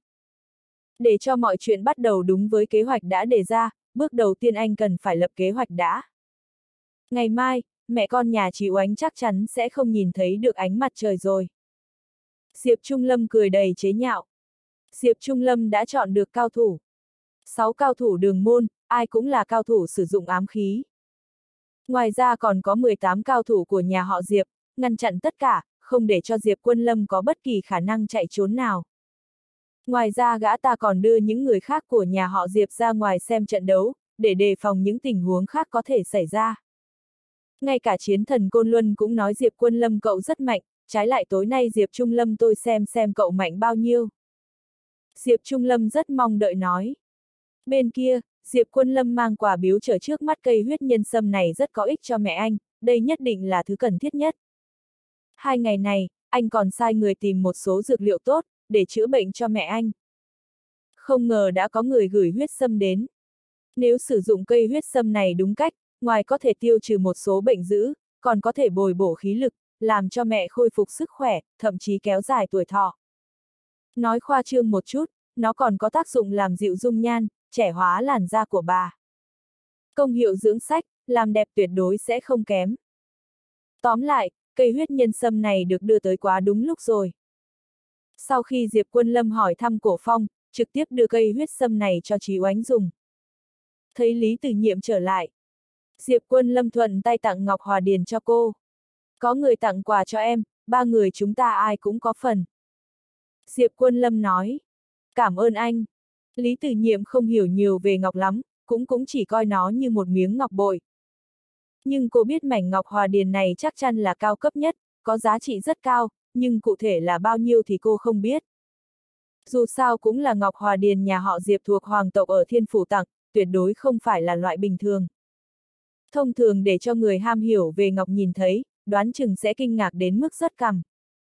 Để cho mọi chuyện bắt đầu đúng với kế hoạch đã đề ra, bước đầu tiên anh cần phải lập kế hoạch đã. Ngày mai, mẹ con nhà chị Oánh chắc chắn sẽ không nhìn thấy được ánh mặt trời rồi. Diệp Trung Lâm cười đầy chế nhạo. Diệp Trung Lâm đã chọn được cao thủ. Sáu cao thủ đường môn, ai cũng là cao thủ sử dụng ám khí. Ngoài ra còn có mười tám cao thủ của nhà họ Diệp, ngăn chặn tất cả, không để cho Diệp Quân Lâm có bất kỳ khả năng chạy trốn nào. Ngoài ra gã ta còn đưa những người khác của nhà họ Diệp ra ngoài xem trận đấu, để đề phòng những tình huống khác có thể xảy ra. Ngay cả chiến thần Côn Luân cũng nói Diệp Quân Lâm cậu rất mạnh, trái lại tối nay Diệp Trung Lâm tôi xem xem cậu mạnh bao nhiêu. Diệp Trung Lâm rất mong đợi nói. Bên kia, Diệp Quân Lâm mang quà biếu trở trước mắt, cây huyết nhân sâm này rất có ích cho mẹ anh, đây nhất định là thứ cần thiết nhất. Hai ngày này, anh còn sai người tìm một số dược liệu tốt, để chữa bệnh cho mẹ anh. Không ngờ đã có người gửi huyết sâm đến. Nếu sử dụng cây huyết sâm này đúng cách, ngoài có thể tiêu trừ một số bệnh dữ, còn có thể bồi bổ khí lực, làm cho mẹ khôi phục sức khỏe, thậm chí kéo dài tuổi thọ. Nói khoa trương một chút, nó còn có tác dụng làm dịu dung nhan, trẻ hóa làn da của bà. Công hiệu dưỡng sách, làm đẹp tuyệt đối sẽ không kém. Tóm lại, cây huyết nhân sâm này được đưa tới quá đúng lúc rồi. Sau khi Diệp Quân Lâm hỏi thăm Cổ Phong, trực tiếp đưa cây huyết sâm này cho Chí Oánh dùng. Thấy Lý Từ Nhiệm trở lại, Diệp Quân Lâm thuận tay tặng ngọc hòa điền cho cô. Có người tặng quà cho em, ba người chúng ta ai cũng có phần. Diệp Quân Lâm nói. Cảm ơn anh. Lý Từ Nhiệm không hiểu nhiều về ngọc lắm, cũng cũng chỉ coi nó như một miếng ngọc bội. Nhưng cô biết mảnh ngọc hòa điền này chắc chắn là cao cấp nhất, có giá trị rất cao, nhưng cụ thể là bao nhiêu thì cô không biết. Dù sao cũng là ngọc hòa điền nhà họ Diệp thuộc hoàng tộc ở Thiên Phủ tặng, tuyệt đối không phải là loại bình thường. Thông thường để cho người ham hiểu về ngọc nhìn thấy, đoán chừng sẽ kinh ngạc đến mức rớt cằm.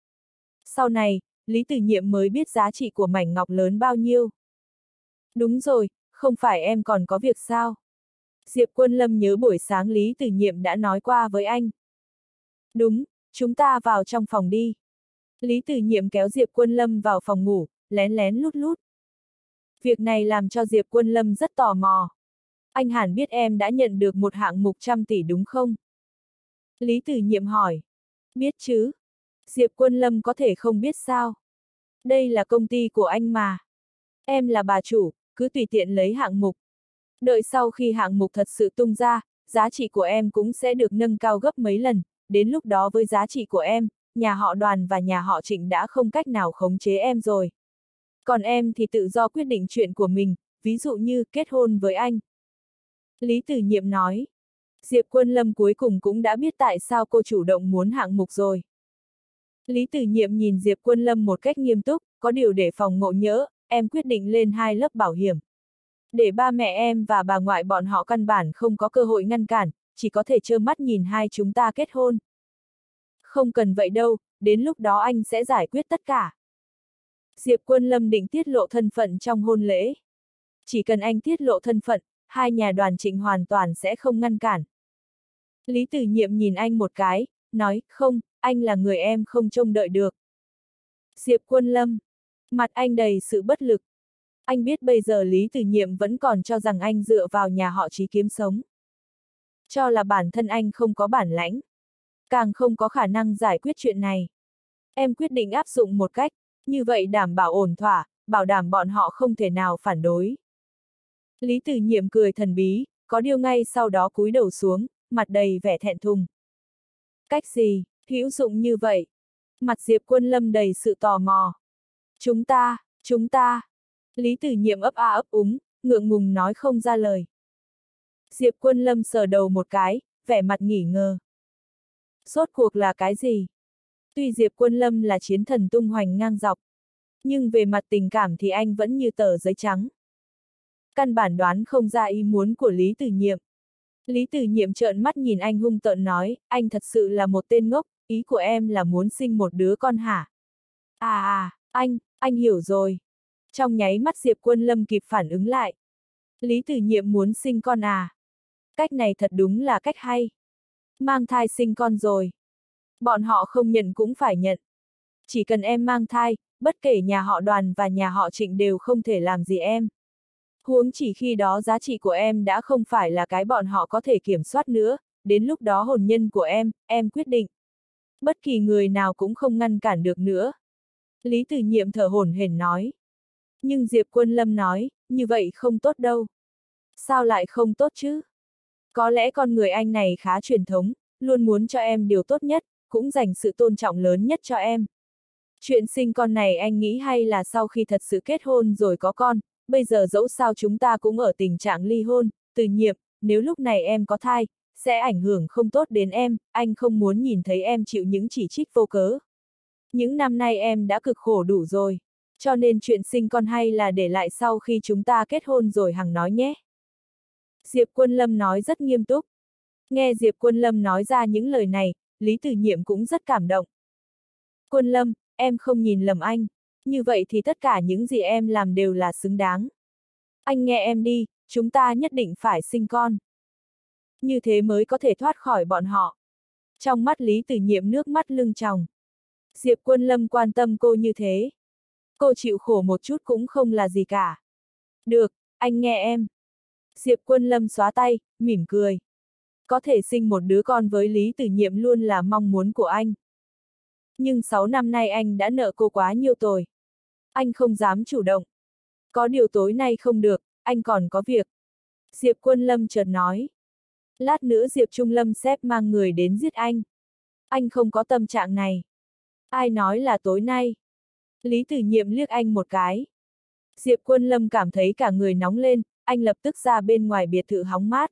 Sau này, Lý Từ Nhiệm mới biết giá trị của mảnh ngọc lớn bao nhiêu. Đúng rồi, không phải em còn có việc sao? Diệp Quân Lâm nhớ buổi sáng Lý Từ Nhiệm đã nói qua với anh. Đúng, chúng ta vào trong phòng đi. Lý Từ Nhiệm kéo Diệp Quân Lâm vào phòng ngủ, lén lén lút lút. Việc này làm cho Diệp Quân Lâm rất tò mò. Anh hẳn biết em đã nhận được một hạng mục trăm tỷ đúng không? Lý Từ Nhiệm hỏi. Biết chứ. Diệp Quân Lâm có thể không biết sao? Đây là công ty của anh mà. Em là bà chủ, cứ tùy tiện lấy hạng mục. Đợi sau khi hạng mục thật sự tung ra, giá trị của em cũng sẽ được nâng cao gấp mấy lần, đến lúc đó với giá trị của em, nhà họ Đoàn và nhà họ Trịnh đã không cách nào khống chế em rồi. Còn em thì tự do quyết định chuyện của mình, ví dụ như kết hôn với anh. Lý Từ Nhiệm nói. Diệp Quân Lâm cuối cùng cũng đã biết tại sao cô chủ động muốn hạng mục rồi. Lý Từ Nhiệm nhìn Diệp Quân Lâm một cách nghiêm túc, có điều để phòng ngộ nhỡ, em quyết định lên hai lớp bảo hiểm. Để ba mẹ em và bà ngoại bọn họ căn bản không có cơ hội ngăn cản, chỉ có thể trơ mắt nhìn hai chúng ta kết hôn. Không cần vậy đâu, đến lúc đó anh sẽ giải quyết tất cả. Diệp Quân Lâm định tiết lộ thân phận trong hôn lễ. Chỉ cần anh tiết lộ thân phận, hai nhà đoàn Trịnh hoàn toàn sẽ không ngăn cản. Lý Tử Nhiệm nhìn anh một cái, nói, không, anh là người em không trông đợi được. Diệp Quân Lâm, mặt anh đầy sự bất lực. Anh biết bây giờ Lý Tử Nhiệm vẫn còn cho rằng anh dựa vào nhà họ Trí kiếm sống. Cho là bản thân anh không có bản lãnh. Càng không có khả năng giải quyết chuyện này. Em quyết định áp dụng một cách, như vậy đảm bảo ổn thỏa, bảo đảm bọn họ không thể nào phản đối. Lý Tử Nhiệm cười thần bí, có điều ngay sau đó cúi đầu xuống, mặt đầy vẻ thẹn thùng. Cách gì, hữu dụng như vậy? Mặt Diệp Quân Lâm đầy sự tò mò. Chúng ta, chúng ta. Lý Tử Nhiệm ấp a ấp úng, ngượng ngùng nói không ra lời. Diệp Quân Lâm sờ đầu một cái, vẻ mặt nghỉ ngờ. Rốt cuộc là cái gì? Tuy Diệp Quân Lâm là chiến thần tung hoành ngang dọc, nhưng về mặt tình cảm thì anh vẫn như tờ giấy trắng. Căn bản đoán không ra ý muốn của Lý Tử Nhiệm. Lý Tử Nhiệm trợn mắt nhìn anh hung tợn nói, anh thật sự là một tên ngốc, ý của em là muốn sinh một đứa con hả? À à, anh, anh hiểu rồi. Trong nháy mắt Diệp Quân Lâm kịp phản ứng lại. Lý Tử Nhiệm muốn sinh con à? Cách này thật đúng là cách hay. Mang thai sinh con rồi. Bọn họ không nhận cũng phải nhận. Chỉ cần em mang thai, bất kể nhà họ Đoàn và nhà họ Trịnh đều không thể làm gì em. Huống chỉ khi đó giá trị của em đã không phải là cái bọn họ có thể kiểm soát nữa, đến lúc đó hôn nhân của em, em quyết định. Bất kỳ người nào cũng không ngăn cản được nữa. Lý Tử Nhiệm thở hổn hển nói. Nhưng Diệp Quân Lâm nói, như vậy không tốt đâu. Sao lại không tốt chứ? Có lẽ con người anh này khá truyền thống, luôn muốn cho em điều tốt nhất, cũng dành sự tôn trọng lớn nhất cho em. Chuyện sinh con này anh nghĩ hay là sau khi thật sự kết hôn rồi có con, bây giờ dẫu sao chúng ta cũng ở tình trạng ly hôn, Tử Nhiệm, nếu lúc này em có thai, sẽ ảnh hưởng không tốt đến em, anh không muốn nhìn thấy em chịu những chỉ trích vô cớ. Những năm nay em đã cực khổ đủ rồi, cho nên chuyện sinh con hay là để lại sau khi chúng ta kết hôn rồi hằng nói nhé. Diệp Quân Lâm nói rất nghiêm túc. Nghe Diệp Quân Lâm nói ra những lời này, Lý Tử Nhiệm cũng rất cảm động. Quân Lâm, em không nhìn lầm anh, như vậy thì tất cả những gì em làm đều là xứng đáng. Anh nghe em đi, chúng ta nhất định phải sinh con. Như thế mới có thể thoát khỏi bọn họ. Trong mắt Lý Tử Nhiệm nước mắt lưng tròng. Diệp Quân Lâm quan tâm cô như thế. Cô chịu khổ một chút cũng không là gì cả. Được, anh nghe em. Diệp Quân Lâm xóa tay, mỉm cười. Có thể sinh một đứa con với Lý Tử Nhiệm luôn là mong muốn của anh. Nhưng sáu năm nay anh đã nợ cô quá nhiều tồi. Anh không dám chủ động. Có điều tối nay không được, anh còn có việc. Diệp Quân Lâm chợt nói. Lát nữa Diệp Trung Lâm xếp mang người đến giết anh. Anh không có tâm trạng này. Ai nói là tối nay? Lý Tử Nhiệm liếc anh một cái. Diệp Quân Lâm cảm thấy cả người nóng lên, anh lập tức ra bên ngoài biệt thự hóng mát.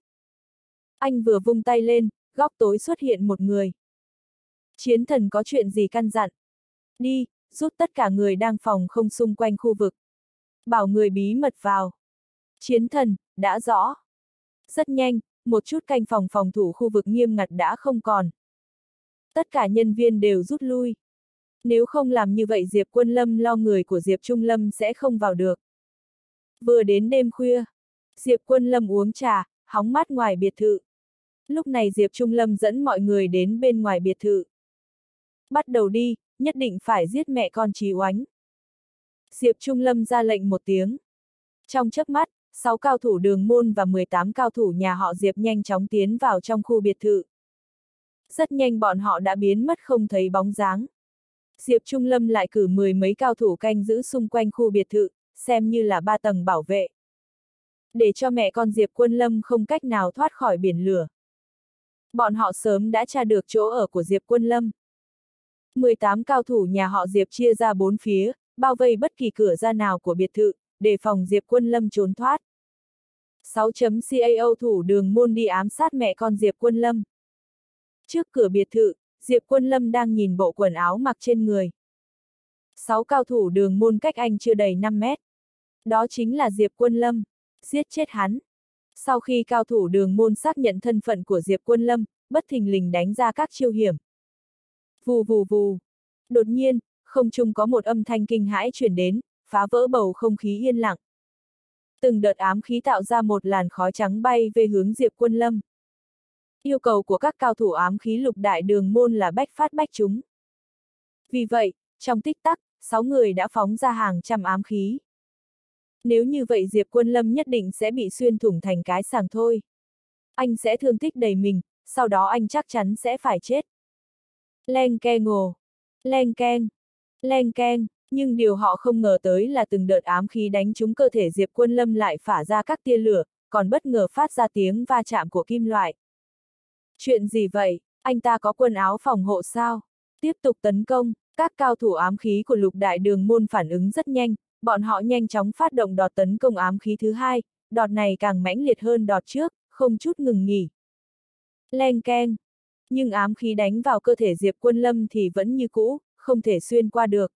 Anh vừa vung tay lên, góc tối xuất hiện một người. Chiến thần có chuyện gì căn dặn? Đi, rút tất cả người đang phòng không xung quanh khu vực. Bảo người bí mật vào. Chiến thần, đã rõ. Rất nhanh, một chút canh phòng phòng thủ khu vực nghiêm ngặt đã không còn. Tất cả nhân viên đều rút lui. Nếu không làm như vậy Diệp Quân Lâm lo người của Diệp Trung Lâm sẽ không vào được. Vừa đến đêm khuya, Diệp Quân Lâm uống trà, hóng mát ngoài biệt thự. Lúc này Diệp Trung Lâm dẫn mọi người đến bên ngoài biệt thự. Bắt đầu đi, nhất định phải giết mẹ con Trí Oánh. Diệp Trung Lâm ra lệnh một tiếng. Trong chớp mắt, sáu cao thủ Đường Môn và mười tám cao thủ nhà họ Diệp nhanh chóng tiến vào trong khu biệt thự. Rất nhanh bọn họ đã biến mất không thấy bóng dáng. Diệp Trung Lâm lại cử mười mấy cao thủ canh giữ xung quanh khu biệt thự, xem như là ba tầng bảo vệ. Để cho mẹ con Diệp Quân Lâm không cách nào thoát khỏi biển lửa. Bọn họ sớm đã tra được chỗ ở của Diệp Quân Lâm. mười tám cao thủ nhà họ Diệp chia ra bốn phía, bao vây bất kỳ cửa ra nào của biệt thự, đề phòng Diệp Quân Lâm trốn thoát. sáu cao thủ Đường Môn đi ám sát mẹ con Diệp Quân Lâm. Trước cửa biệt thự, Diệp Quân Lâm đang nhìn bộ quần áo mặc trên người. Sáu cao thủ Đường Môn cách anh chưa đầy năm mét. Đó chính là Diệp Quân Lâm. Giết chết hắn. Sau khi cao thủ Đường Môn xác nhận thân phận của Diệp Quân Lâm, bất thình lình đánh ra các chiêu hiểm. Vù vù vù. Đột nhiên, không trung có một âm thanh kinh hãi truyền đến, phá vỡ bầu không khí yên lặng. Từng đợt ám khí tạo ra một làn khói trắng bay về hướng Diệp Quân Lâm. Yêu cầu của các cao thủ ám khí lục đại đường môn là bách phát bách trúng. Vì vậy, trong tích tắc, sáu người đã phóng ra hàng trăm ám khí. Nếu như vậy Diệp Quân Lâm nhất định sẽ bị xuyên thủng thành cái sàng thôi. Anh sẽ thương tích đầy mình, sau đó anh chắc chắn sẽ phải chết. Leng keng ngồ, leng keng, leng keng, nhưng điều họ không ngờ tới là từng đợt ám khí đánh trúng cơ thể Diệp Quân Lâm lại phả ra các tia lửa, còn bất ngờ phát ra tiếng va chạm của kim loại. Chuyện gì vậy, anh ta có quần áo phòng hộ sao? Tiếp tục tấn công, các cao thủ ám khí của lục đại đường môn phản ứng rất nhanh, bọn họ nhanh chóng phát động đọt tấn công ám khí thứ hai, đọt này càng mãnh liệt hơn đọt trước, không chút ngừng nghỉ. Leng keng, nhưng ám khí đánh vào cơ thể Diệp Quân Lâm thì vẫn như cũ, không thể xuyên qua được.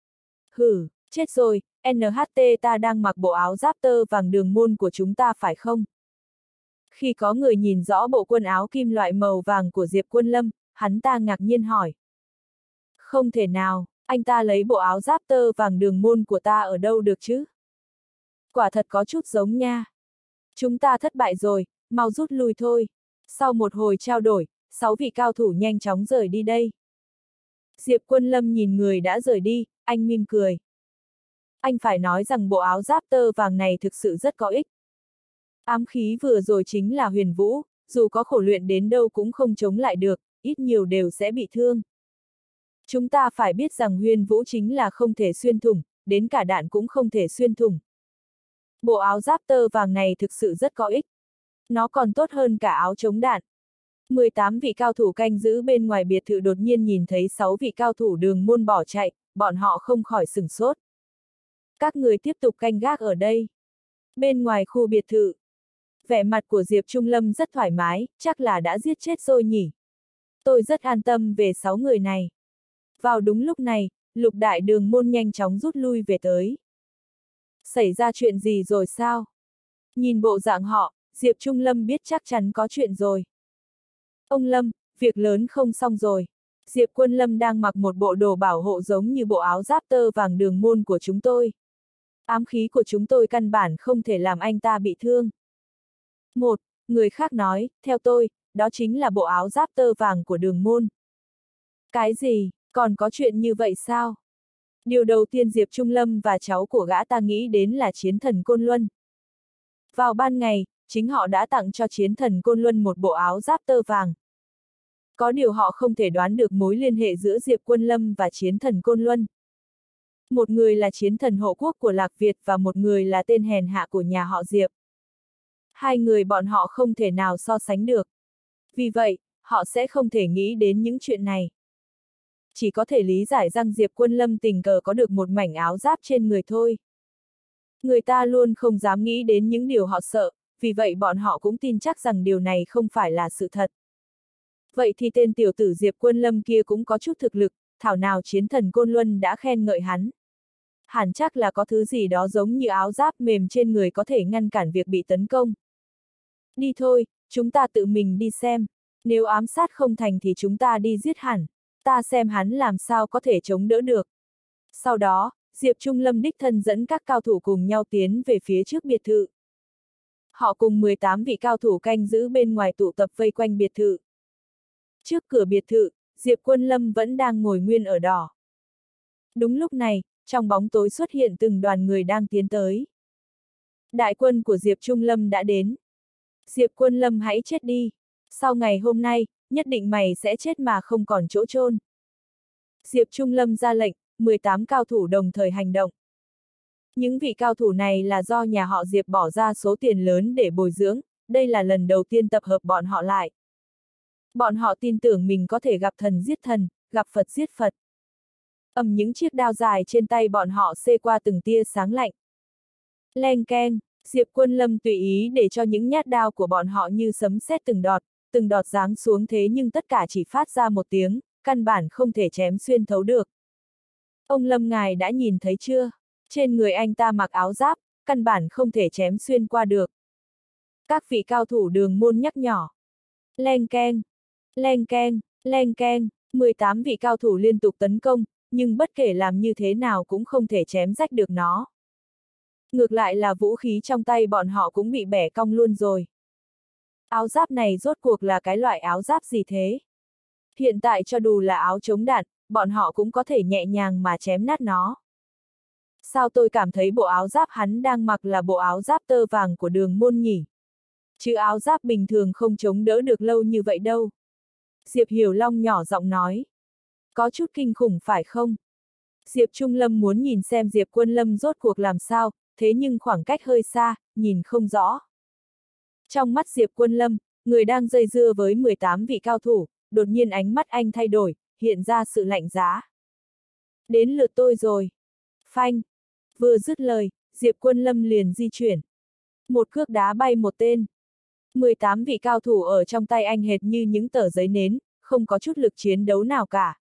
Hử, chết rồi, en hát tê ta đang mặc bộ áo giáp tơ vàng đường môn của chúng ta phải không? Khi có người nhìn rõ bộ quần áo kim loại màu vàng của Diệp Quân Lâm, hắn ta ngạc nhiên hỏi. Không thể nào, anh ta lấy bộ áo giáp tơ vàng đường môn của ta ở đâu được chứ? Quả thật có chút giống nha. Chúng ta thất bại rồi, mau rút lui thôi. Sau một hồi trao đổi, sáu vị cao thủ nhanh chóng rời đi đây. Diệp Quân Lâm nhìn người đã rời đi, anh mỉm cười. Anh phải nói rằng bộ áo giáp tơ vàng này thực sự rất có ích. Ám khí vừa rồi chính là huyền vũ, dù có khổ luyện đến đâu cũng không chống lại được, ít nhiều đều sẽ bị thương. Chúng ta phải biết rằng huyền vũ chính là không thể xuyên thủng, đến cả đạn cũng không thể xuyên thủng. Bộ áo giáp tơ vàng này thực sự rất có ích. Nó còn tốt hơn cả áo chống đạn. mười tám vị cao thủ canh giữ bên ngoài biệt thự đột nhiên nhìn thấy sáu vị cao thủ đường môn bỏ chạy, bọn họ không khỏi sửng sốt. Các người tiếp tục canh gác ở đây. Bên ngoài khu biệt thự, vẻ mặt của Diệp Trung Lâm rất thoải mái, chắc là đã giết chết rồi nhỉ. Tôi rất an tâm về sáu người này. Vào đúng lúc này, lục đại đường môn nhanh chóng rút lui về tới. Xảy ra chuyện gì rồi sao? Nhìn bộ dạng họ, Diệp Trung Lâm biết chắc chắn có chuyện rồi. Ông Lâm, việc lớn không xong rồi. Diệp Quân Lâm đang mặc một bộ đồ bảo hộ giống như bộ áo giáp tơ vàng đường môn của chúng tôi. Ám khí của chúng tôi căn bản không thể làm anh ta bị thương. Một, người khác nói, theo tôi, đó chính là bộ áo giáp tơ vàng của đường môn. Cái gì, còn có chuyện như vậy sao? Điều đầu tiên Diệp Trung Lâm và cháu của gã ta nghĩ đến là chiến thần Côn Luân. Vào ban ngày, chính họ đã tặng cho chiến thần Côn Luân một bộ áo giáp tơ vàng. Có điều họ không thể đoán được mối liên hệ giữa Diệp Quân Lâm và chiến thần Côn Luân. Một người là chiến thần hộ quốc của Lạc Việt và một người là tên hèn hạ của nhà họ Diệp. Hai người bọn họ không thể nào so sánh được. Vì vậy, họ sẽ không thể nghĩ đến những chuyện này. Chỉ có thể lý giải rằng Diệp Quân Lâm tình cờ có được một mảnh áo giáp trên người thôi. Người ta luôn không dám nghĩ đến những điều họ sợ, vì vậy bọn họ cũng tin chắc rằng điều này không phải là sự thật. Vậy thì tên tiểu tử Diệp Quân Lâm kia cũng có chút thực lực, thảo nào chiến thần Côn Luân đã khen ngợi hắn. Hẳn chắc là có thứ gì đó giống như áo giáp mềm trên người có thể ngăn cản việc bị tấn công. Đi thôi, chúng ta tự mình đi xem. Nếu ám sát không thành thì chúng ta đi giết hẳn. Ta xem hắn làm sao có thể chống đỡ được. Sau đó, Diệp Trung Lâm đích thân dẫn các cao thủ cùng nhau tiến về phía trước biệt thự. Họ cùng mười tám vị cao thủ canh giữ bên ngoài tụ tập vây quanh biệt thự. Trước cửa biệt thự, Diệp Quân Lâm vẫn đang ngồi nguyên ở đỏ. Đúng lúc này, trong bóng tối xuất hiện từng đoàn người đang tiến tới. Đại quân của Diệp Trung Lâm đã đến. Diệp Quân Lâm hãy chết đi. Sau ngày hôm nay, nhất định mày sẽ chết mà không còn chỗ chôn. Diệp Trung Lâm ra lệnh, mười tám cao thủ đồng thời hành động. Những vị cao thủ này là do nhà họ Diệp bỏ ra số tiền lớn để bồi dưỡng, đây là lần đầu tiên tập hợp bọn họ lại. Bọn họ tin tưởng mình có thể gặp thần giết thần, gặp Phật giết Phật. Ầm những chiếc đao dài trên tay bọn họ xê qua từng tia sáng lạnh. Leng keng, Diệp Quân Lâm tùy ý để cho những nhát đao của bọn họ như sấm sét từng đọt, từng đọt giáng xuống thế nhưng tất cả chỉ phát ra một tiếng, căn bản không thể chém xuyên thấu được. Ông Lâm ngài đã nhìn thấy chưa? Trên người anh ta mặc áo giáp, căn bản không thể chém xuyên qua được. Các vị cao thủ đường môn nhắc nhỏ. Leng keng, leng keng, leng keng, mười tám vị cao thủ liên tục tấn công, nhưng bất kể làm như thế nào cũng không thể chém rách được nó. Ngược lại là vũ khí trong tay bọn họ cũng bị bẻ cong luôn rồi. Áo giáp này rốt cuộc là cái loại áo giáp gì thế? Hiện tại cho dù là áo chống đạn, bọn họ cũng có thể nhẹ nhàng mà chém nát nó. Sao tôi cảm thấy bộ áo giáp hắn đang mặc là bộ áo giáp tơ vàng của Đường Môn nhỉ? Chứ áo giáp bình thường không chống đỡ được lâu như vậy đâu. Diệp Hiểu Long nhỏ giọng nói. Có chút kinh khủng phải không? Diệp Trung Lâm muốn nhìn xem Diệp Quân Lâm rốt cuộc làm sao, thế nhưng khoảng cách hơi xa, nhìn không rõ. Trong mắt Diệp Quân Lâm, người đang dây dưa với mười tám vị cao thủ, đột nhiên ánh mắt anh thay đổi, hiện ra sự lạnh giá. Đến lượt tôi rồi. Phanh. Vừa dứt lời, Diệp Quân Lâm liền di chuyển. Một cước đá bay một tên. mười tám vị cao thủ ở trong tay anh hệt như những tờ giấy nến, không có chút lực chiến đấu nào cả.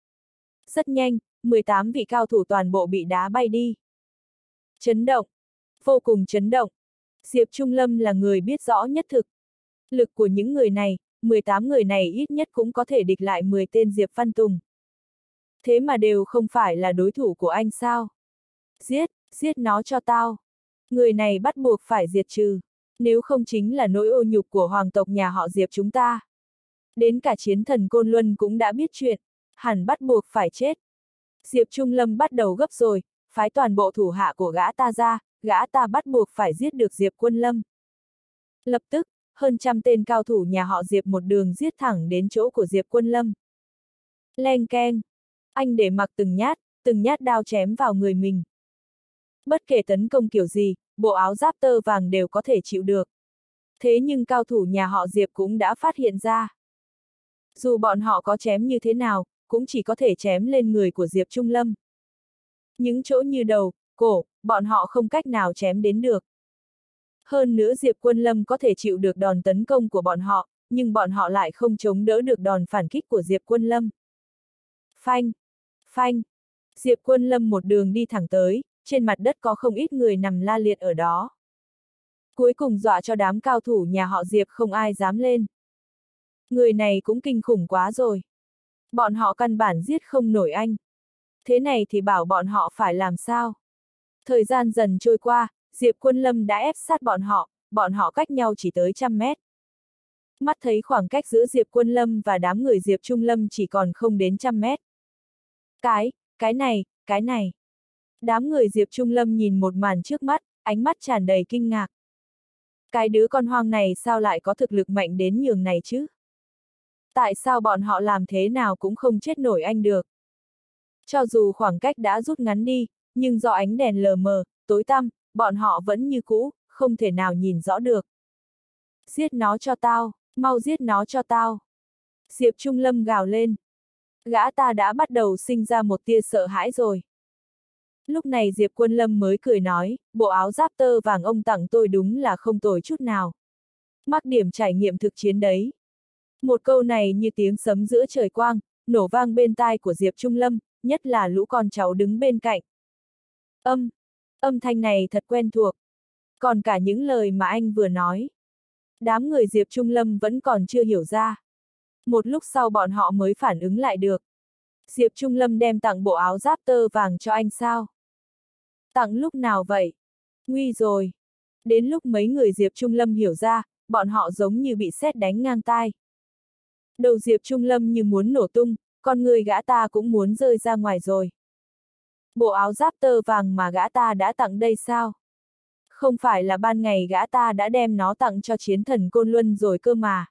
Rất nhanh, mười tám vị cao thủ toàn bộ bị đá bay đi. Chấn động. Vô cùng chấn động. Diệp Trung Lâm là người biết rõ nhất thực. Lực của những người này, mười tám người này ít nhất cũng có thể địch lại mười tên Diệp Văn Tùng. Thế mà đều không phải là đối thủ của anh sao? Giết, giết nó cho tao. Người này bắt buộc phải diệt trừ. Nếu không chính là nỗi ô nhục của hoàng tộc nhà họ Diệp chúng ta. Đến cả chiến thần Côn Luân cũng đã biết chuyện, hẳn bắt buộc phải chết. Diệp Trung Lâm bắt đầu gấp rồi, phái toàn bộ thủ hạ của gã ta ra, gã ta bắt buộc phải giết được Diệp Quân Lâm. Lập tức, hơn trăm tên cao thủ nhà họ Diệp một đường giết thẳng đến chỗ của Diệp Quân Lâm. Leng keng, anh để mặc từng nhát, từng nhát đao chém vào người mình. Bất kể tấn công kiểu gì, bộ áo giáp tơ vàng đều có thể chịu được. Thế nhưng cao thủ nhà họ Diệp cũng đã phát hiện ra. Dù bọn họ có chém như thế nào, cũng chỉ có thể chém lên người của Diệp Trung Lâm. Những chỗ như đầu, cổ, bọn họ không cách nào chém đến được. Hơn nữa Diệp Quân Lâm có thể chịu được đòn tấn công của bọn họ, nhưng bọn họ lại không chống đỡ được đòn phản kích của Diệp Quân Lâm. Phanh! Phanh! Diệp Quân Lâm một đường đi thẳng tới, trên mặt đất có không ít người nằm la liệt ở đó. Cuối cùng dọa cho đám cao thủ nhà họ Diệp không ai dám lên. Người này cũng kinh khủng quá rồi. Bọn họ căn bản giết không nổi anh. Thế này thì bảo bọn họ phải làm sao? Thời gian dần trôi qua, Diệp Quân Lâm đã ép sát bọn họ, bọn họ cách nhau chỉ tới trăm mét. Mắt thấy khoảng cách giữa Diệp Quân Lâm và đám người Diệp Trung Lâm chỉ còn không đến trăm mét. Cái, cái này, cái này. Đám người Diệp Trung Lâm nhìn một màn trước mắt, ánh mắt tràn đầy kinh ngạc. Cái đứa con hoang này sao lại có thực lực mạnh đến nhường này chứ? Tại sao bọn họ làm thế nào cũng không chết nổi anh được? Cho dù khoảng cách đã rút ngắn đi, nhưng do ánh đèn lờ mờ, tối tăm, bọn họ vẫn như cũ, không thể nào nhìn rõ được. Giết nó cho tao, mau giết nó cho tao. Diệp Trung Lâm gào lên. Gã ta đã bắt đầu sinh ra một tia sợ hãi rồi. Lúc này Diệp Quân Lâm mới cười nói, bộ áo giáp tơ vàng ông tặng tôi đúng là không tồi chút nào. Mắc điểm trải nghiệm thực chiến đấy. Một câu này như tiếng sấm giữa trời quang, nổ vang bên tai của Diệp Trung Lâm, nhất là lũ con cháu đứng bên cạnh. Âm, âm thanh này thật quen thuộc. Còn cả những lời mà anh vừa nói. Đám người Diệp Trung Lâm vẫn còn chưa hiểu ra. Một lúc sau bọn họ mới phản ứng lại được. Diệp Trung Lâm đem tặng bộ áo giáp tơ vàng cho anh sao? Tặng lúc nào vậy? Nguy rồi. Đến lúc mấy người Diệp Trung Lâm hiểu ra, bọn họ giống như bị sét đánh ngang tai. Đầu Diệp Trung Lâm như muốn nổ tung, con người gã ta cũng muốn rơi ra ngoài rồi. Bộ áo giáp tơ vàng mà gã ta đã tặng đây sao? Không phải là ban ngày gã ta đã đem nó tặng cho chiến thần Côn Luân rồi cơ mà.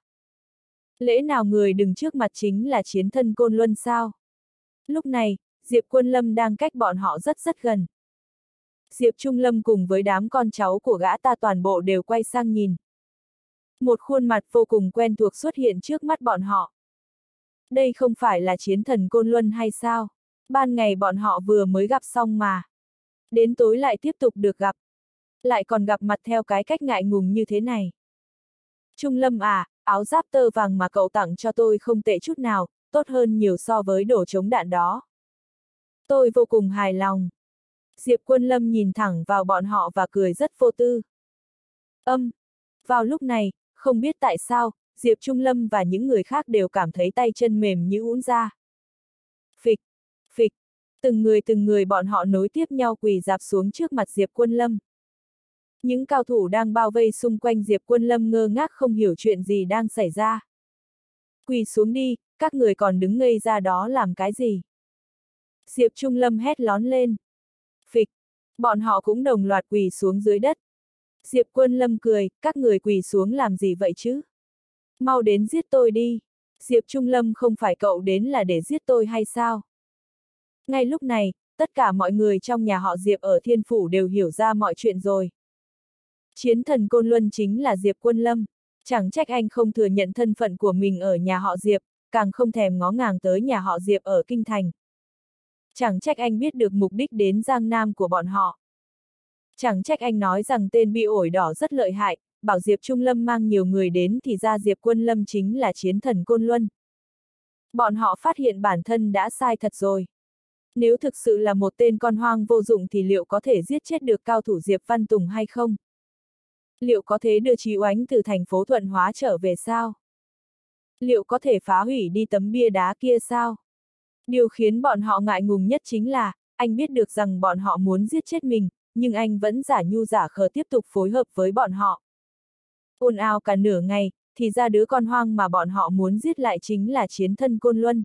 Lẽ nào người đứng trước mặt chính là chiến thần Côn Luân sao? Lúc này, Diệp Quân Lâm đang cách bọn họ rất rất gần. Diệp Trung Lâm cùng với đám con cháu của gã ta toàn bộ đều quay sang nhìn. Một khuôn mặt vô cùng quen thuộc xuất hiện trước mắt bọn họ. Đây không phải là chiến thần Côn Luân hay sao? Ban ngày bọn họ vừa mới gặp xong mà. Đến tối lại tiếp tục được gặp. Lại còn gặp mặt theo cái cách ngại ngùng như thế này. Trung Lâm à, áo giáp tơ vàng mà cậu tặng cho tôi không tệ chút nào, tốt hơn nhiều so với đồ chống đạn đó. Tôi vô cùng hài lòng. Diệp Quân Lâm nhìn thẳng vào bọn họ và cười rất vô tư. Âm. Vào lúc này, không biết tại sao, Diệp Trung Lâm và những người khác đều cảm thấy tay chân mềm như ũn ra. Phịch, phịch, Từng người từng người bọn họ nối tiếp nhau quỳ rạp xuống trước mặt Diệp Quân Lâm. Những cao thủ đang bao vây xung quanh Diệp Quân Lâm ngơ ngác không hiểu chuyện gì đang xảy ra. Quỳ xuống đi, các người còn đứng ngây ra đó làm cái gì? Diệp Trung Lâm hét lón lên. Phịch, bọn họ cũng đồng loạt quỳ xuống dưới đất. Diệp Quân Lâm cười, các người quỳ xuống làm gì vậy chứ? Mau đến giết tôi đi. Diệp Trung Lâm, không phải cậu đến là để giết tôi hay sao? Ngay lúc này, tất cả mọi người trong nhà họ Diệp ở Thiên Phủ đều hiểu ra mọi chuyện rồi. Chiến thần Côn Luân chính là Diệp Quân Lâm. Chẳng trách anh không thừa nhận thân phận của mình ở nhà họ Diệp, càng không thèm ngó ngàng tới nhà họ Diệp ở Kinh Thành. Chẳng trách anh biết được mục đích đến Giang Nam của bọn họ. Chẳng trách anh nói rằng tên bị ổi đỏ rất lợi hại, bảo Diệp Trung Lâm mang nhiều người đến thì ra Diệp Quân Lâm chính là chiến thần Côn Luân. Bọn họ phát hiện bản thân đã sai thật rồi. Nếu thực sự là một tên con hoang vô dụng thì liệu có thể giết chết được cao thủ Diệp Văn Tùng hay không? Liệu có thể đưa Chí Oánh từ thành phố Thuận Hóa trở về sao? Liệu có thể phá hủy đi tấm bia đá kia sao? Điều khiến bọn họ ngại ngùng nhất chính là, anh biết được rằng bọn họ muốn giết chết mình, nhưng anh vẫn giả nhu giả khờ tiếp tục phối hợp với bọn họ. Ồn ào cả nửa ngày, thì ra đứa con hoang mà bọn họ muốn giết lại chính là chiến thần Côn Luân.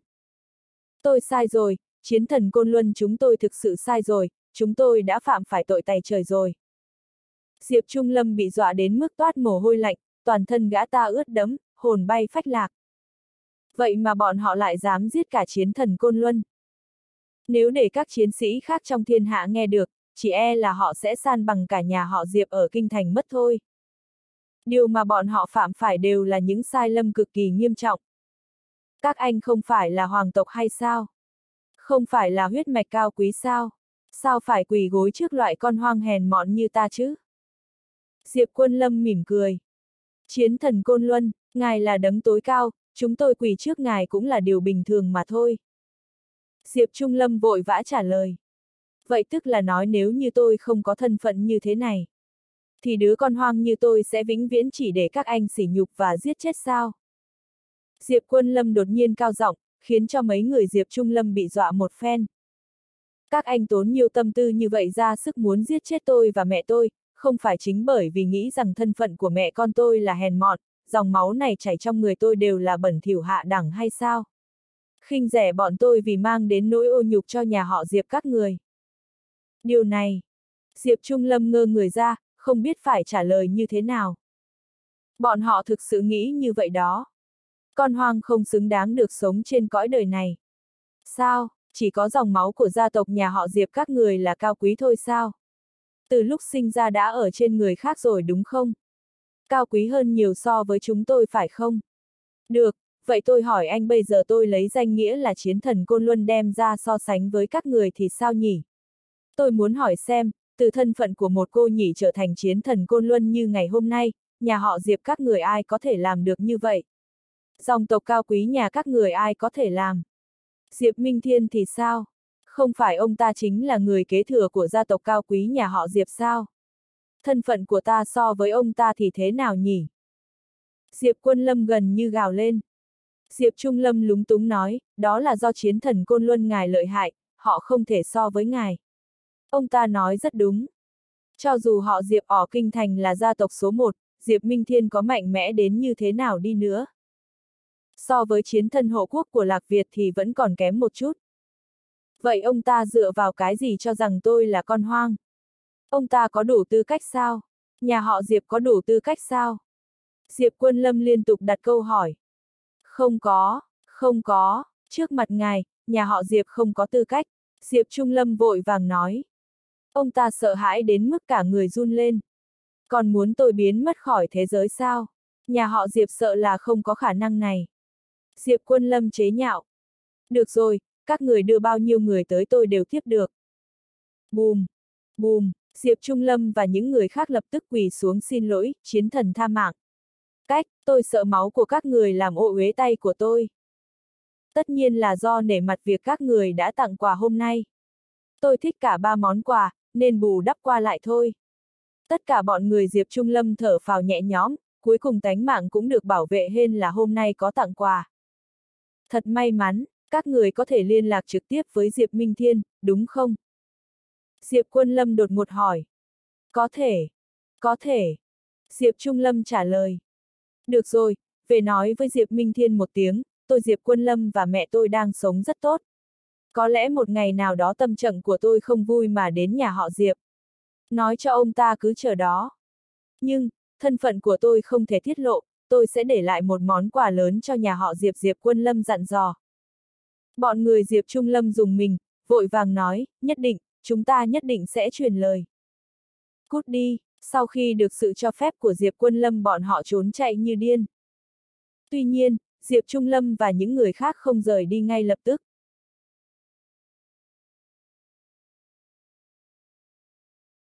Tôi sai rồi, chiến thần Côn Luân, chúng tôi thực sự sai rồi, chúng tôi đã phạm phải tội tày trời rồi. Diệp Trung Lâm bị dọa đến mức toát mồ hôi lạnh, toàn thân gã ta ướt đẫm, hồn bay phách lạc. Vậy mà bọn họ lại dám giết cả chiến thần Côn Luân. Nếu để các chiến sĩ khác trong thiên hạ nghe được, chỉ e là họ sẽ san bằng cả nhà họ Diệp ở Kinh Thành mất thôi. Điều mà bọn họ phạm phải đều là những sai lầm cực kỳ nghiêm trọng. Các anh không phải là hoàng tộc hay sao? Không phải là huyết mạch cao quý sao? Sao phải quỳ gối trước loại con hoang hèn mọn như ta chứ? Diệp Quân Lâm mỉm cười. Chiến thần Côn Luân, ngài là đấng tối cao, chúng tôi quỳ trước ngài cũng là điều bình thường mà thôi. Diệp Trung Lâm vội vã trả lời. Vậy tức là nói nếu như tôi không có thân phận như thế này, thì đứa con hoang như tôi sẽ vĩnh viễn chỉ để các anh sỉ nhục và giết chết sao? Diệp Quân Lâm đột nhiên cao giọng, khiến cho mấy người Diệp Trung Lâm bị dọa một phen. Các anh tốn nhiều tâm tư như vậy ra sức muốn giết chết tôi và mẹ tôi, không phải chính bởi vì nghĩ rằng thân phận của mẹ con tôi là hèn mọn, dòng máu này chảy trong người tôi đều là bẩn thỉu hạ đẳng hay sao? Khinh rẻ bọn tôi vì mang đến nỗi ô nhục cho nhà họ Diệp các người. Điều này, Diệp Trung Lâm ngơ người ra, không biết phải trả lời như thế nào. Bọn họ thực sự nghĩ như vậy đó. Con hoang không xứng đáng được sống trên cõi đời này. Sao, chỉ có dòng máu của gia tộc nhà họ Diệp các người là cao quý thôi sao? Từ lúc sinh ra đã ở trên người khác rồi đúng không? Cao quý hơn nhiều so với chúng tôi phải không? Được, vậy tôi hỏi anh, bây giờ tôi lấy danh nghĩa là chiến thần Côn Luân đem ra so sánh với các người thì sao nhỉ? Tôi muốn hỏi xem, từ thân phận của một cô nhỉ trở thành chiến thần Côn Luân như ngày hôm nay, nhà họ Diệp các người ai có thể làm được như vậy? Dòng tộc cao quý nhà các người ai có thể làm? Diệp Minh Thiên thì sao? Không phải ông ta chính là người kế thừa của gia tộc cao quý nhà họ Diệp sao? Thân phận của ta so với ông ta thì thế nào nhỉ? Diệp Quân Lâm gần như gào lên. Diệp Trung Lâm lúng túng nói, đó là do chiến thần Côn Luân ngài lợi hại, họ không thể so với ngài. Ông ta nói rất đúng. Cho dù họ Diệp ở Kinh Thành là gia tộc số một, Diệp Minh Thiên có mạnh mẽ đến như thế nào đi nữa, so với chiến thần hộ quốc của Lạc Việt thì vẫn còn kém một chút. Vậy ông ta dựa vào cái gì cho rằng tôi là con hoang? Ông ta có đủ tư cách sao? Nhà họ Diệp có đủ tư cách sao? Diệp Quân Lâm liên tục đặt câu hỏi. Không có, không có, trước mặt ngài, nhà họ Diệp không có tư cách. Diệp Trung Lâm vội vàng nói. Ông ta sợ hãi đến mức cả người run lên. Còn muốn tôi biến mất khỏi thế giới sao? Nhà họ Diệp sợ là không có khả năng này. Diệp Quân Lâm chế nhạo. Được rồi, các người đưa bao nhiêu người tới tôi đều tiếp được. Bùm, bùm, Diệp Trung Lâm và những người khác lập tức quỳ xuống xin lỗi, chiến thần tha mạng. Cách, tôi sợ máu của các người làm ô uế tay của tôi. Tất nhiên là do nể mặt việc các người đã tặng quà hôm nay. Tôi thích cả ba món quà, nên bù đắp qua lại thôi. Tất cả bọn người Diệp Trung Lâm thở phào nhẹ nhõm, cuối cùng tánh mạng cũng được bảo vệ hên là hôm nay có tặng quà. Thật may mắn, Các người có thể liên lạc trực tiếp với Diệp Minh Thiên, đúng không? Diệp Quân Lâm đột ngột hỏi. Có thể. Có thể. Diệp Trung Lâm trả lời. Được rồi, về nói với Diệp Minh Thiên một tiếng, tôi Diệp Quân Lâm và mẹ tôi đang sống rất tốt. Có lẽ một ngày nào đó tâm trạng của tôi không vui mà đến nhà họ Diệp. Nói cho ông ta cứ chờ đó. Nhưng, thân phận của tôi không thể tiết lộ, tôi sẽ để lại một món quà lớn cho nhà họ Diệp. Diệp Quân Lâm dặn dò. Bọn người Diệp Trung Lâm dùng mình, vội vàng nói, nhất định, chúng ta nhất định sẽ truyền lời. Cút đi, sau khi được sự cho phép của Diệp Quân Lâm bọn họ trốn chạy như điên. Tuy nhiên, Diệp Trung Lâm và những người khác không rời đi ngay lập tức.